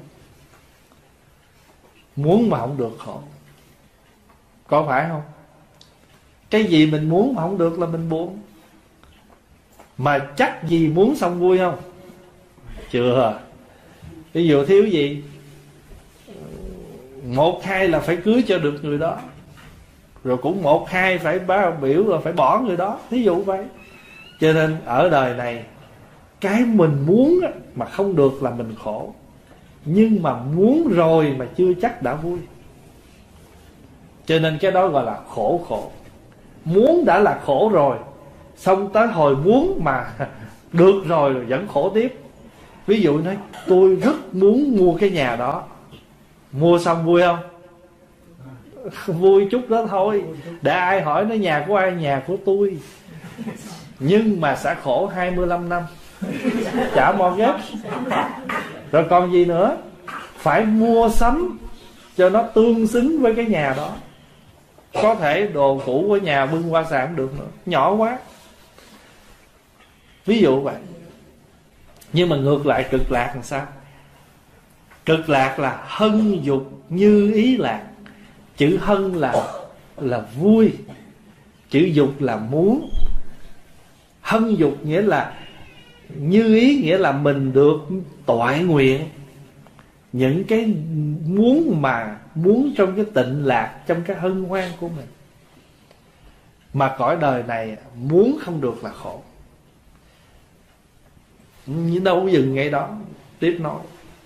Muốn mà không được khổ. Có phải không? Cái gì mình muốn mà không được là mình buồn. Mà chắc gì muốn xong vui không? Chưa. Ví dụ thiếu gì, một hai là phải cưới cho được người đó, rồi cũng một hai phải báo biểu là phải bỏ người đó. Ví dụ vậy. Cho nên ở đời này, cái mình muốn mà không được là mình khổ. Nhưng mà muốn rồi mà chưa chắc đã vui. Cho nên cái đó gọi là khổ khổ. Muốn đã là khổ rồi, xong tới hồi muốn mà được rồi rồi vẫn khổ tiếp. Ví dụ nói tôi rất muốn mua cái nhà đó, mua xong vui không? Vui chút đó thôi. Để ai hỏi nó nhà của ai? Nhà của tôi. Nhưng mà sẽ khổ hai mươi lăm năm trả mortgage. Rồi còn gì nữa? Phải mua sắm cho nó tương xứng với cái nhà đó. Có thể đồ cũ của nhà bưng qua sàn không được nữa, nhỏ quá. Ví dụ vậy. Nhưng mà ngược lại cực lạc làm sao? Cực lạc là hân dục như ý lạc. Chữ hân là là vui, chữ dục là muốn. Hân dục nghĩa là như ý, nghĩa là mình được toại nguyện những cái muốn mà muốn trong cái tịnh lạc, trong cái hân hoan của mình. Mà cõi đời này muốn không được là khổ. Nhưng đâu dừng ngay đó, tiếp nói.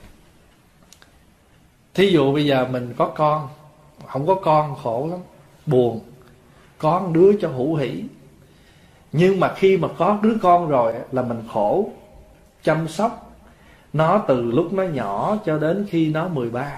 Thí dụ bây giờ mình có con, không có con khổ lắm, buồn. Có một đứa cho hữu hỷ. Nhưng mà khi mà có đứa con rồi là mình khổ, chăm sóc nó từ lúc nó nhỏ cho đến khi nó mười ba.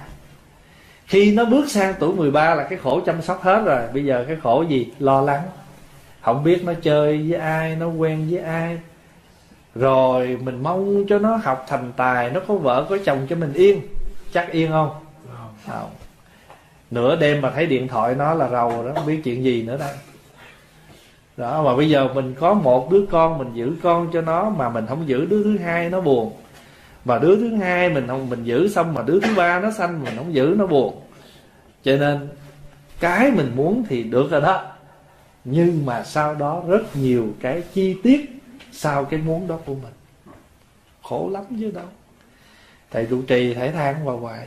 Khi nó bước sang tuổi mười ba là cái khổ chăm sóc hết rồi. Bây giờ cái khổ gì? Lo lắng. không biết nó chơi với ai, nó quen với ai. Rồi mình mong cho nó học thành tài, nó có vợ có chồng cho mình yên. Chắc yên không? Không. Nửa đêm mà thấy điện thoại nó là rầu rồi đó, không biết chuyện gì nữa đây. Đó, mà bây giờ mình có một đứa con, mình giữ con cho nó mà mình không giữ đứa thứ hai nó buồn. Và đứa thứ hai mình không mình giữ xong mà đứa thứ ba nó sanh mình không giữ nó buồn. Cho nên cái mình muốn thì được rồi đó, nhưng mà sau đó rất nhiều cái chi tiết sau cái muốn đó của mình. Khổ lắm chứ đâu. Thầy trụ trì thầy than vào hoài.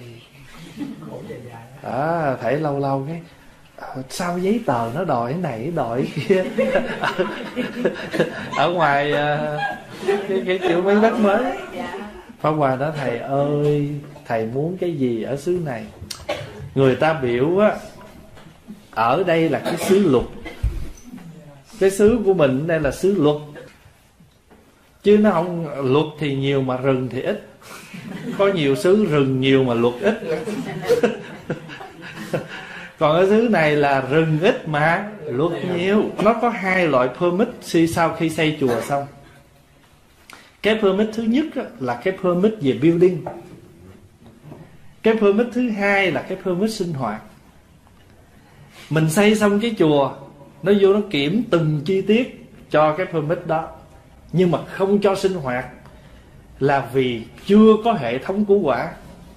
À, thầy lâu lâu cái sao giấy tờ nó đòi cái này đòi cái kia. Ở ngoài cái, cái kiểu mấy đất mới Pháp Hòa đó, thầy ơi, thầy muốn cái gì ở xứ này? Người ta biểu á, ở đây là cái xứ luật, cái xứ của mình đây là xứ luật, chứ nó không luật thì nhiều mà rừng thì ít. Có nhiều xứ rừng nhiều mà luật ít. Còn ở xứ này là rừng ít mà luật nhiều. Nó có hai loại permit sau khi xây chùa xong. Cái permit thứ nhất là cái permit về building. Cái permit thứ hai là cái permit sinh hoạt. Mình xây xong cái chùa, nó vô nó kiểm từng chi tiết cho cái permit đó, nhưng mà không cho sinh hoạt là vì chưa có hệ thống cứu hỏa.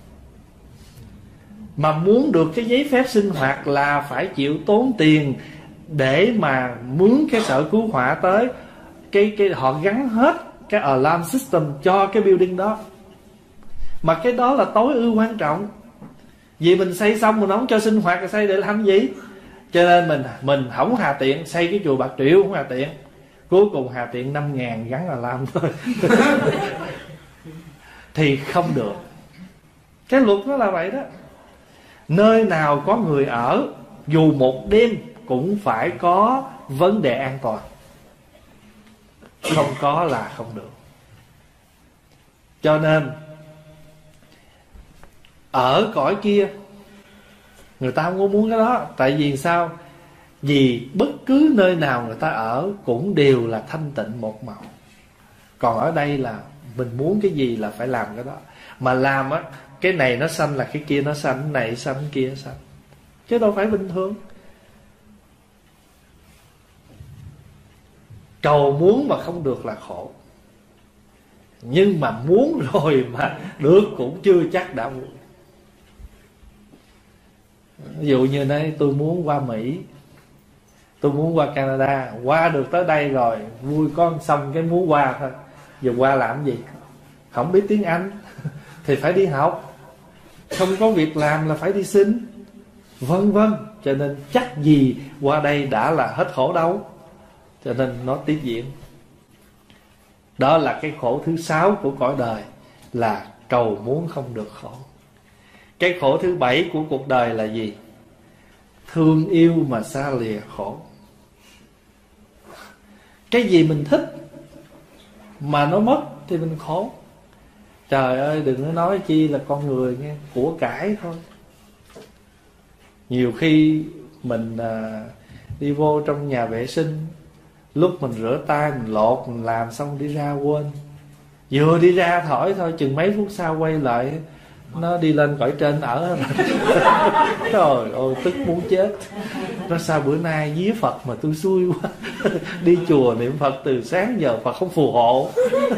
Mà muốn được cái giấy phép sinh hoạt là phải chịu tốn tiền để mà mướn cái sở cứu hỏa tới. Cái, cái họ gắn hết cái alarm system cho cái building đó. Mà cái đó là tối ưu quan trọng. Vì mình xây xong mình không cho sinh hoạt thì xây để làm gì? Cho nên mình mình không hà tiện xây cái chùa bạc triệu, không hà tiện. Cuối cùng hà tiện năm ngàn gắn alarm thôi. Thì không được. Cái luật nó là vậy đó. Nơi nào có người ở, dù một đêm cũng phải có vấn đề an toàn. Không có là không được. Cho nên ở cõi kia người ta không có muốn cái đó. Tại vì sao? Vì bất cứ nơi nào người ta ở cũng đều là thanh tịnh một màu. Còn ở đây là mình muốn cái gì là phải làm cái đó. Mà làm á, cái này nó sanh là cái kia nó sanh, cái này sanh cái kia sanh, chứ đâu phải bình thường. Cầu muốn mà không được là khổ. Nhưng mà muốn rồi mà được cũng chưa chắc đã vui. Ví dụ như đây, tôi muốn qua Mỹ, tôi muốn qua Canada. Qua được tới đây rồi, vui con xong cái muốn qua thôi. Giờ qua làm gì? Không biết tiếng Anh thì phải đi học, không có việc làm là phải đi xin, vân vân. Cho nên chắc gì qua đây đã là hết khổ đâu. Cho nên nó tiếp diễn. Đó là cái khổ thứ sáu của cõi đời, là cầu muốn không được khổ. Cái khổ thứ bảy của cuộc đời là gì? Thương yêu mà xa lìa khổ. Cái gì mình thích mà nó mất thì mình khổ. Trời ơi, đừng có nói chi là con người nghe, của cải thôi. Nhiều khi mình à, đi vô trong nhà vệ sinh, lúc mình rửa tay, mình lột, mình làm xong đi ra quên. Vừa đi ra thổi thôi, chừng mấy phút sau quay lại, nó đi lên cõi trên ở. Trời ơi, tức muốn chết. Nó sao bữa nay vía Phật mà tôi xui quá. Đi chùa niệm Phật từ sáng giờ Phật không phù hộ.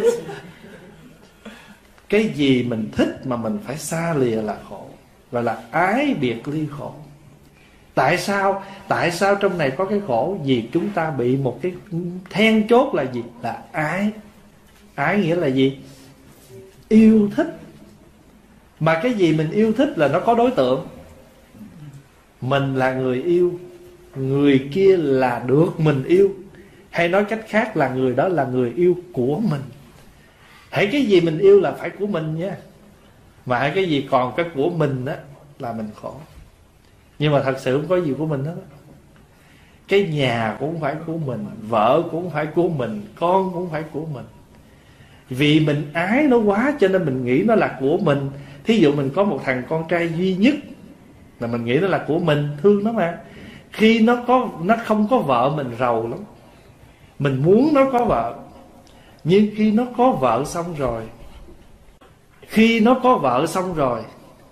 Cái gì mình thích mà mình phải xa lìa là khổ. Gọi là ái biệt ly khổ. Tại sao? Tại sao trong này có cái khổ? Vì chúng ta bị một cái then chốt là gì? Là ái. Ái nghĩa là gì? Yêu thích. Mà cái gì mình yêu thích là nó có đối tượng. Mình là người yêu, người kia là được mình yêu. Hay nói cách khác là người đó là người yêu của mình. Hãy cái gì mình yêu là phải của mình nha. Mà hãy cái gì còn cái của mình á là mình khổ. Nhưng mà thật sự không có gì của mình hết. Cái nhà cũng phải của mình, vợ cũng phải của mình, con cũng phải của mình. Vì mình ái nó quá cho nên mình nghĩ nó là của mình. Thí dụ mình có một thằng con trai duy nhất là mình nghĩ nó là của mình, thương nó mà. Khi nó có nó không có vợ mình rầu lắm. Mình muốn nó có vợ, nhưng khi nó có vợ xong rồi Khi nó có vợ xong rồi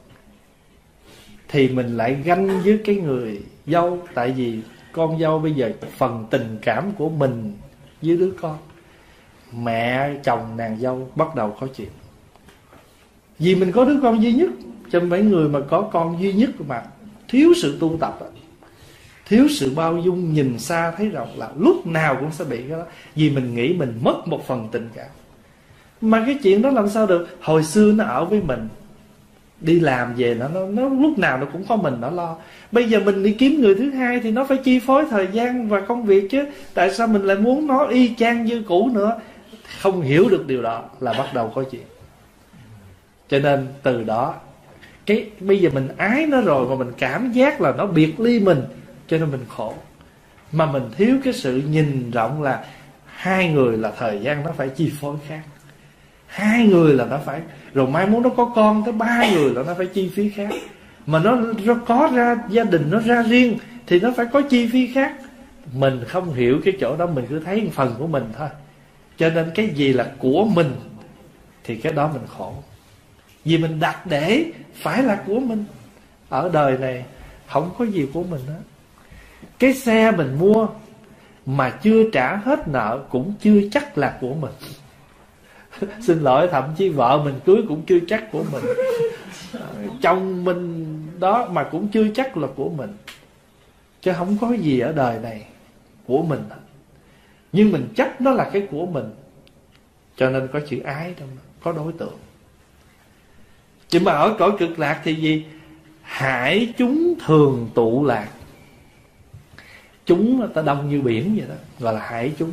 thì mình lại ganh với cái người dâu. Tại vì con dâu bây giờ phần tình cảm của mình với đứa con, mẹ chồng nàng dâu bắt đầu có chuyện. Vì mình có đứa con duy nhất, cho mấy người mà có con duy nhất mà thiếu sự tu tập, thiếu sự bao dung, nhìn xa thấy rộng là lúc nào cũng sẽ bị cái đó. Vì mình nghĩ mình mất một phần tình cảm. Mà cái chuyện đó làm sao được? Hồi xưa nó ở với mình, đi làm về nó, nó, nó lúc nào nó cũng có mình nó lo. Bây giờ mình đi kiếm người thứ hai thì nó phải chi phối thời gian và công việc chứ. Tại sao mình lại muốn nó y chang như cũ nữa? Không hiểu được điều đó là bắt đầu có chuyện. Cho nên từ đó cái bây giờ mình ái nó rồi mà mình cảm giác là nó biệt ly mình, cho nên mình khổ. Mà mình thiếu cái sự nhìn rộng là hai người là thời gian nó phải chi phối khác, hai người là nó phải, rồi mai muốn nó có con tới ba người là nó phải chi phí khác. Mà nó, nó có ra gia đình nó ra riêng thì nó phải có chi phí khác. Mình không hiểu cái chỗ đó, mình cứ thấy một phần của mình thôi. Cho nên cái gì là của mình thì cái đó mình khổ. Vì mình đặt để phải là của mình. Ở đời này không có gì của mình hết. Cái xe mình mua mà chưa trả hết nợ cũng chưa chắc là của mình. Xin lỗi, thậm chí vợ mình cưới cũng chưa chắc của mình, chồng mình đó mà cũng chưa chắc là của mình. Chứ không có gì ở đời này của mình. Nhưng mình chắc nó là cái của mình, cho nên có chữ ái trong đó, có đối tượng. Chứ mà ở cõi cực lạc thì gì? Hải chúng thường tụ lạc. Chúng ta đông như biển vậy đó, gọi là hải chúng.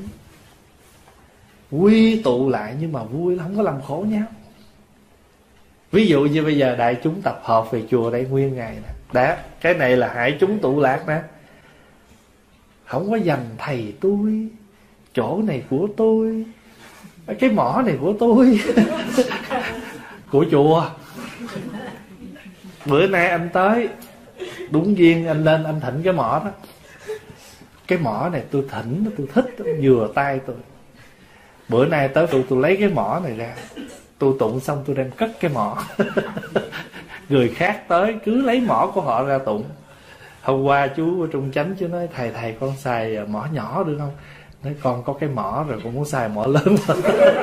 Quy tụ lại nhưng mà vui, không có làm khổ nhau. Ví dụ như bây giờ đại chúng tập hợp về chùa đây nguyên ngày nè, đó, cái này là hải chúng tụ lạc nè. Không có dành thầy tôi, chỗ này của tôi, cái mỏ này của tôi, của chùa. Bữa nay anh tới, đúng duyên anh lên anh thỉnh cái mỏ đó. Cái mỏ này tôi thỉnh, tôi thích, vừa tay tôi. Bữa nay tới tôi, tôi lấy cái mỏ này ra, tôi tụng xong tôi đem cất cái mỏ. Người khác tới cứ lấy mỏ của họ ra tụng. Hôm qua chú ở Trung Chánh chú nói thầy thầy con xài mỏ nhỏ được không? Nói con có cái mỏ rồi, con muốn xài mỏ lớn hơn.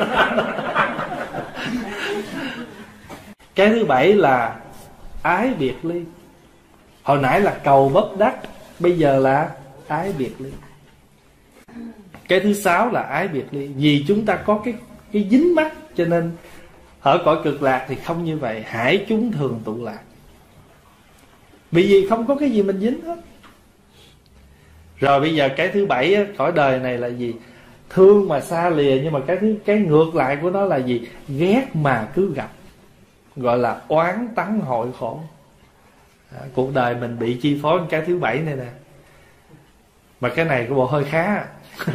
Cái thứ bảy là ái biệt ly. Hồi nãy là cầu bất đắc, bây giờ là ái biệt ly. Cái thứ sáu là ái biệt ly. Vì chúng ta có cái, cái dính mắc, cho nên ở cõi cực lạc thì không như vậy. Hải chúng thường tụ lạc. Vì vì không có cái gì mình dính hết. Rồi bây giờ cái thứ bảy á, cõi đời này là gì? Thương mà xa lìa. Nhưng mà cái thứ cái ngược lại của nó là gì? Ghét mà cứ gặp, gọi là oán tắng hội khổ. À, cuộc đời mình bị chi phối cái thứ bảy này nè. Mà cái này của bộ hơi khá.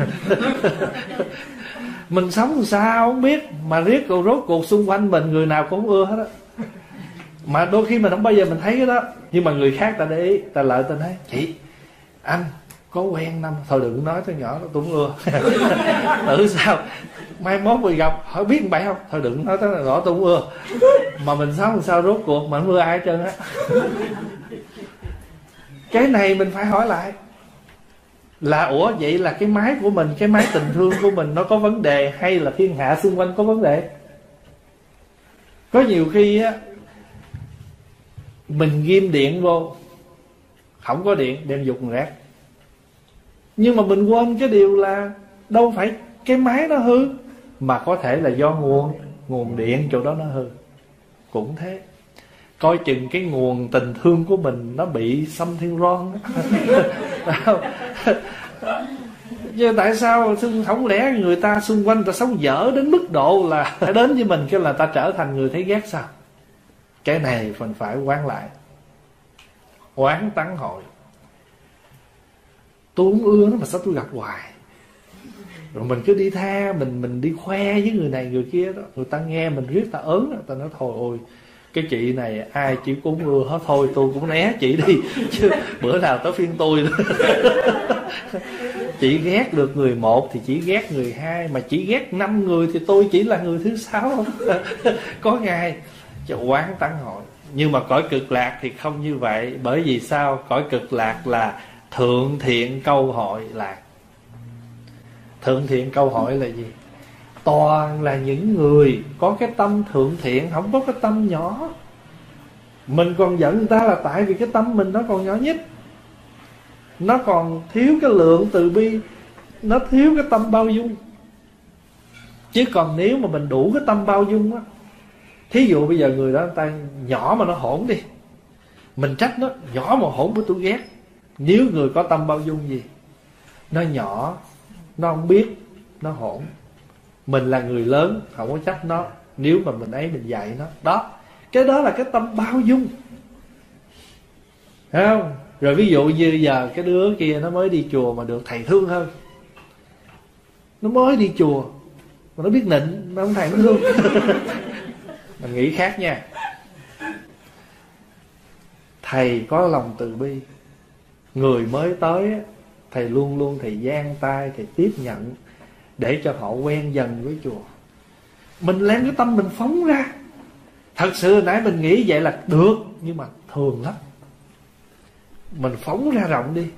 Mình sống sao không biết, mà riết rồi rốt cuộc xung quanh mình người nào cũng không ưa hết á. Mà đôi khi mình không bao giờ mình thấy cái đó, nhưng mà người khác ta để ý, ta lợi ta nói chị anh có quen năm, thôi đừng nói tới nhỏ đó tôi không ưa. Tự sao mai mốt mình gặp hỏi biết bậy không, thôi đừng nói tới nhỏ tôi không ưa. Mà mình sống sao rốt cuộc mà không ưa ai hết trơn á. Cái này mình phải hỏi lại là ủa vậy là cái máy của mình, cái máy tình thương của mình nó có vấn đề, hay là thiên hạ xung quanh có vấn đề? Có nhiều khi á mình ghim điện vô, không có điện đem dục rác. Nhưng mà mình quên cái điều là đâu phải cái máy nó hư, mà có thể là do nguồn nguồn điện chỗ đó nó hư. Cũng thế, coi chừng cái nguồn tình thương của mình nó bị something wrong. Chứ tại sao không lẽ người ta xung quanh ta sống dở đến mức độ là phải đến với mình cái là ta trở thành người thấy ghét sao? Cái này mình phải quán lại. Oán tắng hội. Tôi không ưa nó mà sao tôi gặp hoài. Rồi mình cứ đi tha, mình mình đi khoe với người này người kia đó, người ta nghe mình riết ta ớn, người ta nói thôi ôi cái chị này ai chị cũng ưa hết, thôi tôi cũng né chị đi chứ bữa nào tới phiên tôi nữa. Chỉ ghét được người một thì chỉ ghét người hai, mà chỉ ghét năm người thì tôi chỉ là người thứ sáu. Có ngày cho quán tăng hội. Nhưng mà cõi cực lạc thì không như vậy. Bởi vì sao? Cõi cực lạc là thượng thiện câu hội lạc. Thượng thiện câu hội là gì? Toàn là những người có cái tâm thượng thiện, không có cái tâm nhỏ. Mình còn giận người ta là tại vì cái tâm mình nó còn nhỏ nhất, nó còn thiếu cái lượng từ bi, nó thiếu cái tâm bao dung. Chứ còn nếu mà mình đủ cái tâm bao dung á, thí dụ bây giờ người đó người ta nhỏ mà nó hỗn đi, mình trách nó nhỏ mà hỗn với tôi ghét. Nếu người có tâm bao dung gì, nó nhỏ, nó không biết, nó hỗn, mình là người lớn không có trách nó. Nếu mà mình ấy mình dạy nó, đó, cái đó là cái tâm bao dung, thấy không? Rồi ví dụ như giờ cái đứa kia nó mới đi chùa mà được thầy thương hơn. Nó mới đi chùa mà nó biết nịnh, nó không thầy nó thương. Mình nghĩ khác nha. Thầy có lòng từ bi, người mới tới thầy luôn luôn thầy giang tay, thầy tiếp nhận để cho họ quen dần với chùa. Mình đem cái tâm mình phóng ra. Thật sự hồi nãy mình nghĩ vậy là được, nhưng mà thường lắm. Mình phóng ra rộng đi.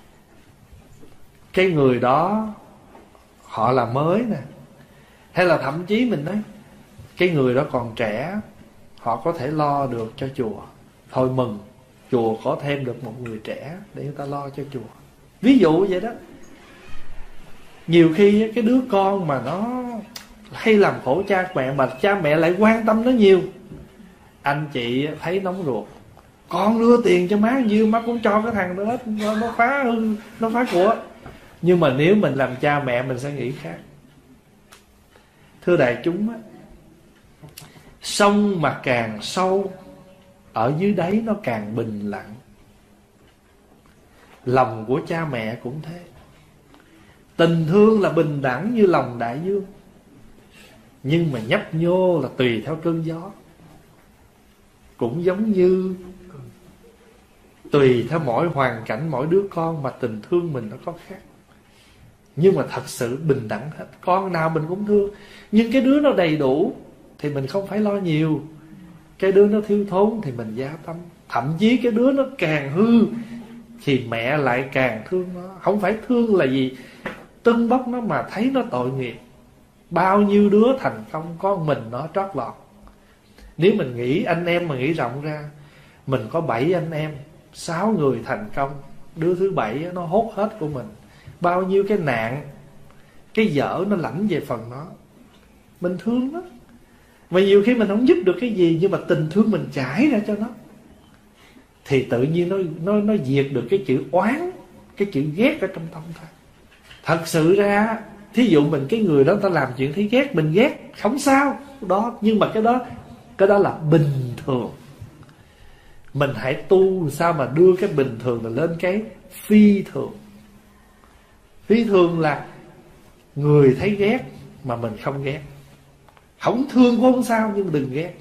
Cái người đó họ là mới nè, hay là thậm chí mình nói cái người đó còn trẻ, họ có thể lo được cho chùa, thôi mừng, chùa có thêm được một người trẻ để người ta lo cho chùa. Ví dụ vậy đó. Nhiều khi cái đứa con mà nó hay làm khổ cha mẹ, mà cha mẹ lại quan tâm nó nhiều, anh chị thấy nóng ruột, con đưa tiền cho má nhiêu má cũng cho cái thằng đó hết, nó, nó phá hư, nó phá của. Nhưng mà nếu mình làm cha mẹ mình sẽ nghĩ khác. Thưa đại chúng á, sông mà càng sâu, ở dưới đáy nó càng bình lặng. Lòng của cha mẹ cũng thế. Tình thương là bình đẳng như lòng đại dương, nhưng mà nhấp nhô là tùy theo cơn gió. Cũng giống như tùy theo mỗi hoàn cảnh, mỗi đứa con mà tình thương mình nó có khác. Nhưng mà thật sự bình đẳng hết. Con nào mình cũng thương. Nhưng cái đứa nó đầy đủ thì mình không phải lo nhiều. Cái đứa nó thiếu thốn thì mình gia tâm. Thậm chí cái đứa nó càng hư thì mẹ lại càng thương nó. Không phải thương là gì tưng bốc nó, mà thấy nó tội nghiệp. Bao nhiêu đứa thành công có mình nó trót lọt. Nếu mình nghĩ anh em mà nghĩ rộng ra, mình có bảy anh em, sáu người thành công, đứa thứ bảy nó hốt hết của mình. Bao nhiêu cái nạn, cái dở nó lãnh về phần nó, mình thương nó. Mà nhiều khi mình không giúp được cái gì, nhưng mà tình thương mình trải ra cho nó, thì tự nhiên nó nó nó diệt được cái chữ oán, cái chữ ghét ở trong tâm ta. Thật sự ra, thí dụ mình cái người đó ta làm chuyện thấy ghét, mình ghét không sao đó, nhưng mà cái đó cái đó là bình thường. Mình hãy tu sao mà đưa cái bình thường là lên cái phi thường. Phi thường là người thấy ghét mà mình không ghét. Không thương cũng không sao, nhưng đừng ghét.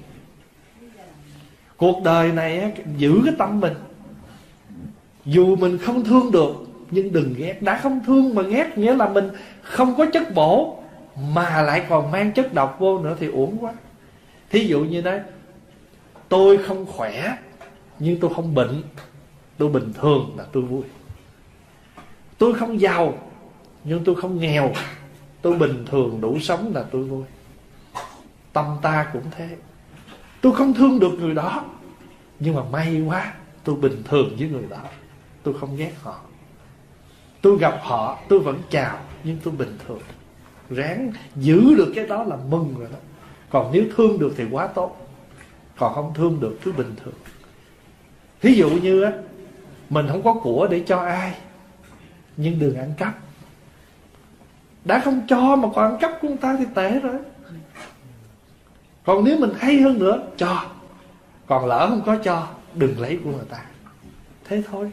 Cuộc đời này á, giữ cái tâm mình. Dù mình không thương được, nhưng đừng ghét. Đã không thương mà ghét nghĩa là mình không có chất bổ, mà lại còn mang chất độc vô nữa thì uổng quá. Thí dụ như đấy, tôi không khỏe nhưng tôi không bệnh, tôi bình thường là tôi vui. Tôi không giàu nhưng tôi không nghèo, tôi bình thường đủ sống là tôi vui. Tâm ta cũng thế. Tôi không thương được người đó, nhưng mà may quá tôi bình thường với người đó, tôi không ghét họ. Tôi gặp họ tôi vẫn chào, nhưng tôi bình thường. Ráng giữ được cái đó là mừng rồi đó. Còn nếu thương được thì quá tốt, còn không thương được cứ bình thường. Ví dụ như á, mình không có của để cho ai, nhưng đừng ăn cắp. Đã không cho mà còn ăn cắp của người ta thì tệ rồi. Còn nếu mình hay hơn nữa, cho. Còn lỡ không có cho, đừng lấy của người ta. Thế thôi.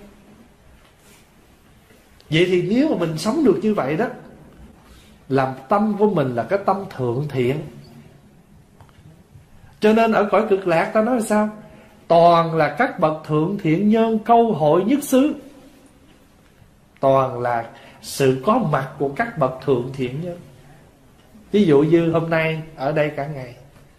Vậy thì nếu mà mình sống được như vậy đó, làm tâm của mình là cái tâm thượng thiện. Cho nên ở cõi cực lạc ta nói là sao? Toàn là các bậc thượng thiện nhân câu hội nhất xứ. toàn là sự có mặt của các bậc thượng thiện nhân. Ví dụ như hôm nay ở đây cả ngày,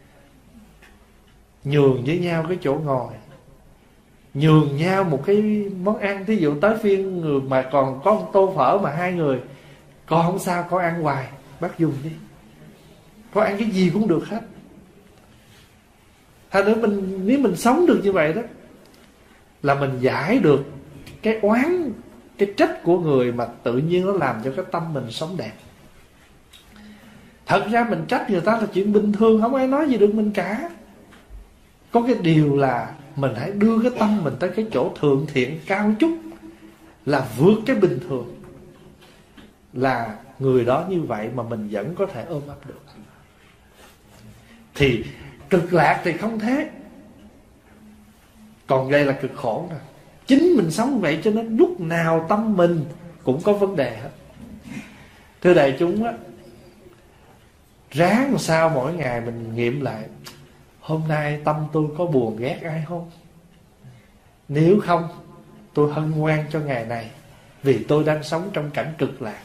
nhường với nhau cái chỗ ngồi, nhường nhau một cái món ăn. Thí dụ tới phiên người mà còn có một tô phở mà hai người, con không sao, con ăn hoài, bác dùng đi, con ăn cái gì cũng được hết. Thành nữa mình, nếu mình sống được như vậy đó, là mình giải được cái oán, cái trách của người mà tự nhiên nó làm cho cái tâm mình sống đẹp. Thật ra mình trách người ta là chuyện bình thường, không ai nói gì được mình cả. Có cái điều là mình hãy đưa cái tâm mình tới cái chỗ thượng thiện cao chút, là vượt cái bình thường. Là người đó như vậy mà mình vẫn có thể ôm ấp được. Thì cực lạc thì không thế. Còn đây là cực khổ nè. Chính mình sống vậy cho nên lúc nào tâm mình cũng có vấn đề hết. Thưa đại chúng á, ráng làm sao mỗi ngày mình nghiệm lại, hôm nay tâm tôi có buồn ghét ai không? Nếu không, tôi hân hoan cho ngày này, vì tôi đang sống trong cảnh cực lạc.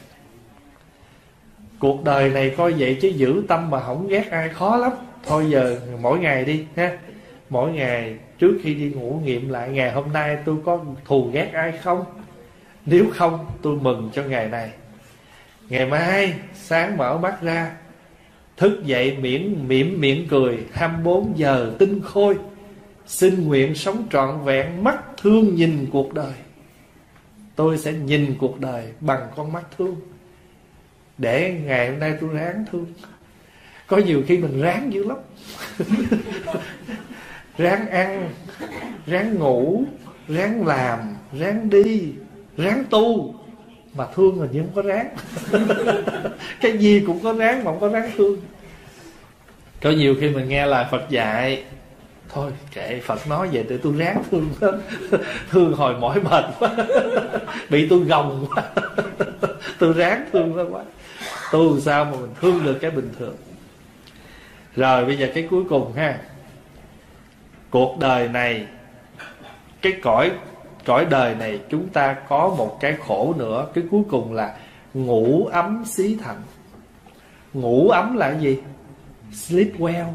Cuộc đời này coi vậy chứ giữ tâm mà không ghét ai khó lắm. Thôi giờ mỗi ngày đi ha, mỗi ngày trước khi đi ngủ nghiệm lại, ngày hôm nay tôi có thù ghét ai không? Nếu không, tôi mừng cho ngày này. Ngày mai sáng mở mắt ra, thức dậy miễn mỉm miệng cười, hai mươi bốn giờ tinh khôi, xin nguyện sống trọn vẹn mắt thương nhìn cuộc đời. Tôi sẽ nhìn cuộc đời bằng con mắt thương, để ngày hôm nay tôi ráng thương. Có nhiều khi mình ráng dữ lắm. Ráng ăn, ráng ngủ, ráng làm, ráng đi, ráng tu, mà thương là như không có ráng. Cái gì cũng có ráng mà không có ráng thương. Có nhiều khi mình nghe lời Phật dạy, thôi kệ Phật nói vậy để tôi ráng thương hết. Thương hồi mỏi mệt quá, bị tôi gồng quá, tôi ráng thương nó quá. Tu sao mà mình thương được cái bình thường. Rồi bây giờ cái cuối cùng ha, cuộc đời này, cái cõi cõi đời này chúng ta có một cái khổ nữa. Cái cuối cùng là ngủ ấm xí thành. Ngủ ấm là gì? Sleep well.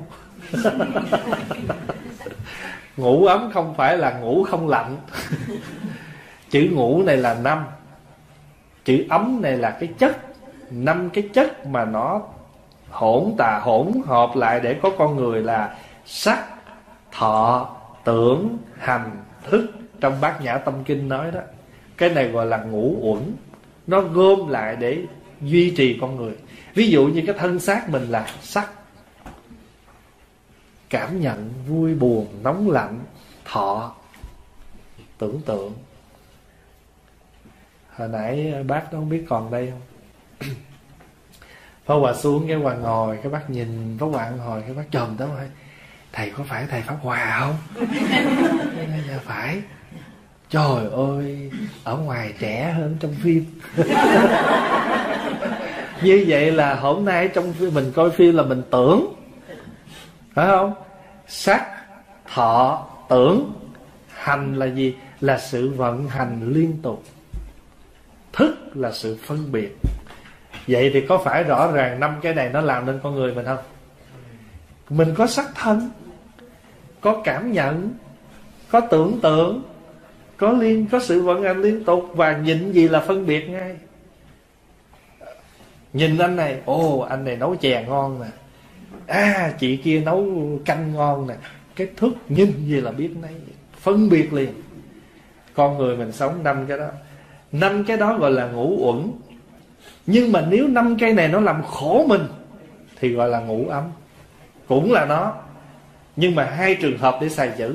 Ngủ ấm không phải là ngủ không lạnh. Chữ ngủ này là năm, chữ ấm này là cái chất. Năm cái chất mà nó hỗn tà hỗn hợp lại để có con người là sắc, thọ, tưởng, hành, thức. Trong Bát Nhã Tâm Kinh nói đó, cái này gọi là ngũ uẩn. Nó gom lại để duy trì con người. Ví dụ như cái thân xác mình là sắc, cảm nhận vui buồn, nóng lạnh. Thọ, tưởng tượng. Hồi nãy bác nó không biết còn đây không? Pháp Hòa xuống cái Hòa ngồi, cái bác nhìn Pháp Hòa ngồi, cái bác chồm tới hỏi, thầy có phải thầy Pháp Hòa không? Cái này là phải. Trời ơi, ở ngoài trẻ hơn trong phim. Như vậy là hôm nay trong phim mình coi phim là mình tưởng, phải không? Sắc, thọ, tưởng, hành là gì? Là sự vận hành liên tục. Thức là sự phân biệt. Vậy thì có phải rõ ràng năm cái này nó làm nên con người mình không? Mình có sắc thân, có cảm nhận, có tưởng tượng, có liên có sự vận hành liên tục. Và nhìn gì là phân biệt ngay. Nhìn anh này, ồ anh này nấu chè ngon nè, à chị kia nấu canh ngon nè. Cái thức nhìn gì là biết nấy, phân biệt liền. Con người mình sống năm cái đó. Năm cái đó gọi là ngũ uẩn. Nhưng mà nếu năm cây này nó làm khổ mình thì gọi là ngũ ấm. Cũng là nó, nhưng mà hai trường hợp để xài chữ.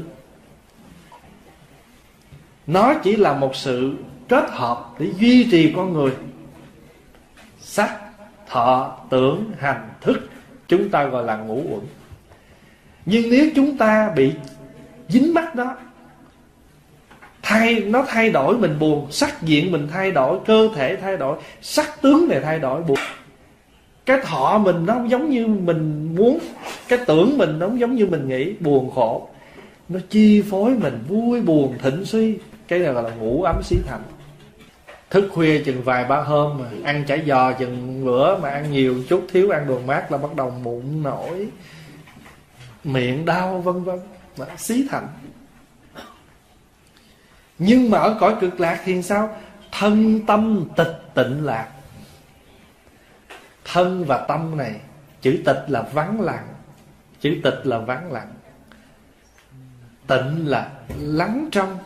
Nó chỉ là một sự kết hợp để duy trì con người. Sắc, thọ, tưởng, hành, thức, chúng ta gọi là ngũ uẩn. Nhưng nếu chúng ta bị dính mắc đó, thay nó thay đổi mình buồn, sắc diện mình thay đổi, cơ thể thay đổi, sắc tướng này thay đổi buồn. Cái thọ mình nó không giống như mình muốn, cái tưởng mình nó không giống như mình nghĩ, buồn khổ. Nó chi phối mình vui buồn thịnh suy. Cái này gọi là ngũ ấm xí thành. thức khuya chừng vài ba hôm mà ăn chả giò chừng bữa, mà ăn nhiều chút thiếu ăn đồ mát là bắt đầu mụn nổi, miệng đau vân vân, mà xí thành. Nhưng mà ở cõi cực lạc thì sao? Thân tâm tịch tịnh lạc. Thân và tâm này, chữ tịch là vắng lặng, chữ tịch là vắng lặng, tịnh là lắng trong,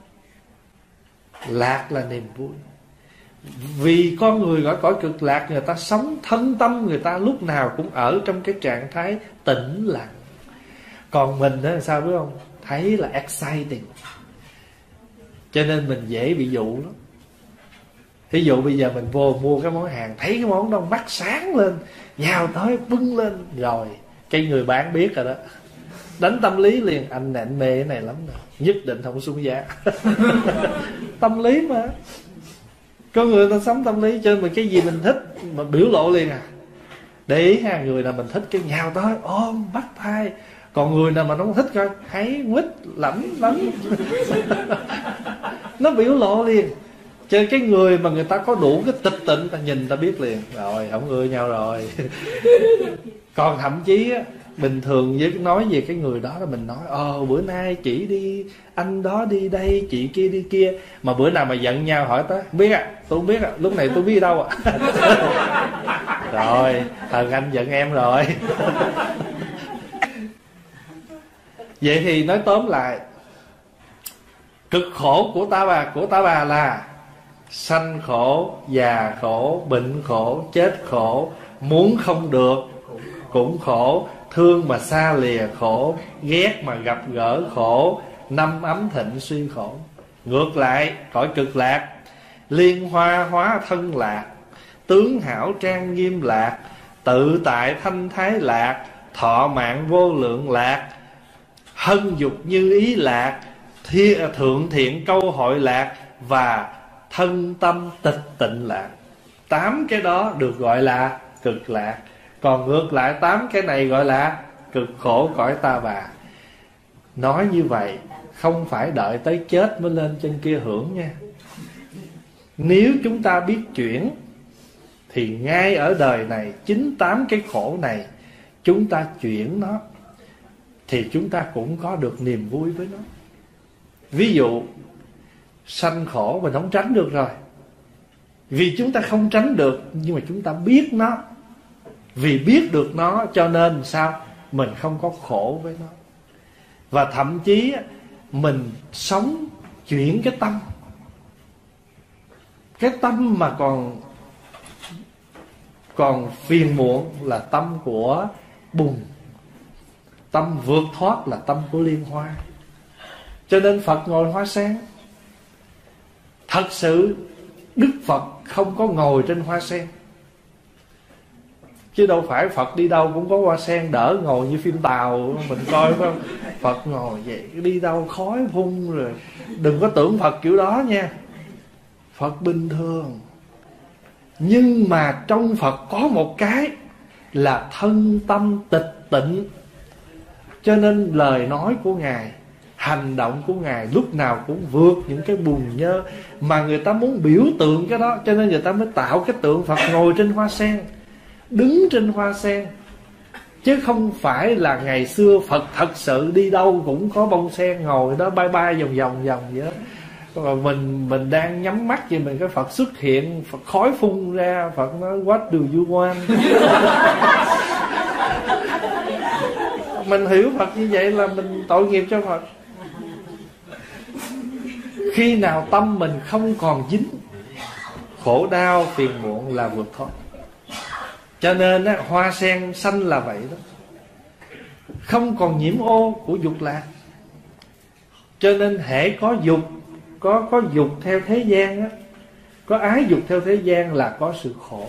lạc là niềm vui. Vì con người gọi cõi cực lạc, người ta sống thân tâm người ta lúc nào cũng ở trong cái trạng thái tĩnh lặng. Còn mình đó sao biết không? Thấy là exciting, cho nên mình dễ bị dụ lắm. Ví dụ bây giờ mình vô mua cái món hàng, thấy cái món đó mắt sáng lên, nhào tới bưng lên, rồi cái người bán biết rồi đó, đánh tâm lý liền. Anh này anh mê cái này lắm rồi, nhất định không xuống giá. Tâm lý mà, có người ta sống tâm lý, cho nên mà cái gì mình thích mà biểu lộ liền à. Để ý ha, người nào mình thích cái nhào tới ôm bắt tay, còn người nào mà nó không thích coi thấy quýt lẩm lắm. Nó biểu lộ liền. Cho nên cái người mà người ta có đủ cái tịch tịnh, ta nhìn ta biết liền, rồi không ưa nhau rồi. Còn thậm chí á, bình thường với nói về cái người đó là mình nói ờ bữa nay chị đi, anh đó đi đây, chị kia đi kia. Mà bữa nào mà giận nhau hỏi tới, biết à, tôi không biết à, lúc này tôi biết đâu à. Rồi thằng anh giận em rồi. Vậy thì nói tóm lại, cực khổ của ta bà của ta bà là sanh khổ, già khổ, bệnh khổ, chết khổ, muốn không được cũng khổ, thương mà xa lìa khổ, ghét mà gặp gỡ khổ, năm ấm thịnh suy khổ. Ngược lại cõi cực lạc, liên hoa hóa thân lạc, tướng hảo trang nghiêm lạc, tự tại thanh thái lạc, thọ mạng vô lượng lạc, hân dục như ý lạc, thi, thượng thiện câu hội lạc, và thân tâm tịch tịnh lạc. Tám cái đó được gọi là cực lạc. Còn ngược lại tám cái này gọi là cực khổ cõi ta bà. Nói như vậy không phải đợi tới chết mới lên trên kia hưởng nha. Nếu chúng ta biết chuyển thì ngay ở đời này, chính tám cái khổ này chúng ta chuyển nó, thì chúng ta cũng có được niềm vui với nó. Ví dụ sanh khổ mình không tránh được rồi, vì chúng ta không tránh được, nhưng mà chúng ta biết nó. Vì biết được nó cho nên sao? Mình không có khổ với nó. Và thậm chí mình sống chuyển cái tâm. Cái tâm mà còn Còn phiền muộn là tâm của bùn, tâm vượt thoát là tâm của liên hoa. Cho nên Phật ngồi hoa sen. Thật sự Đức Phật không có ngồi trên hoa sen, chứ đâu phải Phật đi đâu cũng có hoa sen đỡ ngồi như phim Tàu mình coi, phải không? Phật ngồi vậy, đi đâu khói phun rồi. Đừng có tưởng Phật kiểu đó nha. Phật bình thường. Nhưng mà trong Phật có một cái là thân tâm tịch tịnh. Cho nên lời nói của Ngài, hành động của Ngài lúc nào cũng vượt những cái bùn nhơ. Mà người ta muốn biểu tượng cái đó, cho nên người ta mới tạo cái tượng Phật ngồi trên hoa sen, đứng trên hoa sen. Chứ không phải là ngày xưa Phật thật sự đi đâu cũng có bông sen ngồi đó bay bay vòng vòng vòng vậy đó. Mà mình mình đang nhắm mắt vậy, mình cái Phật xuất hiện, Phật khói phun ra, Phật nói what do you want? Mình hiểu Phật như vậy là mình tội nghiệp cho Phật. Khi nào tâm mình không còn dính khổ đau phiền muộn là vượt thoát. Cho nên á, hoa sen xanh là vậy đó, không còn nhiễm ô của dục lạc. Cho nên hễ có dục, Có có dục theo thế gian á, có ái dục theo thế gian là có sự khổ.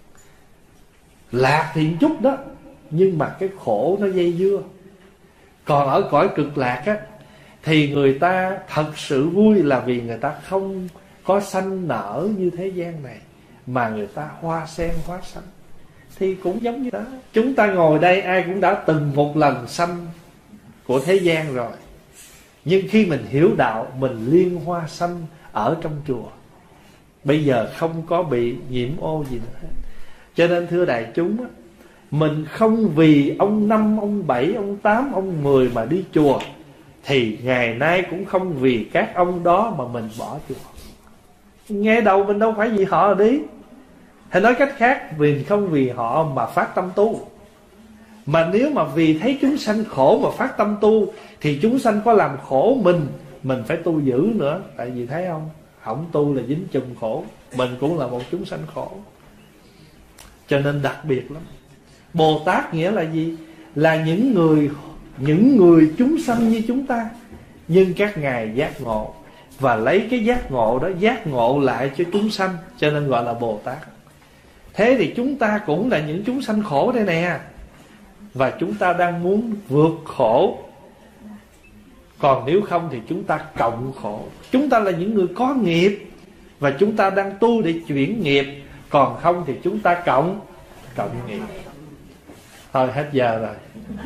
Lạc thì chút đó, nhưng mà cái khổ nó dây dưa. Còn ở cõi cực lạc á, thì người ta thật sự vui là vì người ta không có sanh nở như thế gian này, mà người ta hoa sen hoa sanh. Thì cũng giống như đó. Chúng ta ngồi đây ai cũng đã từng một lần sanh của thế gian rồi. Nhưng khi mình hiểu đạo, mình liên hoa sanh ở trong chùa. bây giờ không có bị nhiễm ô gì nữa hết. Cho nên thưa đại chúng, mình không vì ông năm, ông bảy, ông tám, ông mười mà đi chùa, thì ngày nay cũng không vì các ông đó mà mình bỏ chùa. Nghe đầu mình đâu phải vì họ là đi. Hay nói cách khác, mình không vì họ mà phát tâm tu. Mà nếu mà vì thấy chúng sanh khổ mà phát tâm tu, thì chúng sanh có làm khổ mình, mình phải tu dữ nữa. Tại vì thấy không, không tu là dính chùm khổ, mình cũng là một chúng sanh khổ. Cho nên đặc biệt lắm. Bồ Tát nghĩa là gì? Là những người Những người chúng sanh như chúng ta, nhưng các ngài giác ngộ, và lấy cái giác ngộ đó giác ngộ lại cho chúng sanh, cho nên gọi là Bồ Tát. Thế thì chúng ta cũng là những chúng sanh khổ đây nè, và chúng ta đang muốn vượt khổ. Còn nếu không thì chúng ta cộng khổ. Chúng ta là những người có nghiệp, và chúng ta đang tu để chuyển nghiệp. Còn không thì chúng ta cộng Cộng nghiệp. Thôi hết giờ rồi.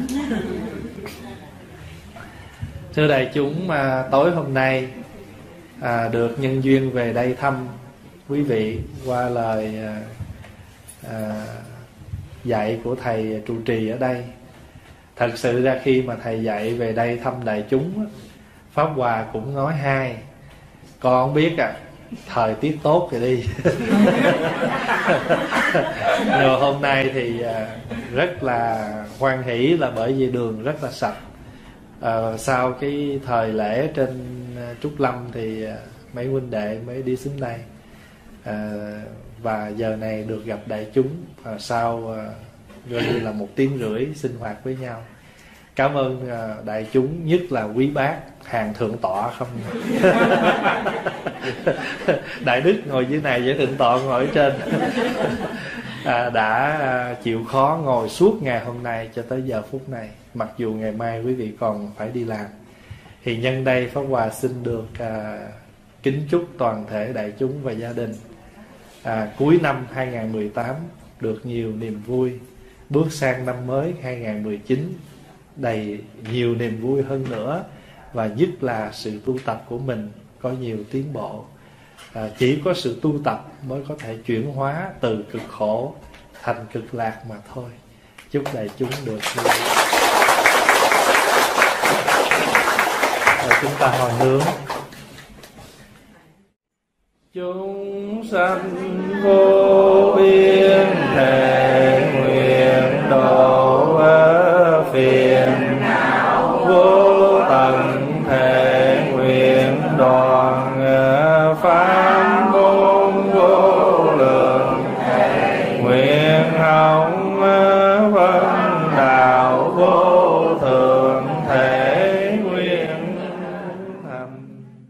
Thưa đại chúng, mà tối hôm nay à, được nhân duyên về đây thăm quý vị qua lời à, à, dạy của thầy trụ trì ở đây. Thật sự ra khi mà thầy dạy về đây thăm đại chúng, Pháp Hòa cũng nói hai: con không biết à, thời tiết tốt thì đi. Rồi hôm nay thì rất là hoan hỷ, là bởi vì đường rất là sạch. à, Sau cái thời lễ trên Trúc Lâm thì mấy huynh đệ mới đi xuống đây, à, và giờ này được gặp đại chúng, à, sau à, gọi như là một tiếng rưỡi sinh hoạt với nhau. Cảm ơn à, đại chúng, nhất là quý bác hàng thượng tọa không. Đại đức ngồi dưới này với thượng tọa ngồi ở trên. à, đã à, chịu khó ngồi suốt ngày hôm nay cho tới giờ phút này, mặc dù ngày mai quý vị còn phải đi làm. Thì nhân đây Pháp Hòa xin được à, kính chúc toàn thể đại chúng và gia đình à, cuối năm hai không một tám được nhiều niềm vui, bước sang năm mới hai không một chín đầy nhiều niềm vui hơn nữa, và nhất là sự tu tập của mình có nhiều tiến bộ. à, Chỉ có sự tu tập mới có thể chuyển hóa từ cực khổ thành cực lạc mà thôi. Chúc đại chúng được như vậy. Rồi chúng ta hồi hướng. Chúng sanh vô biên thể nguyện độ phiền não vô